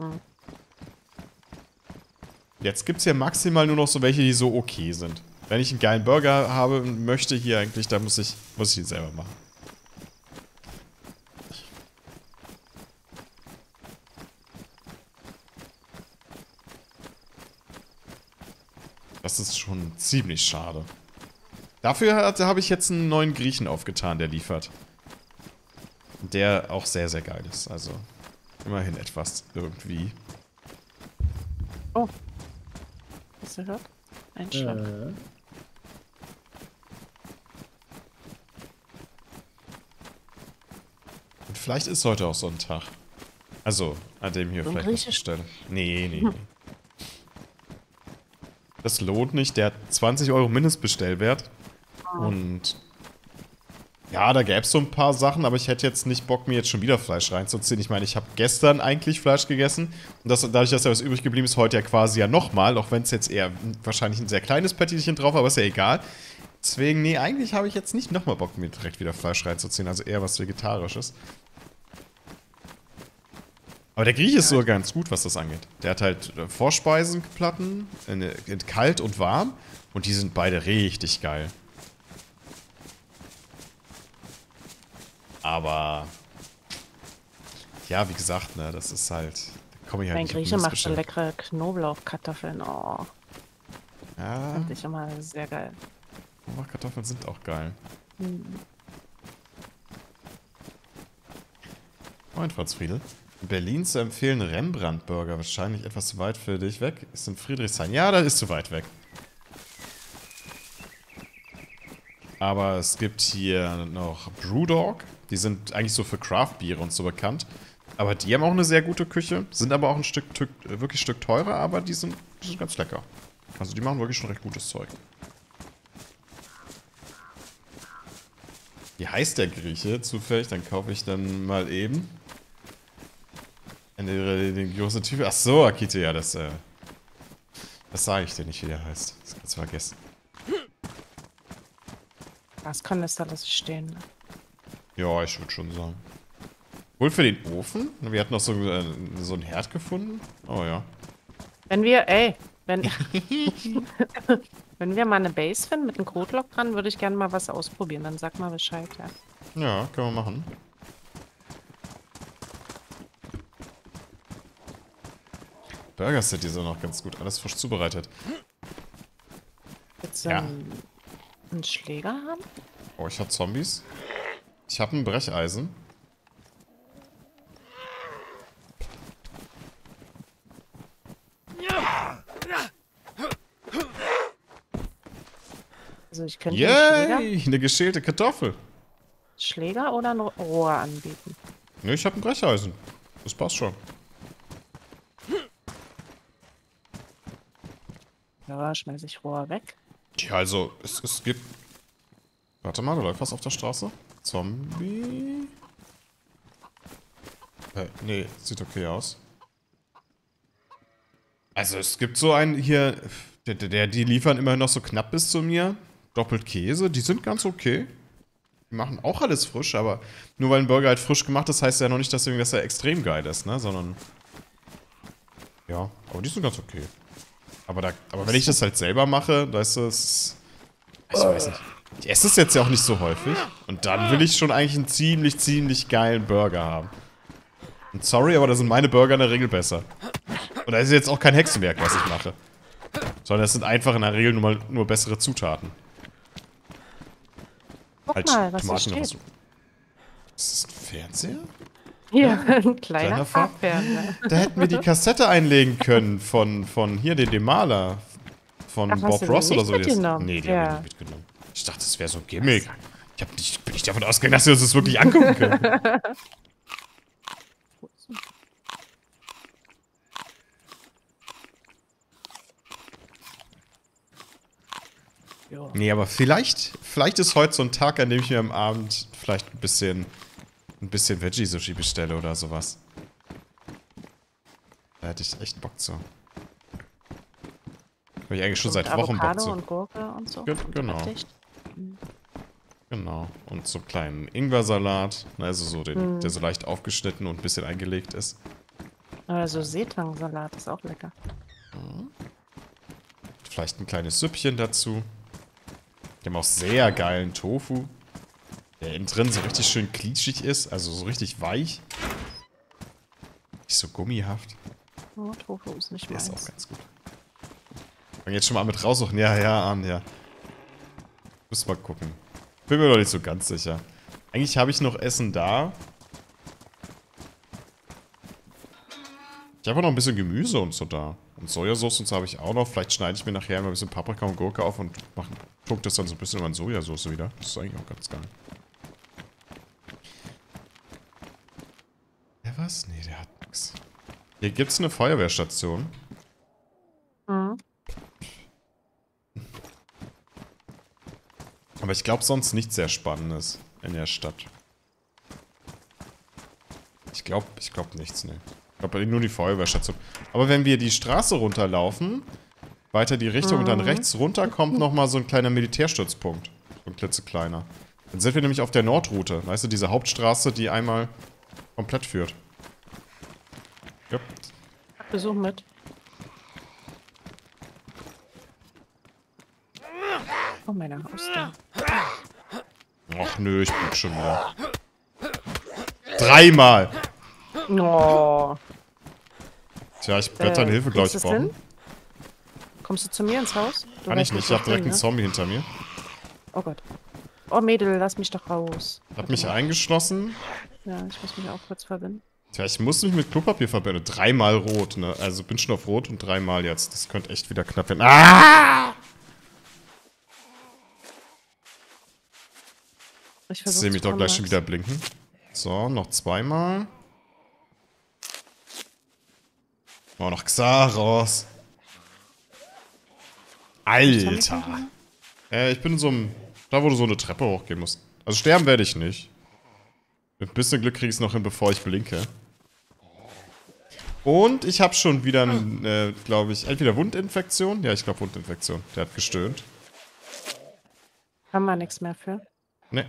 A: Jetzt gibt es ja maximal nur noch so welche, die so okay sind. Wenn ich einen geilen Burger habe möchte hier eigentlich, dann muss ich, muss ich ihn selber machen. Das ist schon ziemlich schade. Dafür habe ich jetzt einen neuen Griechen aufgetan, der liefert. Der auch sehr, sehr geil ist. Also immerhin etwas irgendwie.
B: Oh. Hast du gehört? Ein Schlag.
A: Und vielleicht ist heute auch so ein Tag. Also, an dem hier
B: So ein
A: vielleicht was
B: Griechisch?
A: bestelle. Nee, nee, nee. Das lohnt nicht. Der hat zwanzig Euro Mindestbestellwert. Und ja, da gäbe es so ein paar Sachen, aber ich hätte jetzt nicht Bock, mir jetzt schon wieder Fleisch reinzuziehen. Ich meine, ich habe gestern eigentlich Fleisch gegessen. Und das, dadurch, dass ja was übrig geblieben ist, heute ja quasi ja nochmal. Auch wenn es jetzt eher wahrscheinlich ein sehr kleines Päckchen drauf, aber ist ja egal. Deswegen, nee, eigentlich habe ich jetzt nicht nochmal Bock, mir direkt wieder Fleisch reinzuziehen. Also eher was Vegetarisches. Aber der Grieche ist sogar ganz gut, was das angeht. Der hat halt äh, Vorspeisenplatten in, in kalt und warm. Und die sind beide richtig geil. Aber ja, wie gesagt, ne, das ist halt, da komme ich halt
B: Mein
A: nicht auf
B: Grieche macht so
A: Mindestbestellung.
B: leckere Knoblauchkartoffeln. Oh,
A: Ja,
B: fand ich immer sehr geil.
A: Kartoffeln sind auch geil.
B: Hm.
A: Moin, Friedel. In Berlin zu empfehlen Rembrandt-Burger. Wahrscheinlich etwas zu weit für dich weg. Ist in Friedrichshain. Ja, das ist zu weit weg. Aber es gibt hier noch Brewdog. Die sind eigentlich so für Craft-Biere und so bekannt. Aber die haben auch eine sehr gute Küche. Sind aber auch ein Stück, Stück wirklich ein Stück teurer, aber die sind, die sind ganz lecker. Also die machen wirklich schon recht gutes Zeug. Wie heißt der Grieche? Zufällig, dann kaufe ich dann mal eben. Den, den großen Typ. Ach so, Akite, ja, das, äh. Das sage ich dir nicht, wie der heißt. Das kannst du vergessen.
B: Das kann das da lasse ich stehen. Ne?
A: Ja, ich würde schon sagen. Wohl für den Ofen? Wir hatten noch so, äh, so einen Herd gefunden. Oh ja.
B: Wenn wir, ey, wenn, wenn wir mal eine Base finden mit einem Kotlock dran, würde ich gerne mal was ausprobieren. Dann sag mal Bescheid, ja.
A: Ja, können wir machen. Burger City ist auch noch ganz gut. Alles frisch zubereitet.
B: Willst du
A: Ja.
B: einen, einen Schläger haben?
A: Oh, ich hab Zombies. Ich hab ein Brecheisen.
B: Also ich könnte einen Schläger,
A: Yay! Eine geschälte Kartoffel.
B: Schläger oder ein Rohr anbieten.
A: Ne, ich hab ein Brecheisen. Das passt schon.
B: Ja, schmeiß ich Rohr weg.
A: Ja, also, es, es gibt... Warte mal, da läuft was auf der Straße. Zombie. Äh, nee, sieht okay aus. Also es gibt so einen hier, der, der, die liefern immer noch so knapp bis zu mir. Doppelt Käse, die sind ganz okay. Die machen auch alles frisch, aber nur weil ein Burger halt frisch gemacht ist, heißt ja noch nicht, dass irgendwas ja extrem geil ist, ne? Sondern. Ja, aber die sind ganz okay. Aber, da, aber wenn ich das halt selber mache, weißt du, es. Ich weiß nicht. Ich esse es jetzt ja auch nicht so häufig. Und dann will ich schon eigentlich einen ziemlich, ziemlich geilen Burger haben. Und sorry, aber da sind meine Burger in der Regel besser. Und da ist jetzt auch kein Hexenwerk, was ich mache. Sondern es sind einfach in der Regel nur, mal, nur bessere Zutaten.
B: Guck
A: Halt
B: mal, was hier
A: Tomaten oder
B: steht.
A: so. Ist das ein Fernseher?
B: Hier, ein kleiner
A: Kleiner Farb-
B: Farbfernseher.
A: Da hätten wir die Kassette einlegen können von, von hier, den, dem Maler. Von
B: Ach, hast
A: Bob
B: du
A: Ross
B: den
A: oder
B: nicht
A: so. Die ist-
B: mitgenommen?
A: Nee, die
B: Ja.
A: habe ich nicht mitgenommen. Ich dachte, das wäre so ein Gimmick. Ich hab nicht, bin nicht davon ausgegangen, dass wir uns das wirklich angucken können.
B: Jo.
A: Nee, aber vielleicht, vielleicht ist heute so ein Tag, an dem ich mir am Abend vielleicht ein bisschen, ein bisschen Veggie-Sushi bestelle oder sowas. Da hätte ich echt Bock zu. Habe ich eigentlich schon
B: Und
A: seit Wochen Bock
B: Avocado
A: zu.
B: und Gurke und so.
A: Ge-
B: und
A: genau.
B: Rettich.
A: Genau. Und so einen kleinen Ingwersalat. Also so den,
B: Mhm.
A: der so leicht aufgeschnitten und ein bisschen eingelegt ist.
B: Also Seetangsalat ist auch lecker.
A: Vielleicht ein kleines Süppchen dazu. Die haben auch sehr geilen Tofu. Der innen drin so richtig schön klitschig ist. Also so richtig weich. Nicht so gummihaft.
B: Oh, Tofu ist nicht
A: Der ist auch
B: meins.
A: ganz gut. Fang jetzt schon mal mit raussuchen. Ja, ja, an, ja. Muss mal gucken. Bin mir noch nicht so ganz sicher. Eigentlich habe ich noch Essen da. Ich habe auch noch ein bisschen Gemüse und so da. Und Sojasauce und so habe ich auch noch. Vielleicht schneide ich mir nachher mal ein bisschen Paprika und Gurke auf und mach, tuck das dann so ein bisschen in meine Sojasauce wieder. Das ist eigentlich auch ganz geil. Der was? Nee, der hat nichts. Hier gibt es eine Feuerwehrstation.
B: Mhm.
A: Aber ich glaube sonst nichts sehr Spannendes in der Stadt. Ich glaube, ich glaube nichts, ne. Ich glaube nur die Feuerwehrstation. Aber wenn wir die Straße runterlaufen, weiter die Richtung und dann rechts runter kommt nochmal so ein kleiner Militärstützpunkt. So ein klitzekleiner. Dann sind wir nämlich auf der Nordroute. Weißt du, diese Hauptstraße, die einmal komplett führt. Ja.
B: Besuch mit. Oh, meine Haus da.
A: Och nö, ich bin schon wieder. Dreimal!
B: Oh.
A: Tja, ich werde deine Hilfe, glaube ich,
B: kriegst du's hin?
A: brauchen.
B: Kommst du zu mir ins Haus? Du
A: Kann ich
B: weißt
A: nicht, ich
B: wo
A: habe direkt
B: bin,
A: einen
B: ne?
A: Zombie hinter mir.
B: Oh Gott. Oh Mädel, lass mich doch raus.
A: Ich hab mich eingeschlossen.
B: Ja, ich muss mich auch kurz verbinden.
A: Tja, ich muss mich mit Klopapier verbinden. Dreimal rot, ne? Also bin schon auf rot und dreimal jetzt. Das könnte echt wieder knapp werden. Ah!
B: Ich
A: Ich
B: versuche
A: sehe mich doch gleich schon wieder blinken. So, noch zweimal. Oh, noch Xaros. Alter. Äh, ich bin in so einem... Da, wo du so eine Treppe hochgehen musst. Also sterben werde ich nicht. Mit ein bisschen Glück kriege ich es noch hin, bevor ich blinke. Und ich habe schon wieder, äh, glaube ich, entweder Wundinfektion. Ja, ich glaube Wundinfektion. Der hat gestöhnt.
B: Haben wir nichts mehr für.
A: Ne.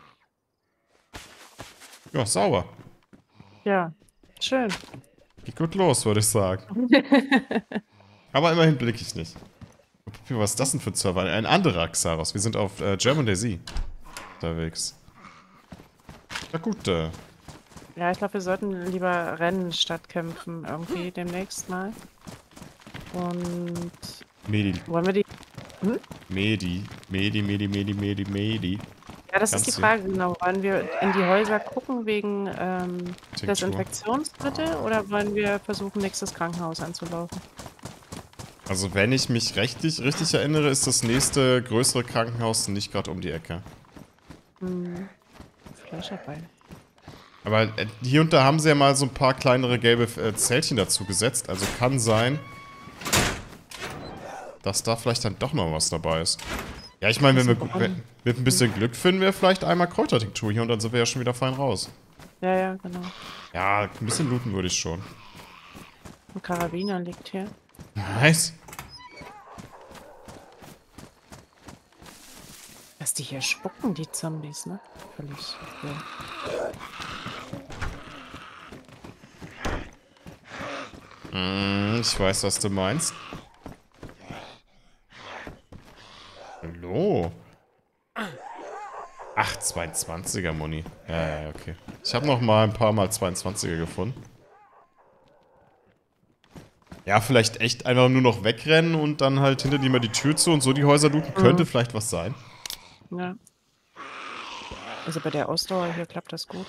A: Ja, sauber.
B: Ja, schön.
A: Geht gut los, würde ich sagen. Aber immerhin blicke ich nicht. Was ist das denn für ein Server? Ein anderer Xaros. Wir sind auf äh, German Daisy unterwegs. Na gut, äh.
B: Ja, ich glaube, wir sollten lieber rennen statt kämpfen irgendwie demnächst mal. Und
A: Medi.
B: wollen wir die...
A: Medi. Medi, Medi, Medi, Medi, Medi.
B: Ja, das
A: Kannst
B: ist die
A: du.
B: Frage, genau. Wollen wir in die Häuser gucken wegen ähm,
A: Tinktur.
B: Desinfektionsmittel oder wollen wir versuchen, nächstes Krankenhaus anzulaufen?
A: Also wenn ich mich richtig, richtig erinnere, ist das nächste größere Krankenhaus nicht gerade um die Ecke.
B: Hm. Fleisch dabei.
A: Aber äh, hier und da haben sie ja mal so ein paar kleinere gelbe äh, Zeltchen dazu gesetzt. Also kann sein, dass da vielleicht dann doch noch was dabei ist. Ja, ich meine, wenn wir
B: Das ist
A: wenn,
B: ein
A: mit ein bisschen Glück finden wir vielleicht einmal Kräutertinktur hier und dann sind wir ja schon wieder fein raus.
B: Ja, ja, genau.
A: Ja, ein bisschen looten würde ich schon.
B: Ein Karabiner liegt hier.
A: Nice.
B: Dass die hier spucken, die Zombies, ne? Völlig. Ja.
A: Hm, ich weiß, was du meinst. Hallo. Ach, zweiundzwanziger Muni. Ja, ja, okay. Ich habe noch mal ein paar Mal zweiundzwanziger gefunden. Ja, vielleicht echt einfach nur noch wegrennen und dann halt hinter dir mal die Tür zu und so die Häuser looten.
B: Mhm.
A: Könnte vielleicht was sein.
B: Ja. Also bei der Ausdauer hier klappt das gut.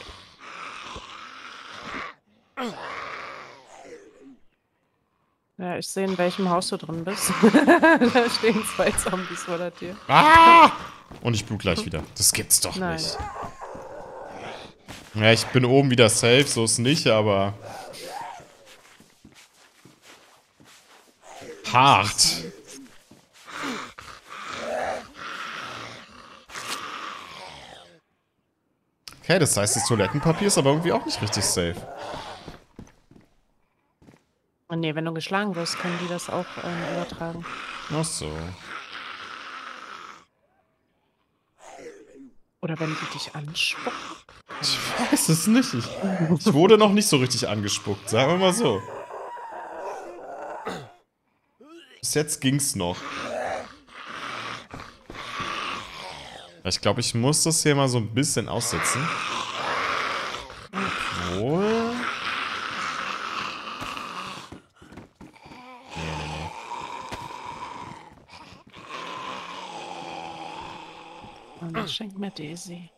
B: Ja, ich sehe, in welchem Haus du drin bist. Da stehen zwei Zombies vor der Tür.
A: Ah! Und ich blute gleich wieder. Das gibt's doch
B: Nein.
A: nicht. Ja, ich bin oben wieder safe, so ist nicht, aber... Hart. Okay, das heißt, das Toilettenpapier ist aber irgendwie auch nicht richtig safe.
B: Und nee, wenn du geschlagen wirst, können die das auch ähm, übertragen.
A: Ach so.
B: Oder wenn die dich anspucken.
A: Ich weiß es nicht. Ich, ich wurde noch nicht so richtig angespuckt, sagen wir mal so. Bis jetzt ging's noch. Ich glaube, ich muss das hier mal so ein bisschen aussitzen. Obwohl... Nee, nee, nee.
B: Und das schenkt mir Daisy.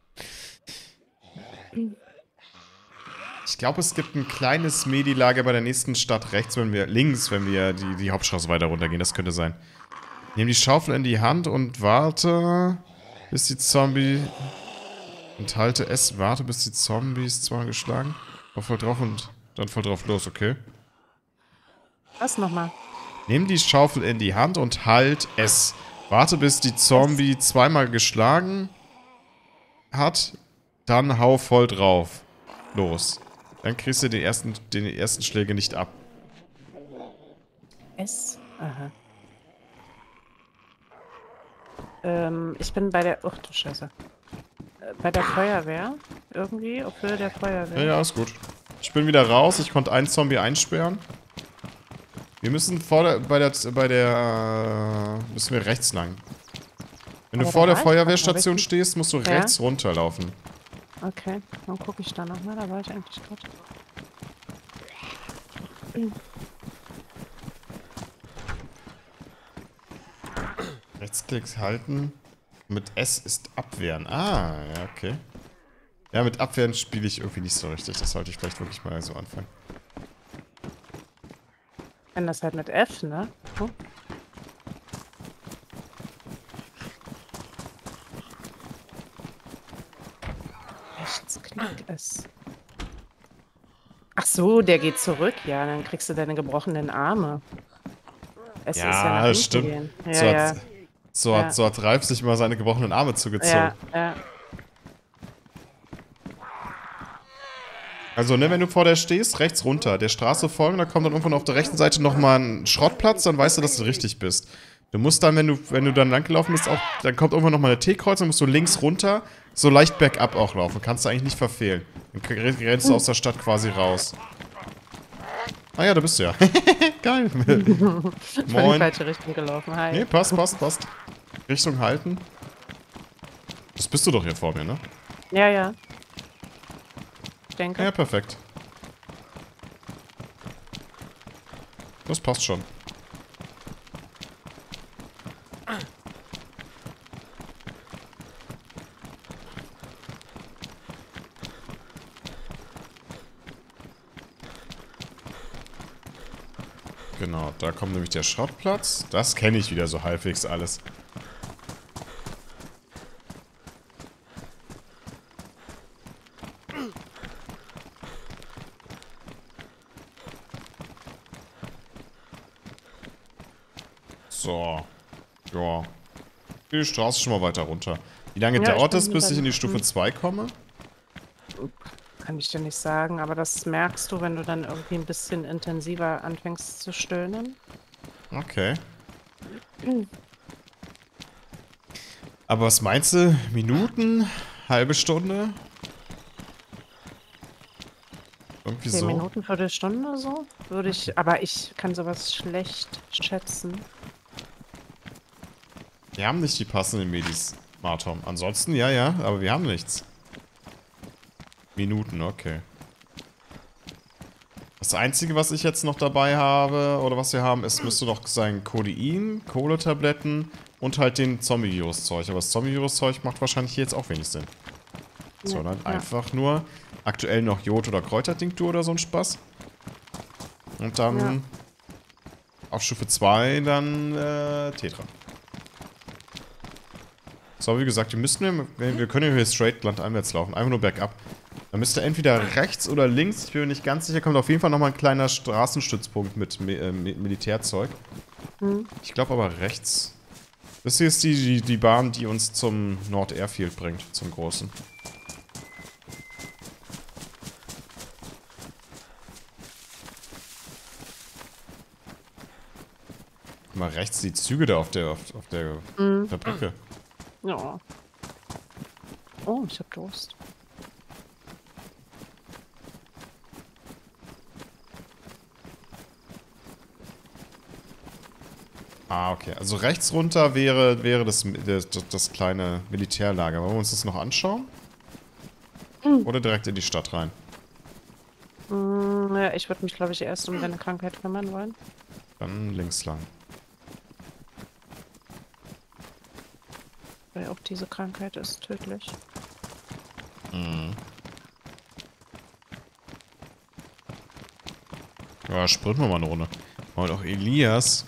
A: Ich glaube, es gibt ein kleines Medi-Lager bei der nächsten Stadt rechts, wenn wir links, wenn wir die, die Hauptstraße weiter runtergehen. Das könnte sein. Nehme die Schaufel in die Hand und warte, bis die Zombie... Und halte es, warte, bis die Zombies zweimal geschlagen. War voll drauf und dann voll drauf los, okay?
B: Was nochmal?
A: Nimm die Schaufel in die Hand und halt es. Warte, bis die Zombie zweimal geschlagen hat. Dann hau voll drauf. Los. Dann kriegst du den ersten, den ersten Schläge nicht ab.
B: S? Aha. Ähm, ich bin bei der... Ach du Scheiße. Äh, Bei der Feuerwehr. Irgendwie. Auf Höhe der Feuerwehr.
A: Ja, ja, ist gut. Ich bin wieder raus. Ich konnte einen Zombie einsperren. Wir müssen vor der, bei der, bei der, äh, müssen wir rechts lang. Wenn du
B: Aber
A: vor
B: da
A: der
B: war ich
A: Feuerwehrstation
B: doch mal
A: stehst, musst du
B: Ja.
A: rechts runterlaufen.
B: Okay, dann gucke ich da nochmal. Da war ich eigentlich gerade.
A: Rechtsklicks halten. Mit S ist abwehren. Ah, ja, okay. Ja, mit abwehren spiele ich irgendwie nicht so richtig. Das sollte ich vielleicht wirklich mal so anfangen.
B: Ich kann das halt mit F, ne? Oh. Rechtsklick S. Ach so, der geht zurück. Ja, dann kriegst du deine gebrochenen Arme. Es
A: Ja,
B: ist ja nach hinten
A: stimmt.
B: gehen. Ja,
A: so,
B: ja.
A: hat, so,
B: Ja.
A: hat, so hat Ralf sich mal seine gebrochenen Arme zugezogen.
B: Ja, ja.
A: Also, ne, wenn du vor der stehst, rechts runter, der Straße folgen, da kommt dann irgendwann auf der rechten Seite nochmal ein Schrottplatz, dann weißt du, dass du richtig bist. Du musst dann, wenn du, wenn du dann langgelaufen bist, auch, dann kommt irgendwann nochmal eine T-Kreuzung, musst du links runter, so leicht bergab auch laufen. Kannst du eigentlich nicht verfehlen. Dann rennst du aus der Stadt quasi raus. Ah ja, da bist du ja. Geil.
B: Ich bin in die
A: Moin.
B: falsche Richtung gelaufen. Hi.
A: Nee, passt, passt, passt. Richtung halten. Das bist du doch hier vor mir, ne?
B: Ja, ja. Ich denke.
A: Ja, perfekt. Das passt schon. Genau, da kommt nämlich der Schrottplatz. Das kenne ich wieder so halbwegs alles. So. Ja. Die Straße schon mal weiter runter. Wie lange
B: Ja, ich
A: dauert
B: bin
A: das, bis
B: wieder-
A: ich in die Stufe
B: hm.
A: zwei komme?
B: Kann ich dir nicht sagen, aber das merkst du, wenn du dann irgendwie ein bisschen intensiver anfängst zu stöhnen.
A: Okay. Aber was meinst du? Minuten? Halbe Stunde? Irgendwie
B: Zehn
A: so?
B: Minuten, Viertelstunde so, würde ich, aber ich kann sowas schlecht schätzen.
A: Wir haben nicht die passenden Medis, Martom. Ansonsten, ja, ja, aber wir haben nichts. Minuten, okay. Das Einzige, was ich jetzt noch dabei habe, oder was wir haben, ist, müsste doch sein Codein, Kohletabletten und halt den Zombie-Virus-Zeug. Aber das Zombie-Virus-Zeug macht wahrscheinlich hier jetzt auch wenig Sinn. Sondern
B: Ja.
A: einfach nur aktuell noch Jod- oder Kräutertinktur oder so ein Spaß. Und dann
B: Ja.
A: auf Stufe zwei dann äh, Tetra. So, wie gesagt, wir müssten, wir, wir können ja hier straight landeinwärts laufen, einfach nur bergab. Da müsste entweder rechts oder links, ich bin mir nicht ganz sicher, kommt auf jeden Fall nochmal ein kleiner Straßenstützpunkt mit Mi äh, Mi Militärzeug.
B: Hm.
A: Ich glaube aber rechts. Das hier ist die, die, die Bahn, die uns zum Nord-Airfield bringt, zum großen. Guck mal, rechts die Züge da auf der, auf, auf der,
B: Mhm.
A: auf der Brücke.
B: Ja. Oh, ich hab Durst.
A: Ah, okay. Also rechts runter wäre, wäre das, das, das kleine Militärlager. Wollen wir uns das noch anschauen? Oder direkt in die Stadt rein?
B: Hm, ja, ich würde mich, glaube ich, erst um deine Krankheit kümmern wollen.
A: Dann links lang.
B: Weil auch diese Krankheit ist tödlich.
A: Mhm. Ja, sprinten wir mal eine Runde. Und auch Elias.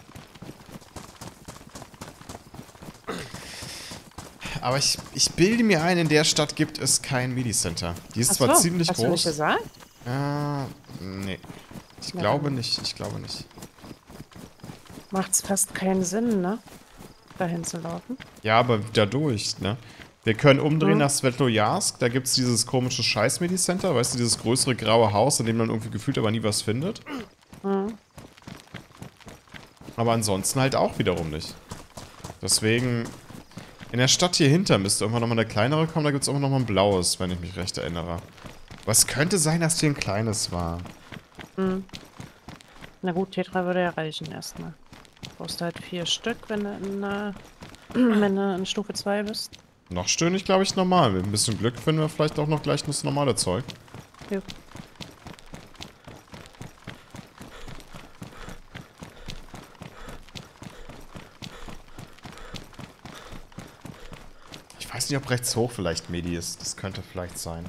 A: Aber ich, ich bilde mir ein, in der Stadt gibt es kein Medicenter. Die ist
B: Ach
A: zwar
B: so,
A: ziemlich
B: hast du nicht
A: groß.
B: gesagt?
A: Äh, nee. Ich
B: Ja,
A: glaube
B: dann-
A: nicht, ich glaube nicht.
B: Macht's fast keinen Sinn, ne? Dahin zu laufen.
A: Ja, aber dadurch, ne? Wir können umdrehen
B: Mhm.
A: nach Svetlojarsk, da gibt es dieses komische Scheiß-Medicenter, weißt du, dieses größere graue Haus, in dem man irgendwie gefühlt aber nie was findet.
B: Mhm.
A: Aber ansonsten halt auch wiederum nicht. Deswegen, in der Stadt hier hinter müsste irgendwann nochmal eine kleinere kommen, da gibt es auch nochmal ein blaues, wenn ich mich recht erinnere. Aber es könnte sein, dass hier ein kleines war.
B: Mhm. Na gut, Tetra würde ja reichen erstmal. Brauchst du halt vier Stück, wenn du in, äh, wenn du in Stufe zwei bist.
A: Noch stöhnig, glaube ich, normal. Mit ein bisschen Glück finden wir vielleicht auch noch gleich das normale Zeug.
B: Ja.
A: Ich weiß nicht, ob rechts hoch vielleicht Medi ist. Das könnte vielleicht sein.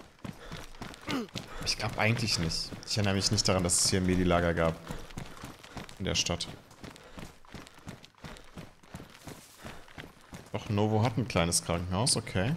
A: Ich glaube eigentlich nicht. Ich erinnere mich nicht daran, dass es hier ein Medi-Lager gab. In der Stadt. Doch, Novo hat ein kleines Krankenhaus, okay.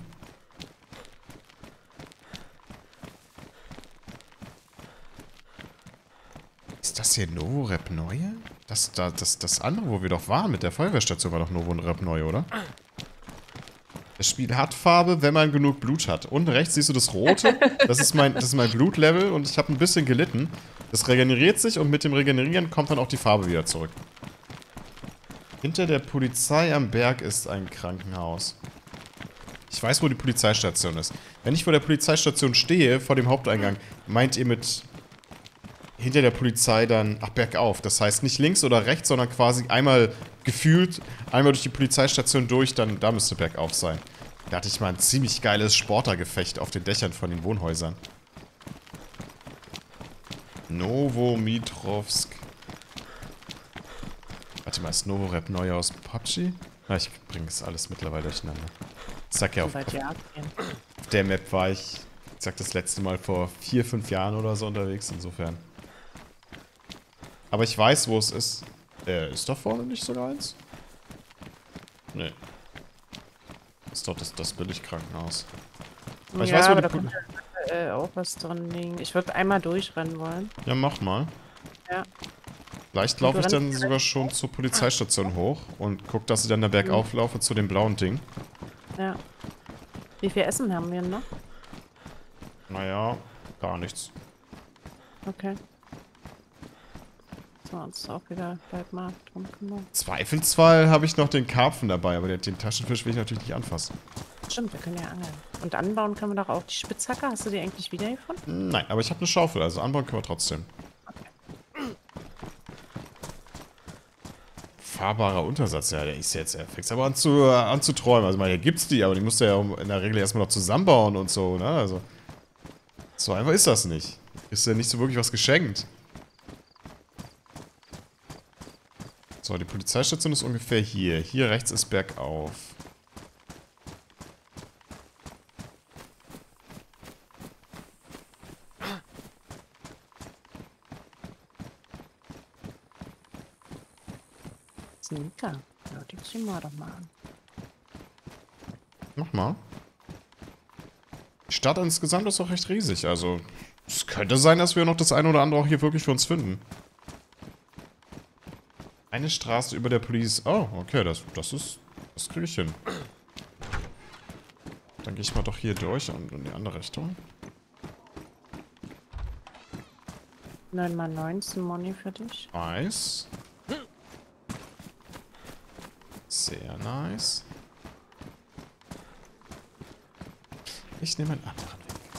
A: Ist das hier Novo Rep Neue? Das, da, das, das andere, wo wir doch waren mit der Feuerwehrstation, war doch Novo Rep Neue, oder? Das Spiel hat Farbe, wenn man genug Blut hat. Unten rechts siehst du das Rote. Das ist mein, das ist mein Blutlevel und ich habe ein bisschen gelitten. Das regeneriert sich und mit dem Regenerieren kommt dann auch die Farbe wieder zurück. Hinter der Polizei am Berg ist ein Krankenhaus. Ich weiß, wo die Polizeistation ist. Wenn ich vor der Polizeistation stehe, vor dem Haupteingang, meint ihr mit hinter der Polizei dann, ach, bergauf. Das heißt nicht links oder rechts, sondern quasi einmal gefühlt, einmal durch die Polizeistation durch, dann da müsste bergauf sein. Da hatte ich mal ein ziemlich geiles Sportlergefecht auf den Dächern von den Wohnhäusern. Novomitrovsk. Warte mal, ist Novorep neu aus P U B G? Ah, ich bringe das alles mittlerweile durcheinander. Ich sag ja, auf,
B: Soweit
A: auf,
B: ja abgehen.
A: auf der Map war ich, ich sag das letzte Mal vor vier, fünf Jahren oder so unterwegs, insofern. Aber ich weiß, wo es ist. Äh, ist da vorne nicht sogar eins? Nee. Ist doch das, das Billigkrankenhaus. Aber ich
B: ja,
A: weiß, wo
B: aber
A: die
B: da
A: Pol-
B: könnte äh, auch was drin liegen. Ich würde einmal durchrennen wollen.
A: Ja, mach mal.
B: Ja.
A: Vielleicht laufe ich dann sogar schon zur Polizeistation hoch und guck, dass ich dann da bergauf laufe zu dem blauen Ding.
B: Ja. Wie viel Essen haben wir noch?
A: Naja, gar nichts.
B: Okay. So, uns auch wieder bald mal drum kümmern.
A: Zweifelsfall habe ich noch den Karpfen dabei, aber den, den Taschenfisch will ich natürlich nicht anfassen.
B: Stimmt, wir können ja angeln. Und anbauen können wir doch auch. Die Spitzhacke, hast du die eigentlich wiedergefunden?
A: Nein, aber ich habe eine Schaufel, also anbauen können wir trotzdem. Fahrbarer Untersatz, ja, der ist jetzt, er fängt aber an zu, äh, an zu träumen. Also, mal, hier gibt's die, aber die musst du ja in der Regel erstmal noch zusammenbauen und so, ne? Also, so einfach ist das nicht. Ist ja nicht so wirklich was geschenkt. So, die Polizeistation ist ungefähr hier. Hier rechts ist bergauf.
B: Sneaker. Ja, die ziehen wir doch mal an.
A: Mach mal. Die Stadt insgesamt ist auch recht riesig, also es könnte sein, dass wir noch das eine oder andere auch hier wirklich für uns finden. Eine Straße über der Police. Oh, okay, das, das ist... Das kriege ich hin. Dann gehe ich mal doch hier durch und in die andere Richtung.
B: neun mal neunzehn Money für dich.
A: Nice. Sehr nice. Ich nehme einen anderen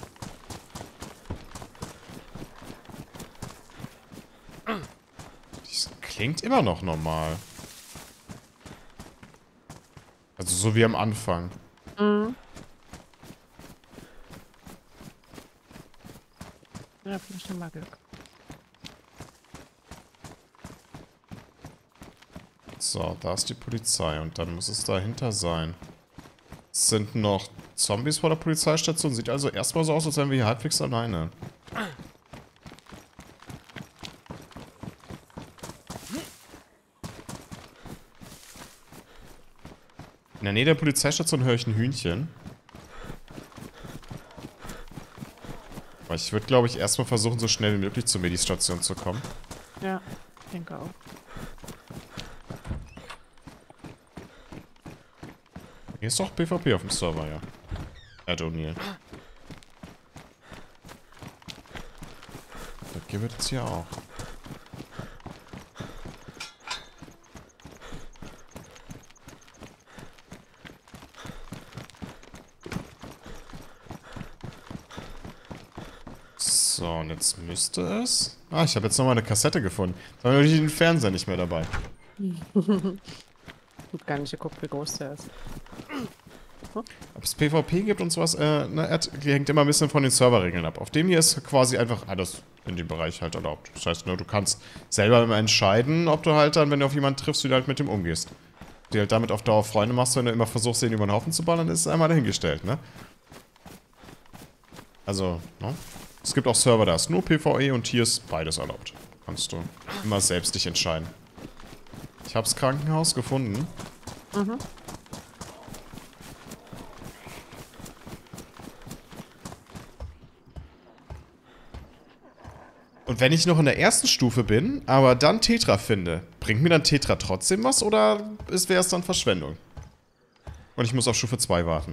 A: Weg. Das klingt immer noch normal. Also so wie am Anfang.
B: Mhm. Ja, vielleicht haben wir Glück.
A: So, da ist die Polizei und dann muss es dahinter sein. Es sind noch Zombies vor der Polizeistation. Sieht also erstmal so aus, als wären wir hier halbwegs alleine. In der Nähe der Polizeistation höre ich ein Hühnchen. Aber ich würde, glaube ich, erstmal versuchen, so schnell wie möglich zur Medistation zu kommen.
B: Ja, ich denke auch.
A: Hier ist doch PvP auf dem Server, ja. Ed O'Neill. Das gibt es jetzt hier auch. So, und jetzt müsste es... Ah, ich habe jetzt nochmal eine Kassette gefunden. Da habe ich den Fernseher nicht mehr dabei.
B: Gut, gar nicht geguckt, wie groß der ist.
A: Ob es PvP gibt und sowas, äh, ne, Ed, hängt immer ein bisschen von den Serverregeln ab. Auf dem hier ist quasi einfach alles in dem Bereich halt erlaubt. Das heißt, ne, du kannst selber immer entscheiden, ob du halt dann, wenn du auf jemanden triffst, wie du halt mit dem umgehst. Ob du halt damit auf Dauer Freunde machst, wenn du immer versuchst, den über den Haufen zu ballern, ist es einmal dahingestellt, ne? Also, ne? Es gibt auch Server, da ist nur PvE und hier ist beides erlaubt. Kannst du immer selbst dich entscheiden. Ich hab's Krankenhaus gefunden.
B: Mhm.
A: Und wenn ich noch in der ersten Stufe bin, aber dann Tetra finde, bringt mir dann Tetra trotzdem was oder wäre es dann Verschwendung? Und ich muss auf Stufe zwei warten.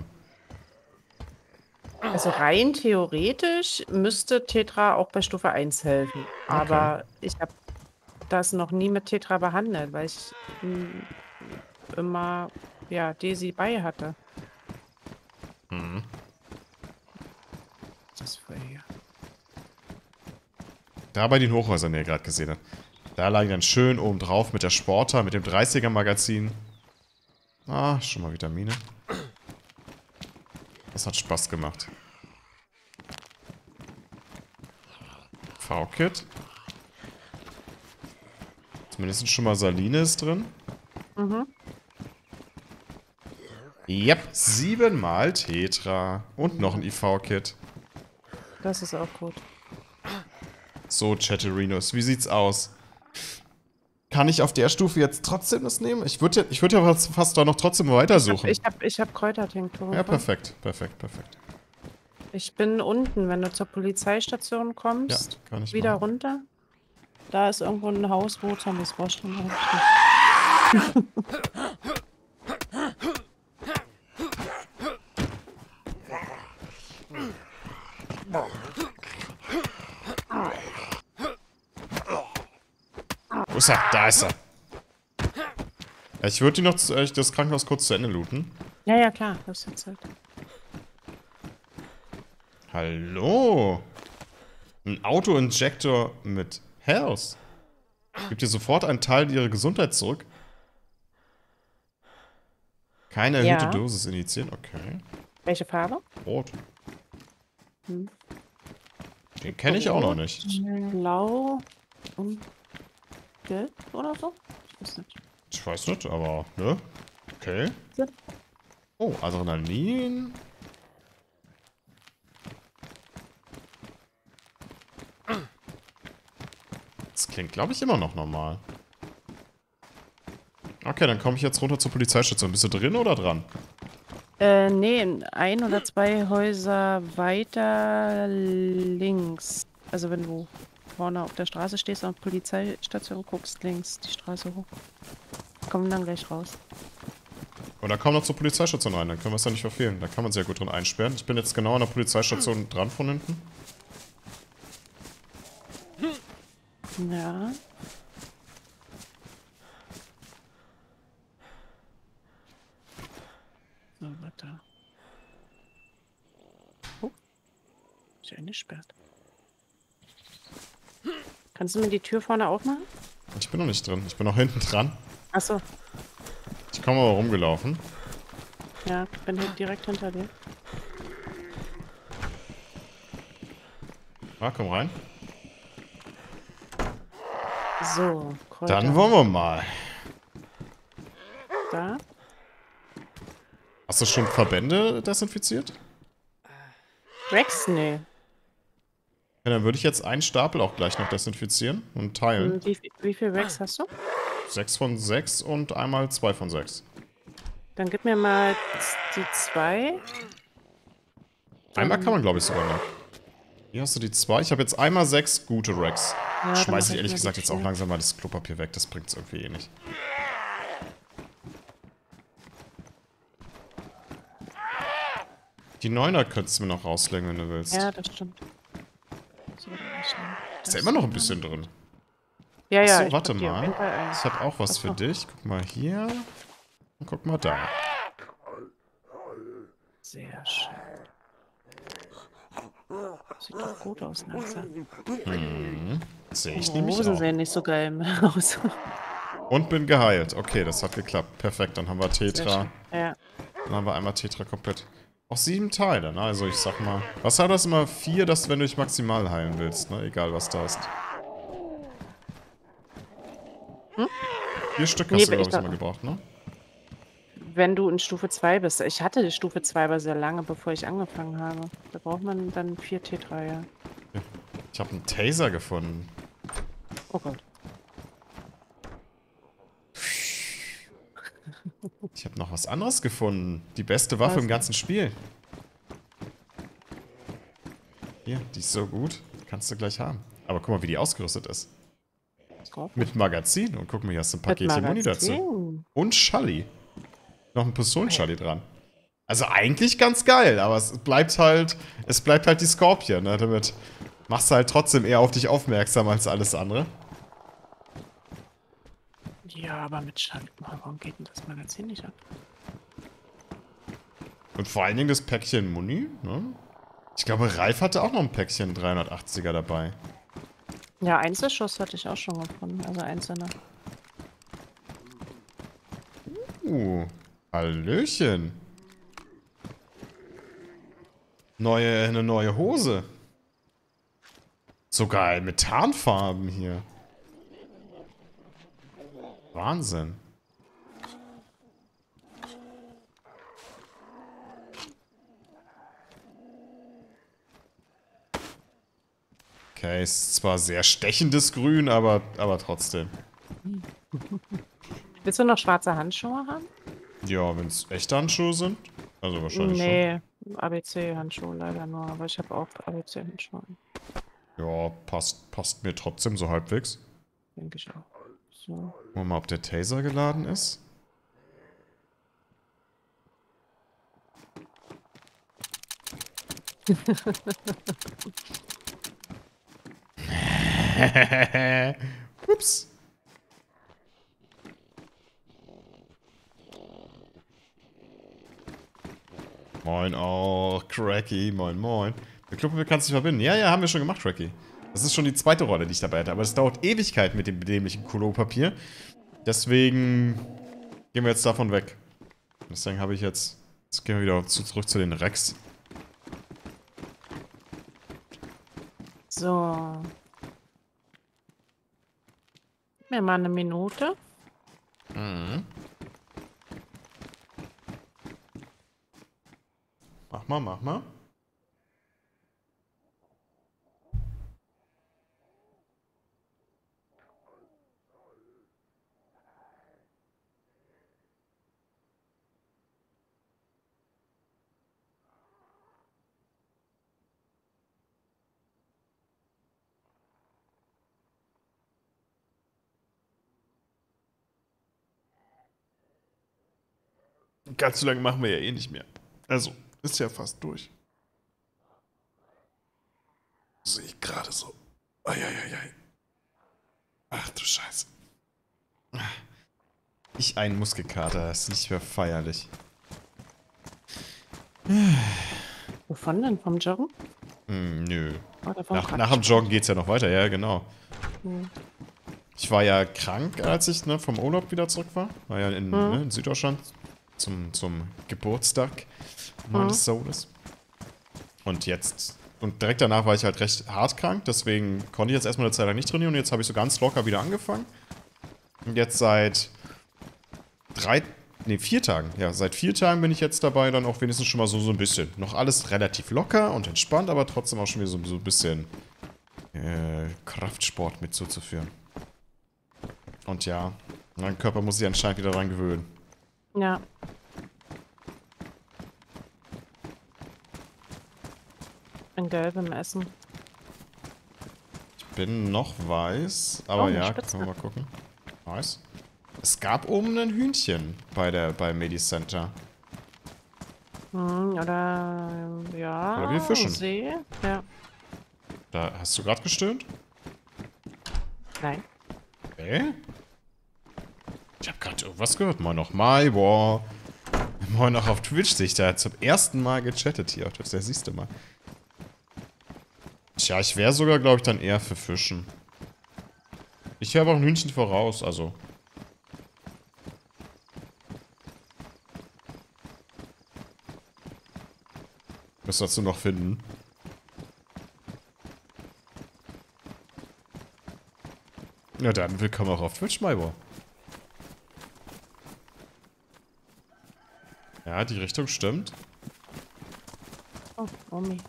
B: Also rein theoretisch müsste Tetra auch bei Stufe eins helfen. Aber ich habe das noch nie mit Tetra behandelt, weil ich mh, immer ja, Daisy bei hatte.
A: Mhm.
B: Das ist voll hier.
A: Da bei den Hochhäusern, die ihr gerade gesehen habt. Da lag ich dann schön oben drauf mit der Sporter, mit dem dreißiger Magazin. Ah, schon mal Vitamine. Das hat Spaß gemacht. V-Kit. Zumindest schon mal Saline ist drin.
B: Mhm.
A: Yep, siebenmal Tetra. Und noch ein I V-Kit.
B: Das ist auch gut.
A: So, Chatterinos, wie sieht's aus? Kann ich auf der Stufe jetzt trotzdem das nehmen? Ich würde ja, ich würd ja fast, fast da noch trotzdem weitersuchen.
B: Ich habe ich hab Kräutertinktur.
A: Ja, perfekt, perfekt, perfekt.
B: Ich bin unten, wenn du zur Polizeistation kommst.
A: Ja, kann ich
B: wieder
A: machen.
B: runter. da ist irgendwo ein Haus, wo Zombies vorstehen.
A: Wo ist er? Da ist er. Ich würde die noch äh, das Krankenhaus kurz zu Ende looten.
B: Ja, ja, klar. Das ist jetzt halt.
A: Hallo. Ein Auto-Injector mit Health. Gibt dir sofort einen Teil ihrer Gesundheit zurück. Keine erhöhte
B: Ja.
A: Dosis injizieren. Okay.
B: Welche Farbe?
A: Rot.
B: Hm.
A: Den kenne ich auch noch nicht.
B: Blau und gelb oder so? Ich weiß nicht.
A: Ich weiß nicht, aber, ne? Okay.
B: Ja.
A: Oh, Adrenalin. Das klingt, glaube ich, immer noch normal. Okay, dann komme ich jetzt runter zur Polizeistation. Bist du drin oder dran?
B: Äh, nee, ein oder zwei Häuser weiter links. Also wenn du vorne auf der Straße stehst und Polizeistation guckst, links die Straße hoch. Kommen dann gleich raus.
A: Und dann komm noch zur Polizeistation rein, dann können wir es ja nicht verfehlen. Da kann man sich ja gut drin einsperren. Ich bin jetzt genau an der Polizeistation dran von hinten.
B: Ja. So, warte. Oh. Ist ja eingesperrt. Kannst du mir die Tür vorne aufmachen?
A: Ich bin noch nicht drin. Ich bin noch hinten dran.
B: Achso.
A: Ich komme aber rumgelaufen.
B: Ja, bin hier direkt hinter dir.
A: Ah, komm rein.
B: So, Kräuter.
A: Dann wollen wir mal.
B: Da.
A: Hast du schon Verbände desinfiziert?
B: Rex? Nee.
A: Ja, dann würde ich jetzt einen Stapel auch gleich noch desinfizieren und teilen.
B: Hm, Wie, viel- wie viel Rex hast du?
A: Sechs von sechs und einmal zwei von sechs.
B: Dann gib mir mal die zwei.
A: Einmal kann man, glaube ich, sogar noch. Hier hast du die zwei. Ich habe jetzt einmal sechs gute Rex.
B: Ja, dann
A: Schmeiße
B: mach
A: ich ehrlich
B: mal die
A: gesagt jetzt auch
B: vier.
A: langsam mal das Klopapier weg. Das bringt es irgendwie eh nicht. Die Neuner könntest du mir noch rauslegen, wenn du willst.
B: Ja, das stimmt. So, dann schnell.
A: Ist ja immer noch ein bisschen drin.
B: Ja, ja.
A: Achso,
B: ich
A: warte
B: pack die auf
A: mal.
B: jeden Fall ein.
A: Ich habe auch was für
B: Achso.
A: dich. Guck mal hier. Und guck mal da.
B: Sehr schön. Sieht doch gut aus, langsam.
A: Hm. Sehe ich
B: Die
A: nämlich
B: Hosen
A: auch.
B: sehen nicht so geil mehr aus.
A: Und bin geheilt. Okay, das hat geklappt. Perfekt, dann haben wir
B: Sehr
A: Tetra.
B: schön. Ja.
A: Dann haben wir einmal Tetra komplett. Auch sieben Teile, ne? Also ich sag mal. Was hat das immer? Vier, dass wenn du dich maximal heilen willst, ne? Egal was da ist.
B: Hm?
A: Vier Stück
B: Nee,
A: hast du,
B: ich
A: glaube ich,
B: dacht-
A: immer gebraucht, ne?
B: Wenn du in Stufe zwei bist. Ich hatte die Stufe zwei aber sehr lange, bevor ich angefangen habe. Da braucht man dann vier Tetra, ja.
A: Ich habe einen Taser gefunden.
B: Oh Gott.
A: Ich habe noch was anderes gefunden. Die beste Waffe
B: Was?
A: im ganzen Spiel. Hier, die ist so gut. Kannst du gleich haben. Aber guck mal, wie die ausgerüstet ist.
B: Drauf.
A: Mit Magazin. Und guck mal, hier hast du ein
B: Mit
A: Paketchen Muni dazu.
B: Magazin.
A: Und Schalli. Noch ein Pistolenschalli dran. Also eigentlich ganz geil, aber es bleibt halt, es bleibt halt die Scorpion, ne? Damit machst du halt trotzdem eher auf dich aufmerksam als alles andere.
B: Ja, aber mit Schall. Warum geht denn das Magazin nicht ab?
A: Und vor allen Dingen das Päckchen Muni, ne? Ich glaube, Ralf hatte auch noch ein Päckchen dreihundertachtziger dabei.
B: Ja, Einzelschuss hatte ich auch schon gefunden. Also einzelne.
A: Uh, Hallöchen. Neue, eine neue Hose. Sogar mit Tarnfarben hier. Wahnsinn. Okay, ist zwar sehr stechendes Grün, aber, aber trotzdem.
B: Willst du noch schwarze Handschuhe haben?
A: Ja, wenn es echte Handschuhe sind. Also wahrscheinlich
B: Nee, A B C-Handschuhe leider nur. Aber ich habe auch A B C-Handschuhe.
A: schon. Ja, passt, passt mir trotzdem so halbwegs.
B: denke ich auch. So.
A: Gucken wir mal, ob der Taser geladen ist. Ups. Moin auch, Cracky, moin moin. Der Club kannst dich verbinden. Ja, ja, haben wir schon gemacht, Cracky. Das ist schon die zweite Rolle, die ich dabei hatte. Aber es dauert Ewigkeit mit dem dämlichen Kolopapier. Deswegen gehen wir jetzt davon weg. Deswegen habe ich jetzt... Jetzt gehen wir wieder zu, zurück zu den Rex.
B: So. Gib mir mal eine Minute.
A: Mhm. Mach mal, mach mal. Ganz so lange machen wir ja eh nicht mehr. Also, ist ja fast durch. Sehe ich gerade so. Eieiei. Ach du Scheiße. Ich ein Muskelkater, das ist nicht mehr feierlich.
B: Wovon denn? Vom Joggen?
A: Hm, nö.
B: Oder vom
A: Nach, nach dem Joggen geht's ja noch weiter, ja genau.
B: Hm.
A: Ich war ja krank, als ich ne, vom Urlaub wieder zurück war. War ja in,
B: Hm.
A: ne, in Süddeutschland zum, zum Geburtstag meines Sohnes. Und jetzt, und direkt danach war ich halt recht hart krank, deswegen konnte ich jetzt erstmal eine Zeit lang nicht trainieren und jetzt habe ich so ganz locker wieder angefangen. Und jetzt seit drei, nee, vier Tagen, ja, seit vier Tagen bin ich jetzt dabei, dann auch wenigstens schon mal so, so ein bisschen. Noch alles relativ locker und entspannt, aber trotzdem auch schon wieder so, so ein bisschen äh, Kraftsport mit zuzuführen. Und ja, mein Körper muss sich anscheinend wieder dran gewöhnen.
B: Ja. Ein gelbem Essen.
A: Ich bin noch weiß, aber
B: Oh, eine
A: ja,
B: Spitze.
A: können wir mal gucken. Weiß. Es gab oben ein Hühnchen bei der bei Medicenter.
B: Hm, oder ja.
A: Oder wir fischen.
B: See. Ja.
A: Da hast du gerade gestöhnt?
B: Nein.
A: Okay. Ich habe gerade irgendwas gehört. Moin noch Mai, boah. Moin noch auf Twitch sehe ich da zum ersten Mal gechattet hier auf Twitch. Da siehst du mal. Tja, ich wäre sogar, glaube ich, dann eher für Fischen. Ich habe auch ein Hühnchen voraus, also. Was sollst du noch finden? Na dann, willkommen auch auf Twitch, Maibor. Ja, die Richtung stimmt.
B: Oh, Omi.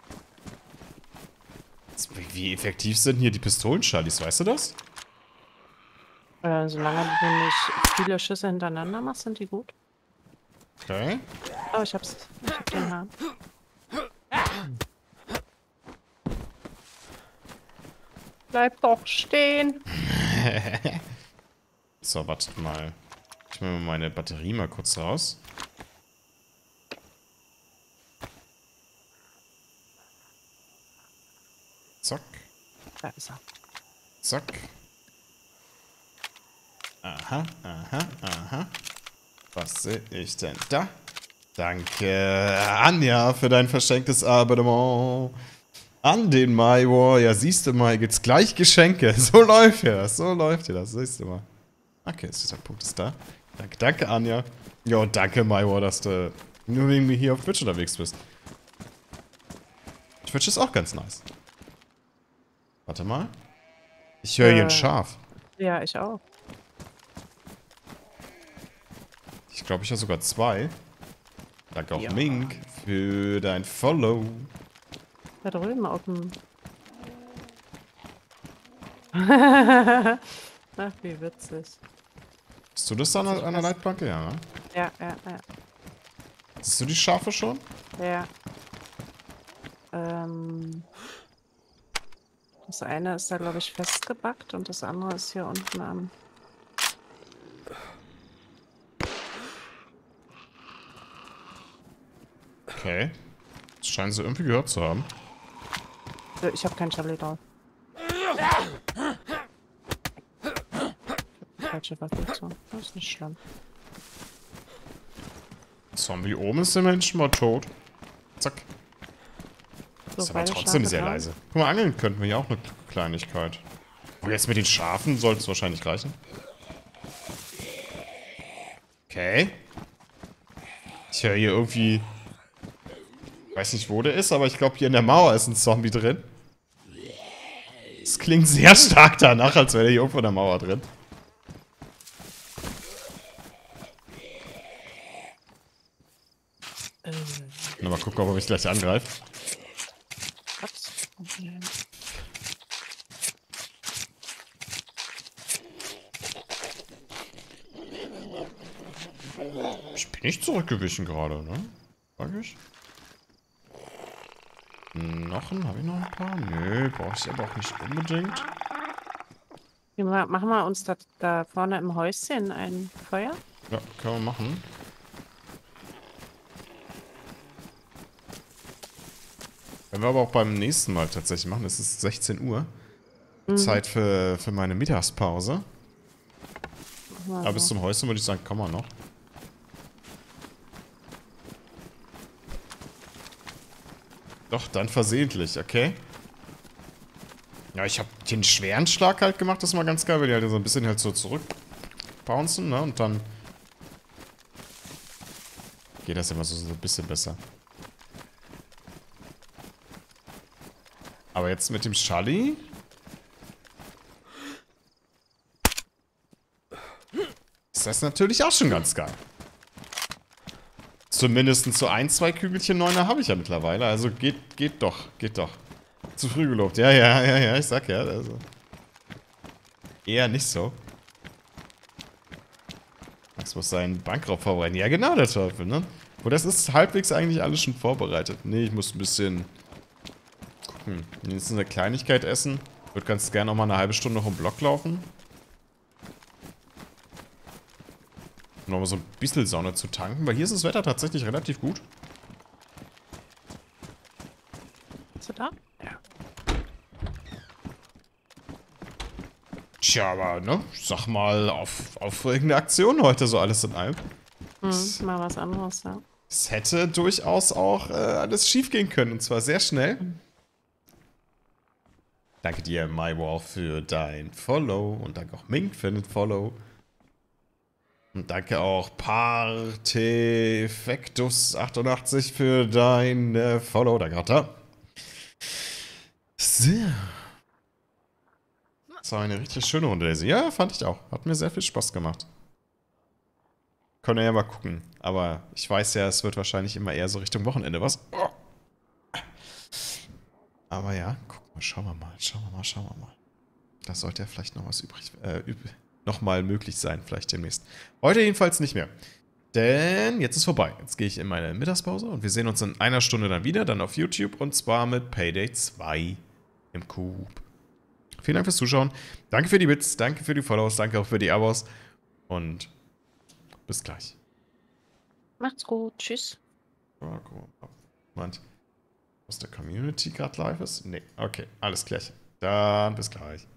A: Wie effektiv sind hier die Pistolen-Charlies, weißt du das?
B: Äh, solange du nicht viele Schüsse hintereinander machst, sind die gut.
A: Okay.
B: Oh, ich hab's. Ich hab den Hahn. Bleib doch stehen.
A: So, wartet mal. Ich nehme mal meine Batterie mal kurz raus. Zack.
B: Da ist er.
A: Zack. Aha, aha, aha. Was sehe ich denn da? Danke, Anja, für dein verschenktes Abonnement. An den MyWar. Ja, siehst du mal, gibt's gleich Geschenke. So läuft ja das, so läuft ja das, siehst du mal. Okay, jetzt ist der Punkt ist da. Danke, danke, Anja. Ja, und danke, MyWar, dass du nur wegen mir hier auf Twitch unterwegs bist. Twitch ist auch ganz nice. Warte mal. Ich höre hier ein
B: Äh.
A: Schaf.
B: Ja, ich auch.
A: Ich glaube, ich habe sogar zwei. Danke auch
B: Ja.
A: Mink für dein Follow.
B: Da drüben auf dem... Ach, wie witzig.
A: Bist du das an, der- an der Leitplanke? Ja, ne?
B: Ja, ja, ja.
A: Siehst du die Schafe schon?
B: Ja. Ähm... Das eine ist da, glaube ich, festgebackt und das andere ist hier unten am...
A: Okay. Das scheinen sie irgendwie gehört zu haben.
B: Äh, Ich habe keinen Charlie drauf. Falsche Waffe so. Das ist nicht schlimm.
A: Zombie oben ist immerhin schon mal tot. Zack.
B: So,
A: Ist aber
B: beide
A: trotzdem
B: Schafe
A: sehr
B: dran.
A: leise. Guck mal, angeln könnten wir ja auch eine Kleinigkeit. Und jetzt mit den Schafen sollte es wahrscheinlich reichen. Okay. Ich höre hier irgendwie... Ich weiß nicht, wo der ist, aber ich glaube, hier in der Mauer ist ein Zombie drin. Es klingt sehr stark danach, als wäre der hier irgendwo in der Mauer drin.
B: Äh,
A: Na, mal gucken, ob er mich gleich angreift.
B: ups. Okay.
A: Ich bin nicht zurückgewichen gerade, ne? Sag ich. Knochen, habe ich noch ein paar? Nö, brauche ich aber auch nicht unbedingt.
B: Wir ma- machen wir uns da, da vorne im Häuschen ein Feuer?
A: Ja, können wir machen. Wenn wir aber auch beim nächsten Mal tatsächlich machen, es ist sechzehn Uhr. Zeit für, für meine Mittagspause.
B: Machen wir
A: Aber bis
B: so.
A: zum Häuschen würde ich sagen, kann man noch. Doch, dann versehentlich, okay. Ja, ich habe den schweren Schlag halt gemacht, das ist mal ganz geil, weil die halt so ein bisschen halt so zurückbouncen, ne? Und dann geht das immer so, so ein bisschen besser. Aber jetzt mit dem Charlie ist das natürlich auch schon ganz geil. Zumindest so ein, zwei Kügelchen Neuner habe ich ja mittlerweile. Also geht, geht doch, geht doch. Zu früh gelobt. Ja, ja, ja, ja, ich sag ja. Also eher nicht so. Max muss seinen Bankraub vorbereiten. Ja, genau, der Teufel, ne? Und das ist halbwegs eigentlich alles schon vorbereitet. Nee, ich muss ein bisschen gucken. Jetzt eine Kleinigkeit essen. Ich würde ganz gerne noch mal eine halbe Stunde noch im Block laufen. Um noch mal so ein bisschen Sonne zu tanken, weil hier ist das Wetter tatsächlich relativ gut.
B: Bist du da? Ja.
A: Tja, aber, ne? Ich sag mal, auf, aufregende Aktion heute so alles in allem.
B: Hm, mal was anderes, ja.
A: Es hätte durchaus auch äh, alles schief gehen können, und zwar sehr schnell. Danke dir, MyWall, für dein Follow und danke auch Mink für den Follow. Und danke auch Partefectus achtundachtzig für dein äh, Follow. Danke auch da. So. Das war eine richtig schöne Runde, Daisy. Ja, fand ich auch. Hat mir sehr viel Spaß gemacht. Können wir ja mal gucken. Aber ich weiß ja, es wird wahrscheinlich immer eher so Richtung Wochenende, was? Oh. Aber ja, gucken wir, schauen wir mal, schauen wir mal, schauen wir mal. Da sollte ja vielleicht noch was übrig, äh, üb nochmal möglich sein, vielleicht demnächst. Heute jedenfalls nicht mehr. Denn jetzt ist vorbei. Jetzt gehe ich in meine Mittagspause und wir sehen uns in einer Stunde dann wieder, dann auf YouTube und zwar mit Payday zwei im Coop. Vielen Dank fürs Zuschauen. Danke für die Bits, danke für die Follows, danke auch für die Abos und bis gleich.
B: Macht's gut. Tschüss.
A: Oh, guck mal. Moment. Was der Community gerade live ist? Nee, okay, alles gleich. Dann bis gleich.